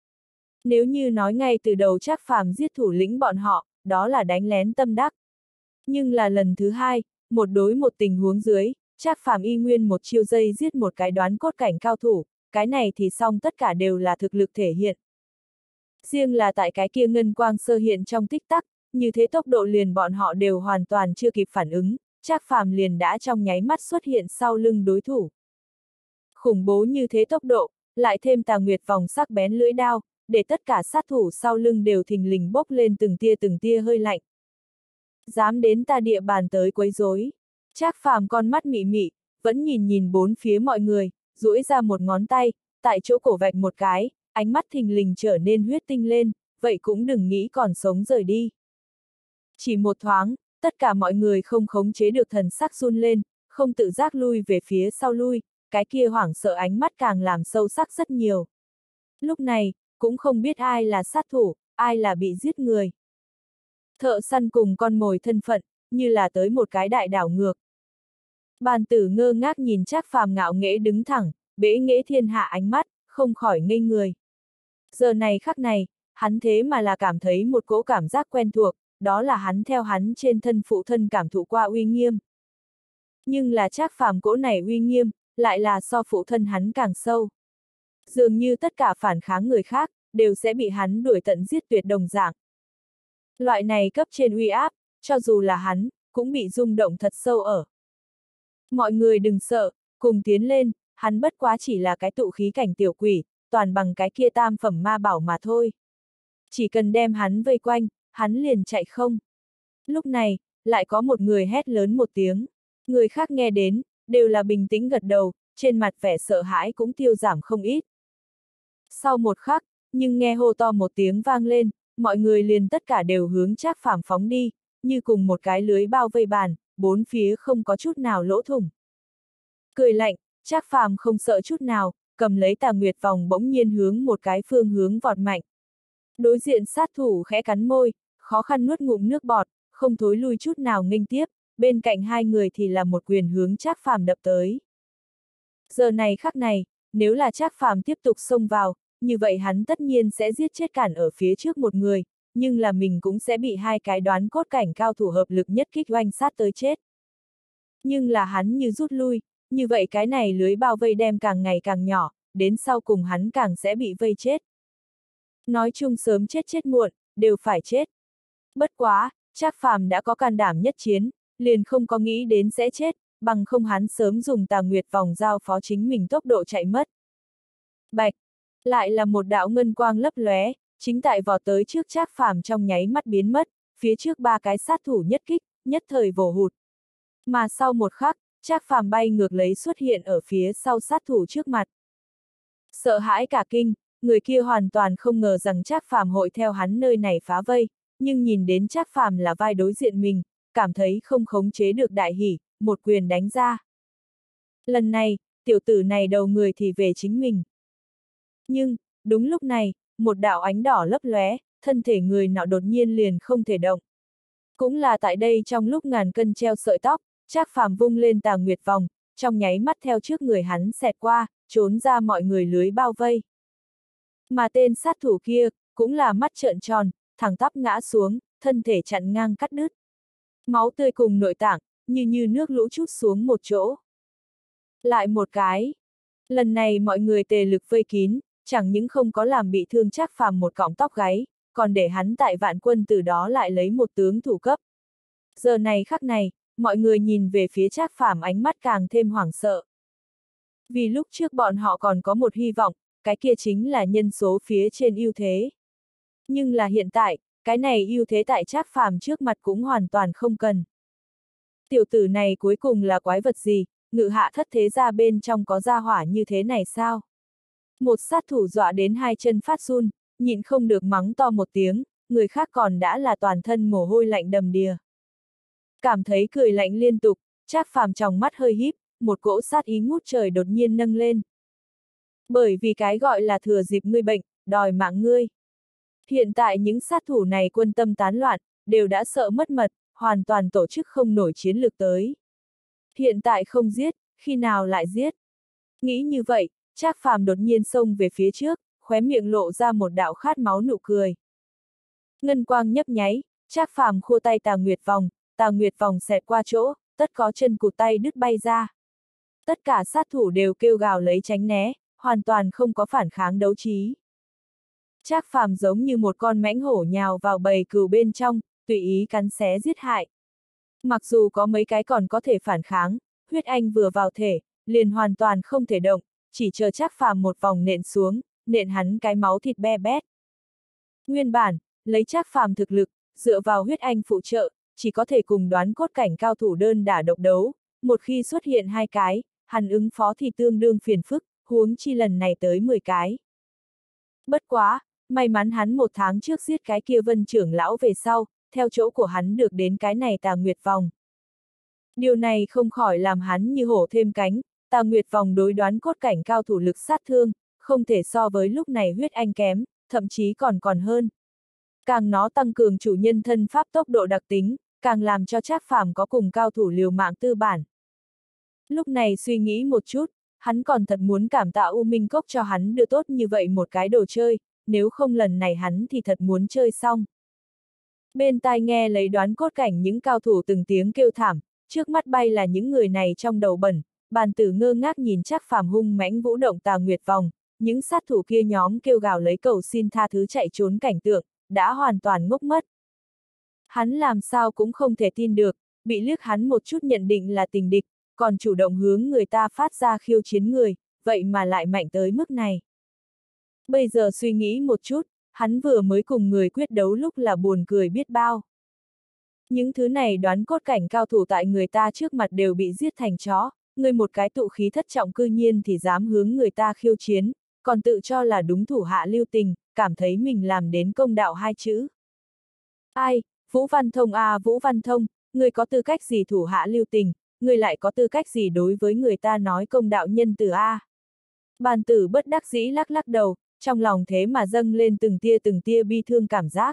Nếu như nói ngay từ đầu Trác Phàm giết thủ lĩnh bọn họ, đó là đánh lén tâm đắc. Nhưng là lần thứ hai, một đối một tình huống dưới, Trác Phàm y nguyên một chiêu dây giết một cái đoán cốt cảnh cao thủ, cái này thì xong tất cả đều là thực lực thể hiện. Riêng là tại cái kia ngân quang sơ hiện trong tích tắc, như thế tốc độ liền bọn họ đều hoàn toàn chưa kịp phản ứng, Trác Phàm liền đã trong nháy mắt xuất hiện sau lưng đối thủ. Khủng bố như thế tốc độ, lại thêm Tà Nguyệt vòng sắc bén lưỡi đao, để tất cả sát thủ sau lưng đều thình lình bốc lên từng tia từng tia hơi lạnh. Dám đến ta địa bàn tới quấy rối. Trác Phàm con mắt mị mị, vẫn nhìn nhìn bốn phía mọi người, duỗi ra một ngón tay, tại chỗ cổ vạch một cái, ánh mắt thình lình trở nên huyết tinh lên, vậy cũng đừng nghĩ còn sống rời đi. Chỉ một thoáng, tất cả mọi người không khống chế được thần sắc run lên, không tự giác lui về phía sau lui, cái kia hoảng sợ ánh mắt càng làm sâu sắc rất nhiều. Lúc này, cũng không biết ai là sát thủ, ai là bị giết người. Thợ săn cùng con mồi thân phận, như là tới một cái đại đảo ngược. Bàn tử ngơ ngác nhìn Trác Phàm ngạo nghễ đứng thẳng, bẽ nghễ thiên hạ ánh mắt, không khỏi ngây người. Giờ này khắc này, hắn thế mà là cảm thấy một cỗ cảm giác quen thuộc, đó là hắn theo hắn trên thân phụ thân cảm thụ qua uy nghiêm. Nhưng là Trác Phàm cỗ này uy nghiêm, lại là so phụ thân hắn càng sâu. Dường như tất cả phản kháng người khác, đều sẽ bị hắn đuổi tận giết tuyệt đồng dạng. Loại này cấp trên uy áp, cho dù là hắn, cũng bị rung động thật sâu ở. Mọi người đừng sợ, cùng tiến lên, hắn bất quá chỉ là cái tụ khí cảnh tiểu quỷ, toàn bằng cái kia tam phẩm ma bảo mà thôi. Chỉ cần đem hắn vây quanh, hắn liền chạy không. Lúc này, lại có một người hét lớn một tiếng. Người khác nghe đến, đều là bình tĩnh gật đầu, trên mặt vẻ sợ hãi cũng tiêu giảm không ít. Sau một khắc, nhưng nghe hô to một tiếng vang lên, mọi người liền tất cả đều hướng Trác Phàm phóng đi, như cùng một cái lưới bao vây bàn, bốn phía không có chút nào lỗ thủng. Cười lạnh, Trác Phàm không sợ chút nào, cầm lấy Tà Nguyệt vòng bỗng nhiên hướng một cái phương hướng vọt mạnh. Đối diện sát thủ khẽ cắn môi, khó khăn nuốt ngụm nước bọt, không thối lui chút nào nghênh tiếp, bên cạnh hai người thì là một quyền hướng Trác Phàm đập tới. Giờ này khắc này, nếu là Trác Phàm tiếp tục xông vào, như vậy hắn tất nhiên sẽ giết chết cản ở phía trước một người, nhưng là mình cũng sẽ bị hai cái đoán cốt cảnh cao thủ hợp lực nhất kích oanh sát tới chết. Nhưng là hắn như rút lui, như vậy cái này lưới bao vây đem càng ngày càng nhỏ, đến sau cùng hắn càng sẽ bị vây chết. Nói chung sớm chết chết muộn, đều phải chết. Bất quá, Trác Phàm đã có can đảm nhất chiến, liền không có nghĩ đến sẽ chết, bằng không hắn sớm dùng Tà Nguyệt vòng giao phó chính mình tốc độ chạy mất. Bạch! Lại là một đạo ngân quang lấp lóe, chính tại vọt tới trước Trác Phàm trong nháy mắt biến mất, phía trước ba cái sát thủ nhất kích, nhất thời vồ hụt. Mà sau một khắc, Trác Phàm bay ngược lấy xuất hiện ở phía sau sát thủ trước mặt. Sợ hãi cả kinh, người kia hoàn toàn không ngờ rằng Trác Phàm hội theo hắn nơi này phá vây, nhưng nhìn đến Trác Phàm là vai đối diện mình, cảm thấy không khống chế được đại hỉ, một quyền đánh ra. Lần này, tiểu tử này đầu người thì về chính mình. Nhưng, đúng lúc này, một đạo ánh đỏ lấp lóe, thân thể người nọ đột nhiên liền không thể động. Cũng là tại đây trong lúc ngàn cân treo sợi tóc, Trác Phàm vung lên Tà Nguyệt vòng, trong nháy mắt theo trước người hắn xẹt qua, trốn ra mọi người lưới bao vây. Mà tên sát thủ kia, cũng là mắt trợn tròn, thẳng tắp ngã xuống, thân thể chặn ngang cắt đứt. Máu tươi cùng nội tạng, như như nước lũ trút xuống một chỗ. Lại một cái. Lần này mọi người tề lực vây kín, chẳng những không có làm bị thương Trác Phàm một cọng tóc gáy, còn để hắn tại Vạn Quân từ đó lại lấy một tướng thủ cấp. Giờ này khắc này, mọi người nhìn về phía Trác Phàm ánh mắt càng thêm hoảng sợ. Vì lúc trước bọn họ còn có một hy vọng, cái kia chính là nhân số phía trên ưu thế. Nhưng là hiện tại, cái này ưu thế tại Trác Phàm trước mặt cũng hoàn toàn không cần. Tiểu tử này cuối cùng là quái vật gì, ngự hạ thất thế gia bên trong có gia hỏa như thế này sao? Một sát thủ dọa đến hai chân phát run, nhịn không được mắng to một tiếng, người khác còn đã là toàn thân mồ hôi lạnh đầm đìa. Cảm thấy cười lạnh liên tục, Trác Phàm trong mắt hơi híp, một cỗ sát ý ngút trời đột nhiên nâng lên. Bởi vì cái gọi là thừa dịp ngươi bệnh, đòi mạng ngươi. Hiện tại những sát thủ này quân tâm tán loạn, đều đã sợ mất mật, hoàn toàn tổ chức không nổi chiến lược tới. Hiện tại không giết, khi nào lại giết? Nghĩ như vậy, Trác Phàm đột nhiên xông về phía trước, khóe miệng lộ ra một đạo khát máu nụ cười. Ngân quang nhấp nháy, Trác Phàm khua tay Tà Nguyệt vòng, Tà Nguyệt vòng xẹt qua chỗ, tất có chân cụt tay đứt bay ra. Tất cả sát thủ đều kêu gào lấy tránh né, hoàn toàn không có phản kháng đấu trí. Trác Phàm giống như một con mãnh hổ nhào vào bầy cừu bên trong, tùy ý cắn xé giết hại. Mặc dù có mấy cái còn có thể phản kháng, huyết anh vừa vào thể, liền hoàn toàn không thể động, chỉ chờ Trác Phàm một vòng nện xuống, nện hắn cái máu thịt be bét. Nguyên bản, lấy Trác Phàm thực lực, dựa vào huyết anh phụ trợ, chỉ có thể cùng đoán cốt cảnh cao thủ đơn đả độc đấu, một khi xuất hiện hai cái, hắn ứng phó thì tương đương phiền phức, huống chi lần này tới mười cái. Bất quá, may mắn hắn một tháng trước giết cái kia Vân trưởng lão về sau, theo chỗ của hắn được đến cái này Tà Nguyệt vòng. Điều này không khỏi làm hắn như hổ thêm cánh, Tà Nguyệt vòng đối đoán cốt cảnh cao thủ lực sát thương, không thể so với lúc này huyết anh kém, thậm chí còn còn hơn. Càng nó tăng cường chủ nhân thân pháp tốc độ đặc tính, càng làm cho Trác Phàm có cùng cao thủ liều mạng tư bản. Lúc này suy nghĩ một chút, hắn còn thật muốn cảm tạ U Minh Cốc cho hắn đưa tốt như vậy một cái đồ chơi, nếu không lần này hắn thì thật muốn chơi xong. Bên tai nghe lấy đoán cốt cảnh những cao thủ từng tiếng kêu thảm, trước mắt bay là những người này trong đầu bẩn, bàn tử ngơ ngác nhìn Trác Phàm hung mãnh vũ động Tà Nguyệt vòng, những sát thủ kia nhóm kêu gào lấy cầu xin tha thứ chạy trốn cảnh tượng, đã hoàn toàn ngốc mất. Hắn làm sao cũng không thể tin được, bị liếc hắn một chút nhận định là tình địch, còn chủ động hướng người ta phát ra khiêu chiến người, vậy mà lại mạnh tới mức này. Bây giờ suy nghĩ một chút, hắn vừa mới cùng người quyết đấu lúc là buồn cười biết bao. Những thứ này đoán cốt cảnh cao thủ tại người ta trước mặt đều bị giết thành chó, người một cái tụ khí thất trọng cư nhiên thì dám hướng người ta khiêu chiến, còn tự cho là đúng thủ hạ lưu tình, cảm thấy mình làm đến công đạo hai chữ. Ai, Vũ Văn Thông à Vũ Văn Thông, người có tư cách gì thủ hạ lưu tình, người lại có tư cách gì đối với người ta nói công đạo nhân từ a? À? Bàn tử bất đắc dĩ lắc lắc đầu, trong lòng thế mà dâng lên từng tia từng tia bi thương cảm giác.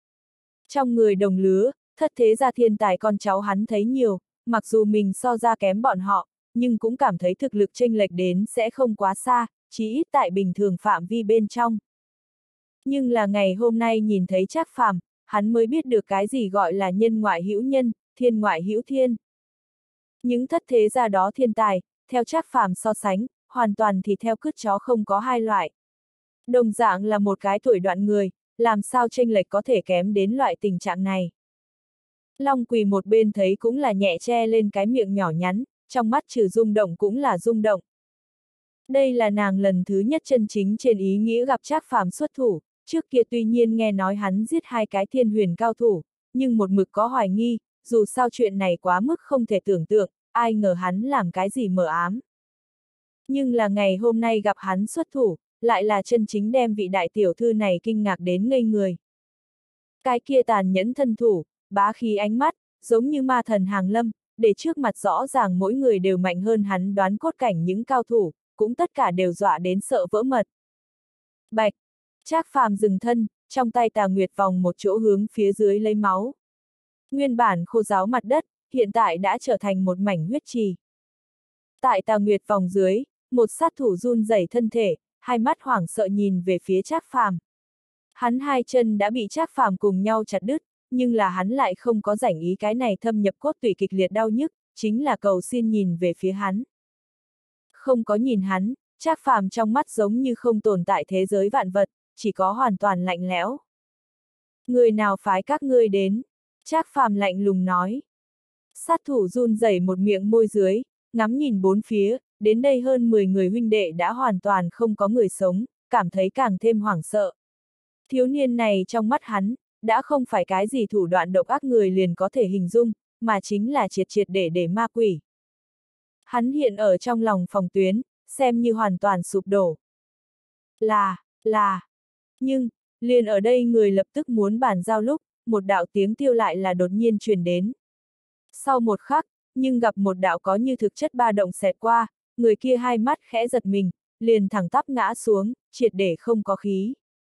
Trong người đồng lứa, thất thế gia thiên tài con cháu hắn thấy nhiều, mặc dù mình so ra kém bọn họ, nhưng cũng cảm thấy thực lực chênh lệch đến sẽ không quá xa, chỉ ít tại bình thường phạm vi bên trong. Nhưng là ngày hôm nay nhìn thấy Trác Phàm, hắn mới biết được cái gì gọi là nhân ngoại hữu nhân, thiên ngoại hữu thiên. Những thất thế gia đó thiên tài, theo Trác Phàm so sánh, hoàn toàn thì theo cứt chó không có hai loại. Đồng dạng là một cái tuổi đoạn người, làm sao chênh lệch có thể kém đến loại tình trạng này. Long Quỳ một bên thấy cũng là nhẹ che lên cái miệng nhỏ nhắn, trong mắt trừ rung động cũng là rung động. Đây là nàng lần thứ nhất chân chính trên ý nghĩa gặp Trác Phàm xuất thủ, trước kia tuy nhiên nghe nói hắn giết hai cái thiên huyền cao thủ, nhưng một mực có hoài nghi, dù sao chuyện này quá mức không thể tưởng tượng, ai ngờ hắn làm cái gì mờ ám. Nhưng là ngày hôm nay gặp hắn xuất thủ, lại là chân chính đem vị đại tiểu thư này kinh ngạc đến ngây người. Cái kia tàn nhẫn thân thủ, bá khí ánh mắt, giống như ma thần hàng lâm, để trước mặt rõ ràng mỗi người đều mạnh hơn hắn đoán cốt cảnh những cao thủ, cũng tất cả đều dọa đến sợ vỡ mật. Bạch! Trác Phàm dừng thân, trong tay Tà Nguyệt vòng một chỗ hướng phía dưới lấy máu. Nguyên bản khô ráo mặt đất, hiện tại đã trở thành một mảnh huyết trì. Tại Tà Nguyệt vòng dưới, một sát thủ run rẩy thân thể, hai mắt hoảng sợ nhìn về phía Trác Phàm. Hắn hai chân đã bị Trác Phàm cùng nhau chặt đứt, nhưng là hắn lại không có rảnh ý cái này thâm nhập cốt tủy kịch liệt đau nhức, chính là cầu xin nhìn về phía hắn. Không có nhìn hắn, Trác Phàm trong mắt giống như không tồn tại thế giới vạn vật, chỉ có hoàn toàn lạnh lẽo. Người nào phái các ngươi đến? Trác Phàm lạnh lùng nói. Sát thủ run rẩy một miệng môi dưới, ngắm nhìn bốn phía, đến đây hơn mười người huynh đệ đã hoàn toàn không có người sống, cảm thấy càng thêm hoảng sợ. Thiếu niên này trong mắt hắn, đã không phải cái gì thủ đoạn độc ác người liền có thể hình dung, mà chính là triệt triệt để để ma quỷ. Hắn hiện ở trong lòng phòng tuyến, xem như hoàn toàn sụp đổ. Là, là, nhưng, liền ở đây người lập tức muốn bàn giao lúc, một đạo tiếng tiêu lại là đột nhiên truyền đến. Sau một khắc, nhưng gặp một đạo có như thực chất ba động xẹt qua, người kia hai mắt khẽ giật mình, liền thẳng tắp ngã xuống, triệt để không có khí.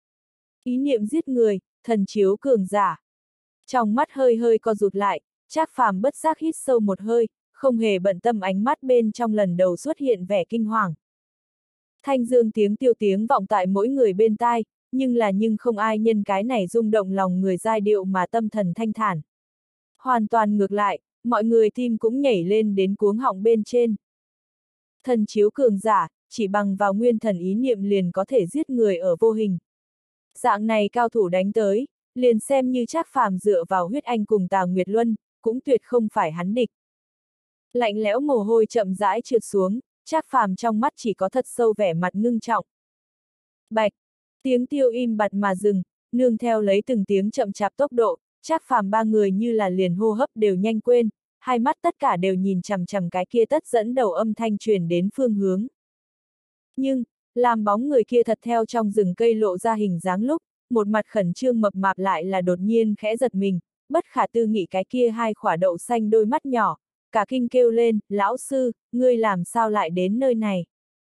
Ý niệm giết người, thần chiếu cường giả. Trong mắt hơi hơi co rụt lại, Trác Phàm bất giác hít sâu một hơi, không hề bận tâm ánh mắt bên trong lần đầu xuất hiện vẻ kinh hoàng. Thanh dương tiếng tiêu tiếng vọng tại mỗi người bên tai, nhưng là nhưng không ai nhân cái này rung động lòng người giai điệu mà tâm thần thanh thản. Hoàn toàn ngược lại, mọi người tim cũng nhảy lên đến cuống họng bên trên. Thần chiếu cường giả, chỉ bằng vào nguyên thần ý niệm liền có thể giết người ở vô hình. Dạng này cao thủ đánh tới, liền xem như Trác Phàm dựa vào huyết anh cùng Tà Nguyệt Luân, cũng tuyệt không phải hắn địch. Lạnh lẽo mồ hôi chậm rãi trượt xuống, Trác Phàm trong mắt chỉ có thật sâu vẻ mặt ngưng trọng. Bạch, tiếng tiêu im bặt mà dừng, nương theo lấy từng tiếng chậm chạp tốc độ, Trác Phàm ba người như là liền hô hấp đều nhanh quên, hai mắt tất cả đều nhìn chằm chằm cái kia tất dẫn đầu âm thanh truyền đến phương hướng. Nhưng, làm bóng người kia thật theo trong rừng cây lộ ra hình dáng lúc, một mặt khẩn trương mập mạp lại là đột nhiên khẽ giật mình, bất khả tư nghị cái kia hai khỏa đậu xanh đôi mắt nhỏ, cả kinh kêu lên, lão sư, ngươi làm sao lại đến nơi này?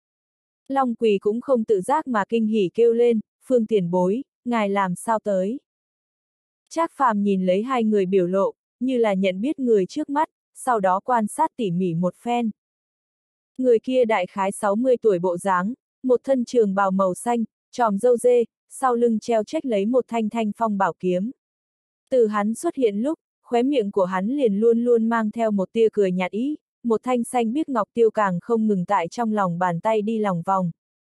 Long Quỳ cũng không tự giác mà kinh hỉ kêu lên, Phương tiền bối, ngài làm sao tới? Trác Phàm nhìn lấy hai người biểu lộ, như là nhận biết người trước mắt, sau đó quan sát tỉ mỉ một phen. Người kia đại khái sáu mươi tuổi bộ dáng, một thân trường bào màu xanh, tròm râu dê, sau lưng treo trách lấy một thanh thanh phong bảo kiếm. Từ hắn xuất hiện lúc, khóe miệng của hắn liền luôn luôn mang theo một tia cười nhạt ý, một thanh xanh biếc ngọc tiêu càng không ngừng tại trong lòng bàn tay đi lòng vòng.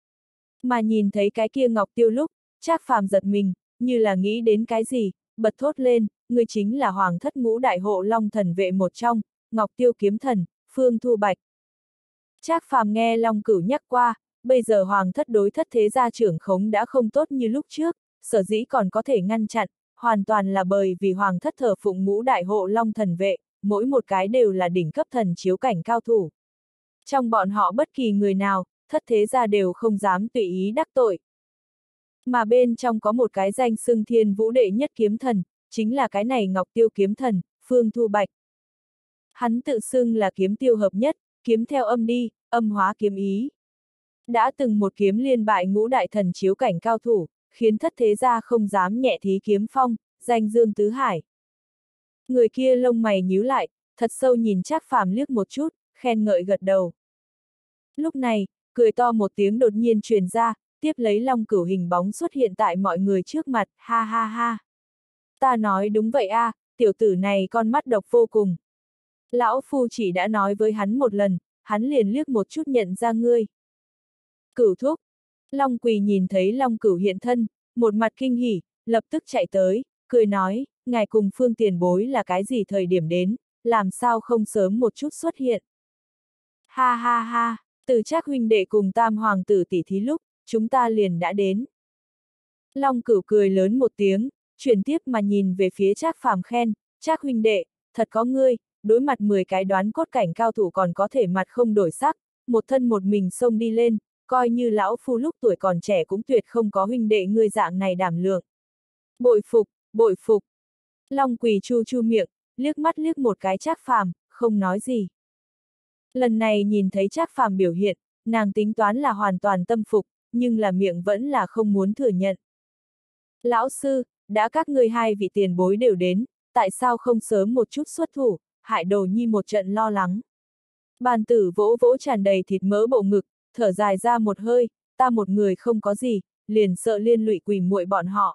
Mà nhìn thấy cái kia ngọc tiêu lúc, Trác Phàm giật mình, như là nghĩ đến cái gì, bật thốt lên, người chính là Hoàng thất ngũ đại hộ Long thần vệ một trong, Ngọc Tiêu kiếm thần, Phương Thu Bạch. Trác Phàm nghe Long Cửu nhắc qua, bây giờ Hoàng thất đối thất thế gia trưởng khống đã không tốt như lúc trước, sở dĩ còn có thể ngăn chặn, hoàn toàn là bởi vì Hoàng thất thờ phụng ngũ đại hộ Long thần vệ, mỗi một cái đều là đỉnh cấp thần chiếu cảnh cao thủ. Trong bọn họ bất kỳ người nào, thất thế gia đều không dám tùy ý đắc tội. Mà bên trong có một cái danh xưng thiên vũ đệ nhất kiếm thần, chính là cái này Ngọc Tiêu kiếm thần, Phương Thu Bạch. Hắn tự xưng là kiếm tiêu hợp nhất, kiếm theo âm đi, âm hóa kiếm ý. Đã từng một kiếm liên bại ngũ đại thần chiếu cảnh cao thủ, khiến thất thế gia không dám nhẹ thí kiếm phong, danh dương tứ hải. Người kia lông mày nhíu lại, thật sâu nhìn Trác Phàm liếc một chút, khen ngợi gật đầu. Lúc này, cười to một tiếng đột nhiên truyền ra, tiếp lấy Long Cửu hình bóng xuất hiện tại mọi người trước mặt, ha ha ha. Ta nói đúng vậy a, à, tiểu tử này con mắt độc vô cùng. Lão Phu chỉ đã nói với hắn một lần, hắn liền liếc một chút nhận ra ngươi. Cửu thúc. Long Quỳ nhìn thấy Long Cửu hiện thân, một mặt kinh hỉ, lập tức chạy tới, cười nói, ngài cùng Phương tiền bối là cái gì thời điểm đến, làm sao không sớm một chút xuất hiện. Ha ha ha, từ Trác huynh đệ cùng Tam hoàng tử tỷ thí lúc, chúng ta liền đã đến. Long Cửu cười lớn một tiếng, chuyển tiếp mà nhìn về phía Trác Phàm khen, Trác huynh đệ, thật có ngươi, đối mặt mười cái đoán cốt cảnh cao thủ còn có thể mặt không đổi sắc, một thân một mình xông đi lên, coi như lão phu lúc tuổi còn trẻ cũng tuyệt không có huynh đệ ngươi dạng này đảm lượng. Bội phục, bội phục. Long Quỳ chu chu miệng, liếc mắt liếc một cái Trác Phàm, không nói gì. Lần này nhìn thấy Trác Phàm biểu hiện, nàng tính toán là hoàn toàn tâm phục, nhưng là miệng vẫn là không muốn thừa nhận. Lão sư, đã các ngươi hai vị tiền bối đều đến, tại sao không sớm một chút xuất thủ, hại Đồ Nhi một trận lo lắng. Bàn tử vỗ vỗ tràn đầy thịt mỡ bộ ngực, thở dài ra một hơi, ta một người không có gì, liền sợ liên lụy quỷ muội bọn họ.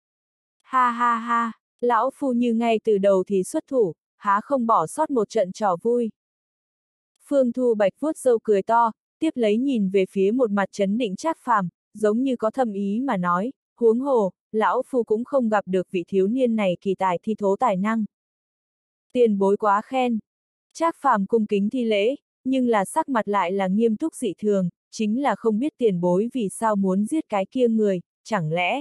Ha ha ha, lão phu như ngay từ đầu thì xuất thủ, há không bỏ sót một trận trò vui. Phương Thu Bạch vuốt râu cười to, tiếp lấy nhìn về phía một mặt trấn định Trác Phàm, giống như có thâm ý mà nói, huống hồ, lão phu cũng không gặp được vị thiếu niên này kỳ tài thi thố tài năng. Tiền bối quá khen. Trác Phàm cung kính thi lễ, nhưng là sắc mặt lại là nghiêm túc dị thường, chính là không biết tiền bối vì sao muốn giết cái kia người, chẳng lẽ.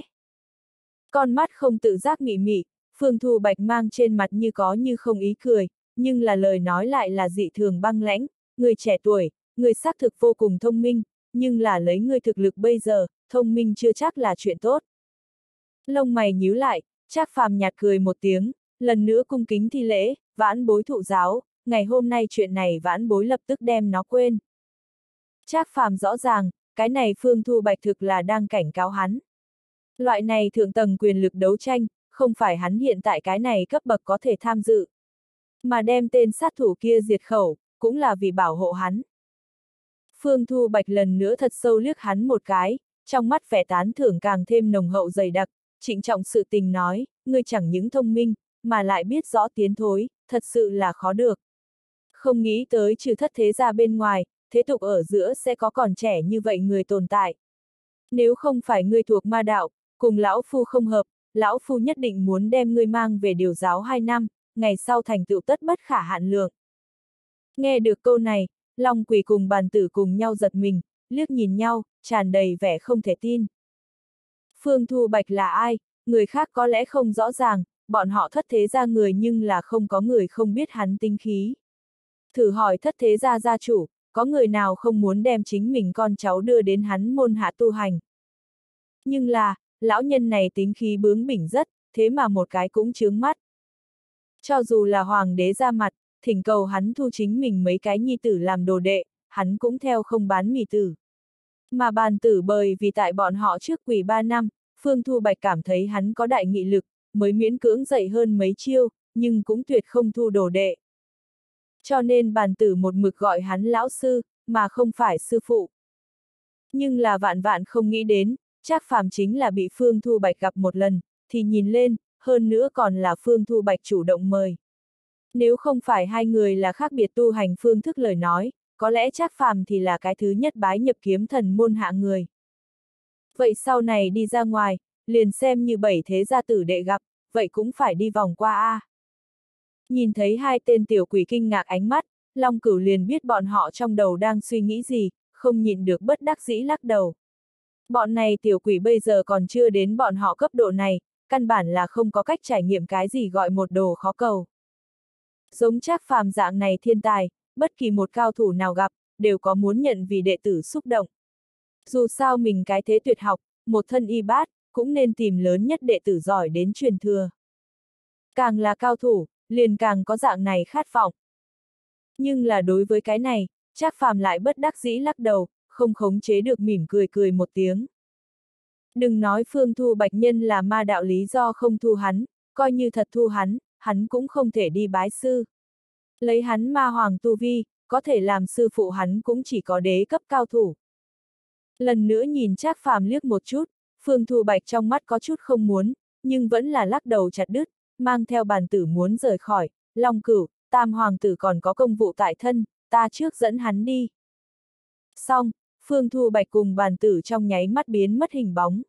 Con mắt không tự giác mị mị, Phương Thu Bạch mang trên mặt như có như không ý cười, nhưng là lời nói lại là dị thường băng lãnh, người trẻ tuổi, người xác thực vô cùng thông minh, nhưng là lấy người thực lực bây giờ, thông minh chưa chắc là chuyện tốt. Lông mày nhíu lại, Trác Phàm nhạt cười một tiếng, lần nữa cung kính thi lễ, vãn bối thụ giáo, ngày hôm nay chuyện này vãn bối lập tức đem nó quên. Trác Phàm rõ ràng, cái này Phương Thu Bạch thực là đang cảnh cáo hắn. Loại này thượng tầng quyền lực đấu tranh, không phải hắn hiện tại cái này cấp bậc có thể tham dự. Mà đem tên sát thủ kia diệt khẩu, cũng là vì bảo hộ hắn. Phương Thu Bạch lần nữa thật sâu liếc hắn một cái, trong mắt vẻ tán thưởng càng thêm nồng hậu dày đặc, trịnh trọng sự tình nói, ngươi chẳng những thông minh, mà lại biết rõ tiến thối, thật sự là khó được. Không nghĩ tới trừ thất thế gia bên ngoài, thế tục ở giữa sẽ có còn trẻ như vậy người tồn tại. Nếu không phải ngươi thuộc ma đạo, cùng lão phu không hợp, lão phu nhất định muốn đem ngươi mang về điều giáo hai năm, ngày sau thành tựu tất bất khả hạn lượng. Nghe được câu này, Long Quỷ cùng Bàn Tử cùng nhau giật mình, liếc nhìn nhau, tràn đầy vẻ không thể tin. Phương Thu Bạch là ai, người khác có lẽ không rõ ràng, bọn họ thất thế gia người nhưng là không có người không biết hắn tinh khí. Thử hỏi thất thế gia gia chủ, có người nào không muốn đem chính mình con cháu đưa đến hắn môn hạ tu hành. Nhưng là, lão nhân này tính khí bướng bỉnh rất, thế mà một cái cũng chướng mắt. Cho dù là hoàng đế ra mặt, thỉnh cầu hắn thu chính mình mấy cái nhi tử làm đồ đệ, hắn cũng theo không bán mì tử. Mà Bàn Tử bởi vì tại bọn họ trước quỷ ba năm, Phương Thu Bạch cảm thấy hắn có đại nghị lực, mới miễn cưỡng dạy hơn mấy chiêu, nhưng cũng tuyệt không thu đồ đệ. Cho nên Bàn Tử một mực gọi hắn lão sư, mà không phải sư phụ. Nhưng là vạn vạn không nghĩ đến, Trác Phàm chính là bị Phương Thu Bạch gặp một lần, thì nhìn lên, hơn nữa còn là Phương Thu Bạch chủ động mời. Nếu không phải hai người là khác biệt tu hành phương thức lời nói, có lẽ Trác Phàm thì là cái thứ nhất bái nhập kiếm thần môn hạ người. Vậy sau này đi ra ngoài, liền xem như bảy thế gia tử đệ gặp, vậy cũng phải đi vòng qua a. Nhìn thấy hai tên tiểu quỷ kinh ngạc ánh mắt, Long Cửu liền biết bọn họ trong đầu đang suy nghĩ gì, không nhìn được bất đắc dĩ lắc đầu. Bọn này tiểu quỷ bây giờ còn chưa đến bọn họ cấp độ này, căn bản là không có cách trải nghiệm cái gì gọi một đồ khó cầu. Giống Trác Phàm dạng này thiên tài, bất kỳ một cao thủ nào gặp, đều có muốn nhận vì đệ tử xúc động. Dù sao mình cái thế tuyệt học, một thân y bát, cũng nên tìm lớn nhất đệ tử giỏi đến truyền thừa. Càng là cao thủ, liền càng có dạng này khát vọng. Nhưng là đối với cái này, Trác Phàm lại bất đắc dĩ lắc đầu, không khống chế được mỉm cười cười một tiếng. Đừng nói Phương Thu Bạch nhân là ma đạo lý do không thu hắn, coi như thật thu hắn, hắn cũng không thể đi bái sư. Lấy hắn ma hoàng tu vi, có thể làm sư phụ hắn cũng chỉ có đế cấp cao thủ. Lần nữa nhìn Trác Phàm liếc một chút, Phương Thu Bạch trong mắt có chút không muốn, nhưng vẫn là lắc đầu chặt đứt, mang theo Bàn Tử muốn rời khỏi, Long Cửu, Tam Hoàng tử còn có công vụ tại thân, ta trước dẫn hắn đi. Xong, Phương Thu Bạch cùng Bàn Tử trong nháy mắt biến mất hình bóng.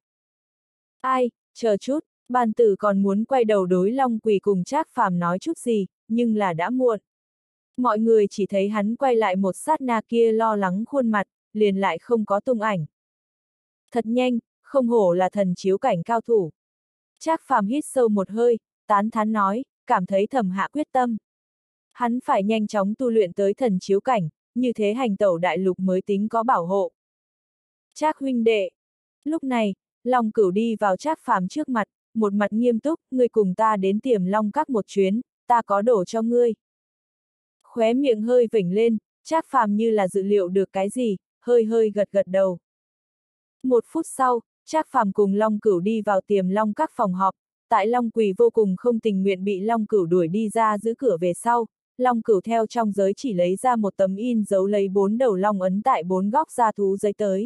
Ai, chờ chút, Bàn Tử còn muốn quay đầu đối Long Quỷ cùng Trác Phàm nói chút gì, nhưng là đã muộn. Mọi người chỉ thấy hắn quay lại một sát na kia lo lắng khuôn mặt, liền lại không có tung ảnh. Thật nhanh, không hổ là thần chiếu cảnh cao thủ. Trác Phàm hít sâu một hơi, tán thán nói, cảm thấy thầm hạ quyết tâm. Hắn phải nhanh chóng tu luyện tới thần chiếu cảnh, như thế hành tẩu đại lục mới tính có bảo hộ. Trác huynh đệ. Lúc này, Long Cửu đi vào Trác Phàm trước mặt, một mặt nghiêm túc, ngươi cùng ta đến Tiềm Long Các một chuyến, ta có đổ cho ngươi. Khóe miệng hơi vểnh lên, Trác Phàm như là dự liệu được cái gì, hơi hơi gật gật đầu. Một phút sau, Trác Phàm cùng Long Cửu đi vào Tiềm Long các phòng họp, tại Long Quỳ vô cùng không tình nguyện bị Long Cửu đuổi đi ra giữ cửa về sau, Long Cửu theo trong giới chỉ lấy ra một tấm in dấu lấy bốn đầu long ấn tại bốn góc da thú giấy tới.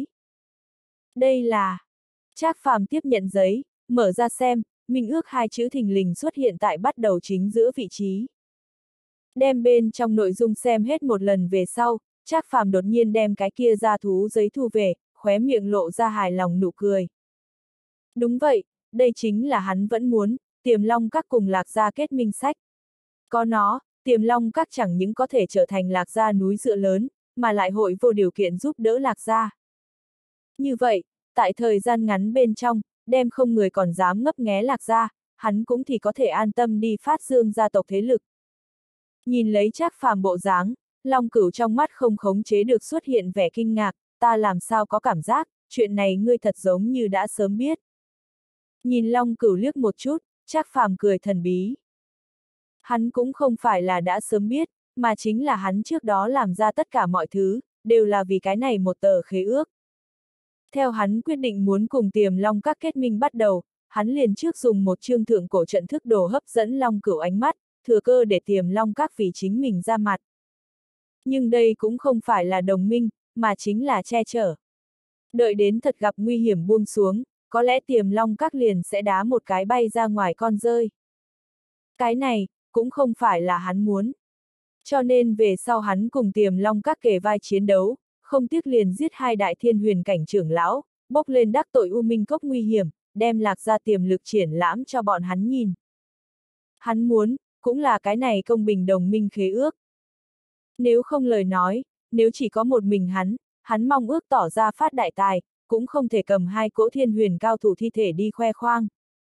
Đây là... Trác Phàm tiếp nhận giấy, mở ra xem, minh ước hai chữ thình lình xuất hiện tại bắt đầu chính giữa vị trí. Đem bên trong nội dung xem hết một lần về sau, Trác Phàm đột nhiên đem cái kia da thú giấy thu về, khóe miệng lộ ra hài lòng nụ cười. Đúng vậy, đây chính là hắn vẫn muốn, Tiềm Long các cùng Lạc Gia kết minh sách. Có nó, Tiềm Long các chẳng những có thể trở thành Lạc Gia núi dựa lớn, mà lại hội vô điều kiện giúp đỡ Lạc Gia. Như vậy, tại thời gian ngắn bên trong, đem không người còn dám ngấp nghé Lạc Gia, hắn cũng thì có thể an tâm đi phát dương gia tộc thế lực. Nhìn lấy Trác Phàm bộ dáng, Long Cửu trong mắt không khống chế được xuất hiện vẻ kinh ngạc, ta làm sao có cảm giác, chuyện này ngươi thật giống như đã sớm biết. Nhìn Long Cửu liếc một chút, Trác Phàm cười thần bí. Hắn cũng không phải là đã sớm biết, mà chính là hắn trước đó làm ra tất cả mọi thứ, đều là vì cái này một tờ khế ước. Theo hắn quyết định muốn cùng Tiềm Long các kết minh bắt đầu, hắn liền trước dùng một chương thượng cổ trận thức đồ hấp dẫn Long Cửu ánh mắt, thừa cơ để Tiềm Long các vì chính mình ra mặt. Nhưng đây cũng không phải là đồng minh, mà chính là che chở. Đợi đến thật gặp nguy hiểm buông xuống, có lẽ Tiềm Long các liền sẽ đá một cái bay ra ngoài con rơi. Cái này, cũng không phải là hắn muốn. Cho nên về sau hắn cùng Tiềm Long các kề vai chiến đấu, không tiếc liền giết hai đại thiên huyền cảnh trưởng lão, bốc lên đắc tội U Minh Cốc nguy hiểm, đem Lạc Gia tiềm lực triển lãm cho bọn hắn nhìn. Hắn muốn, cũng là cái này công bình đồng minh khế ước. Nếu không lời nói, nếu chỉ có một mình hắn, hắn mong ước tỏ ra phát đại tài, cũng không thể cầm hai cỗ thiên huyền cao thủ thi thể đi khoe khoang.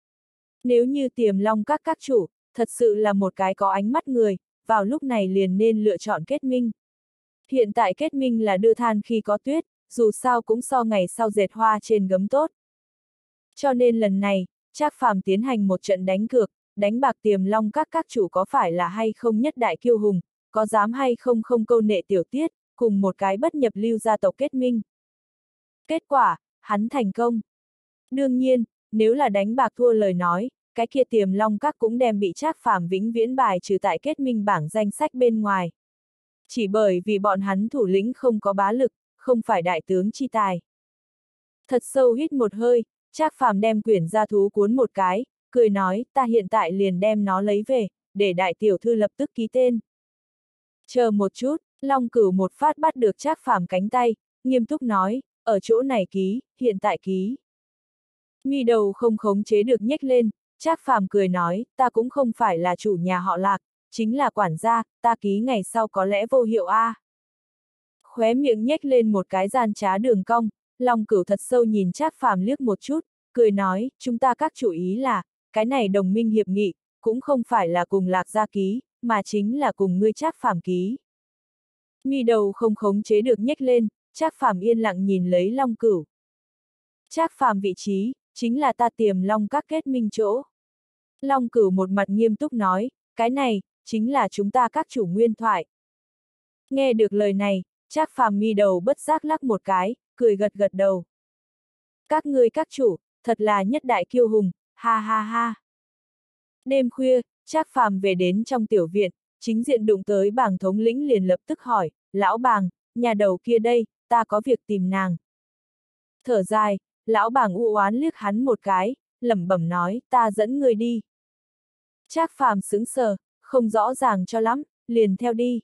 Nếu như Tiềm Long các các chủ, thật sự là một cái có ánh mắt người, vào lúc này liền nên lựa chọn kết minh. Hiện tại kết minh là đưa than khi có tuyết, dù sao cũng so ngày sau dệt hoa trên gấm tốt. Cho nên lần này, Trác Phàm tiến hành một trận đánh cược, đánh bạc Tiềm Long các các chủ có phải là hay không nhất đại kiêu hùng, có dám hay không không câu nệ tiểu tiết, cùng một cái bất nhập lưu gia tộc kết minh. Kết quả, hắn thành công. Đương nhiên, nếu là đánh bạc thua lời nói, cái kia Tiềm Long các cũng đem bị Trác Phàm vĩnh viễn bài trừ tại kết minh bảng danh sách bên ngoài. Chỉ bởi vì bọn hắn thủ lĩnh không có bá lực, không phải đại tướng chi tài. Thật sâu hít một hơi, Trác Phàm đem quyển gia thú cuốn một cái, cười nói, ta hiện tại liền đem nó lấy về, để đại tiểu thư lập tức ký tên. Chờ một chút, Long Cửu một phát bắt được Trác Phàm cánh tay, nghiêm túc nói, ở chỗ này ký, hiện tại ký. Mi đầu không khống chế được nhếch lên, Trác Phàm cười nói, ta cũng không phải là chủ nhà họ Lạc, chính là quản gia, ta ký ngày sau có lẽ vô hiệu a. À. Khóe miệng nhếch lên một cái gian trá đường cong, Long Cửu thật sâu nhìn Trác Phàm liếc một chút, cười nói, chúng ta các chủ ý là, cái này đồng minh hiệp nghị, cũng không phải là cùng Lạc Gia ký, mà chính là cùng ngươi Trác Phàm ký. Mi đầu không khống chế được nhếch lên, Trác Phàm yên lặng nhìn lấy Long Cửu. Trác Phàm vị trí, chính là ta Tiềm Long các kết minh chỗ. Long Cửu một mặt nghiêm túc nói, cái này, chính là chúng ta các chủ nguyên thoại. Nghe được lời này, Trác Phàm mi đầu bất giác lắc một cái, cười gật gật đầu. Các ngươi các chủ, thật là nhất đại kiêu hùng, ha ha ha. Đêm khuya, Trác Phàm về đến trong tiểu viện, chính diện đụng tới Bàng thống lĩnh liền lập tức hỏi, lão Bàng, nhà đầu kia đây, ta có việc tìm nàng. Thở dài, lão Bàng u oán liếc hắn một cái, lẩm bẩm nói, ta dẫn người đi. Trác Phàm sững sờ, không rõ ràng cho lắm, liền theo đi.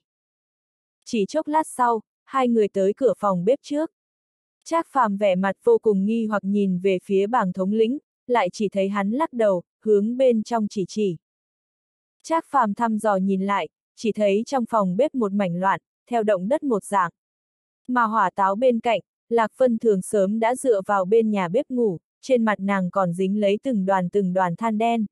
Chỉ chốc lát sau, hai người tới cửa phòng bếp trước. Trác Phàm vẻ mặt vô cùng nghi hoặc nhìn về phía Bàng thống lĩnh, lại chỉ thấy hắn lắc đầu, hướng bên trong chỉ chỉ. Trác Phàm thăm dò nhìn lại, chỉ thấy trong phòng bếp một mảnh loạn, theo động đất một dạng. Mà hỏa táo bên cạnh, Lạc Vân Thường sớm đã dựa vào bên nhà bếp ngủ, trên mặt nàng còn dính lấy từng đoàn từng đoàn than đen.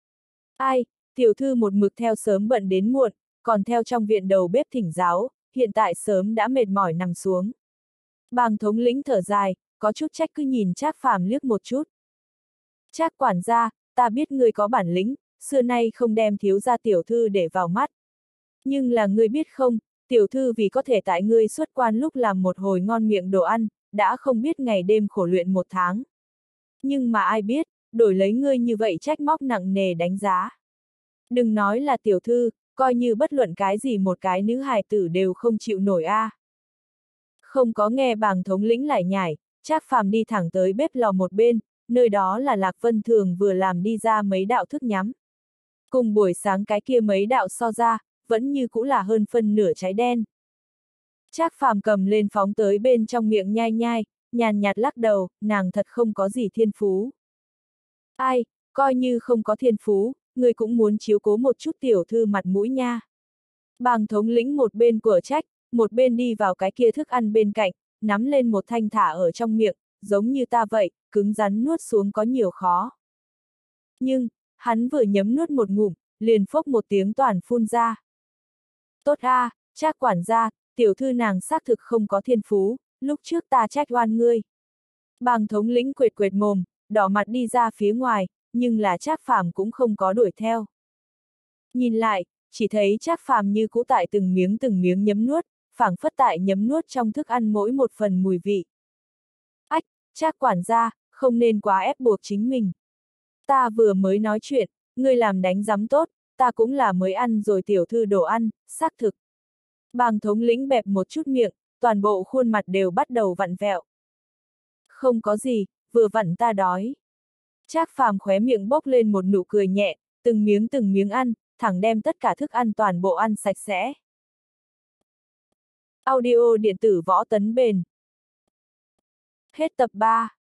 Ai, tiểu thư một mực theo sớm bận đến muộn, còn theo trong viện đầu bếp thỉnh giáo, hiện tại sớm đã mệt mỏi nằm xuống. Bàng thống lĩnh thở dài, có chút trách cứ nhìn Trác Phàm liếc một chút. Trác quản gia, ta biết ngươi có bản lĩnh, xưa nay không đem thiếu gia tiểu thư để vào mắt. Nhưng là ngươi biết không, tiểu thư vì có thể tại ngươi xuất quan lúc làm một hồi ngon miệng đồ ăn, đã không biết ngày đêm khổ luyện một tháng. Nhưng mà ai biết, đổi lấy ngươi như vậy trách móc nặng nề đánh giá. Đừng nói là tiểu thư, coi như bất luận cái gì một cái nữ hài tử đều không chịu nổi a. À. Không có nghe bàng thống lĩnh lại nhải, Trác Phàm đi thẳng tới bếp lò một bên, nơi đó là Lạc Vân Thường vừa làm đi ra mấy đạo thức nhắm. Cùng buổi sáng cái kia mấy đạo so ra, vẫn như cũ là hơn phân nửa trái đen. Trác Phàm cầm lên phóng tới bên trong miệng nhai nhai, nhàn nhạt lắc đầu, nàng thật không có gì thiên phú. Ai, coi như không có thiên phú, người cũng muốn chiếu cố một chút tiểu thư mặt mũi nha. Bàng thống lĩnh một bên của trách, một bên đi vào cái kia thức ăn bên cạnh, nắm lên một thanh thả ở trong miệng, giống như ta vậy, cứng rắn nuốt xuống có nhiều khó. Nhưng, hắn vừa nhấm nuốt một ngụm, liền phốc một tiếng toàn phun ra. Tốt a, à, Trác quản gia, tiểu thư nàng xác thực không có thiên phú, lúc trước ta trách oan ngươi. Bàng thống lĩnh quệt quệt mồm, đỏ mặt đi ra phía ngoài, nhưng là Trác Phàm cũng không có đuổi theo. Nhìn lại, chỉ thấy Trác Phàm như cũ tại từng miếng từng miếng nhấm nuốt, phảng phất tại nhấm nuốt trong thức ăn mỗi một phần mùi vị. Ách, Trác quản gia, không nên quá ép buộc chính mình. Ta vừa mới nói chuyện, ngươi làm đánh giám tốt, ta cũng là mới ăn rồi tiểu thư đồ ăn, xác thực. Bàng thống lĩnh bẹp một chút miệng, toàn bộ khuôn mặt đều bắt đầu vặn vẹo. Không có gì, vừa vặn ta đói. Trác Phàm khóe miệng bốc lên một nụ cười nhẹ, từng miếng từng miếng ăn, thẳng đem tất cả thức ăn toàn bộ ăn sạch sẽ. Audio điện tử võ tấn bền. Hết tập ba.